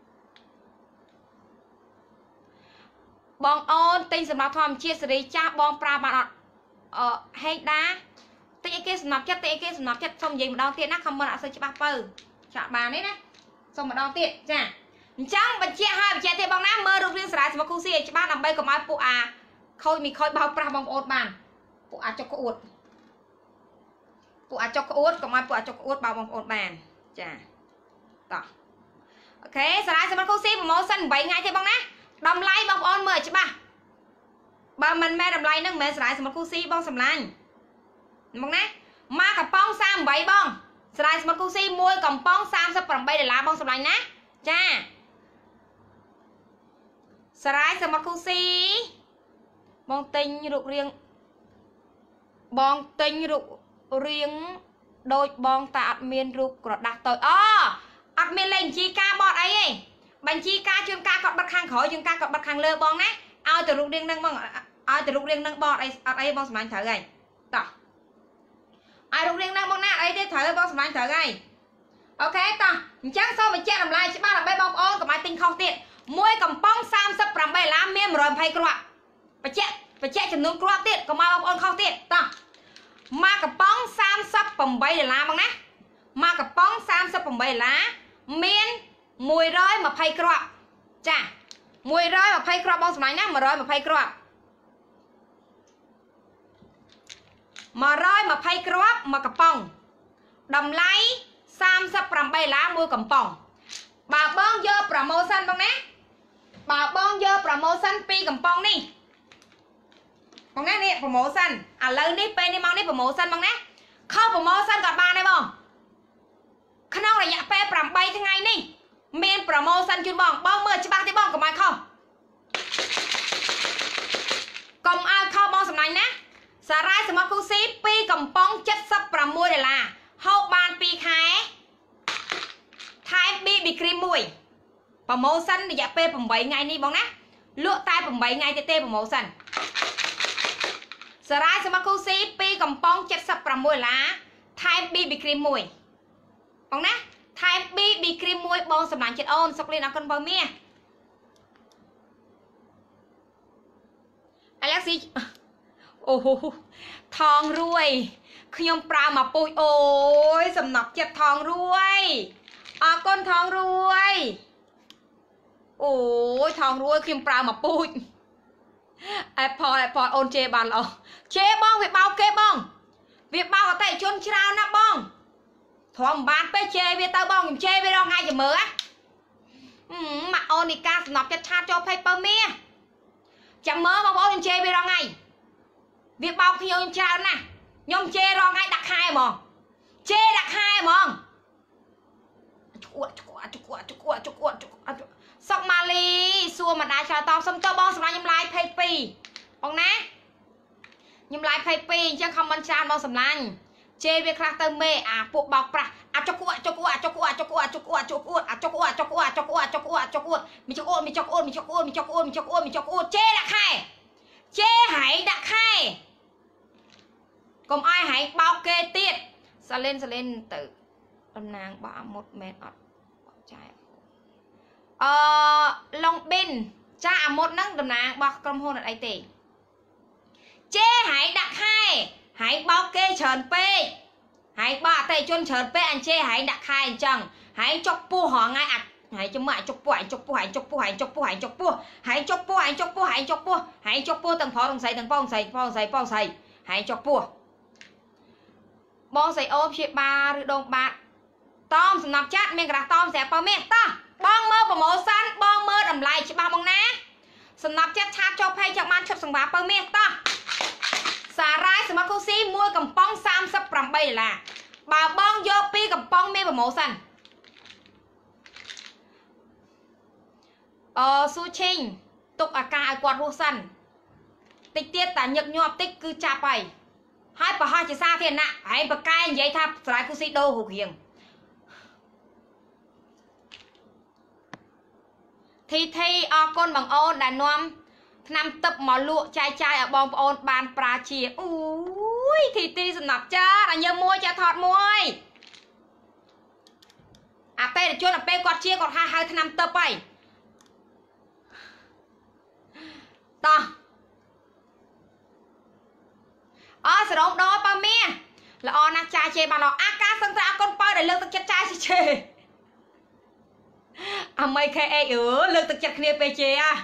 បងអូនទិញសម្រាប់ធម្មជាតិសេរីចាស់បងប្រើបានអត់ហេងដាទិញអីគេសំណប់ចិត្តសុំនិយាយម្ដងទៀតណាខមមិនអត់សូវច្បាស់បើចាក់បានទេណាសុំម្ដងទៀតចាអញ្ចឹងបញ្ជាក់ទេបងណាមើលរូបរាងសារាយសម្បត្តិគូស៊ីឲ្យច្បាស់ដើម្បីកុំឲ្យពួកអាខូចមីខូចបោកប្រាស់បងប្អូនបានពួកអាចុកក្អួតកុំឲ្យពួកអាចុកក្អួតបោកបងប្អូនបានចាតោះអូខេសារាយសម្បត្តិគូស៊ីប្រម៉ូសិន8ថ្ងៃទេបងណាតម្លៃបងប្អូនមើលឲ្យច្បាស់បើមិនមែនតម្លៃហ្នឹងមិនមែនសារាយសម្បត្តិគូស៊ីបងសម្លាញ់បងណាមកកំប៉ុង38បងសារាយសម្បត្តិគូស៊ីមួយកំប៉ុង$38បងសម្លាញ់ណាចាសារាយសម្បត្តិគូស៊ីបងទិញរូបរាងដូចបងតែអត់មានរូបក្រដាស់តូចអត់មានលេខបញ្ជីការបត់អីទេបញ្ជីការជួនកាលគាត់បិទខាងក្រោយជួនកាលគាត់បិទខាងលើបងណាឲ្យតែរូបរាងហ្នឹងបងឲ្យតែរូបរាងហ្នឹងបត់អីអត់អីបងសម្លាញ់ត្រូវហើយតោះ ai rụng riêng năng bông nát ấy thế thở bông sầm lạnh thở ngay ok ta chắc sau mình che làm lại chỉ ba là bay bông ôn của máy tinh không tiện môi cầm bông sam sắp làm bay lá miên rồi phải cọp phải che chừng nướng cọp tiện còn mà bông ôn không tiện ta mà cầm bông sam sắp cầm bay để lá bông nát mà cầm bông sam sắp cầm bay lá miên mùi rơi mà phải cọp chà mùi rơi mà phải cọp bông sầm lạnh nát mà rơi mà phải cọp mà rơi mà phải cọp mà cầm bông đầm lấy sam sắp làm bay lá môi cầm bông bà bông dơ promotion bông nát bà bông dơ promotion pi cầm bông đi bông nát đi promotion à lớn đi pen đi mong đi promotion bông nát không promotion gọt ba này bông khả năng là nhạc pe làm bay thế ngay đi miền promotion chuyên bông bông mưa chỉ ba cái bông của mày không cầm ai không bông sầm này nè xà rai sầm cu xí pi cầm bông chất sắp làm môi để là hậu bàn pi khai thái bị cream mùi promotion thì dạ pe 8 ngày đi bông nát lụa tai 8 ngày tê promotionสไลด์สมาคูซีปีกำปอง76ล้าไทม์บีครีมมวยบองนะไทม์บีครีมมวยบองสำนักเจ็ดโอนสกลีนคนบอเมียอเล็กซี่โอ้โหทองรวยขยมปลามาปุยโอ้ยสำนักเจ็ดทองรวยก้นทองรวยโอ้ยทองรวยขยมปลามาปุยไอพอโอนเจบานเราเจบ้องviệc bao kê bong việc bao ở tay chôn chao na bong thòm bán pe chê về tao bong chê về đâu ngay giờ mở á mà onica nọc cho cha cho paper mía chẳng mơ mà bong chê về đâu ngay việc bao khi nhôm chao nè nhôm chê đâu ngay đặt hai mòn chê đặt hai mòn sọc mali xua mà đã chào tao xong cho bong xong nhôm lại paper bong ná nhưng lại phải pi chứ không ăn chan bao sầm lanh chê về khác tơ mê buộc bọc pra cho cuộn mình cho cuộn chê hãy đặt hai còn ai hãy bao kê tiết sa lên tự âm nàng bỏ 1 mét trái Long Bin cha 1 nắng đầm nàng bỏ cầm hôn ở đây tỉ chê hãy đặt hai hãy bao kê trần pê hãy ba tay chôn trần pê anh chê hãy đặt hai anh chẳng hãy chọc pu họ ngay hãy cho mẹ chọc pu hãy chọc pu tầng phó tầng xây hãy chọc pu bong xây ôm chê ba rư đông bạn tom sầm nạp chat miệng gạt tom sẽ bao mẹ ta bong mơ của màu xanh bong mơ đầm lại chê ba bong ná sầm nạp chat chat cho pay chọc man chọc sừng bá bao mẹ taสาร้ายสมาคุซีมวยกับป้อง38ล่ะบ่าวบ้องโยปีกับป้องเมย์แบบโมสันซูชิงตุกอาการไอกวาดรูสันติดเตี้ยแต่หยกหยอบติ๊กคือจ่าไปให้ปะให้จะซาเทียนนะให้ปะกายยัยทับสลายคุซีโดหูเขียงทีก้นบางโอนด่านนวมนำตับหมอลวกใจบองโอนบานปลาเชียอุ้ยทีสนับจ้าอันเยอะมวยจะถอดมวยเป้เดี๋ยวชวนเป้กอดเชียกอดให้นำตับไปต่อสรองดอปลาเมียแล้วนักใจเชียบานเราอาการสังตราก้นเป้าเดี๋ยวเลือกตักใจเชียไม่เคยเลือกตักจัดเคลียร์ไปเชีย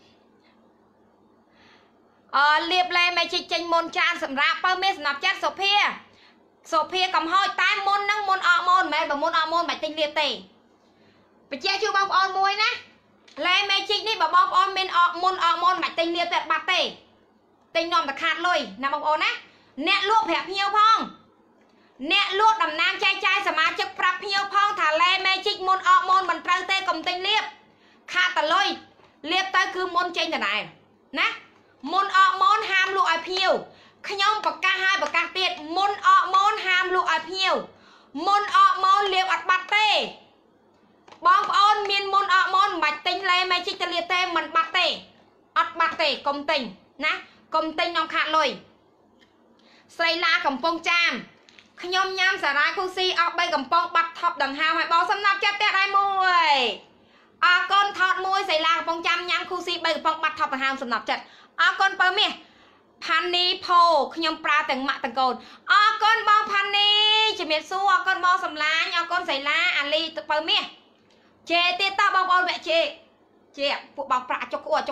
เรียบเลยไม่ชิจังมนจานสำรับเพิ่มเมสนับจัดโซเฟียกับหอยตายมนนั่งมนอมนแม่แบบมนอมนแบบติงเรียบตีไปเจ้าชูบองออนมวยนะเลยไม่ชินี่แบบบองออนเมนมนแบบติงเรียบแบบบาเต้ติงนอมแต่ขาดเลยนำบองออนนะเนะลวกแผลเพียวพองเนะลวกดำน้ำใจสมาชิกปรับเพียวพองถ่าเลยไม่ชิมนอมนมันเตาเต้กับติงเรียบขาดแต่เลยเรียบเต้คือมนเจนแต่ไหนนะมนมนห้ามลูกไอเพียวขย่มปากกาให้ปากกาเตียดมนมนห้ามลูกไอเพียวมนมนเลี้ยวอัดบัตเต้บองออนมีนมนมนบัดติงเลยไม่ชิจะเลียเต้มันบัตเต้อัดบัตเต้กลมติงนะกลมติงน้องขาดเลยใส่ลาของปงจามខ្ញុំញ៉ាំសារ៉ាគូស៊ីអស់3កំប៉ុងបាត់ថប់ដង្ហើមឲ្យបងសំណាប់ចិត្តផ្ទះដៃមួយអរគុណថតមួយសៃឡាកំប៉ុងចាំញ៉ាំគូស៊ី3កំប៉ុងបាត់ថប់ដង្ហើមសំណាប់ចិត្តអរគុណបើមាសផានីផូខ្ញុំប្រើទាំងម៉ាក់ទាំងកូនអរគុណបងផានីជំរាបសួរអរគុណបងសំឡាញអរគុណសៃឡាអាលីបើមាសជេទៀតតបងប្អូនវគ្គជេពួកបោកប្រាក់ចុកអួត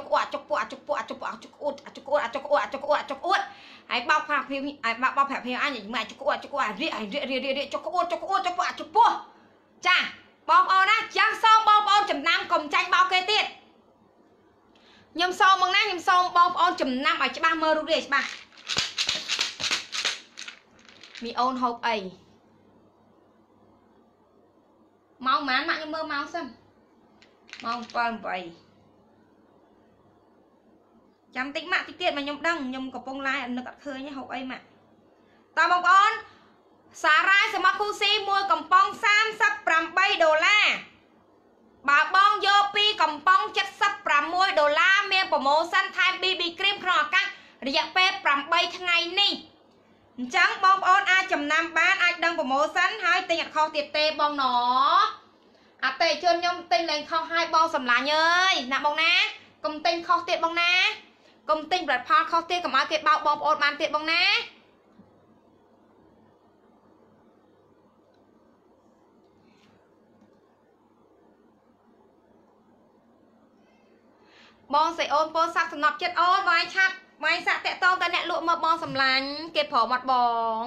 ហើយបោកប្រាក់ភីហើយបោកប្រាក់ភីអញមិនចុកអួតរៀកចុកអួតចាបងប្អូនណាចាំសូមបងប្អូនចំណាំកុំចាញ់បោកគេទៀតខ្ញុំសូមមកណាខ្ញុំសូមបងប្អូនចំណាំឲ្យច្បាស់មើលរូបរាងច្បាស់មីអូនហូបអីម៉ោងប៉ុន្មានម៉ាក់ខ្ញុំមើលម៉ោងសិនម៉ោង7:08ចាំតិចម៉ាក់តិចទៀតមកខ្ញុំដឹងខ្ញុំកំពុងឡាយនឹកអត់ឃើញហូបអីម៉ាក់តើបងប្អូនសារ៉ាយសមត្ថគូស៊ីមួយកំប៉ុង$38បើបងយកពីកំប៉ុង$76មានប្រូម៉ូសិនថែម BB cream ក្នុងឱកាសរយៈពេល8ថ្ងៃនេះអញ្ចឹងបងប្អូនអាចចំណាំបានអាចដឹងប្រូម៉ូសិនហើយទិញអត់ខុសទៀតទេបងណអតិថិជនខ្ញុំទិញលែងខុសហើយបងសម្លាញ់អើយណាបងណាកុំទិញខុសទៀតបងណាកុំទិញផលិតផលខុសទៀតកុំឲ្យគេបោកបងប្អូនបានទៀតបងណាបងស្រីអូនពោសាក់សំណប់ចិត្តអូនបងឯងឆាត់បងឯងសាក់តាក់តងតែអ្នកលក់មើលបងសម្លាញ់គេព្រមអត់បង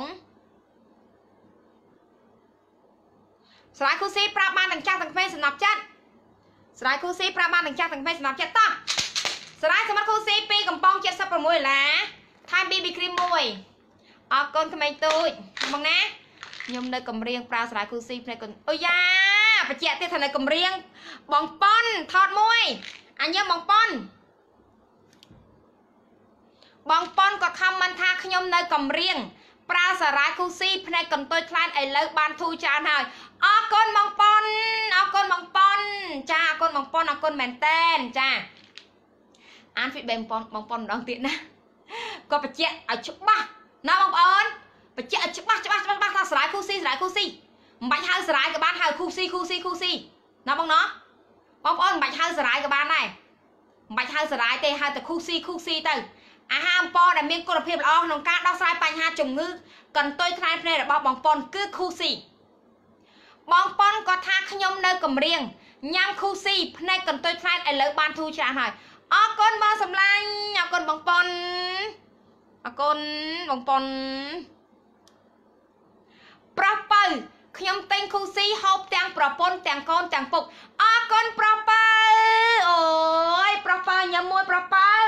ស្រ័យគូស៊ីប្រាប់បានទាំងចាស់ទាំងក្មេងសំណប់ចិត្តស្រ័យគូស៊ីប្រាប់បានទាំងចាស់ទាំងក្មេងសំណប់ចិត្តតោះស្រ័យសម្រាប់គូស៊ី2កំប៉ុង$76ថែម BB cream 1អរគុណក្មេងទូចបងណាខ្ញុំនៅកំរៀងប្រើស្រ័យគូស៊ីភ្នែកអូយ៉ាបញ្ជាក់ទៀតថានៅកំរៀងបងប៉ុនថតមួយអញបងប៉ុនគាត់ខមមិនថាខ្ញុំនៅកំរៀងប្រើសារ៉ាយគូស៊ីភ្នែកកន្ទុយខ្លានឥឡូវបានធូរច្រើនហើយអរគុណបងប៉ុនចាអរគុណបងប៉ុនអរគុណមែនតែនចាអាន feedback បងប៉ុនម្ដងទៀតណាគាត់បញ្ជាក់ឲ្យច្បាស់ណាបងប្អូនបញ្ជាក់ឲ្យច្បាស់ថាស្រ័យគូស៊ីមិនបាច់ហៅស្រ័យក៏បានហៅគូស៊ីណាបងណោះបងប្អូនមិនបាច់ហៅស្រ័យក៏បានដែរមិនបាច់ហៅស្រ័យទេហៅតែគូស៊ីទៅអាហារអំពរដែលមានគុណភាពល្អក្នុងការដោះស្រាយបញ្ហាជំងឺកន្ទុយខ្លាញ់ភ្នែករបស់បងប្អូនគឺគូស៊ីបងប្អូនគាត់ថាខ្ញុំនៅកំរៀងញ៉ាំគូស៊ីភ្នែកកន្ទុយខ្លាញ់ឥឡូវបានធូរច្រើនហើយអរគុណបងសម្លាញ់អរគុណបងប្អូនប្រោះបើខ្ញុំទិញគូស៊ីហូបទាំងប្រពន្ធទាំងកូនទាំងពុកអរគុណប្រោះបើអូយប្រោះបើញ៉ាំមួយប្រោះបើអ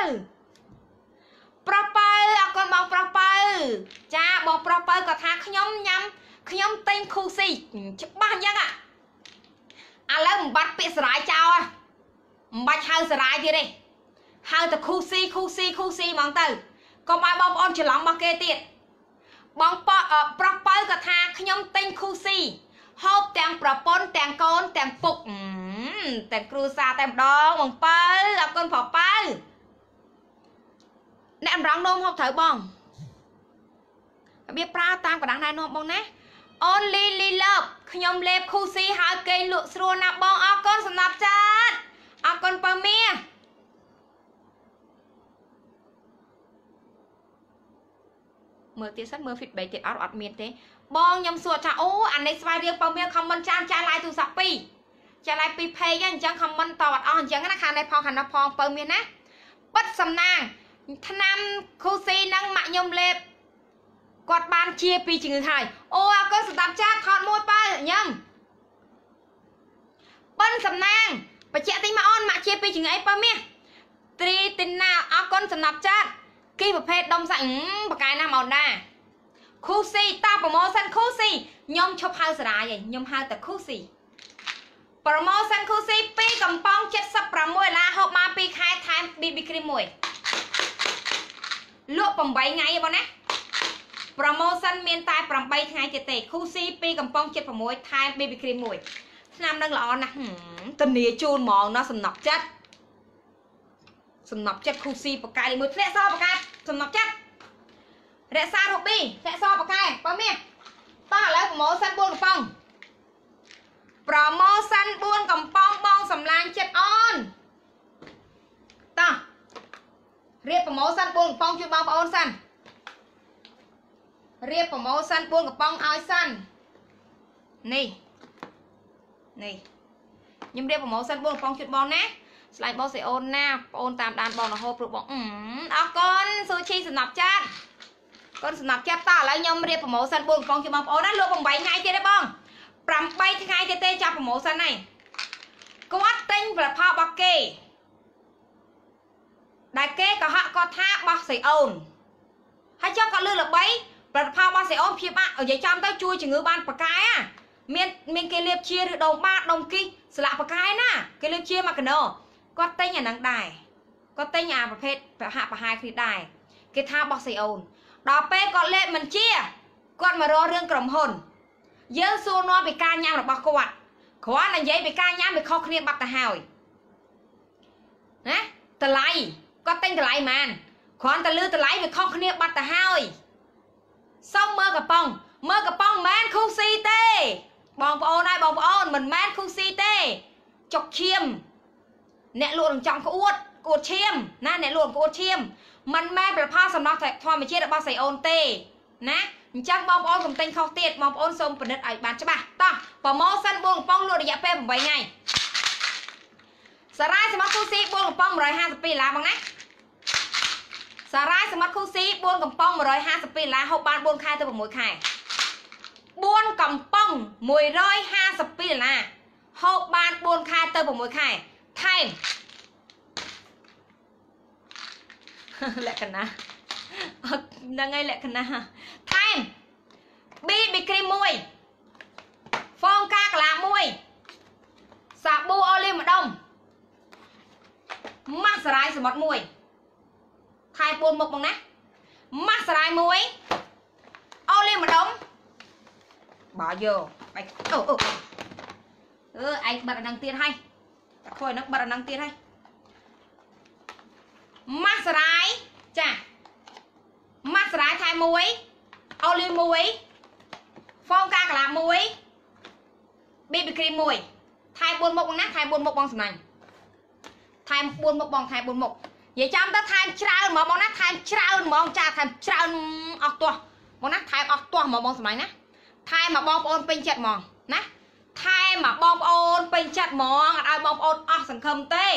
រគុណបងប្រោះបើចាបងប្រោះបើក៏ថាខ្ញុំទិញគូស៊ីច្បាស់អញ្ចឹងឥឡូវមិនបាត់ពាក្យសរាយចោលមិនបាច់ហៅសរាយទៀតទេហៅតែគូស៊ីហ្មងទៅកុំឲ្យបងប្អូនច្រឡំរបស់គេទៀតបងប្រោះបើក៏ថាខ្ញុំទិញគូស៊ីហូបទាំងប្រពន្ធទាំងកូនទាំងពុកទាំងគ្រួសារតែម្ដងបងបើអរគុណប្របើអ្នកអម្រងនោមហូបត្រូវបងរបៀបប្រើតាមកណ្ដាស់ណែនាំបងណាអូនលីលប់ខ្ញុំលេបគូស៊ីហើយគេលក់ស្រួលណាស់បងអរគុណសំណាប់ចាតអរគុណបើមាសមើលទៀតសិនមើល feedback ទៀតអត់មានទេបងខ្ញុំសួរថាអូអានេះស្វ័យរៀងបើមាន comment ចាឡាយទូរស័ព្ទ2ចាឡាយ2 page អញ្ចឹង comment តអត់អស់អញ្ចឹងណាខាងនេះផងបើមានណាបិទសំណាងថ្នាំគូស៊ីហ្នឹងម៉ាក់ខ្ញុំលេបគាត់បានជាពីជំងឺហើយអូអរគុណសម្រាប់ចាថតមួយបើញ៉ាំបិទសំណាងបច្ចៈតិចមកអូនម៉ាក់ជាពីជំងឺអីបើមាសត្រីទីណាអរគុណសម្រាប់ចាគីប្រភេទដុំសាច់បកាយណាមកណាគូស៊ីតាប្រម៉ូសិនគូស៊ីខ្ញុំឈប់ហៅសារាយឯងខ្ញុំហៅតែគូស៊ីប្រម៉ូសិនគូស៊ី2កំប៉ុង$76ហូបមក2ខែថែម BB cream 1លក់8ថ្ងៃបងណាប្រម៉ូសិនមានតែ8ថ្ងៃទៀតទេគូស៊ី2កំប៉ុង$76ថែម BB cream 1ឆ្នាំនឹងល្អណាស់ធានាជូនហ្មងណាសំណប់ចិត្តគូស៊ីបកាយមួយធ្លាក់សបកាយសំណប់ចិត្តរក្សារូប៊ីធ្លាក់សបកាយបើមាសตาแล้วโปรโมชั่นบุญกระป๋องโปรโมชั่นบุญกระป๋องบองสำลางเจ็ดออนตาเรียบโปรโมชั่นบุญกระป๋องช่วยบองปอนสั้นเรียบโปรโมชั่นบุญกระป๋องเอาสั้นนี่ยิ่งเรียบโปรโมชั่นบุญกระป๋องช่วยบองนะสไลด์บอลเซโอนหน้าโอนตามดานบอลนะโฮปลุกบอกเอาก้อนซูชิสนับจัดก้อนสนับจัดตาแล้วยมเรียบโปรโมชั่นบุญกระป๋องช่วยบองโอนนั่นรวมผมใบไงเจ๊ได้บ้องปรำใบที่ไงเจ๊จับโปรโมชั่นnàyก็วัดติ้งประภาบักเกđại kê có họ có tha bác sĩ ôn hay cho có lư là bấyประภาบาเสียอ้อมเพียบอ่ะở dưới trong tới chui chỉ ngư ban bạc cái à miền kia liệp chia đồng ba đồng kiaสละบากcái na kia liệp chia mà cái nọ có tay nhà nắng đài có tay nhàประเภทแบบhạ và hai khi đài kia tha bác sĩ ôn đỏ pe còn lệ mình chia còn mà rò riêng cầm hồn dương xua nó bị ca nhang là bác quạt khó là giấy bị ca nhang bị kho kia bạc ta hào nè ta lại có tên ta lại màn còn ta lư ta lại bị kho kia bạc ta hào xong mơ cà pong man khu si tê bong bò này bong bò mình man khu si tê chọc chiêm nè luôn trong có uột chiêm na nè luôn có uột chiêm mình man bị pha sầm nó thôi mình chia được bao sài ôn tê nè chắc bong bò cùng tên khâu tiệt bong bò xong phần đất ấy bán cho bà ta bỏ mò săn buông pong luôn để dẹp phê 7 ngàyสาระสมัครคู่ซีบวงกับป้อง150 ปีละบังนะสาระสมัครคู่ซีบวงกับป้อง150 ปีละ6 បាន 4 ខែទៅ 6 ខែ4កំប៉ុង150 ปีละ6 បាន 4 ខែទៅ 6 ខែថែមលក្ខណៈហ្នឹងហើយលក្ខណៈថែម BB cream 1 phong ca កន្លះ 1 សាប៊ូអូលីវម្ដុំម៉ាស់សារ៉ាយសមុទ្រ 1 ថែ 4 មុខបងណាម៉ាស់សារ៉ាយ 1 អូលីវម្ដុំបើយកបាច់ឯងបាត់អានឹងទៀតហើយខូចនឹងបាត់អានឹងទៀតហើយម៉ាស់សារ៉ាយចាម៉ាស់សារ៉ាយថែ 1 អូលីវ 1 phong ca កន្លះ 1 BB cream 1 ថែ 4 មុខបងណាថែ 4 មុខបងសំណាញ់ថែម 4 មុខបងថែ 4 មុខនិយាយចាំទៅថែមច្រើនហ្មងបងណាថែមច្រើនហ្មងចាថែមច្រើនអស់ទាស់បងណាថែមអស់ទាស់ហ្មងបងសំណាញ់ណាថែមមកបងប្អូនពេញចិត្តហ្មងណាថែមមកបងប្អូនពេញចិត្តហ្មងអត់ឲ្យបងប្អូនអស់សង្ឃឹមទេ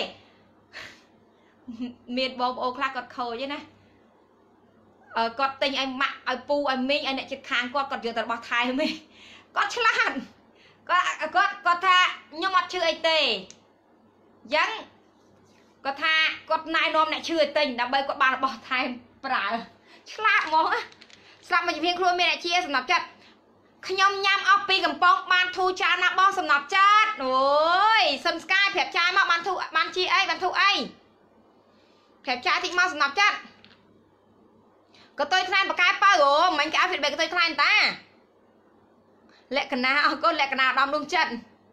មានបងប្អូនខ្លះគាត់ខូចទេណាគាត់ទិញឲ្យម៉ាក់ឲ្យពូឲ្យមីងឲ្យអ្នកជិតខាងគាត់យកទៅរបស់ថែមីគាត់ឆ្លាតគាត់ថាខ្ញុំអត់ជឿអីទេយ៉ាង ก็ท่ากดนายนอมเนี่ยชื่อติงดับเบิลกดบาร์บอไทม์ปลาฉลาดมองอะสลับมาอยู่เพียงครัวเมียเชียสำหรับจัดขยมยำเอาปีกับปองบานทูจานะบองสำหรับจัดโอ้ยซัมสกายแผลชายมาบานทูบานชีไอบานทูไอแผลชายที่มาสำหรับจัดก็ตัวทนายปากกาเป้าโอ้มันก็เอาผิดไปก็ตัวทนายตาเละกันนะเอาก็เละกันนะดอมลุงจัด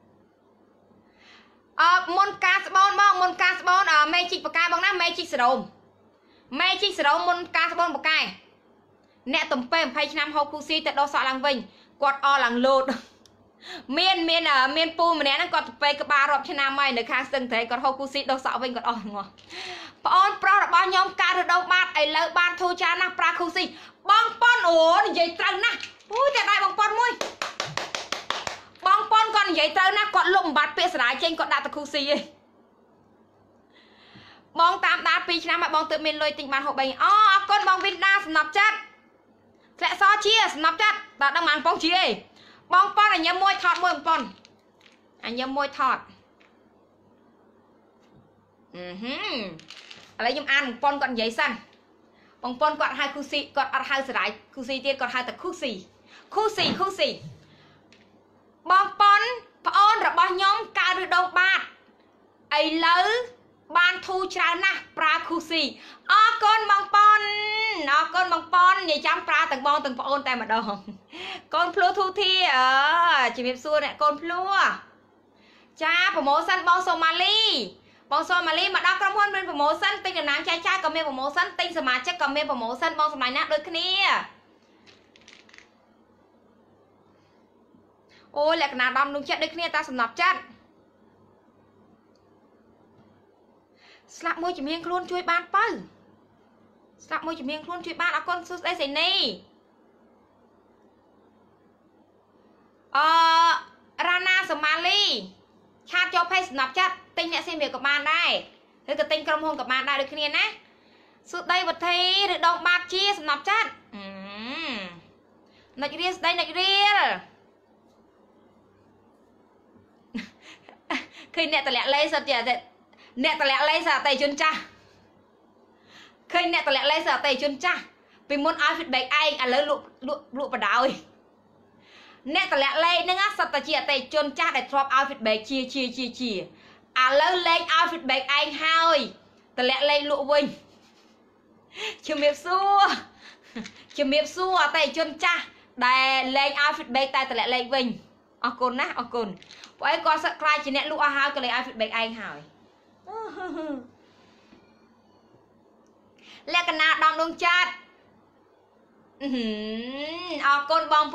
มนกาสบอนบ้องมนกาสบอนเมจิกปากกาบ้องนะเมจิกสโลมมนกาสบอนปากกาเนี่ยตุ่มเป้มไพ่ชนะฮอคูซีแต่ดอสอลังวิงกอดอหลังโลดเมียนปูมันเนี่ยนั่งกอดไปกับบารอบชนะไม่ในข้างซึ่งเทกอดฮอคูซีดอสอวิงกอดอหัวปอนปลอดบ้านยอมการระดมบ้านไอ้เลิกบ้านทูจานะปลาคูซีบ้องป้อนโอ้ยใหญ่ตรังนะอู้จะได้บ้องป้อนมุ้ยบ้องป้อนก่อนใหญ่เต้านะกอดลมบาดเปียสลายเจงกอดดาตะคูซีบ้องตามดาปีชนะมาบ้องเติมเมนเลยติงบานหกใบอ๋อก้นบ้องวินดาสนับจัดแสะซอเชียสนับจัดตาดังมังป้องเชียบ้องป้อนอันยมวยทอดมวยป้อนอันยมวยทอดอะไรยมอันป้อนก่อนใหญ่สั้นบ้องป้อนกอดhaiคูซีกอดอัดhaiสลายคูซีเตี้ยกอดhaiแต่คูซีบองปอนพออนระบายองการฤดูบาดไอ้เลือบานทูชานะปลาคูซีก้นบองปอนอย่าจำปลาต่างบองต่างพออนแต่มาดองก้นพลูทูทีจีบซัวเนี่ยก้นพลูจ้าโปรโมชั่นบองโซมาลีมาดอกกระมวลเป็นโปรโมชั่นติงกับนางจ้าก็มีโปรโมชั่นติงสมาชิกก็มีโปรโมชั่นบองสมัยนักโดยคณี ôi lẹ cái nào đom đúng chết đây kia ta sầm nạp chết slap môi chỉ miếng luôn chui ban pơ slap môi chỉ miếng luôn chui ban con sút đây sẽ nè Rana Somali chat cho page nạp chết tinh nhẹ xem việc của bạn đây thế cái tinh công hôn của bạn đây được kia nè sút đây vật thi được đồng bạc chia nạp chết nạch riêng đây nạch riêng khi nè ta lẹ lấy sao chả nè ta lẹ lấy sao tay chân cha khi nè ta lẹ lấy sao tay chân cha vì muốn ai feedback anh lấy lụ vào đảo nè ta lẹ lấy nên á sao ta chia tay chân cha để drop out feedback chia lấy lên out feedback anh hai ta lẹ lấy lụ vinh chùm miếp xua tay chân cha để lên out feedback tay ta lẹ lấy vinh ở cồn ná ở cồn vậy con sợ cry chỉ nè lụ a hai cái lấy out feedback anh hỏi lẹ cái nào đong đong chat con bong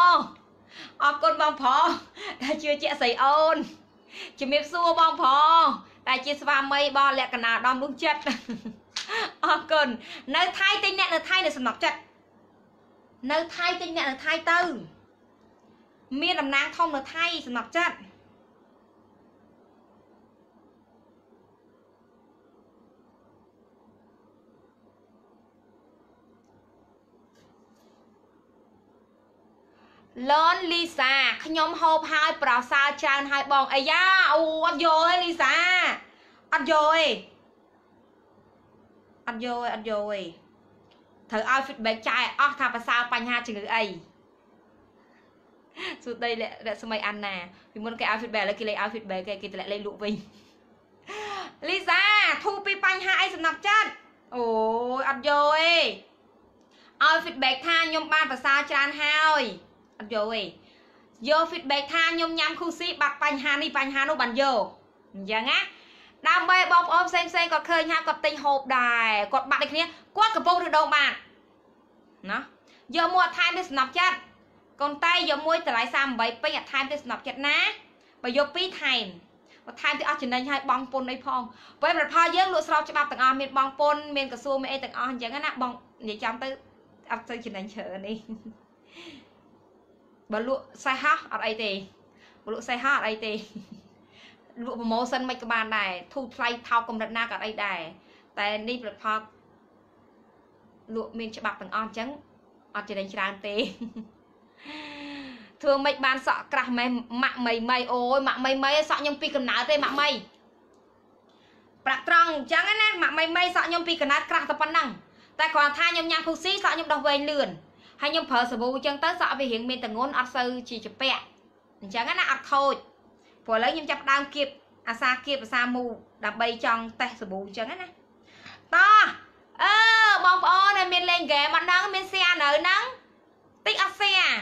phò đã chưa chạy sấy ôn chỉ miếng xua bong phò đã chia sẻ mây bo lẹ cái nào đong đong chat con nơi thay tinh nè nơi thay để sầm nọc chặt nơi thay tinh nè nơi thay tư miên làm nang thông nơi thay sầm nọc chặt lớn Lisa nhóm hộp hai bảo sao chan hai bong ấy da ăn rồi Lisa ăn rồi thử outfit trai tham bà sao bánh ha chừng ấy suốt đây lại sao mày ăn nè vì muốn cái outfit bè là kia lấy outfit bè cái lại lấy lụ vinh Lisa thu pi bánh ha ai sầm nạp chân ôi ăn rồi outfit bè tha nhóm ban bà sao chan hai ăn rồi vô feedback tha nhôm nhắm khu sĩ bạc bánh hà nó bàn vô chẳng á đam mê bông ôm xem còn khơi nha còn tinh hộp đài còn bạn này kia quát cái bông được đâu bạn nó giờ mua time this nạp chất còn tay giờ mua từ lại sao bảy bây giờ time this nạp chất ná và vô pi time và time thì ở trên đây hai bong pôn đây phong với một pha dương lụa sau cho bạn từng on miền bong pôn miền cà su miền từng on chẳng á bong để trong tới ấp tới trên đây chờ đi bà lụa sai hát ở đây thì lụa sai hát ở đây thì lụa màu xanh mấy các bạn này thu play thao công đặt na cả đây này tại đi bật phật lụa mình cho bạc từng on trắng ở trên đây tràn tê thường mấy bạn sợ cả mày ôi mày sợ nhung pi cầm ná tê mày bạc trăng trắng á nè mày sợ nhung pi cầm ná cả tập năng tại còn thay nhung nhang khu sĩ sợ nhung đọc về lườn hay nhung phở sờ bù chân tới sợ vì hiện miền tầng ngôn ắt sư chỉ chụp bẹ chẳng á ắt thôi phở lấy nhung chập đam kịp sa mù đập bay trong tay sờ bù chẳng á nè to bong bò này miền lên ghé mặt nắng miền xe nở nắng tích ắt xe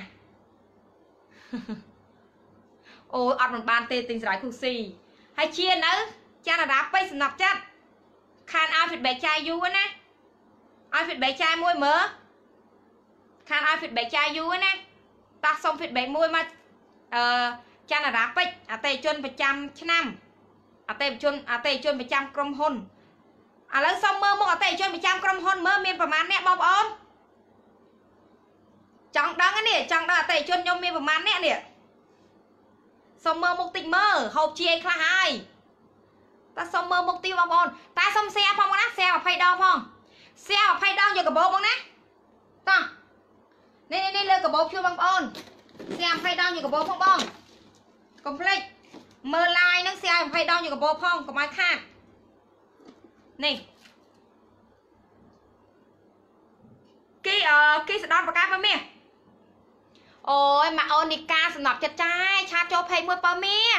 ôi ắt một bàn tê tình giải khu xì hay chia nữa cha là đáp bay nạp chất khan ai phết bé trai du á nè ai phết bé trai môi mỡ khan ai phết bé trai du á nè ta xong phết bé môi mà cha là đáp bay tê chân phải trăm năm tê chân phải trăm krom hôn lấy xong mơ mua tê chân phải trăm krom hôn mơ miềnประมาณ nè bong ôn chẳng đáng cái nè chẳng đáng tê chân nhôm miềnประมาณ nè xong mơ một tình mơ hộp chia khá hai ta xong mơ một tiêu bong ôn ta xong xe phong á xe mà phay đo phong xe mà phay đo vô cả bộ bong nè ta nên lên cả bộ chưa bong ôn xe mà phay đo vô cả bộ phong bong complete mơ lai nó xe mà phay đo vô cả bộ phong có mai khác nè cái sẽ đo vào cá với mẹ ôi mà Onikaสำหรับใจชาโจเพย์มวยปอเมีย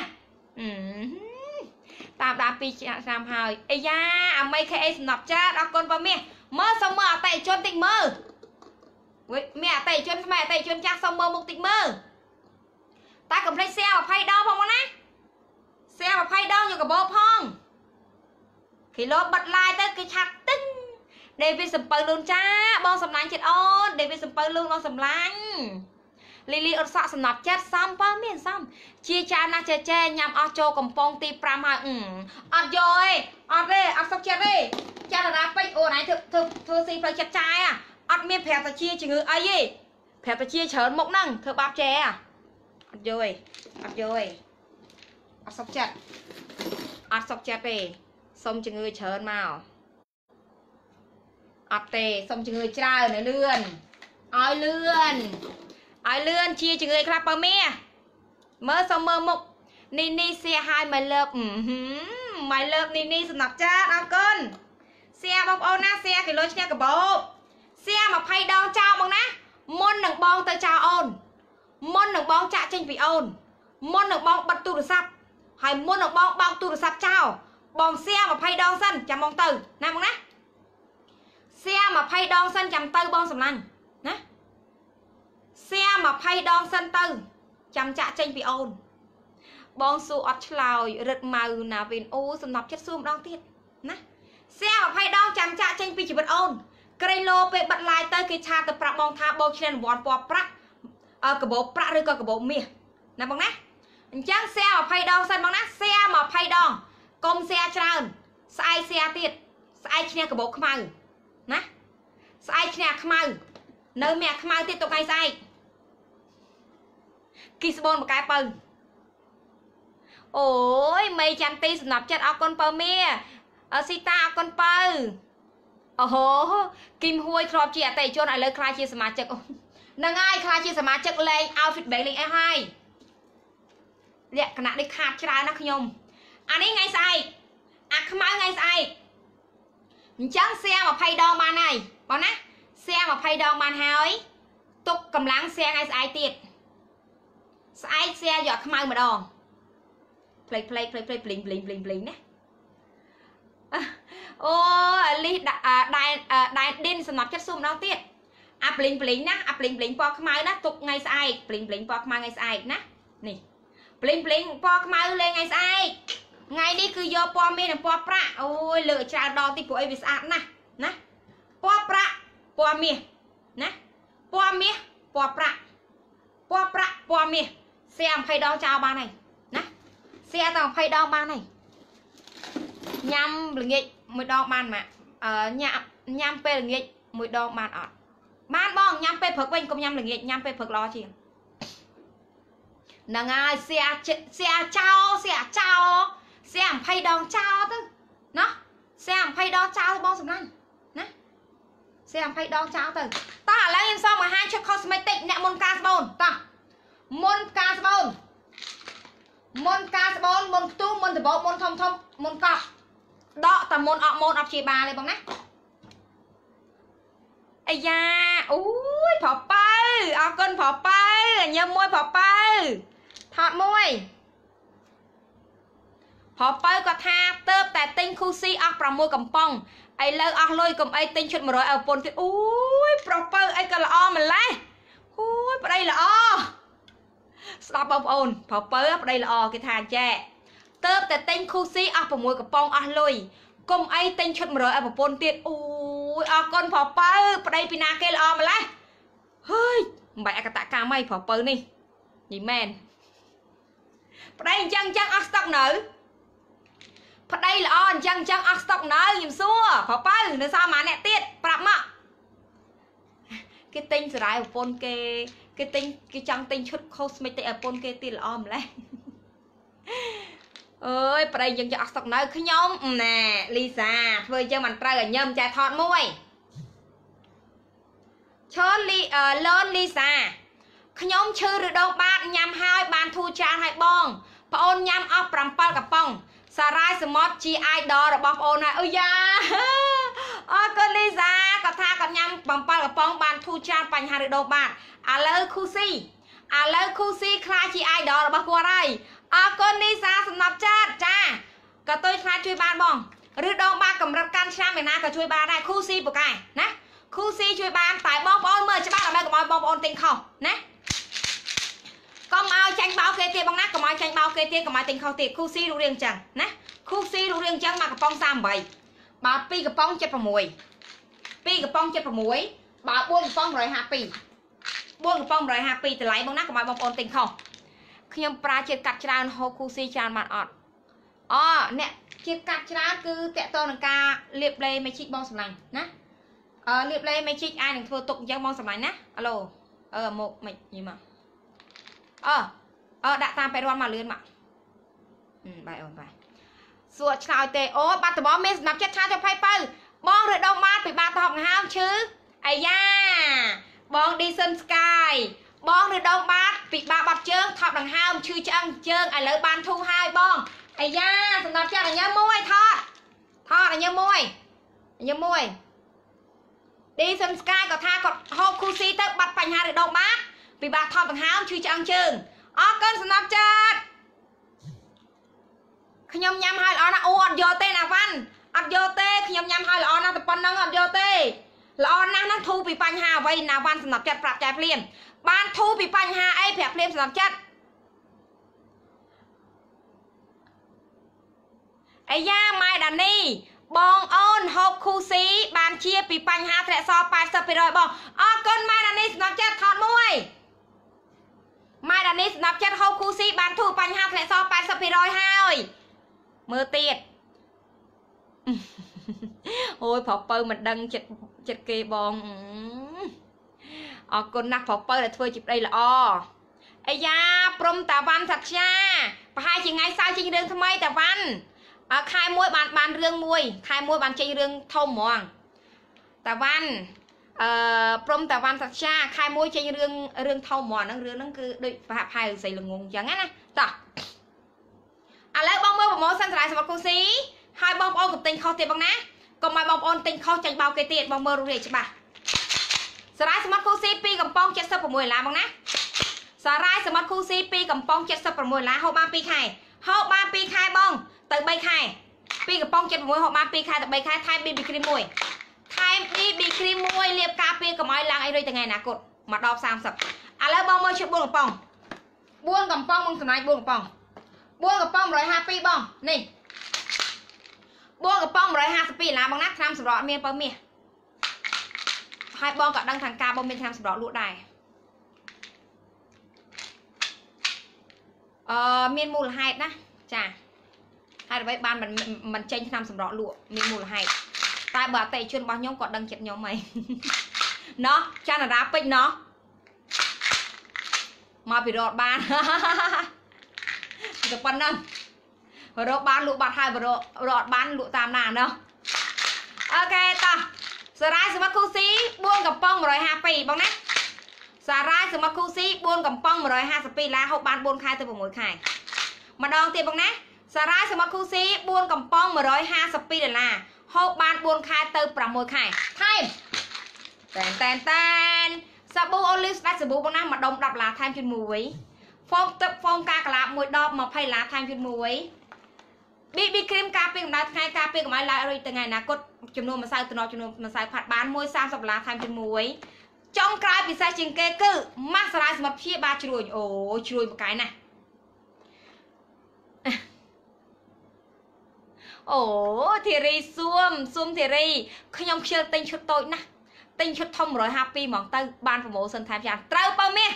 ตามดาปีสามหายไอ้ยาไม่เคยสำหรับจ้าเอาคนปอเมียเมื่อสมอเตะชนติงมือเว้ยแม่เตะชนแม่เตะชนจ้าสมอมุกติงมือตากับไพเซลไพดอพองนะเซลไพดออยู่กับโบพองขี่รถบัดลายเตะกี่ชัดตึ้งเดวิดสมเปิลลูนจ้าบองสำลังเจ็ดอ้อนเดวิดสมเปิลลูนบองสำลังលីលីអត់សក់សំណាប់ចិត្តសំបើមានសំជាចាណាចេញញ៉ាំអស់ចូលកំប៉ុងទី5ហើយអត់យកទេអត់ទេអត់សុខចិត្តទេចាតារាពេជ្រអូនឯងធ្វើស៊ីផ្លូវចិត្តចាយអត់មានប្រាប់តាជាជំងឺអីទេប្រាប់តាជាច្រើនមុខហ្នឹងធ្វើបាបចែអត់យកទេអត់យកទេអត់សុខចិត្តអត់សុខចិត្តទេសុំជំងឺច្រើនមកអត់ទេសុំជំងឺច្រើនឲ្យលឿនឲ្យលឿនជាជំងឺខ្លះបើមីមើលសុំមើលមុខនេះសៀឲ្យមកលើកមកលើកនេះសំណាប់ចាអរគុណសៀបងប្អូនណាសៀគីឡូឈ្នះកាបូបសៀ20ដងចោលបងណាមុននឹងបងទៅចោលអូនមុននឹងបងចាក់ចេញពីអូនមុននឹងបងបិទទូរស័ព្ទហើយមុននឹងបងបោកទូរស័ព្ទចោលបងសៀ20ដងសិនចាំបងទៅណាបងណាសៀ20ដងសិនចាំទៅបងសម្លាញ់ណាសៀ20ដងសិនទៅចាំចាក់ចេញពីអូនបងសួរអត់ឆ្លើយរឹតម៉ៅណាវិញអូសំណប់ចិត្តសួរម្ដងទៀតណាសៀ20ដងចាំចាក់ចេញពីជីវិតអូនក្រែងលោពេលបាត់ឡាយទៅគេឆាទៅប្រាប់បងថាបងឈ្នះរង្វាន់ពណ៌ប្រាក់កាបូបប្រាក់ឬក៏កាបូបមាសណាបងណាអញ្ចឹងសៀ20ដងសិនបងណាសៀ20ដងកុំសៀច្រើនស្អែកសៀទៀតស្អែកឈ្នះកាបូបខ្មៅណាស្អែកឈ្នះខ្មៅនៅមាក់ខ្មៅទៀតទៅថ្ងៃស្អែកគីស្បូនបកែបើអូយមេចន្ទទីសំណាប់ចិត្តអរគុណបើមាស៊ីតាអរគុណបើអូហូគីមហួយធ្លាប់ជាអតិថិជនឥឡូវខ្លាចជាសមាជិកហ្នឹងហើយខ្លាចជាសមាជិកលេងឲ្យ feedback លេងអីហើយលក្ខណៈនេះខាតច្រើនណាខ្ញុំអានេះថ្ងៃស្អែកអាខ្មៅថ្ងៃស្អែកអញ្ចឹងសៀ20ដងបានហើយបងណាសៀ20ដងបានហើយទុកកម្លាំងសៀថ្ងៃស្អែកទៀតស្អែកសៀយកខ្មៅម្ដងផ្លេចភ្លីងណាអូលីដែរឌិនសំណប់ចិត្តស៊ុំម្ដងទៀតអាភ្លីងណាអាភ្លីងពណ៌ខ្មៅណាទុកថ្ងៃស្អែកភ្លីងពណ៌ខ្មៅថ្ងៃស្អែកណានេះភ្លីងពណ៌ខ្មៅលេងថ្ងៃស្អែកថ្ងៃនេះគឺយកពណ៌មាសនិងពណ៌ប្រាក់អូយលើកច្រើនដងតិចព្រោះអីវាស្អាតណាស់ណាពណ៌ប្រាក់ពណ៌មាសណាពណ៌មាសពណ៌ប្រាក់ពណ៌ប្រាក់ពណ៌មាសសៀ20ដងចោលបានហើយណាសៀតែ20ដងបានហើយញ៉ាំល្ងាចមួយដងបានម៉ាក់ញ៉ាំពេលល្ងាចមួយដងបានអត់បានបងញ៉ាំពេលព្រឹកវិញកុំញ៉ាំល្ងាចញ៉ាំពេលព្រឹកល្អជាងហ្នឹងហើយសៀចោលសៀ20ដងចោលទៅណាសៀ20ដងចោលបងសម្លាញ់ណាសៀ20ដងចោលទៅតោះឥឡូវខ្ញុំសុំអាហារឈុត cosmetic អ្នកមុនការស្បូនតោះមុនការស្បូនមុនផ្ទុះមុនដបោមុនធំមុនកក់ដកតែមុនអត់អព្យាបាលទេបងណាអាយ៉ាអូយប្របើអរគុណប្របើញ៉ាំមួយប្របើថតមួយប្របើគាត់ថាទៅតែទិញខូស៊ីអស់6កំប៉ុងឥឡូវអស់លុយកុំអីទិញឈុត100ឲ្យប្រពន្ធទៀតអូយប្របើអីក៏ល្អម្លេះអូយប្តីល្អស្ដាប់បងប្អូនប្របើប្តីល្អគេថាចែទៅតែទិញខូស៊ីអស់6កំប៉ុងអស់លុយកុំអីទិញឈុត100ឲ្យប្រពន្ធទៀតអូយអរគុណប្របើប្តីពីណាគេល្អម្លេះហើយមិនបាច់អកតកម្មអីប្របើនេះនិយាយមែនប្តីអញ្ចឹងអស់ស្តុកនៅប្តីល្អអញ្ចឹងអស់ស្តុកនៅខ្ញុំសួរប្របើនៅសល់ម៉ាអ្នកទៀតប្រាប់មកគេទិញសារាយប្រពន្ធគេចង់ទិញឈុត cosmetic ឲ្យប្រពន្ធគេទៀតល្អម្លេះអើយប្តីយើងអស់ស្តុកនៅខ្ញុំណាលីសាធ្វើអញ្ចឹងមិនត្រូវឲ្យញឹមចែថតមួយឈរលឿនលីសាខ្ញុំឈឺឬដងបាតញ៉ាំហើយបានធូរចានឲ្យបងប្អូនញ៉ាំអស់7កំប៉ុងសារាយសមុទ្រជា idol របស់ប្អូនហើយអូយ៉ាអរគុណលីសាគាត់ថាគាត់ញ៉ាំ7កំប៉ុងបានធូរចានបញ្ហាឬដងបាតឥឡូវខូស៊ីខ្លាចជា idol របស់គាត់ហើយអរគុណលីសាសំណប់ចាត់ចាក៏tôiខ្លាចជួយបានបងឬដងបាតកម្រិតកាន់ឆ្នាំឯណាក៏ជួយបានដែរខូស៊ីពូកែណាខូស៊ីជួយបានតែបងប្អូនមើលច្បាស់ដើម្បីកុំឲ្យបងប្អូនទិញខុសណាកុំឲ្យចាញ់បោកគេទៀតបងណាកុំឲ្យចាញ់បោកគេទៀតកុំឲ្យទិញខុសទៀតខូស៊ីរូបរាងអញ្ចឹងណាខូស៊ីរូបរាងអញ្ចឹងមកកំប៉ុង38បើ2កំប៉ុង76 2កំប៉ុង76បើ4កំប៉ុង152 4កំប៉ុង152តម្លៃបងណាកុំឲ្យបងប្អូនទិញខុសខ្ញុំប្រើជាតិកាត់ច្រើនហូបគូស៊ីច្រើនបានអត់អ្នកជាតិកាត់ច្រើនគឺតកតនឹងការលាបឡេមេជីកបងសម្លាញ់ណាលាបឡេមេជីកអាចនឹងធ្វើទុកអញ្ចឹងបងសម្លាញ់ណាអាឡូមកមិនញីមកដាក់តាមពេទ្យរំមកលឿនមកបាយអូនបាយសួរឆ្លើយទេអូបាត់ដំបងមានសម្រាប់ចិត្តឆាទៅផៃបើបងឬដងបាតពិបាកថប់ហាមឈឺអាយ៉ាបងឌីសិនស្កាយបងឬដងបាតពិបាកបាត់ជើងថប់ដង្ហើមឈឺឆ្អឹងជើងឥឡូវបានធូរហើយបងអាយ៉ាសម្រាប់ចិត្តអញ្ញើមួយថតអញ្ញើមួយឌីសិនស្កាយក៏ថាគាត់ហូបគូស៊ីទៅបាត់បញ្ហាឬដងបាតពិបាកថប់ដង្ហើមឈឺឆ្អឹងជើងអរគុណសម្រាប់ចិត្តខ្ញុំញ៉ាំហើយល្អណាស់អូអត់យកទេណាវ៉ាន់អត់យកទេខ្ញុំញ៉ាំហើយល្អណាស់តែប៉ុណ្្នឹងអត់យកទេល្អណាស់ហ្នឹងធូរពីបញ្ហាអ្វីណាវ៉ាន់សម្រាប់ចិត្តប្រាប់ចែភ្លាមបានធូរពីបញ្ហាអីប្រាប់ភ្លាមសម្រាប់ចិត្តអាយ៉ាម៉ែដានីបងអូនហូបខូស៊ីបានជាពីបញ្ហាធ្លាក់សល់ 80% បងអរគុណម៉ែដានីសម្រាប់ចិត្តថតមួយម៉ែដានីសម្រាប់ចិត្តហូបខូស៊ីបានធូរបញ្ហាធ្លាក់សល់ 80% ហើយមើលទៀតអូយប្រពៅមិនដឹងចិត្តគេបងអរគុណណាស់ប្រពៅដែលធ្វើជាប្តីល្អអាយ៉ាព្រមតាវ៉ាន់សាខ្យាប្រហែលជាថ្ងៃសៅរ៍ចេញរឿងថ្មីតាវ៉ាន់ខែមួយបានរឿងមួយខែមួយបានចេញរឿងធំហ្មងតាវ៉ាន់ព្រមតាវ៉ាន់សាខ្យាខែមួយចេញរឿងធំហ្មងហ្នឹងរឿងហ្នឹងគឺដូចប្រហាក់ផែឬស្អីល្ងងអញ្ចឹងណាតោះឥឡូវបងមើលប្រម៉ូសិនសារាយសម្រាប់គូស៊ីហើយបងប្អូនកុំទិញខុសទៀតបងណាកុំឲ្យបងប្អូនទិញខុសចាញ់បោកគេទៀតបងមើលរូបរាងច្បាស់សារាយសម្រាប់គូស៊ី2កំប៉ុង76ដុល្លារបងណាសារាយសម្រាប់គូស៊ី2កំប៉ុង76ដុល្លារហូបបាន2ខែហូបបាន2ខែបងទៅ3ខែ2កំប៉ុង76ហូបបាន2ខែទៅ3ខែថែម BB cream មួយថែម BB cream មួយលាបការពារកុំឲ្យឡើងអីរុយថ្ងៃណាគត់មកដល់30ឥឡូវបងមើលជិះ4កំប៉ុង4កំប៉ុងបងសម្លាញ់4កំប៉ុង4កំប៉ុង152បងនេះ4កំប៉ុង152ដុល្លារបងណាថ្នាំសម្រក់មានបើមាសហើយបងក៏ដឹងខាងការបងមានថ្នាំសម្រក់លក់ដែរមានមូលហេតុណាចាហើយអ្វីបានមិនចេញថ្នាំសម្រក់លក់មានមូលហេតុតែបើអតិថិជនរបស់ខ្ញុំក៏ដឹងចិត្តខ្ញុំហីណោះចានរាពេជ្រណោះមកពីរត់បានតែប៉ុណ្ណឹងរកបានលក់បាត់ហើយរត់បានលក់តាមណាណោះអូខេតោះសារាយសម្រាប់គូស៊ី4កំប៉ុង152បងណាសារាយសម្រាប់គូស៊ី4កំប៉ុង152ដុល្លារហូបបាន4ខែទៅ6ខែម្ដងទៀតបងណាសារាយសម្រាប់គូស៊ី4កំប៉ុង152ដុល្លារហូបបាន4ខែទៅ6ខែថែមតែនសាប៊ូអូលីវស្ដាច់សាប៊ូបងណាម្ដុំ10ដុល្លារថែមជាមួយហ្វូមទឹកហ្វូមកាកាឡាមួយដប20ដុល្លារថែមជាមួយBB cream ការពារកម្ដៅថ្ងៃការពារកម្ដៅឡើងរុយថ្ងៃអនាគតចំនួនម្សៅតំណចំនួនម្សៅផាត់បានមួយ30ដុល្លារថែមជាមួយចុងក្រោយពិសេសជាងគេគឺម៉ាស់សារាយសម្រាប់ព្យាបាលជ្រួញអូជ្រួញបកាយណាស់អូធីរីសួមធីរីខ្ញុំខ្ជិលទិញឈុតតូចណាស់ទិញឈុតធំ152ហ្មងទៅបានប្រម៉ូសិនថែមយ៉ាងត្រូវបើមាស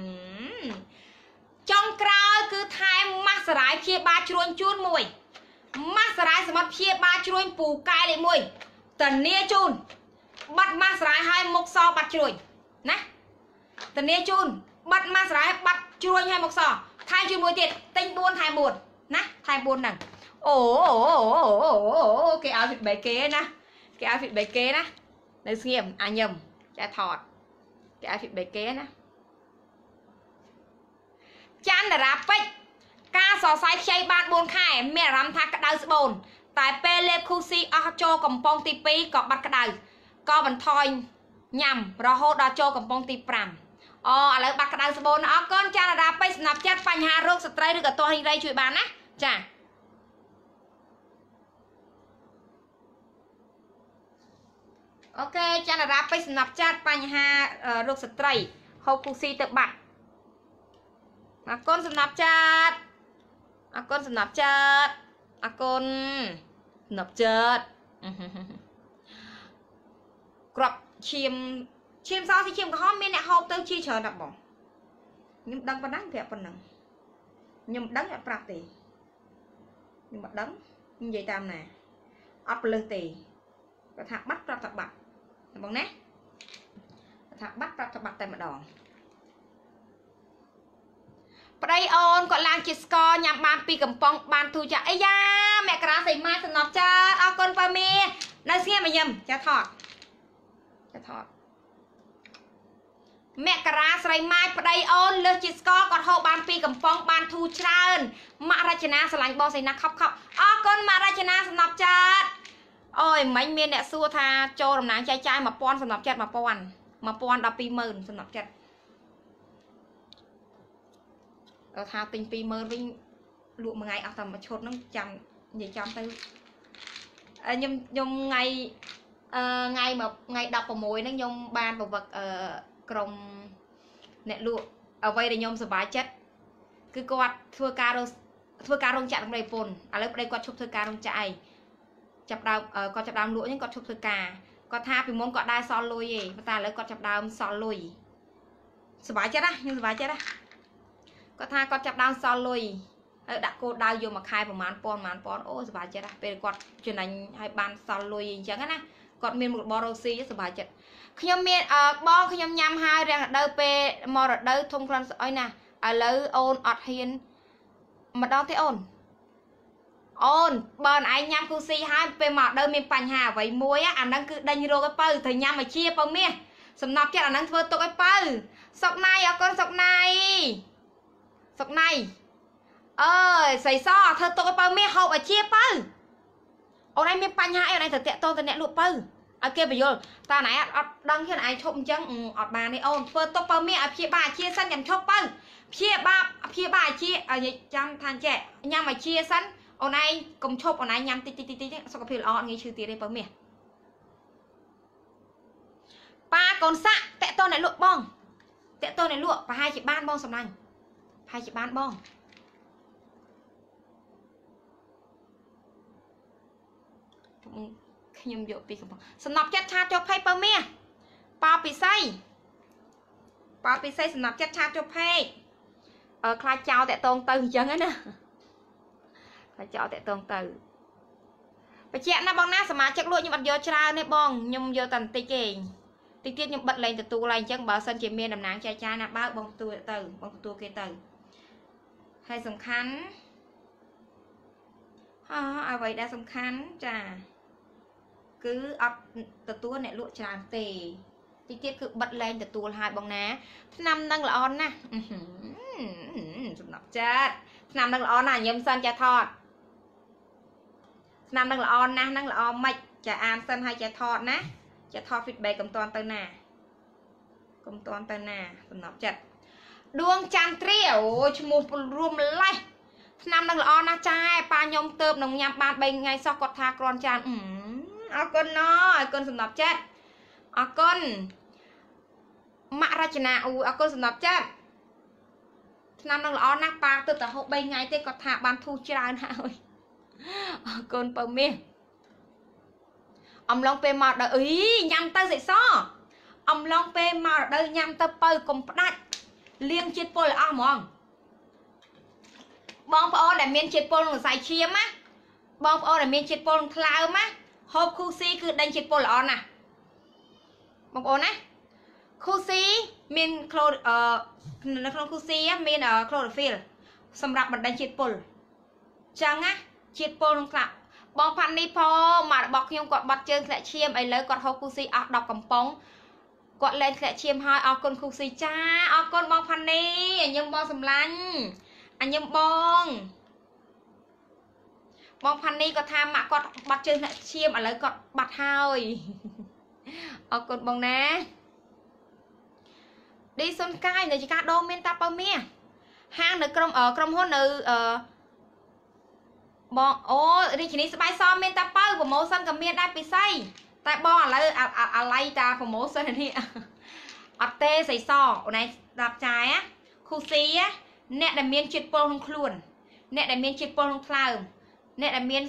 ចុងក្រោយគឺថែមម៉ាស់សារាយព្យាបាលជ្រួញជូនមួយម៉ាស់សារាយសម្រាប់ព្យាបាលជ្រួញពូកែលេខ1តានីជូនបាត់ម៉ាស់សារាយឲ្យមុខសបាត់ជ្រួញណាតានីជូនបាត់ម៉ាស់សារាយបាត់ជ្រួញឲ្យមុខសថែមជាមួយទៀតទិញ4ថែម4ណាថែម4ហ្នឹងអូគេឲ្យ feedback គេណាគេឲ្យ feedback គេណានៅស្ងៀមអញញឹមចាថតគេឲ្យ feedback គេណាច័ន្ទរាពេជ្រការសរសៃខ្ចីបាន4ខែមានអារម្មណ៍ថាក្តៅស្បូនតែពេលលេបខូស៊ីអស់ចូលកំប៉ុងទី2ក៏បាត់ក្តៅក៏បន្ថយញ៉ាំរហូតដល់ចូលកំប៉ុងទី5ឥឡូវបាត់ក្តៅស្បូនអរគុណច័ន្ទរាពេជ្រសម្រាប់ចាត់បញ្ហារោគស្ត្រីឬក៏ទាស់រីជួយបានណាចាអូខេច័ន្ទរាពេជ្រសម្រាប់ចាត់បញ្ហារោគស្ត្រីហូបខូស៊ីទៅបាត់អរគុណសម្រាប់ចាត់អរគុណសម្រាប់ចាត់អរគុណសម្រាប់ចាត់ក្របឈាមឈាមសស៊ីឈាមក្រហមមានអ្នកហូបទៅជាច្រើនដល់បងខ្ញុំដឹងប៉ុណ្ណឹងប្រាប់ប៉ុណ្ណឹងខ្ញុំដឹងអត់ប្រាប់ទេខ្ញុំមិនដឹងនិយាយតាមណាអត់ប្រលឹះទេគាត់ថាបាត់ប្រាប់ថាបាត់បងណាគាត់ថាបាត់ប្រាប់ថាបាត់តែម្ដងប្តីអូនគាត់ឡើងជាស្ករញ៉ាំបានពីកំប៉ុងបានទូចាអីយ៉ាមករាសៃម៉ាសំណប់ចាអរគុណប៉ាមីនៅស្ងៀមញ៉ាំចាថតមករាស្រីម៉ាយប្តីអូនលើសជាស្ករគាត់ហូបបានពីកំប៉ុងបានធូរច្រើនម៉ាក់រចនាស្រឡាញ់បងសៃណាខប់អរគុណម៉ាក់រចនាសំណប់ចាអូយមិញមានអ្នកសួរថាចូលតំណាងចែកចាយ 1000 សំណប់ចិត្ត 1000 120000សំណប់ចិត្តគាត់ថាទិញ 20000 វិញលក់មួយថ្ងៃអស់តែមួយឈុតហ្នឹងចាំនិយាយចាំទៅខ្ញុំថ្ងៃថ្ងៃ16ហ្នឹងខ្ញុំបានប្រវឹកក្រុមអ្នកលក់អ្វីដែលខ្ញុំសប្បាយចិត្តគឺគាត់ធ្វើការរោងចក្រនៅប្រពន្ធឥឡូវប្តីគាត់ឈប់ធ្វើការរោងចក្រឯងចាប់ដើមគាត់ចាប់ដើមលក់ហ្នឹងគាត់ឈប់ធ្វើការគាត់ថាពីមុនគាត់ដែរសល់លុយឯងតែឥឡូវគាត់ចាប់ដើមសល់លុយសប្បាយចិត្តណាខ្ញុំសប្បាយចិត្តណាគាត់ថាគាត់ចាប់ដើមសល់លុយហើយដាក់គោលដៅយកមួយខែប្រហែល1000អូសប្បាយចិត្តណាពេលគាត់ចំណេញឲ្យបានសល់លុយអញ្ចឹងណាគាត់មានមុខរបររកស៊ីសប្បាយចិត្តខ្ញុំមានបងខ្ញុំញ៉ាំហើយរាំងរដូវពេលមករដូវធំក្រាន់ស្អុយណាឥឡូវអូនអត់ហ៊ានម្ដងទេអូនបើឯងញ៉ាំគូស៊ីហើយពេលមករដូវមានបញ្ហាអ្វីមួយអាហ្នឹងគឺដេញរោគឲ្យបើត្រូវញ៉ាំឲ្យជាបើមាសសំណប់ចិត្តអាហ្នឹងធ្វើទុកឲ្យបើសុកណៃអរគុណសុកណៃអើយស្រីសធ្វើទុកឲ្យបើមាសហូបឲ្យជាបើអូនឯងមានបញ្ហាអីអូនឯងត្រូវតាក់ទងទៅអ្នកលក់បើឲ្យគេបញ្យល់តាណៃអត់ដឹងខ្លួនឯងឈប់អញ្ចឹងអត់បានទេអូនធ្វើទុកបើមាសឲ្យព្យាបាលអាជាសិនចាំឈប់បើព្យាបាលអាជាចាំថាចេះញ៉ាំអាជាសិនអូនឯងកុំឈប់អូនឯងញ៉ាំតិចសុខភាពល្អអត់ងាយឈឺទៀតទេបើមាសប៉ាកូនសាក់តាក់ទងអ្នកលក់បងតាក់ទងអ្នកលក់ប្រហែលជាបានបងសម្លាញ់ប្រហែលជាបានបងខ្ញុំយកពីកំប៉ុងសំណប់ចិត្តឆាតចូលផេកបើមាសប៉ាពិសីសំណប់ចិត្តឆាតចូលផេកខ្លាចចោលតាក់ទងទៅអញ្ចឹងណាខ្លាចចោលតាក់ទងទៅបញ្ជាក់ណាបងណាសមាជិកលក់ខ្ញុំអត់យកច្រើនទេបងខ្ញុំយកតែបន្តិចទេតិចទៀតខ្ញុំបិទលេងទទួលឡើងអញ្ចឹងបើសិនជាមានតំណាងចែកចាយណាបើបងទទួលគេទៅហើយសំខាន់អ្វីដែលសំខាន់ចាគឺអត់ទទួលអ្នកលក់ច្រើនទេតិចទៀតគឺបិទលែងទទួលហើយបងណាឆ្នាំនឹងល្អណាស់សំណប់ចិត្តឆ្នាំនឹងល្អណាស់ញឹមសិនចាថតឆ្នាំនឹងល្អណាស់នឹងល្អម៉េចចាអានសិនហើយចាថតណាចាថត feedback កុំតាន់ទៅណាសំណប់ចិត្តដួងច័ន្ទត្រាអូឈ្មោះរួមលេះឆ្នាំនឹងល្អណាស់ចាប៉ាខ្ញុំទៅនឹងញ៉ាំបាន3ថ្ងៃសោះគាត់ថាគ្រាន់ចានអរគុណណអរគុណសំណប់ចិត្តអរគុណម៉ាក់រចនាអរគុណសំណប់ចិត្តឆ្នាំនឹងល្អណាស់ប៉ាទៅតែហូប3ថ្ងៃទេគាត់ថាបានធូរច្រើនហើយអរគុណបើមាសអំឡុងពេលមករដូវញ៉ាំទៅសិសអំឡុងពេលមករដូវញ៉ាំទៅបើកុំផ្ដាច់លាងជាតិពុលឲ្យអស់ហ្មងបងប្អូនដែលមានជាតិពុលក្នុងខ្សែឈាមណាបងប្អូនដែលមានជាតិពុលក្នុងថ្លើមណាហូបខូស៊ីគឺដេញជាតិពុលល្អណាស់បងប្អូនណាខូស៊ីមាននៅក្នុងខូស៊ីមានក្រូរ៉ូហ្វីលសម្រាប់បណ្ដេញជាតិពុលចឹងណាជាតិពុលក្នុងថ្លើមបងផាន់នេះផងមករបស់ខ្ញុំគាត់បាត់ជើងធ្លាក់ឈាមឥឡូវគាត់ហូបខូស៊ីអស់10កំប៉ុងគាត់លែងធ្លាក់ឈាមហើយអរគុណខូស៊ីចាអរគុណបងផាន់នេះញឹមបងសម្លាញ់ញឹមបងផាន់នេះគាត់ថាម៉ាក់គាត់បាត់ជើងធ្លាក់ឈាមឥឡូវគាត់បាត់ហើយអរគុណបងណាឌីសុនកាយនៅជាការដោមានតាបើមាសហាងនៅក្រុមហ៊ុននៅបងអូរាជធានីស្បៃសមានតាបើប្រម៉ូសិនក៏មានដែរពិសីតែបងឥឡូវអាឡៃតាប្រម៉ូសិននេះអត់ទេសៃសអូនឯងស្ដាប់ចាយណាខូស៊ីអ្នកដែលមានជាតិពុលក្នុងខ្លួនអ្នកដែលមានជាតិពុលក្នុងថ្លើមអ្នកដែលមាន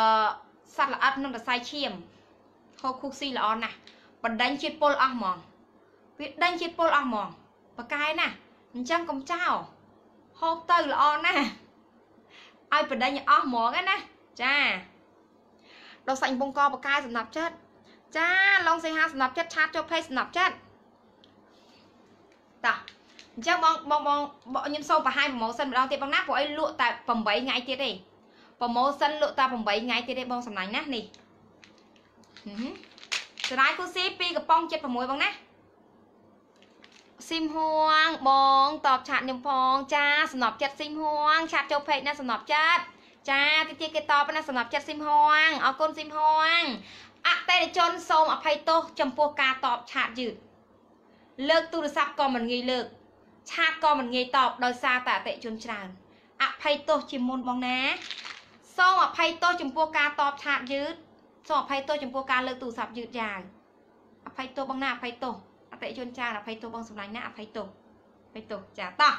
សត្វល្អិតក្នុងសរសៃឈាមហូបខូស៊ីល្អណាស់បណ្ដេញជាតិពុលអស់ហ្មង việc đánh chia pol ở mỏng và cái nè chẳng công trao hộp từ là on nè ai phải đánh ở mỏng á nè cha đồ xanh bông co và cái sầm nạp chất cha long xanh ha sầm nạp chất chat cho play sầm nạp chất ta chắc bọn nhân sâu và hai màu xanh đang tiệm băng nát của ấy lụa tại phòng 7 ngày tiết đi và màu xanh lụa ta phòng 7 ngày tiết đi bông sầm nánh nát nè trái của CPกับป้อง7 6บางนะซิมฮวงบองตอบฉาดยมพองจ้าสนอบ7ซิมฮวงฉาดโจเพจนะสนอบ7จ้าที่เกตอบนะสนอบ7ซิมฮวงเอาก้นซิมฮวงอะเตยจนโซมอภัยโตจำพวกกาตอบฉาดยืดเลิกตูรศัพท์ก็มันงี้เลิกชาติก็มันงี้ตอบโดยซาแต่เตะจนชราอภัยโตจิมมนบองนะโซมอภัยโตจำพวกกาตอบฉาดยืดสอบอภัยโตจำพวกการเลิกตูสับยืดยาวอภัยโตบางหน้าอภัยโตอเตชนจาอภัยโตบางสมัยหน้าอภัยโตไปโตจ่าต่อ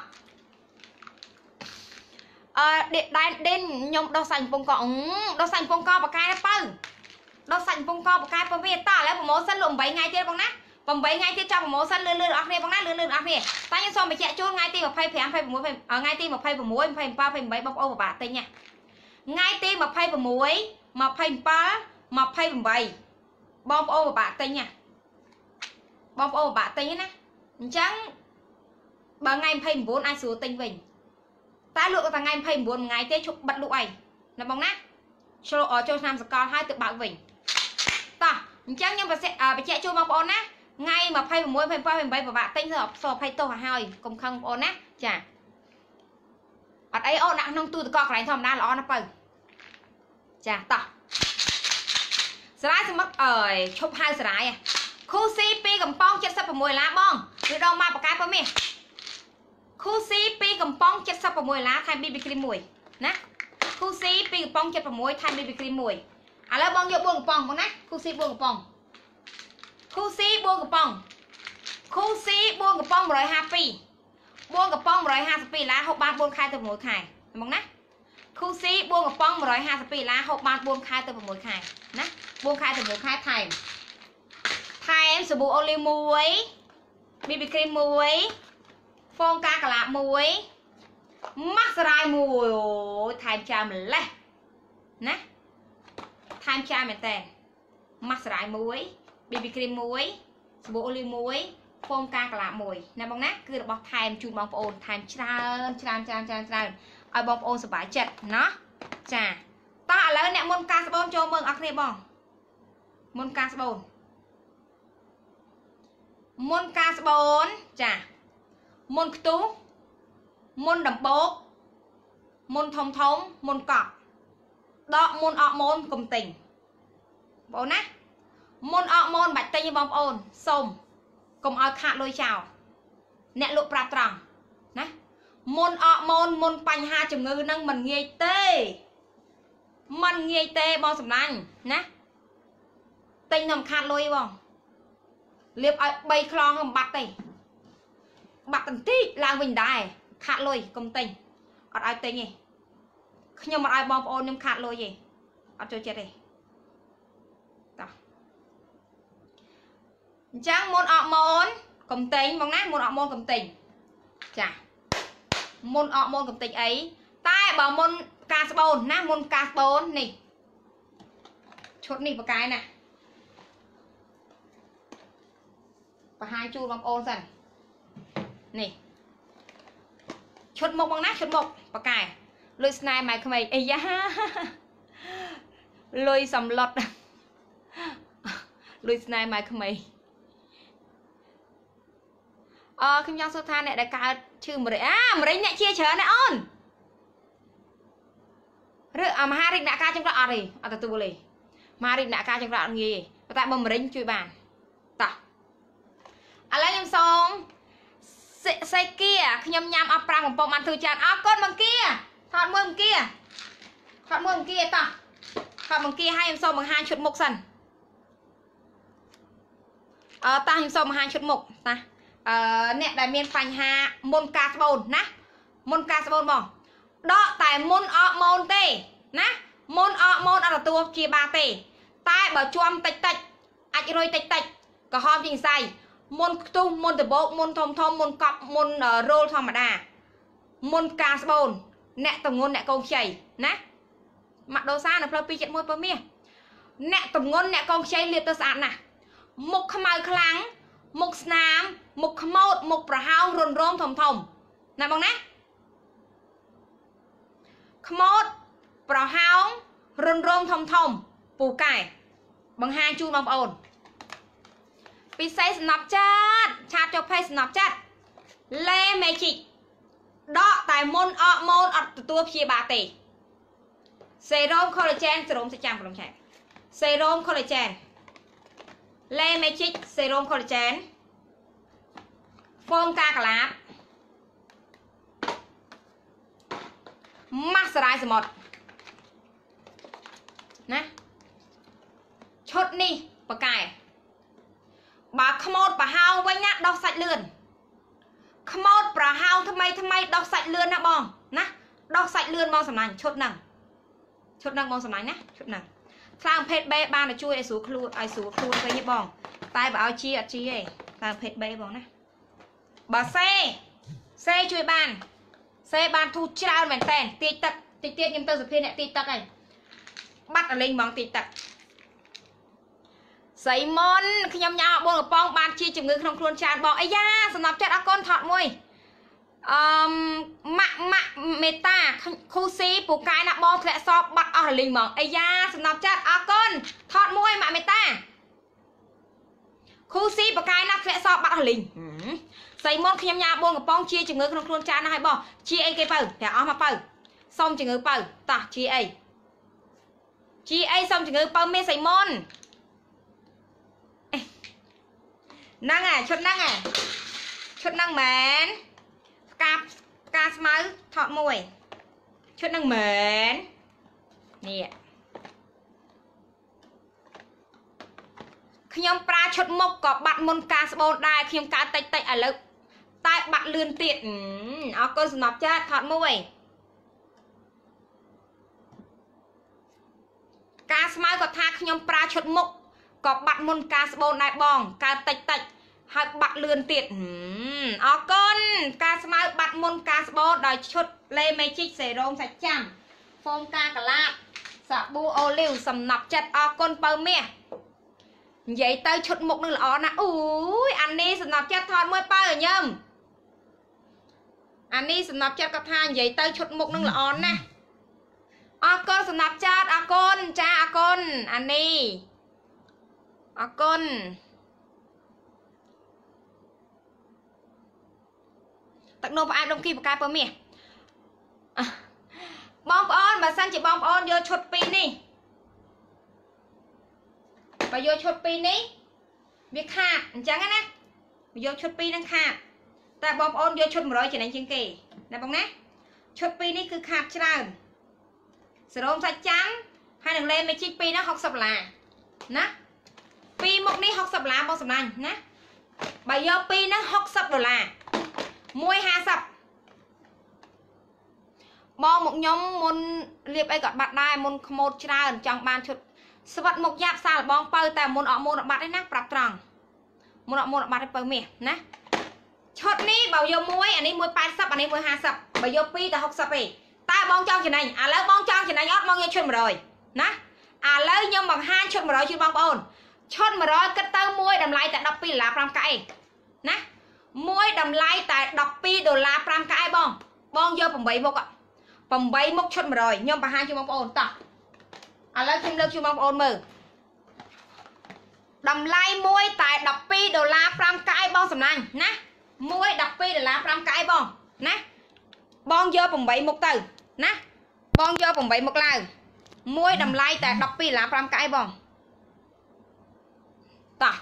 เด็ดได้เด่นยมดอกสันปงกองดอกสันปงกอปากกายนะปื้ดอกสันปงกอปากกายประเวทต่อแล้วผมโมสั้นลงใบไงเตี้ยบางนะผมใบไงเตี้ยจับผมโมสั้นเลื่อนๆออกเนี่ยบางนะเลื่อนๆออกเนี่ยตายยังซ้อมไปแจกจูนไงตีแบบไพ่แผงไพ่ผมวยไงตีแบบไพ่ผมวยไพ่ป้าไพ่ใบบางโอ้แบบบาดตีเนี่ยไงตีแบบไพ่ผมวยมาไพ่ป้ามาไพ่ผมใบบองโอ้แบบบาดตีเนี่ยบองโอ้แบบบาดตีนะจังบางไงไพ่ผมai sửa tinh mình ta lựa thằng ngày phải buồn ngày tết chụp bật lụi là bóng nát cho ở cho nam score hai tự bảo mình ta chắc nhưng mà sẽ bị chạy cho bóng nát ngay mà phải muối phải bay và bạn tinh hợp so phải to hai cùng không ôn nát chả ở đây ôn nặng nông tu từ con này thầm na là on nó bừng chả ta slide sẽ mất ở chụp hai slide khu CP cầm pong chết sắp vào mùi lá bong từ đâu mà cái với mình khu CP កំប៉ុង76ឡាថែម BB cream មួយណាkhu CP កំប៉ុង76ថែម BB cream មួយឥឡូវបងយក4កំប៉ុងបងណាkhu C 4កំប៉ុងkhu C 4កំប៉ុងkhu C 4កំប៉ុង152 4កំប៉ុង152ឡាហូបបាន4ខែទៅ6ខែបងណាkhu C 4កំប៉ុង152ឡាហូបបាន4ខែទៅ6ខែណា4ខែទៅ6ខែថែមសាប៊ូអូលីវមួយ BB cream មួយฟองกากะละมวยมักสลายมวยโอ้ทายจามันแหละนะทายจามันแต่มักสลายมวยบีบีครีมมวยสบู่โอลิวมวยฟองกากะละมวยนะบองนะคือเราบอกทายจูนบองโอนทายชราเอาบองโอนสบายจัดเนาะจ้าตาแล้วเนี่ยมนกาสบอนโจเมืองอักเนบองมนกาสบอนมนกาสบอนจ้ามนตู้มนดำโบกมนทองมนกอกดอกมนออกมนกลมติ่งบอกนะมนออกมนบัดเตยบอมโอนส้มกลมเอาขาดลอยชาวเนะลุปราตรังนะมนออกมนปัญหาจุงเงือนั่งมันเงยเต้บอลสำนักนะติ่งนำขาดลอยบอลเรียบเอาใบคลองบัดเตยบักตันที่ลางวิ่งได้ขาดเลยกลมติงอดไอติงไงขยมมาไอบอมโอนยมขาดเลยยี่อดโจเจ็ดเลยต่อจังมนออกมนกลมติงมองนะมนออกมนกลมติงจ้ะมนออกมนกลมติงấyใต้บ่มนกาสโบนนะมนกาสโบนนี่ชุดนี่ปากกายน่ะปะหายจูบอมโอนสั่นนี่ชุดหมกบางนะชุดหมกปากกายลุยสไนด์หมายขมายเอ้ยะลุยสำลดลุยสไนด์หมายขมายคิมยองสุธาเนี่ยได้การชื่อมริมริเนี่ยเชี่ยเฉินเนี่ยอ้อนหรือมาหาริหน้าการจังหวะอะไรเอาแต่ตัวเลยมาริหน้าการจังหวะงี้แต่บ่มริช่วยบ้านต่ออะไรยังสองใส่เกียร์ขยำยำเอาปลาของปองมันถือจานเอาก้นมังเกียร์ถอดมือมังเกียร์ต่อถอดมังเกียร์ให้ยำส้มมังหางชุดหมกสันตายำส้มมังหางชุดหมกนะเนี่ยได้เมียนปัญหามนกาสโบนนะมนกาสโบนบอกดอกแต่มนออกมนเต้นะมนออกมนอะไรตัวเกียร์บาเต้ใต้บ่จวมติดอัดรอยติดก็หอมจริงใส่មុនខ្ទុះមុនដបោកមុនធំមុនកប់មុនរោលធម្មតាមុនការស្បូនអ្នកតំងន់អ្នកកូនខ្ចីណាមកដូសានៅផ្លូវ271ពើមាសអ្នកតំងន់អ្នកកូនខ្ចីលាបទៅស្អាតណាស់មុខខ្មៅខ្លាំងមុខស្នាមមុខខ្មោចមុខប្រហោងរុនរោមធំណាបងណាខ្មោចប្រហោងរុនរោមធំពូកែបង្ហាញជូនបងប្អូនពិសេសសំណប់ចាត់ឆាតចុះផេសំណប់ចាត់លេមេជីកដកតែមុនអកម៉ូនអត់ទទួលព្យាបាលទេសេរ៉ូមខូឡាជែនសេរ៉ូមសាច់ចាំក្រុមឆែកសេរ៉ូមខូឡាជែនលេមេជីកសេរ៉ូមខូឡាជែនហ្វូមកាកាឡាបម៉ាស់សារ៉ាយសមុទ្រណាឈុតនេះបកែបើខ្មោចប្រហោងវិញណាដោះសាច់លឿនខ្មោចប្រហោងថ្មីដោះសាច់លឿនណាបងណាដោះសាច់លឿនបងសំណាញ់ឈុតហ្នឹងបងសំណាញ់ណាឈុតហ្នឹងខ្លាំងភេទ B បានទៅជួយឲ្យស្រួលខ្លួនវិញទេបងតែបើឲ្យជាអត់ជាទេខ្លាំងភេទ B បងណាបើសេជួយបានសេបានធូរច្រើនមែនតើទាញទឹកតិចទៀតខ្ញុំទៅសុភាអ្នកទាញទឹកហើយបាត់អលេងហ្មងទាញទឹកសៃមុនខ្ញុំញ៉ាំ4កំប៉ុងបានជាជំងឺក្នុងខ្លួនច្រើនបងអាយ៉ាសំណប់ចិត្តអរគុណថតមួយម៉ាក់មេតាខូស៊ីពូកែណាបងធ្លាក់សបបាត់អស់រលីងហ្មងអាយ៉ាសំណប់ចិត្តអរគុណថតមួយម៉ាក់មេតាខូស៊ីពូកែណាធ្លាក់សបបាត់អស់រលីងសៃមុនខ្ញុំញ៉ាំ4កំប៉ុងជាជំងឺក្នុងខ្លួនច្រើនណាស់ហើយបងជាអីគេបើតែអស់មកបើសុំជំងឺបើតោះជាអីសុំជំងឺបើមានសៃមុនហ្នឹងហ่ะឈុតហ្នឹងមែនផ្កាស្មៅថតមួយឈុតហ្នឹងមែននេះខ្ញុំប្រើឈុតមុខក៏បាត់មុនការស្បូនដែរខ្ញុំកើតតិចឥឡូវតែបាត់លឿនទៀតអរគុណសំណប់ចាស់ថតមួយការស្មៅក៏ថាខ្ញុំប្រើឈុតមុខក៏បាត់មុនការស្បូនដែរបងកើតតិចហើយបាត់លឿនទៀតអរគុណការស្មៅបាត់មុនការស្បូនដោយឈុតលេមេជីកសេរ៉ូមសាច់ចាំហ្វូមកាកាឡាបសាប៊ូអូលីវសំណប់ចិត្តអរគុណបើមាសនិយាយទៅឈុតមុខនឹងល្អណាស់អូយអានេះសំណប់ចិត្តថតមួយបើញឹមអានេះសំណប់ចិត្តគាត់ថានិយាយទៅឈុតមុខនឹងល្អណាស់អរគុណសំណប់ចិត្តអរគុណចាអរគុណអានេះអរគុណទឹកនោមផ្អែមដុំគីបកាយពើមាសបងប្អូនបើសិនជាបងប្អូនយកឈុត2នេះបើយកឈុត2នេះវាខាតអញ្ចឹងណាយកឈុត2នឹងខាតតែបងប្អូនយកឈុត100ចំណេញជាងគេណាបងណាឈុត2នេះគឺខាតច្រើនសេរ៉ូមសាច់ចាំហើយនឹងលេមេជីក2ហ្នឹង$60ណា2មុខនេះ$60បងសំឡាញ់ណាបើយក2ហ្នឹង$60 150បងមកខ្ញុំមុនរៀបអីក៏បាត់ដែរមុនខ្មោចច្រើនចង់បានឈុតស្វិតមុខយ៉ាប់សាលបងបើតែមុនអត់មុនបាត់ទេណាប្រាប់ត្រង់មុនអត់មុនបាត់ទេបើមាសណាឈុតនេះបើយកមួយអានេះ180អានេះ150បើយក2ទៅ60ទេតែបងចង់ចំណេញឥឡូវបងចង់ចំណេញអត់បងយកឈុត100ណាឥឡូវខ្ញុំបង្ហាញឈុត100ជូនបងប្អូនឈុត100គិតទៅមួយតម្លៃតែ$12.5កែណាមួយតម្លៃតែ$12.5កែបងយក8មុខ8មុខឈុត100ខ្ញុំបង្ហាញជូនបងប្អូនតោះឥឡូវខ្ញុំលើកជូនបងប្អូនមើលតម្លៃមួយតែ$12.5កែបងសំឡាញ់ណាមួយ$12.5កែបងណាបងយក8មុខទៅណាបងយក8មុខឡើងមួយតម្លៃតែ$12.5កែបងតោះ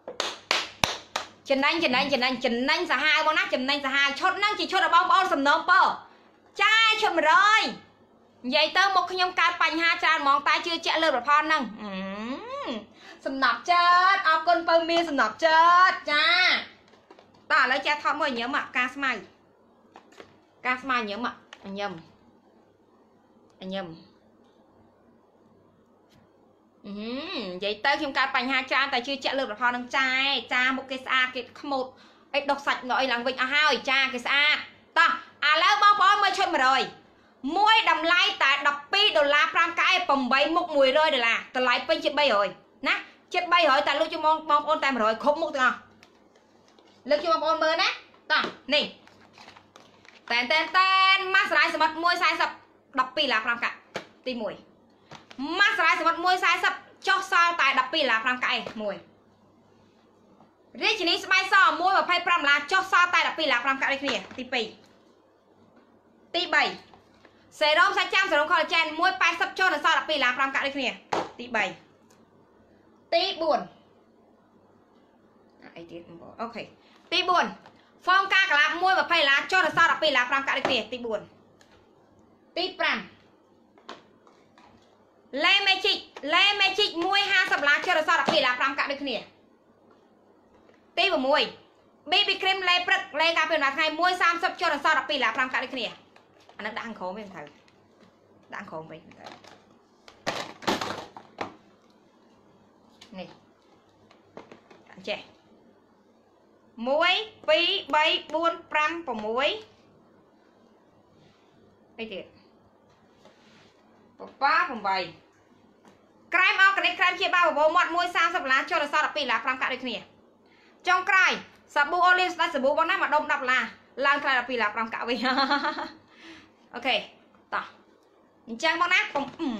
ចំណេញសាហាវបងណាចំណេញសាហាវឈុតហ្នឹងជាឈុតរបស់បងប្អូនសំណូមពរចាយឈុត100និយាយទៅមកខ្ញុំកើតបញ្ហាច្រើនហ្មងតែជឿជាក់លើប្រផលហ្នឹងសំណប់ចិត្តអរគុណបើមានសំណប់ចិត្តចាតោះឥឡូវចាថតមួយញឹមការស្មៅញឹមញឹម vậy tới khi ca bánh 2 trang tại chưa chạy lượt phò nâng chai cha một cái xa cái một ấy đọc sạch gọi là vịnh hai cha cái xa ta lâu bao mới chân mà rồi mỗi đầm lai tại đọc pi đô la pram cái bầm bay một mùi rơi để là từ lại bên chết bay rồi nè chết bay rồi tại lúc cho mong ôn tay rồi không một từ nào lúc cho mong ôn mơ nè ta nè tên mắt lại sẽ mất môi sai sập đọc pi là pram cả tìm mùi mắt lại sẽ mất môi sai sập cho sao tại đập pi là pram cái mùi riêng chỉ ní bay so môi và phay pram là cho sao tại đập pi là pram cái này tí pi tí 7 sẽ đông sai trang sẽ đông collagen môi bay sắp cho là sao đập pi là pram cái này tí 7 tí buồn ok tí buồn phong ca cả là môi và phay là cho là sao đập pi là pram cái này tí buồn tí pram Lê mê chích mùi 20 lá cho rồi sao đặc biệt là pram cả được nè tí vào mùi BB cream lê prật lê cà phê là ngày mùi 30 cho rồi sao đặc biệt là pram cả được nè anh nó đang khổ mình thử đang khổ mình nè anh trẻ mùi pi 7 4 5 của mùi đây kìa 8 7 Crime organic crime chia 3 bộ mọt môi 30 lá cho là sao đặc biệt là 5 cả được nè trong cry sabu olive đã sabu bóng nát mà đông đập là làm cry đặc biệt là 5 cả với ok ta trang bóng nát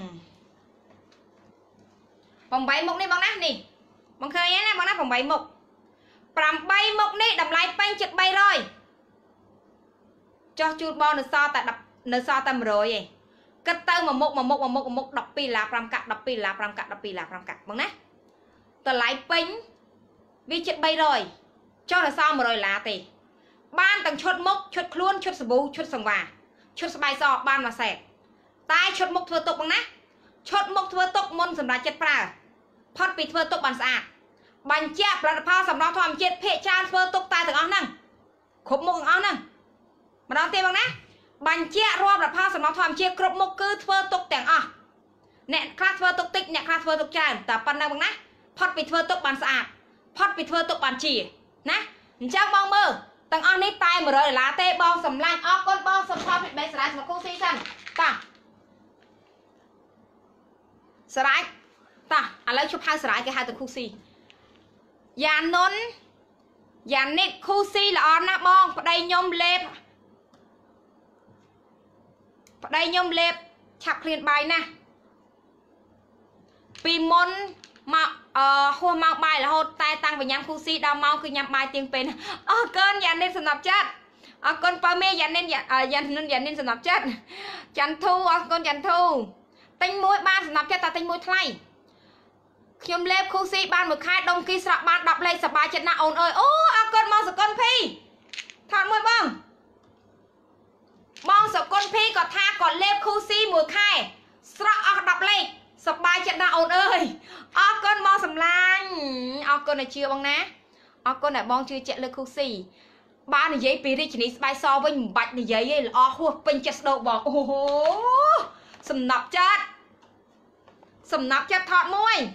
bóng 7 mục đi bóng nát nè bóng khơi nhé bóng nát bóng 7 mục bóng 7 mục đi đập lại bánh chật bay rồi cho chút bò nó so tại đập nó so tầm rồi vậy cất tơ mà một đọc pi là pram cắt đọc pi là pram cắt bằng nè tờ lại pính vì chuyện bay rồi cho là sao mà rồi là thì ban tầng chốt mốc chốt luôn chốt sờ bù chốt sòng và chốt bài so ban mà sẹt tai chốt mốc thưa tục bằng nè chốt mốc thưa tục môn sầm ra chết pra phật bị thưa tục bàn sạ bàn chẹp là pha sầm đó thòm chết phệ chan thưa tục tai từng áo năng khúc mốc áo năng mà đón tiền bằng nè bánh chia rùa là pha sầm nó thòm chia cướp một cứ thưa tục tiếng à nè class thưa tục tích nè class thưa tục tràn tập ban năng bằng nè phật bị thưa tục bàn sạ phật bị thưa tục bàn chỉ nè chắc bong mơ tầng on nít tay mà rồi lá tê bong sầm lanh con bong sầm pha bị bé sải mà cô xí sần ta sải ta lấy chụp hai sải cái hai từ khu xí dàn nón dàn nít khu xí là on nè bong đây nhôm lép đây nhôm lép chặt liền bài nè vì môn mà hôm mau bài là hôm tay tăng với nhắm khu si đau mau cứ nhắm bài tiếng pin cơn dàn nên sầm chết con pa mê dàn nên sầm chết chăn thu con chăn thu tinh mũi ban sầm chết ta tinh mũi thay nhôm lép khu si ban một khai đông kia sập ban đọc lên sập bài chết nạ ồn ơi con mau sập con phi thọn mũi bong sập con phi còn tha còn lép khu si mùi khai sập đọc lên sập bài chết nạ ồn ơi con mau sầm lan con này chưa bong ná con này bong chưa chạy lên khu si ba này giấy pì đi chỉ ní bài so với bạch này giấy là hùa pin chết đầu bọc sầm nắp chết thọt môi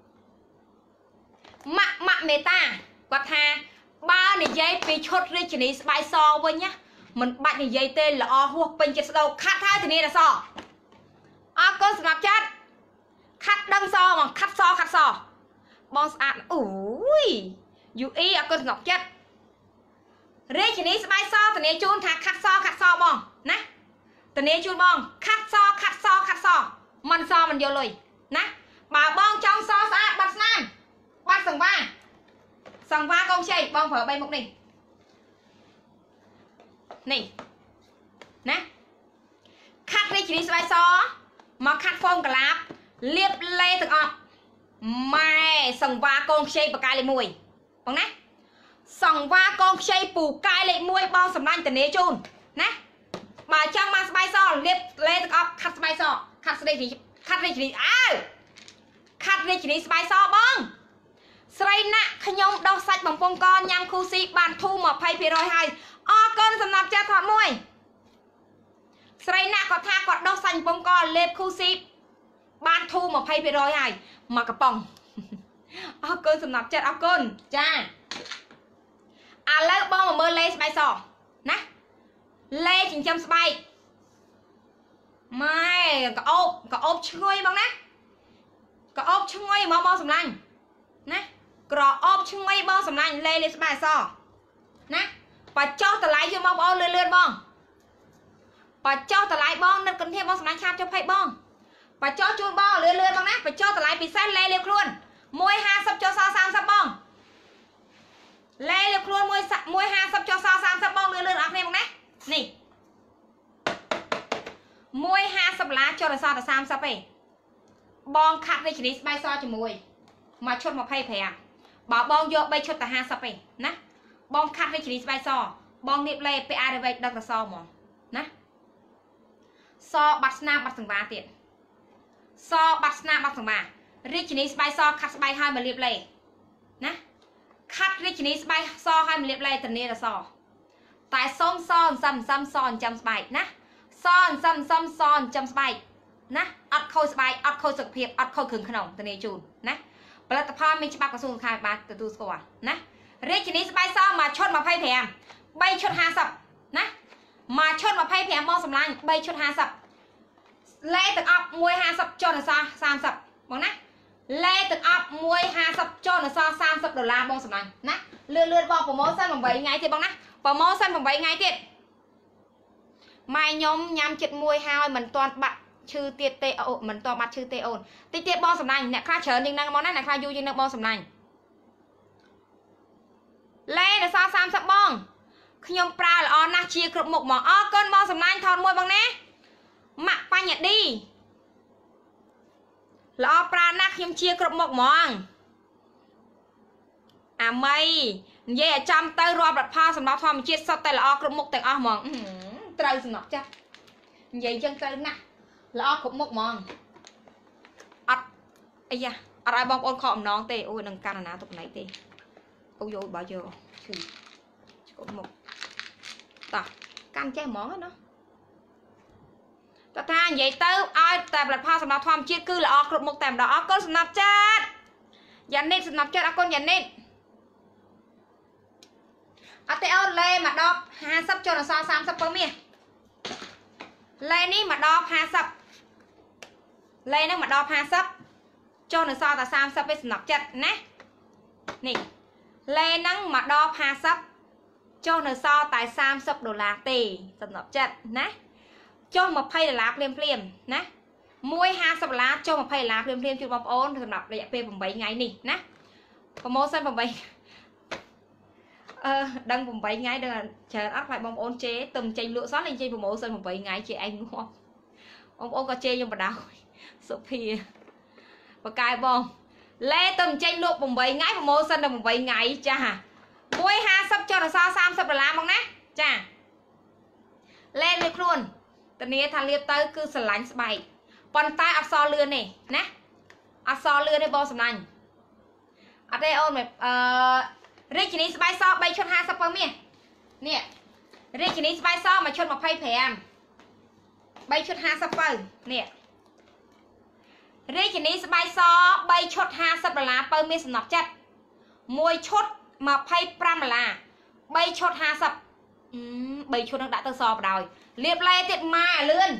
mạ mê ta quạt tha ba này giấy pì chốt đi chỉ ní bài so với nhá mình bạch này giấy tên là hùa pin chết đầu khát hai thì này là so con sầm nắp chết khát đâm so mà khát so bong sạch ui dù ý con ngọc chết rê chỉ ní bài so từ này chun thà khát so bong nè từ này chun bong khát so mình so mình vô lùi nè bà bong trong so sạch bật nam bắt sòng va con chơi bong phở bay một này nè khát rê chỉ ní bài so mà khát phong cả lạp liệp lê từng ọt mày sòng va con chơi bà cài lên mùi bong nè sòng va con chơi bù cài lên mùi bong sầm lanh từ này chun nè bà trong mang bài so liệp lê từng ọt khát bài so khát đây chỉ khát đây chỉ bài so bong sray nè khơi nhom đau sạch bằng phong con nhằm khu si bàn thu mà pay phi rồi hay con sầm nạp cha thọt mùi sray nè có tha có đau sạch phong con liệp khu si ban thu mà pay về rồi ai mà cặp bông áo cơn sầm nạp chết áo cơn cha lấy bông mà mơ lê bay sò nè lê chỉnh châm bay mai có ốp chui bông nè có ốp chui mà bông sầm lanh nè có ốp chui bông sầm lanh lê lê bay sò nè và cho tờ lái cho bông ô lươn bông và cho tờ lái bông nên cần thêm bông sầm lanh chạm cho phay bông và cho chui bông lươn bông nè và cho tờ lái bị sát lê lê luôn môi ha sắp cho sao sang sắp bông lê lê luôn môi ha sắp cho sao sang sắp bông lươn ở đây bông nè nè môi ha sắp lá cho là sao là sang sắp ấy bong khát với chỉ bay so cho mùi mà chốt một phay phè bảo bong vô bay chốt ta ha sắp ấy nè bong khát với chỉ bay so bong niệm lê pa đây vậy đang là so mỏ nè so bắt snap bắt thằng ba tiền so bắt snap bắt thằng ba rich ní bay so khát bay hai mà liệp lê nè khát rich ní bay so hai mà liệp lê từ này là so tại son son chấm bay nè son chấm bay nè ắt khôi sực phiệp ắt khôi khừng khổng từ này chùn nè và tập hai mình chỉ bắt cái xung khai ba từ tu score nè rich ní bay so mà chốt mà phay thèm bay chốt ha sập nè mà chốt mà phay thèm mong sầm lanh bay chốt ha sập lê từ ấp môi ha sập cho là sao sam sập bằng nè lê từ ấp môi ha sập cho là sao sam sập $, bông sầm lanh nè lươn bong promotion bằng 7 ngày thì bằng nè promotion bằng 7 ngày tiết mai nhóm nhằm chật môi hai mình toàn bạn chư tiết tê ồn mình toàn bạn chư tê ồn tiết bong sầm lanh nè khai chờ nhưng năng món này khai du nhưng năng bong sầm lanh lê là sao sam sập bong nhom pra là on na chia cột một mỏ cơn bong sầm lanh thon môi bằng nè mặc pa nhặt đi là pra na nhom chia cột một mỏng à mày vậy trăm tay rùa bật pha sầm đó thom chia sau tay là cột một tay mỏng trời sầm nọc chắc vậy chân tay nè là cột một mỏng ấy da ở đây bong ôn khom nón tê ôi đừng can là tục này tê ôi vô bao giờ cột một ta can che món hết nó ta tha vậy tới ai tại bật pha sầm đó thom chia cứ là cột một tèm đó con sầm nọc chết dàn nên sầm nọc chết con dàn nên tê ôn lê mà đọc ha sắp cho là sao sam sắp có miệng lê ní mà đọc ha sắp lê nó mà đọc ha sắp cho là sao ta sam sắp với nọc chặt nè nè lê nắng mà đọc ha sắp cho là sao tại sam sắp $, tì sắp nọc chặt nè cho một phay là liềm nè môi ha sắp lá cho một phay là liềm cho bóng ôn thì nọc để về 7 ngày nè nè có mô sân 7 đăng 7 ngày đừng là chờ áp lại bông ôn chế từng tranh lựa xót lên trên vùng mẫu sân 7 ngày chị anh đúng không ông ôn có chê nhưng mà đau Sophia và cài bông lê từng tranh lựa vùng 7 ngày vùng mẫu sân là 7 ngày chà môi ha sắp cho là sao sam sắp là bằng nè chà lên được luôn tận này thằng liệp tới cứ sờ lánh bài còn tay áp so lươn này nè áp so lươn đây bông sầm lành ở đây ôn mày rich ní bay so bay chốt 50 per miệng nè rich ní bay so mà chốt một phay phèm bay chốt 50 per nè rich ní bay so bay chốt $50 per miệng nọc chất môi chốt mà phay $5 bay chốt 50 bay chốt nó đã tới so vào rồi liệp lê tiệt mai lươn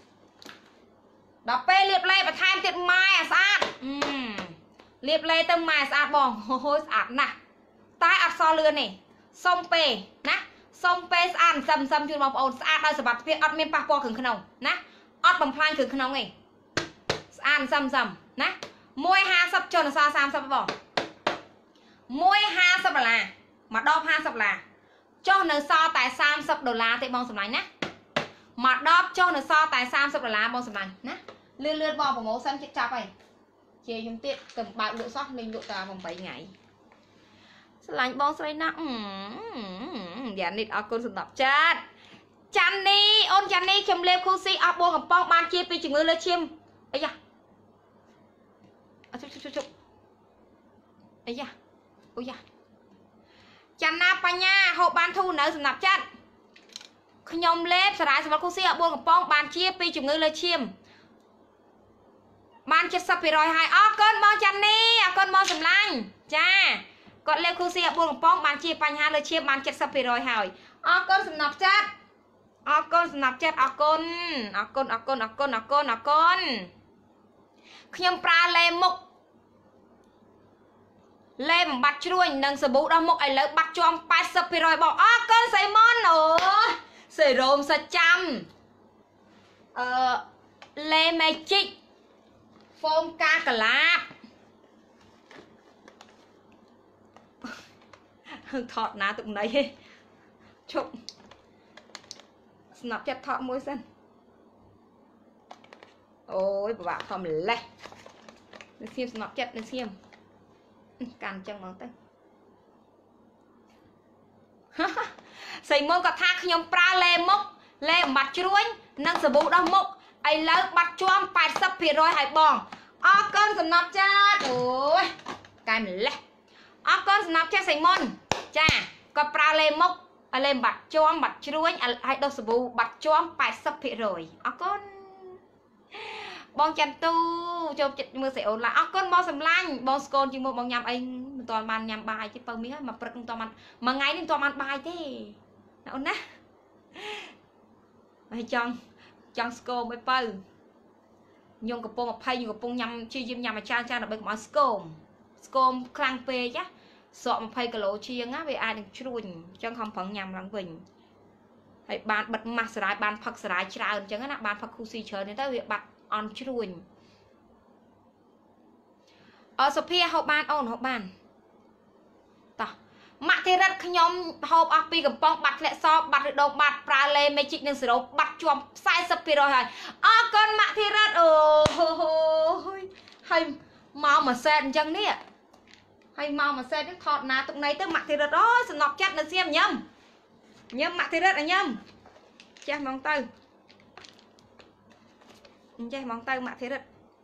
đọc p liệp lê và thay tiệt mai sát liệp lê tâm mai sát bong hôi sát nè tai ắt so lươn này sông pe nè sông pe ăn sầm chun bong ôn sát đây sập bạc ắt miên pa po khửng khôn nè ắt bầm phai khửng khôn này ăn sầm nè môi ha sập cho nó sao sam sập bong môi ha sập là mà đo ha sập là cho nó so tại sam sập $, thì bong sầm này nè mà đo cho nó so tại sam sập $, bong sầm này nè lươn bong của mẫu xanh chết chọc này chia dùng tiết cầm bạn lựa sót mình lựa ta vòng 7 ngày lạnh bong xoay nặng dạ nịt ở con sụp đập chết chăn đi ôn chăn đi chấm lê khu si áp bôngกับป้องban chia pi chừng người lên chim ấy da chụp ấy da ôi da chăn na pa nha hộp ban thu nở sụp đập chết nhom lép sải sụp khu si áp bôngกับป้องban chia pi chừng người lên chim បាន 70% ហើយអរគុណបងចាន់នេះអរគុណបងសំឡាញ់ចាគាត់លេបគូស៊ី4កំប៉ុងបានជាបញ្ហាលើឈាមបាន 70% ហើយអរគុណសំណប់ចិត្តអរគុណសំណប់ចិត្តអរគុណអរគុណអរគុណអរគុណអរគុណអរគុណខ្ញុំប្រើលេមុខលេបំបត្តិជ្រួញនិងសាប៊ូដោះមុខឥឡូវបាត់ជាប់ 80% បងអរគុណសៃម៉ុនអូសេរ៉ូមសាច់ចាំលេ Magic ហ្វូមកាកាឡាបថតណាទឹកណីហេឈប់ស្នាប់ចិត្តថតមួយសិនអូយពិបាកថតម្លេះនៅស្ងៀមស្នាប់ចិត្តនៅស្ងៀមកាន់ចឹងមកទៅសៃមុនគាត់ថាខ្ញុំប្រើលេមុខលេបំបត្តិជ្រួញនិងសាប៊ូដោះមុខឥឡូវបាត់ជាប់ 80% ហើយបងអរគុណសំណប់ចាតអូយកែម្លេះអរគុណសំណប់ចាតសៃមុនចាគាត់ប្រើលេមុខលេបំបត្តិជាប់បាត់ជ្រួញហើយដោះសាប៊ូបាត់ជាប់ 80% អរគុណបងច័ន្ទទូចូលចិត្តមើលសេអូនឡាអរគុណបងសំឡាញ់បងស្កូនជាមួយបងញ៉ាំអីមិនទាន់បានញ៉ាំបាយទេបើមីហើយមកព្រឹកមិនទាន់បានមួយថ្ងៃនេះមិនទាន់បានបាយទេណាអូនណាហើយចង់ស្គមអីបើខ្ញុំកំពុង20ខ្ញុំកំពុងញ៉ាំជាយញ៉ាំមួយចានដើម្បីកុំឲ្យស្គមខ្លាំងពេកណាសក់20គីឡូជាងណាវាអាចនឹងជ្រួញអញ្ចឹងខំប្រឹងញ៉ាំឡើងវិញហើយបានបិទម៉ាស់សារាយបានផឹកសារាយច្រើនអញ្ចឹងណាបានផឹកគូស៊ីច្រើនទៅវាបាត់អន់ជ្រួញសុភាហូបបានអូនហូបបានតោះម៉ាក់ធីរិតខ្ញុំហូបអស់ពីកំប៉ុងបាត់ធ្លាក់សបាត់ឬដងបាត់ប្រើលេ Magic និងសេរ៉ូបាត់ជាប់ 40% ហើយអរគុណម៉ាក់ធីរិតអូយហើយមកមួយសេតអញ្ចឹងនេះហើយមកមួយសេតនេះថតណាទុកណីទៅម៉ាក់ធីរិតអូយសំណប់ចិត្តនៅសៀមញ៉ាំម៉ាក់ធីរិតឲ្យញ៉ាំចេះហ្មងទៅអញ្ចេះហ្មងទៅម៉ាក់ធីរិត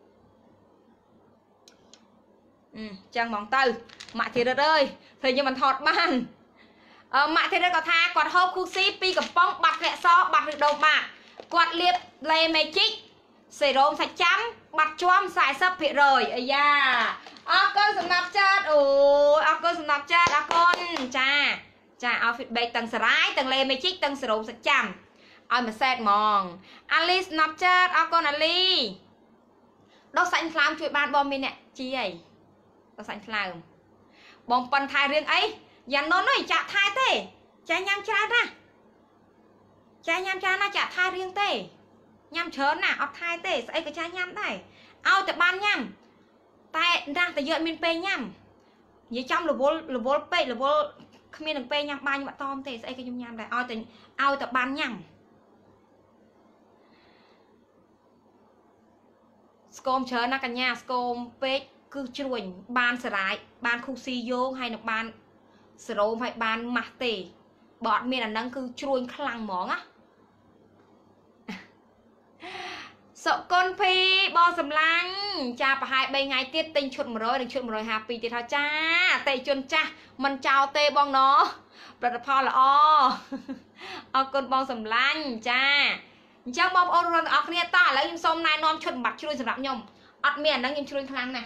ចឹងហ្មងទៅម៉ាក់ធីរិតអើយព្រោះខ្ញុំមិនថតបានម៉ាក់ធីរិតក៏ថាគាត់ហូបគូស៊ី2កំប៉ុងបាត់ធ្លាក់សបាត់ឬដូងបាក់គាត់លាបលេ Magic សេរ៉ូមសាច់ចាំបាត់ជាប់ 40% អាយ៉ាអរគុណសម្រាប់ចាតអូយអរគុណសម្រាប់ចាតអរគុណចាឲ្យ feedback ទាំងសារាយទាំងលេ Magic ទាំងសេរ៉ូមសាច់ចាំឲ្យមួយសេតហ្មងអាលីស្នាប់ចាតអរគុណអាលីដោះសាច់ខ្លាមជួយបានបងមានអ្នកជីអីដោះសាច់ខ្លាមបងប៉ុនថែរឿងអីយ៉ាងណូនអើយចាក់ថែទេចាញ៉ាំច្រើនណាចាញ៉ាំច្រើនណាចាក់ថែរឿងទេញ៉ាំច្រើនណាអត់ថែទេស្អីក៏ចាញ៉ាំដែរឲ្យតែបានញ៉ាំតែណាស់តែយកមានពេលញ៉ាំនិយាយចំរវល់ពេករវល់គ្មាននឹងពេលញ៉ាំបាយខ្ញុំអត់តមទេស្អីក៏ខ្ញុំញ៉ាំដែរឲ្យតែបានញ៉ាំស្គមច្រើនណាកញ្ញាស្គមពេកគឺជ្រួញបានសារាយបានខុសស៊ីយោងហើយនឹងបានសេរ៉ូមហើយបានម៉ាស់ទេបើអត់មានអាហ្នឹងគឺជ្រួញខ្លាំងហ្មងណាសុគុណភីបងសំឡាញ់ចាប្រហែល3ថ្ងៃទៀតទិញឈុត100និងឈុត152ទៀតហើយចាអតិជនចាស់មិនចោលទេបងណផលិតផលល្អអរគុណបងសំឡាញ់ចាអញ្ចឹងបងប្អូនទាំងអស់គ្នាតោះឥឡូវខ្ញុំសូមណែនាំឈុតបំបត្តិជ្រួញសម្រាប់ខ្ញុំអត់មានអាហ្នឹងខ្ញុំជ្រួញខ្លាំងណាស់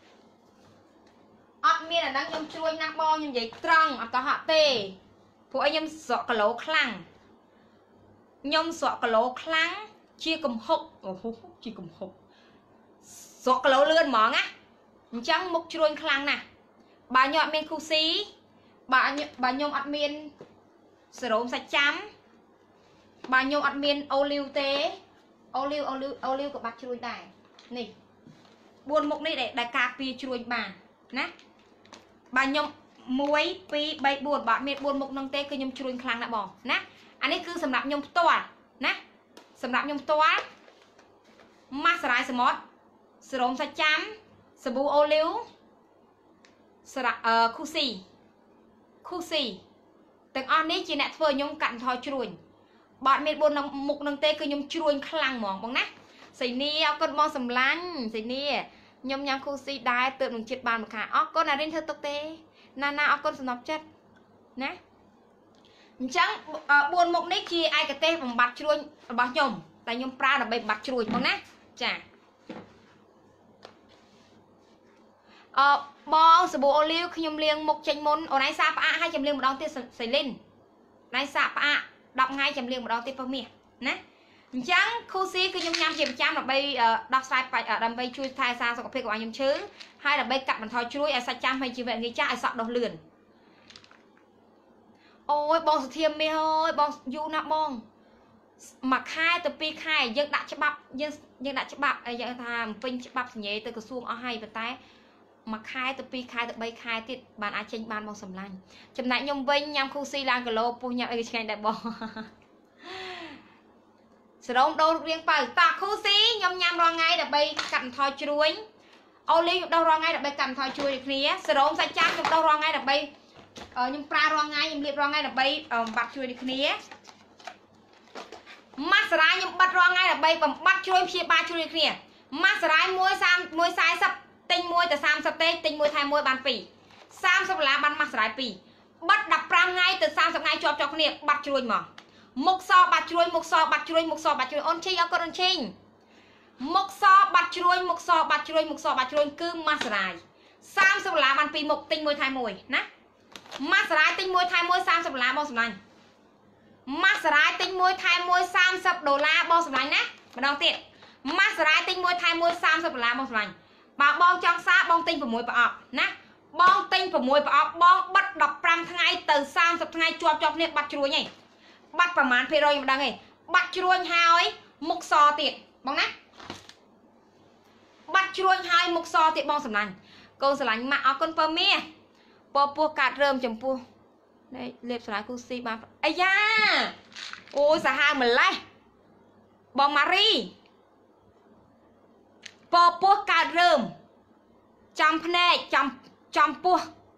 អត់មានអាហ្នឹងខ្ញុំជ្រួញណាស់បងខ្ញុំនិយាយត្រង់អត់កុហកទេព្រោះអីខ្ញុំស្រក់គីឡូខ្លាំងខ្ញុំស្រក់គីឡូខ្លាំងជាកំហុកអូហូជាកំហុកស្រក់គីឡូលឿនហ្មងណាអញ្ចឹងមុខជ្រួញខ្លាំងណាស់បើខ្ញុំអត់មានគូស៊ីបើខ្ញុំអត់មានសេរ៉ូមសាច់ចាំបើខ្ញុំអត់មានអូលីវទេអូលីវក៏បាត់ជ្រួញដែរនេះ4មុខនេះដែលការពារជ្រួញបានណាបើខ្ញុំ1 2 3 4បើអត់មាន4មុខនឹងទេគឺខ្ញុំជ្រួញខ្លាំងណាស់បងណាអានេះគឺសម្រាប់ខ្ញុំផ្ទាល់ណាសម្រាប់ខ្ញុំផ្ទាល់ម៉ាស់សារាយសមុទ្រសេរ៉ូមសាច់ចាំសាប៊ូអូលីវខូស៊ីទាំងអស់នេះជាអ្នកធ្វើខ្ញុំកាត់បន្ថយជ្រួញបើអត់មាន4មុខនឹងទេគឺខ្ញុំជ្រួញខ្លាំងហ្មងបងណាសៃនីអរគុណបងសំឡាញ់សៃនីខ្ញុំញ៉ាំគូស៊ីដែរទើបនឹងចិត្តបានមួយខែអរគុណអារិនធ្វើទុកទេណាអរគុណសំណប់ចិត្តណាអញ្ចឹង4មុខនេះជាឯកទេសបំបត្តិជ្រួញរបស់ខ្ញុំតែខ្ញុំប្រើដើម្បីបំបត្តិជ្រួញបងណាចាបងសាប៊ូអូលីវខ្ញុំលាងមុខចេញមុនអូនឯងសាផ្អាកឲ្យចាំលាងម្ដងទៀតសៃលីនណៃសាផ្អាក10ថ្ងៃចាំលាងម្ដងទៀតពោះមាសណាអញ្ចឹងខូស៊ីគឺខ្ញុំញ៉ាំជាប្រចាំដើម្បីដោះស្រាយដើម្បីជួយថែសារសុខភាពរបស់ខ្ញុំឈឺហើយដើម្បីកាត់បន្ថយជ្រួយឲ្យសាច់ចាំឲ្យជីវិតងាយចាស់ឲ្យសក់ដុះលឿនអូយបងសុធាមាសអើយបងយូរណាស់បងមួយខែទៅ2ខែយើងដាក់ច្បាប់យើងដាក់ច្បាប់យើងថាពេញច្បាប់សញ្ញេទៅក្រសួងអស់ហើយប៉ុន្តែមួយខែទៅ2ខែទៅ3ខែទៀតបានអាចចេញបានបងសម្លាញ់ចំណែកខ្ញុំវិញញ៉ាំខូស៊ីឡើងគីឡូពុះញ៉ាំអីឆ្ងាញ់ដែរបងសរោមដូររៀងបើតាខូស៊ីខ្ញុំញ៉ាំរាល់ថ្ងៃដើម្បីកាត់បន្ថយជ្រួញអូលីខ្ញុំដូររាល់ថ្ងៃដើម្បីកាត់បន្ថយជ្រួញដូចគ្នាសរោមសាច់ចាំខ្ញុំដូររាល់ថ្ងៃដើម្បីខ្ញុំប្រើរាល់ថ្ងៃខ្ញុំលាបរាល់ថ្ងៃដើម្បីបំបត្តិជ្រួញដូចគ្នាម៉ាសារ៉ាខ្ញុំបិទរាល់ថ្ងៃដើម្បីបំបត្តិជ្រួញព្យាបាលជ្រួញដូចគ្នាម៉ាសារ៉ា140ទិញ1ទៅ30ទេទិញ1ថែម1បាន2 30ដុល្លារបានម៉ាសារ៉ា2បិទ15ថ្ងៃទៅ30ថ្ងៃជាប់គ្នាបាត់ជ្រួញមកមុខសបាត់ជ្រួញមុខសបាត់ជ្រួញមុខសបាត់ជ្រួញអូនឈីអរគុណអូនឈីមុខសបាត់ជ្រួញមុខសបាត់ជ្រួញមុខសបាត់ជ្រួញគឺម៉ាសារ៉ា30ដុល្លារបាន2មុខទិញ1ថែម1ណាម៉ាសារ៉ាទិញ1ថែម1 30ដុល្លារបងសម្លាញ់ម៉ាសារ៉ាទិញ1ថែម1 30ដុល្លារបងសម្លាញ់ណាម្ដងទៀតម៉ាសារ៉ាទិញ1ថែម1 30ដុល្លារបងសម្លាញ់បើបងចង់សារបងទិញ6ប្រអប់ណាបងទិញ6ប្រអប់បងបិទ15ថ្ងៃទៅ30ថ្ងៃជាប់គ្នាបាត់ជ្រួញឯងបាត់ប្រមាណភាគរយមិនដឹងទេបាត់ជ្រួញហើយមុខសទៀតបងណាបាត់ជ្រួញហើយមុខសទៀតបងសម្លាញ់កូនស្រឡាញ់ម៉ាក់អរគុណពើមាពពោះកាត់រើមចំពោះនេះលេបស្រ័យគូស៊ីបានអាយ៉ាអូយសាហាវម្លេះបងម៉ារីពពោះកាត់រើមចំភ្នែកចំពោះ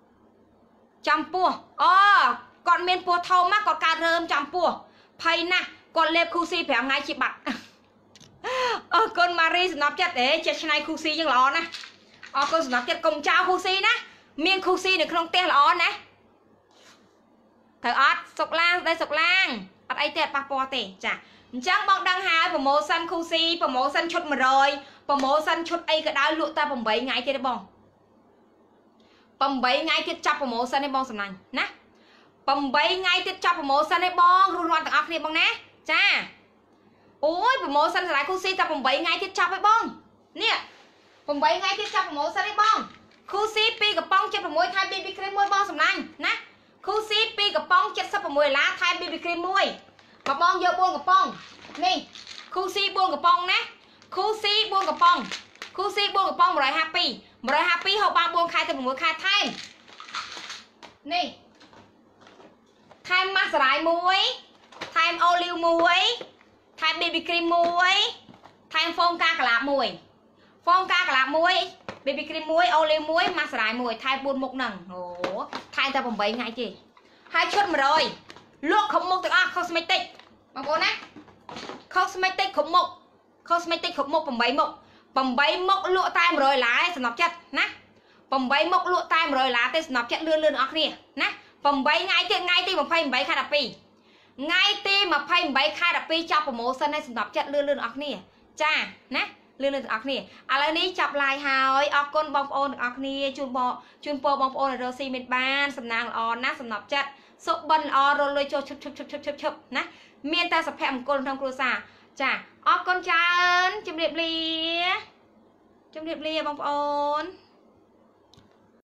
អូគាត់មានពោះធំណាគាត់កាត់រើមចំពោះភ័យណាស់គាត់លេបគូស៊ី5ថ្ងៃជាបាត់អរគុណម៉ារីសំណប់ចិត្តចេះឆ្នៃគូស៊ីយ៉ាងល្អណាស់អរគុណសំណប់ចិត្តកុំចោលគូស៊ីណាមានគូស៊ីនៅក្នុងផ្ទះល្អណាស់ត្រូវអត់សុកឡាងស្ដីសុកឡាងអត់អីទេអត់ប៉ះពាល់ទេចាអញ្ចឹងបងដឹងហើយប្រម៉ូសិនគូស៊ីប្រម៉ូសិនឈុត100ប្រម៉ូសិនឈុតអីក៏ដោយលក់តែ8ថ្ងៃទៀតទេបង8ថ្ងៃទៀតចាប់ប្រម៉ូសិនទេបងសំឡាញ់ណា8ថ្ងៃទៀតចាប់ប្រម៉ូសិនទេបងរស់រាន់ទាំងអស់គ្នាបងណាចាអូយប្រម៉ូសិនសាឡាយគូស៊ីតែ8ថ្ងៃទៀតចាប់ហើយបងនេះ8ថ្ងៃទៀតចាប់ប្រម៉ូសិនទេបងគូស៊ី2កំប៉ុង76ថែម BB cream 1បងសំឡាញ់ណាគូស៊ី2កំប៉ុង76ដុល្លារថែម BB cream 1បើបងយក4កំប៉ុងនេះគូស៊ី4កំប៉ុងណាគូស៊ី4កំប៉ុងគូស៊ី4កំប៉ុង152ហូបបាន4ខែទៅ6ខែថែមនេះថែមម៉ាសារ៉ាយ1ថែមអូលីវ1ថែម BB cream 1ថែមហ្វូមកាកាឡាប1ហ្វូមកាកាឡាប1 BB cream 1អូលីវ1ម៉ាសារ៉ាយ1ថែម4មុខហ្នឹងអូថែមតែ8ថ្ងៃទេហើយឈុត100លក់គ្រប់មុខទាំងអស់ cosmetic បងប្អូនណា cosmetic គ្រប់មុខ cosmetic គ្រប់មុខ8មុខលក់តែ100ដុល្លារសំណប់ចិត្តណា8មុខលក់តែ100ដុល្លារទេសំណប់ចិត្តលឿនអ្នកនរគ្នាណា8ថ្ងៃទៀតថ្ងៃទី28ខែ12ថ្ងៃទី28ខែ12ចាប់ប្រម៉ូសិនឲ្យសំណប់ចិត្តលឿនអ្នកនរគ្នាចាណាលឿនអ្នកនរគ្នាឥឡូវនេះចាប់ live ហើយអរគុណបងប្អូនទាំងអស់គ្នាជូនពរបងប្អូនរស់ស៊ីមានបានសំណាងល្អណាស់សំណប់ចិត្តសុបិនល្អរលួយចូលឈឹបណាមានតែសុភមង្គលក្នុងគ្រួសារចាអរគុណច្រើនជម្រាបលាបងប្អូន